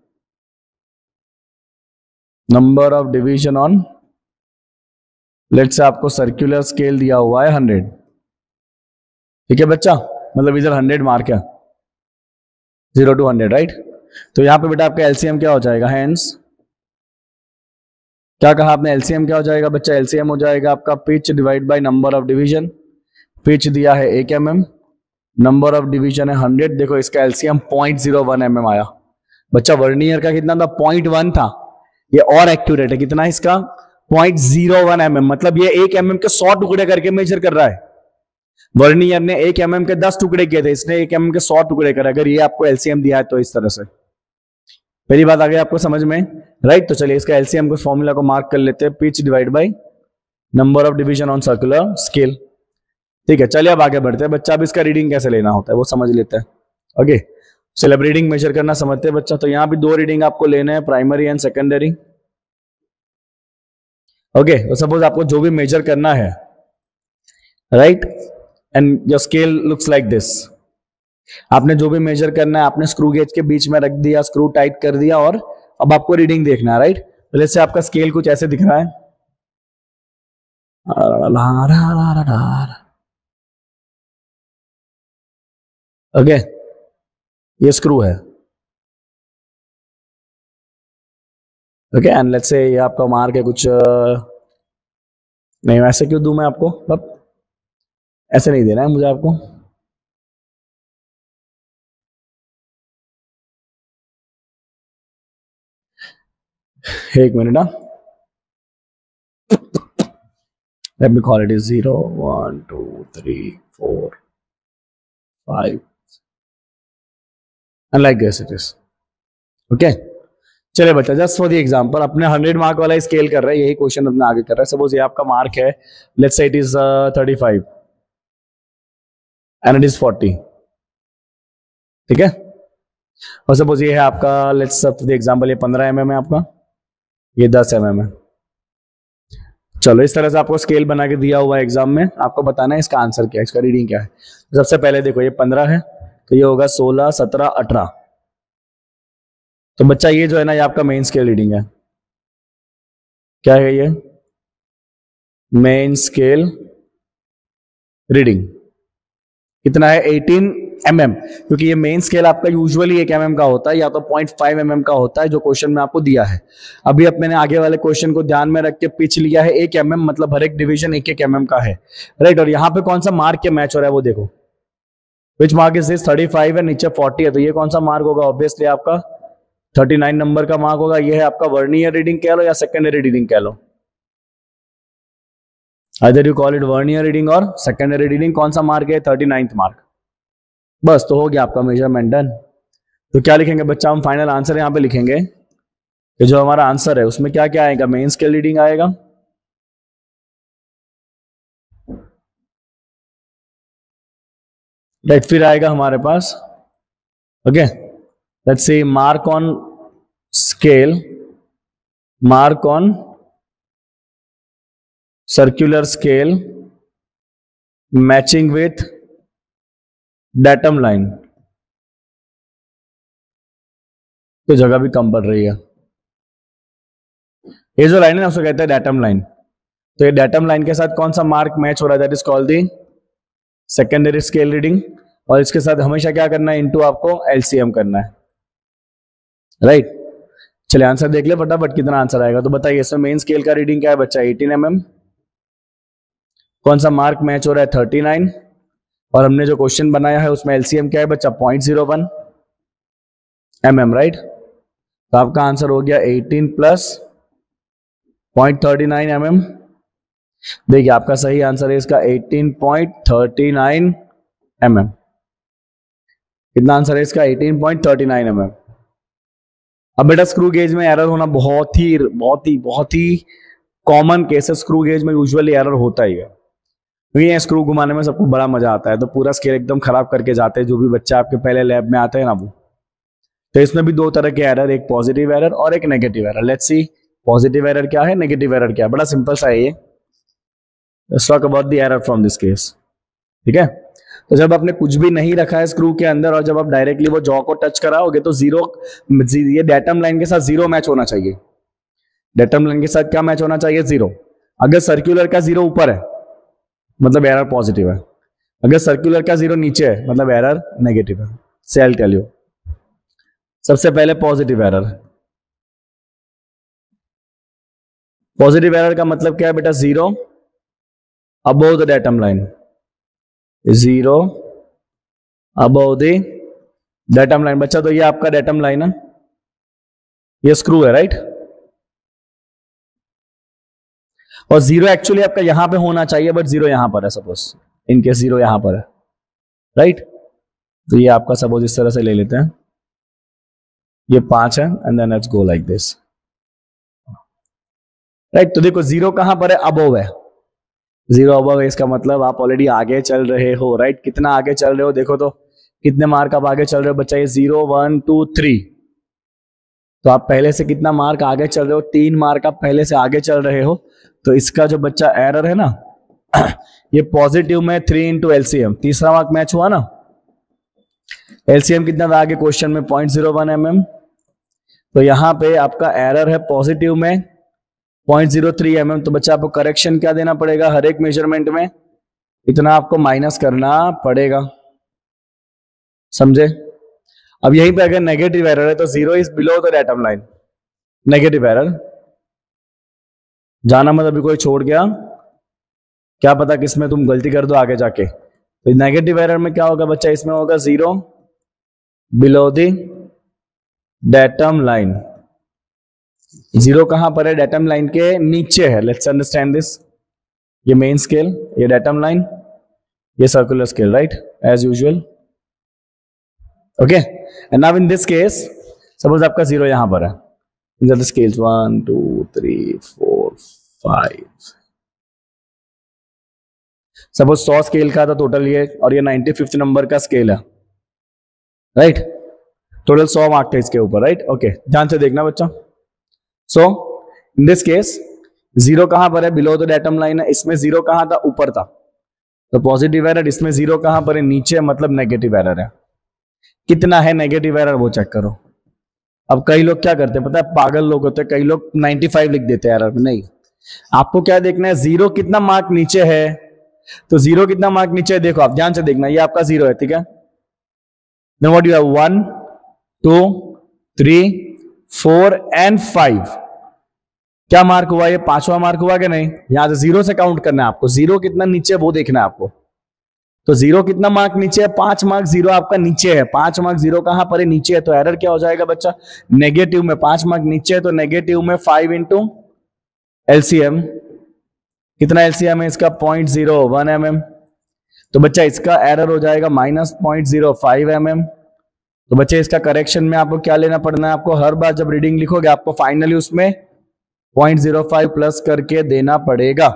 Speaker 1: number of division on let's say आपको सर्कुलर स्केल दिया हुआ है 100, ठीक है बच्चा, मतलब इधर 100 मार्क है, 0 to 100, राइट। तो यहां पे बेटा आपका एलसीएम क्या हो जाएगा, हैंस क्या कहा आपने, एलसीएम क्या हो जाएगा बच्चा, एलसीएम हो जाएगा आपका pitch divide by number of division. Pitch दिया है 1 mm, नंबर ऑफ डिवीजन है 100, देखो इसका एलसीएम 0.01 mm आया। बच्चा वर्नियर का कितना था? 0.1 था। ये और एक्यूरेट है, कितना है इसका? 0.01 mm, मतलब ये 1 mm के 100 टुकड़े करके मेजर कर रहा है। वर्नियर ने 1 mm के 10 टुकड़े किए थे, इसने 1 mm के 100 टुकड़े करे। अगर ये आपको एलसीएम दिया है तो इस तरह से। पहली बात आ गई आपको समझ में, राइट? तो चलिए इसका एलसीएम को फॉर्मूला को मार्क कर लेते हैं, pitch divide by number of division on circular scale. ठीक है, चलिए अब आगे बढ़ते हैं। बच्चा अब इसका रीडिंग कैसे लेना होता है वो समझ लेते हैं। ओके, चलिए अब रीडिंग मेजर करना समझते हैं बच्चा। तो यहाँ भी 2 रीडिंग आपको लेने हैं, प्राइमरी एंड सेकेंडरी। ओके, तो सपोज आपको जो भी मेजर करना है, right, and your scale looks like this. आपने जो भी मेजर करना है आपने स्क्रू गेज के बीच में रख दिया, स्क्रू टाइट कर दिया, और अब आपको रीडिंग देखना है, राइट? तो जैसे आपका स्केल कुछ ऐसे दिख रहा है, ओके, ये स्क्रू है। ओके, एंड लेट्स से ये आपका मार्क है कुछ नहीं, ऐसे क्यों दूं मैं आपको? मतलब ऐसे नहीं देना है मुझे आपको। एक मिनट, हाँ, let me call it is 0 1 2 3 4 5 and like this it is. Okay, चलिए बच्चा, जस्ट फॉर द एग्जांपल अपने 100 मार्क वाला स्केल कर रहे हैं, यही क्वेश्चन अपने आगे कर रहा है। सपोज ये आपका मार्क है, let's say it is 35 and it is 40, ठीक है? और सपोज ये है आपका, लेट्स फॉर द एग्जांपल ये 15 mm है आपका, ये 10 mm है। चलो इस तरह से आपको स्केल बना के दिया हुआ है एग्जाम में, आपको बताना है इसका आंसर क्या है, इसका रीडिंग क्या है। सबसे पहले देखो ये 15 है तो ये होगा 16 17 18। तो बच्चा ये जो है ना, ये आपका मेन स्केल रीडिंग है। क्या है ये? मेन स्केल रीडिंग कितना है? 18 mm, क्योंकि ये मेन स्केल आपका यूजुअली 1 mm का होता है, या तो 0.5 mm का होता है जो क्वेश्चन में आपको दिया है। अभी अब मैंने आगे वाले क्वेश्चन को ध्यान में रख के पिच लिया है 1 mm, मतलब हर एक डिवीजन 1 mm का है, राइट? और यहाँ पे कौन सा मार्क के मैच हो रहा है वो देखो, विच मार्क इज दिस? 35 है, नीचे 40 है, तो ये कौन सा मार्क होगा? ऑब्वियसली आपका 39 नंबर का मार्क होगा। ये है आपका वर्नियर रीडिंग कह लो या सेकेंडरी रीडिंग कह लो, either you call it vernier reading और सेकेंडरी रीडिंग। कौन सा मार्क है? 39th mark. बस तो हो गया आपका मेजरमेंट डन। तो क्या लिखेंगे बच्चा? हम फाइनल आंसर यहाँ पे लिखेंगे कि जो हमारा आंसर है उसमें क्या क्या आएगा? मेन स्केल रीडिंग आएगा, राइट? फिर आएगा हमारे पास, okay, let's see mark on scale, mark on circular scale matching with datum line. तो जगह भी कम पड़ रही है। ये जो लाइन है ना उसको कहते हैं डेटम लाइन। तो ये डेटम लाइन के साथ कौन सा मार्क मैच हो रहा है? That is called the secondary scale reading. और इसके साथ हमेशा क्या करना है? इनटू आपको एलसीएम करना है, राइट? चलिए आंसर देख ले फटाफट, कितना आंसर आएगा। तो बताइए इसमें मेन स्केल का रीडिंग क्या है बच्चा? 18 mm। कौन सा मार्क मैच हो रहा है? 39। और हमने जो क्वेश्चन बनाया है उसमें एलसीएम क्या है बच्चा? 0.01 mm, राइट? तो आपका आंसर हो गया 18 प्लस 0.39 mm। देखिए आपका सही आंसर है इसका 18.39 mm। कितना आंसर है इसका? 18.39 mm। अब बेटा स्क्रू गेज में एरर होना बहुत ही कॉमन केस है। स्क्रू गेज में यूजुअली एरर होता ही है, क्योंकि ये स्क्रू घुमाने में सबको बड़ा मजा आता है, तो पूरा स्केल एकदम खराब करके जाते हैं जो भी बच्चा आपके पहले लैब में आता है ना वो। तो इसमें भी 2 तरह के एरर, एक पॉजिटिव एरर और एक negative error. Let's see positive error क्या है, नेगेटिव एरर क्या है। बड़ा सिंपल सा है ये। Let's talk about the error from this case, ठीक है? तो जब आपने कुछ भी नहीं रखा है स्क्रू के अंदर और जब आप डायरेक्टली वो जॉ को टच कराओगे तो ये डेटम लाइन के साथ 0 मैच होना चाहिए। डेटम लाइन के साथ क्या मैच होना चाहिए? 0। अगर सर्कुलर का 0 ऊपर है मतलब एरर पॉजिटिव है, अगर सर्कुलर का 0 नीचे है मतलब एरर नेगेटिव है। से आई विल टेल यू। सबसे पहले पॉजिटिव एरर। पॉजिटिव एरर का मतलब क्या है बेटा? 0 above the datum line, 0 above the datum line. बच्चा तो ये आपका डेटम लाइन है, ये स्क्रू है, राइट। और जीरो एक्चुअली आपका यहां पे होना चाहिए, बट जीरो यहां पर है, सपोज इनकेस जीरो यहां पर है, राइट। तो ये आपका सपोज इस तरह से ले लेते हैं, ये 5 है and then let's go like this, right. तो देखो जीरो कहां पर है, अबव है, जीरो अबव है, इसका मतलब आप ऑलरेडी आगे चल रहे हो, राइट। कितना आगे चल रहे हो देखो तो, कितने मार्क आप आगे चल रहे हो बच्चा, ये 0 1 2 3, तो आप पहले से कितना मार्क आगे चल रहे हो, 3 मार्क आप पहले से आगे चल रहे हो। तो इसका जो बच्चा एरर है ना ये पॉजिटिव में 3 इंटू एलसीएम, तीसरा मार्क मैच हुआ ना। एलसीएम कितना था आगे क्वेश्चन में, 0.01 mm, तो यहां पे आपका एरर है पॉजिटिव में 0.03 mm। तो बच्चा आपको करेक्शन क्या देना पड़ेगा, हर एक मेजरमेंट में इतना आपको माइनस करना पड़ेगा, समझे। अब यहीं पे अगर नेगेटिव एरर है तो 0 is below the datum line, negative error जाना मत अभी कोई छोड़ गया, क्या पता किसमें तुम गलती कर दो आगे जाके। तो नेगेटिव एरर में क्या होगा बच्चा, इसमें होगा 0 बिलो द डेटम लाइन। 0 कहां पर है, डेटम लाइन के नीचे है। लेट्स अंडरस्टैंड दिस, ये मेन स्केल, ये डेटम लाइन, ये circular scale, right, as usual, okay. And now in this case suppose आपका 0 यहां पर है, in the scales 1 2 3 4 5, suppose 100 scale का था टोटल ये, और ये 95th नंबर का स्केल है, राइट। टोटल 100 मार्क थे इसके ऊपर, राइट, ओके। ध्यान से देखना बच्चा। सो इन दिस केस 0 कहां पर है, बिलो द डेटम लाइन है। इसमें 0 कहां था, ऊपर था, तो पॉजिटिव एरर। इसमें 0 कहां पर है, नीचे, मतलब नेगेटिव एरर है। कितना है नेगेटिव एरर वो चेक करो। अब कई लोग क्या करते हैं पता है, पागल लोग होते हैं, कई लोग 95 लिख देते हैं एरर में। नहीं, आपको क्या देखना है, 0 कितना मार्क नीचे है। तो 0 कितना मार्क नीचे है, देखो आप ध्यान से देखना, ये आपका 0 है, ठीक है। Then what you have 1 2 3 4 and 5, क्या मार्क हुआ, ये 5वां मार्क हुआ कि नहीं। यहां से 0 से काउंट करना है आपको, 0 कितना नीचे है वो देखना है आपको। तो 0 कितना मार्क नीचे है, 5 मार्क 0 आपका नीचे है। 5 मार्क 0 कहां पर है, नीचे है। तो एरर क्या हो जाएगा बच्चा, नेगेटिव में। 5 मार्क नीचे है तो नेगेटिव में 5 इंटू एलसीएम, कितना एलसीएम है इसका, 0.01 mm। तो बच्चा इसका एरर हो जाएगा -0.05 mm। तो बच्चे इसका करेक्शन में आपको क्या लेना पड़ना है, आपको हर बार जब रीडिंग लिखोगे आपको फाइनली उसमें 0.05 प्लस करके देना पड़ेगा।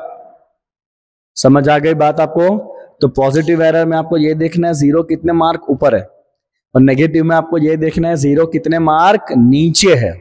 Speaker 1: समझ आ गई बात आपको। तो पॉजिटिव एरर में आपको ये देखना है 0 कितने मार्क ऊपर है, और नेगेटिव में आपको ये देखना है 0 कितने मार्क नीचे है।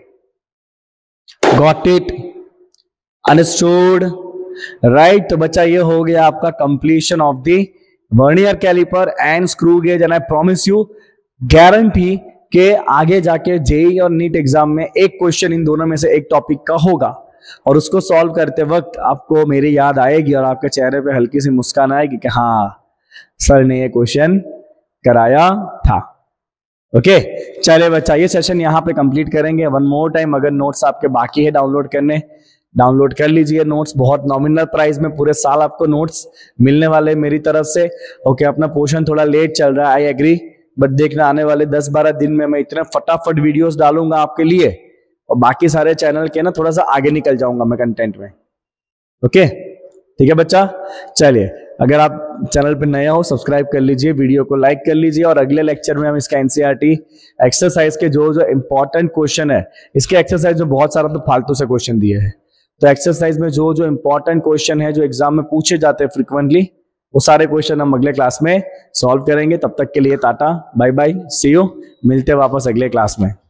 Speaker 1: Got it, understood, right. तो बच्चा ये हो गया आपका completion of the vernier caliper and screw gauge. And I promise you, guarantee के आगे जाके जेईई और नीट एग्जाम में एक क्वेश्चन इन दोनों में से एक टॉपिक का होगा, और उसको सॉल्व करते वक्त आपको मेरी याद आएगी और आपके चेहरे पे हल्की सी मुस्कान आएगी कि हाँ सर ने ये क्वेश्चन कराया था। ओके, चलिए बच्चा ये सेशन यहाँ पे कंप्लीट करेंगे। वन मोर टाइम, अगर नोट्स आपके बाकी है डाउनलोड करने, डाउनलोड कर लीजिए नोट्स। बहुत नॉमिनल प्राइस में पूरे साल आपको नोट्स मिलने वाले मेरी तरफ से। ओके, अपना पोर्शन थोड़ा लेट चल रहा है, आई एग्री, बट देखना आने वाले 10-12 दिन में मैं इतने फटाफट वीडियोस डालूंगा आपके लिए, और बाकी सारे चैनल के ना थोड़ा सा आगे निकल जाऊंगा मैं कंटेंट में। ओके ठीक है बच्चा, चलिए अगर आप चैनल पे नया हो सब्सक्राइब कर लीजिए, वीडियो को लाइक कर लीजिए, और अगले लेक्चर में हम इसका एनसीईआरटी एक्सरसाइज के जो जो इंपॉर्टेंट क्वेश्चन है, इसके एक्सरसाइज में बहुत सारा तो फालतू से क्वेश्चन दिए हैं, तो एक्सरसाइज में जो जो इंपॉर्टेंट क्वेश्चन है जो एग्जाम में पूछे जाते हैं फ्रिक्वेंटली, वो सारे क्वेश्चन हम अगले क्लास में सॉल्व करेंगे। तब तक के लिए tata bye bye, see you, मिलते हैं वापस अगले क्लास में।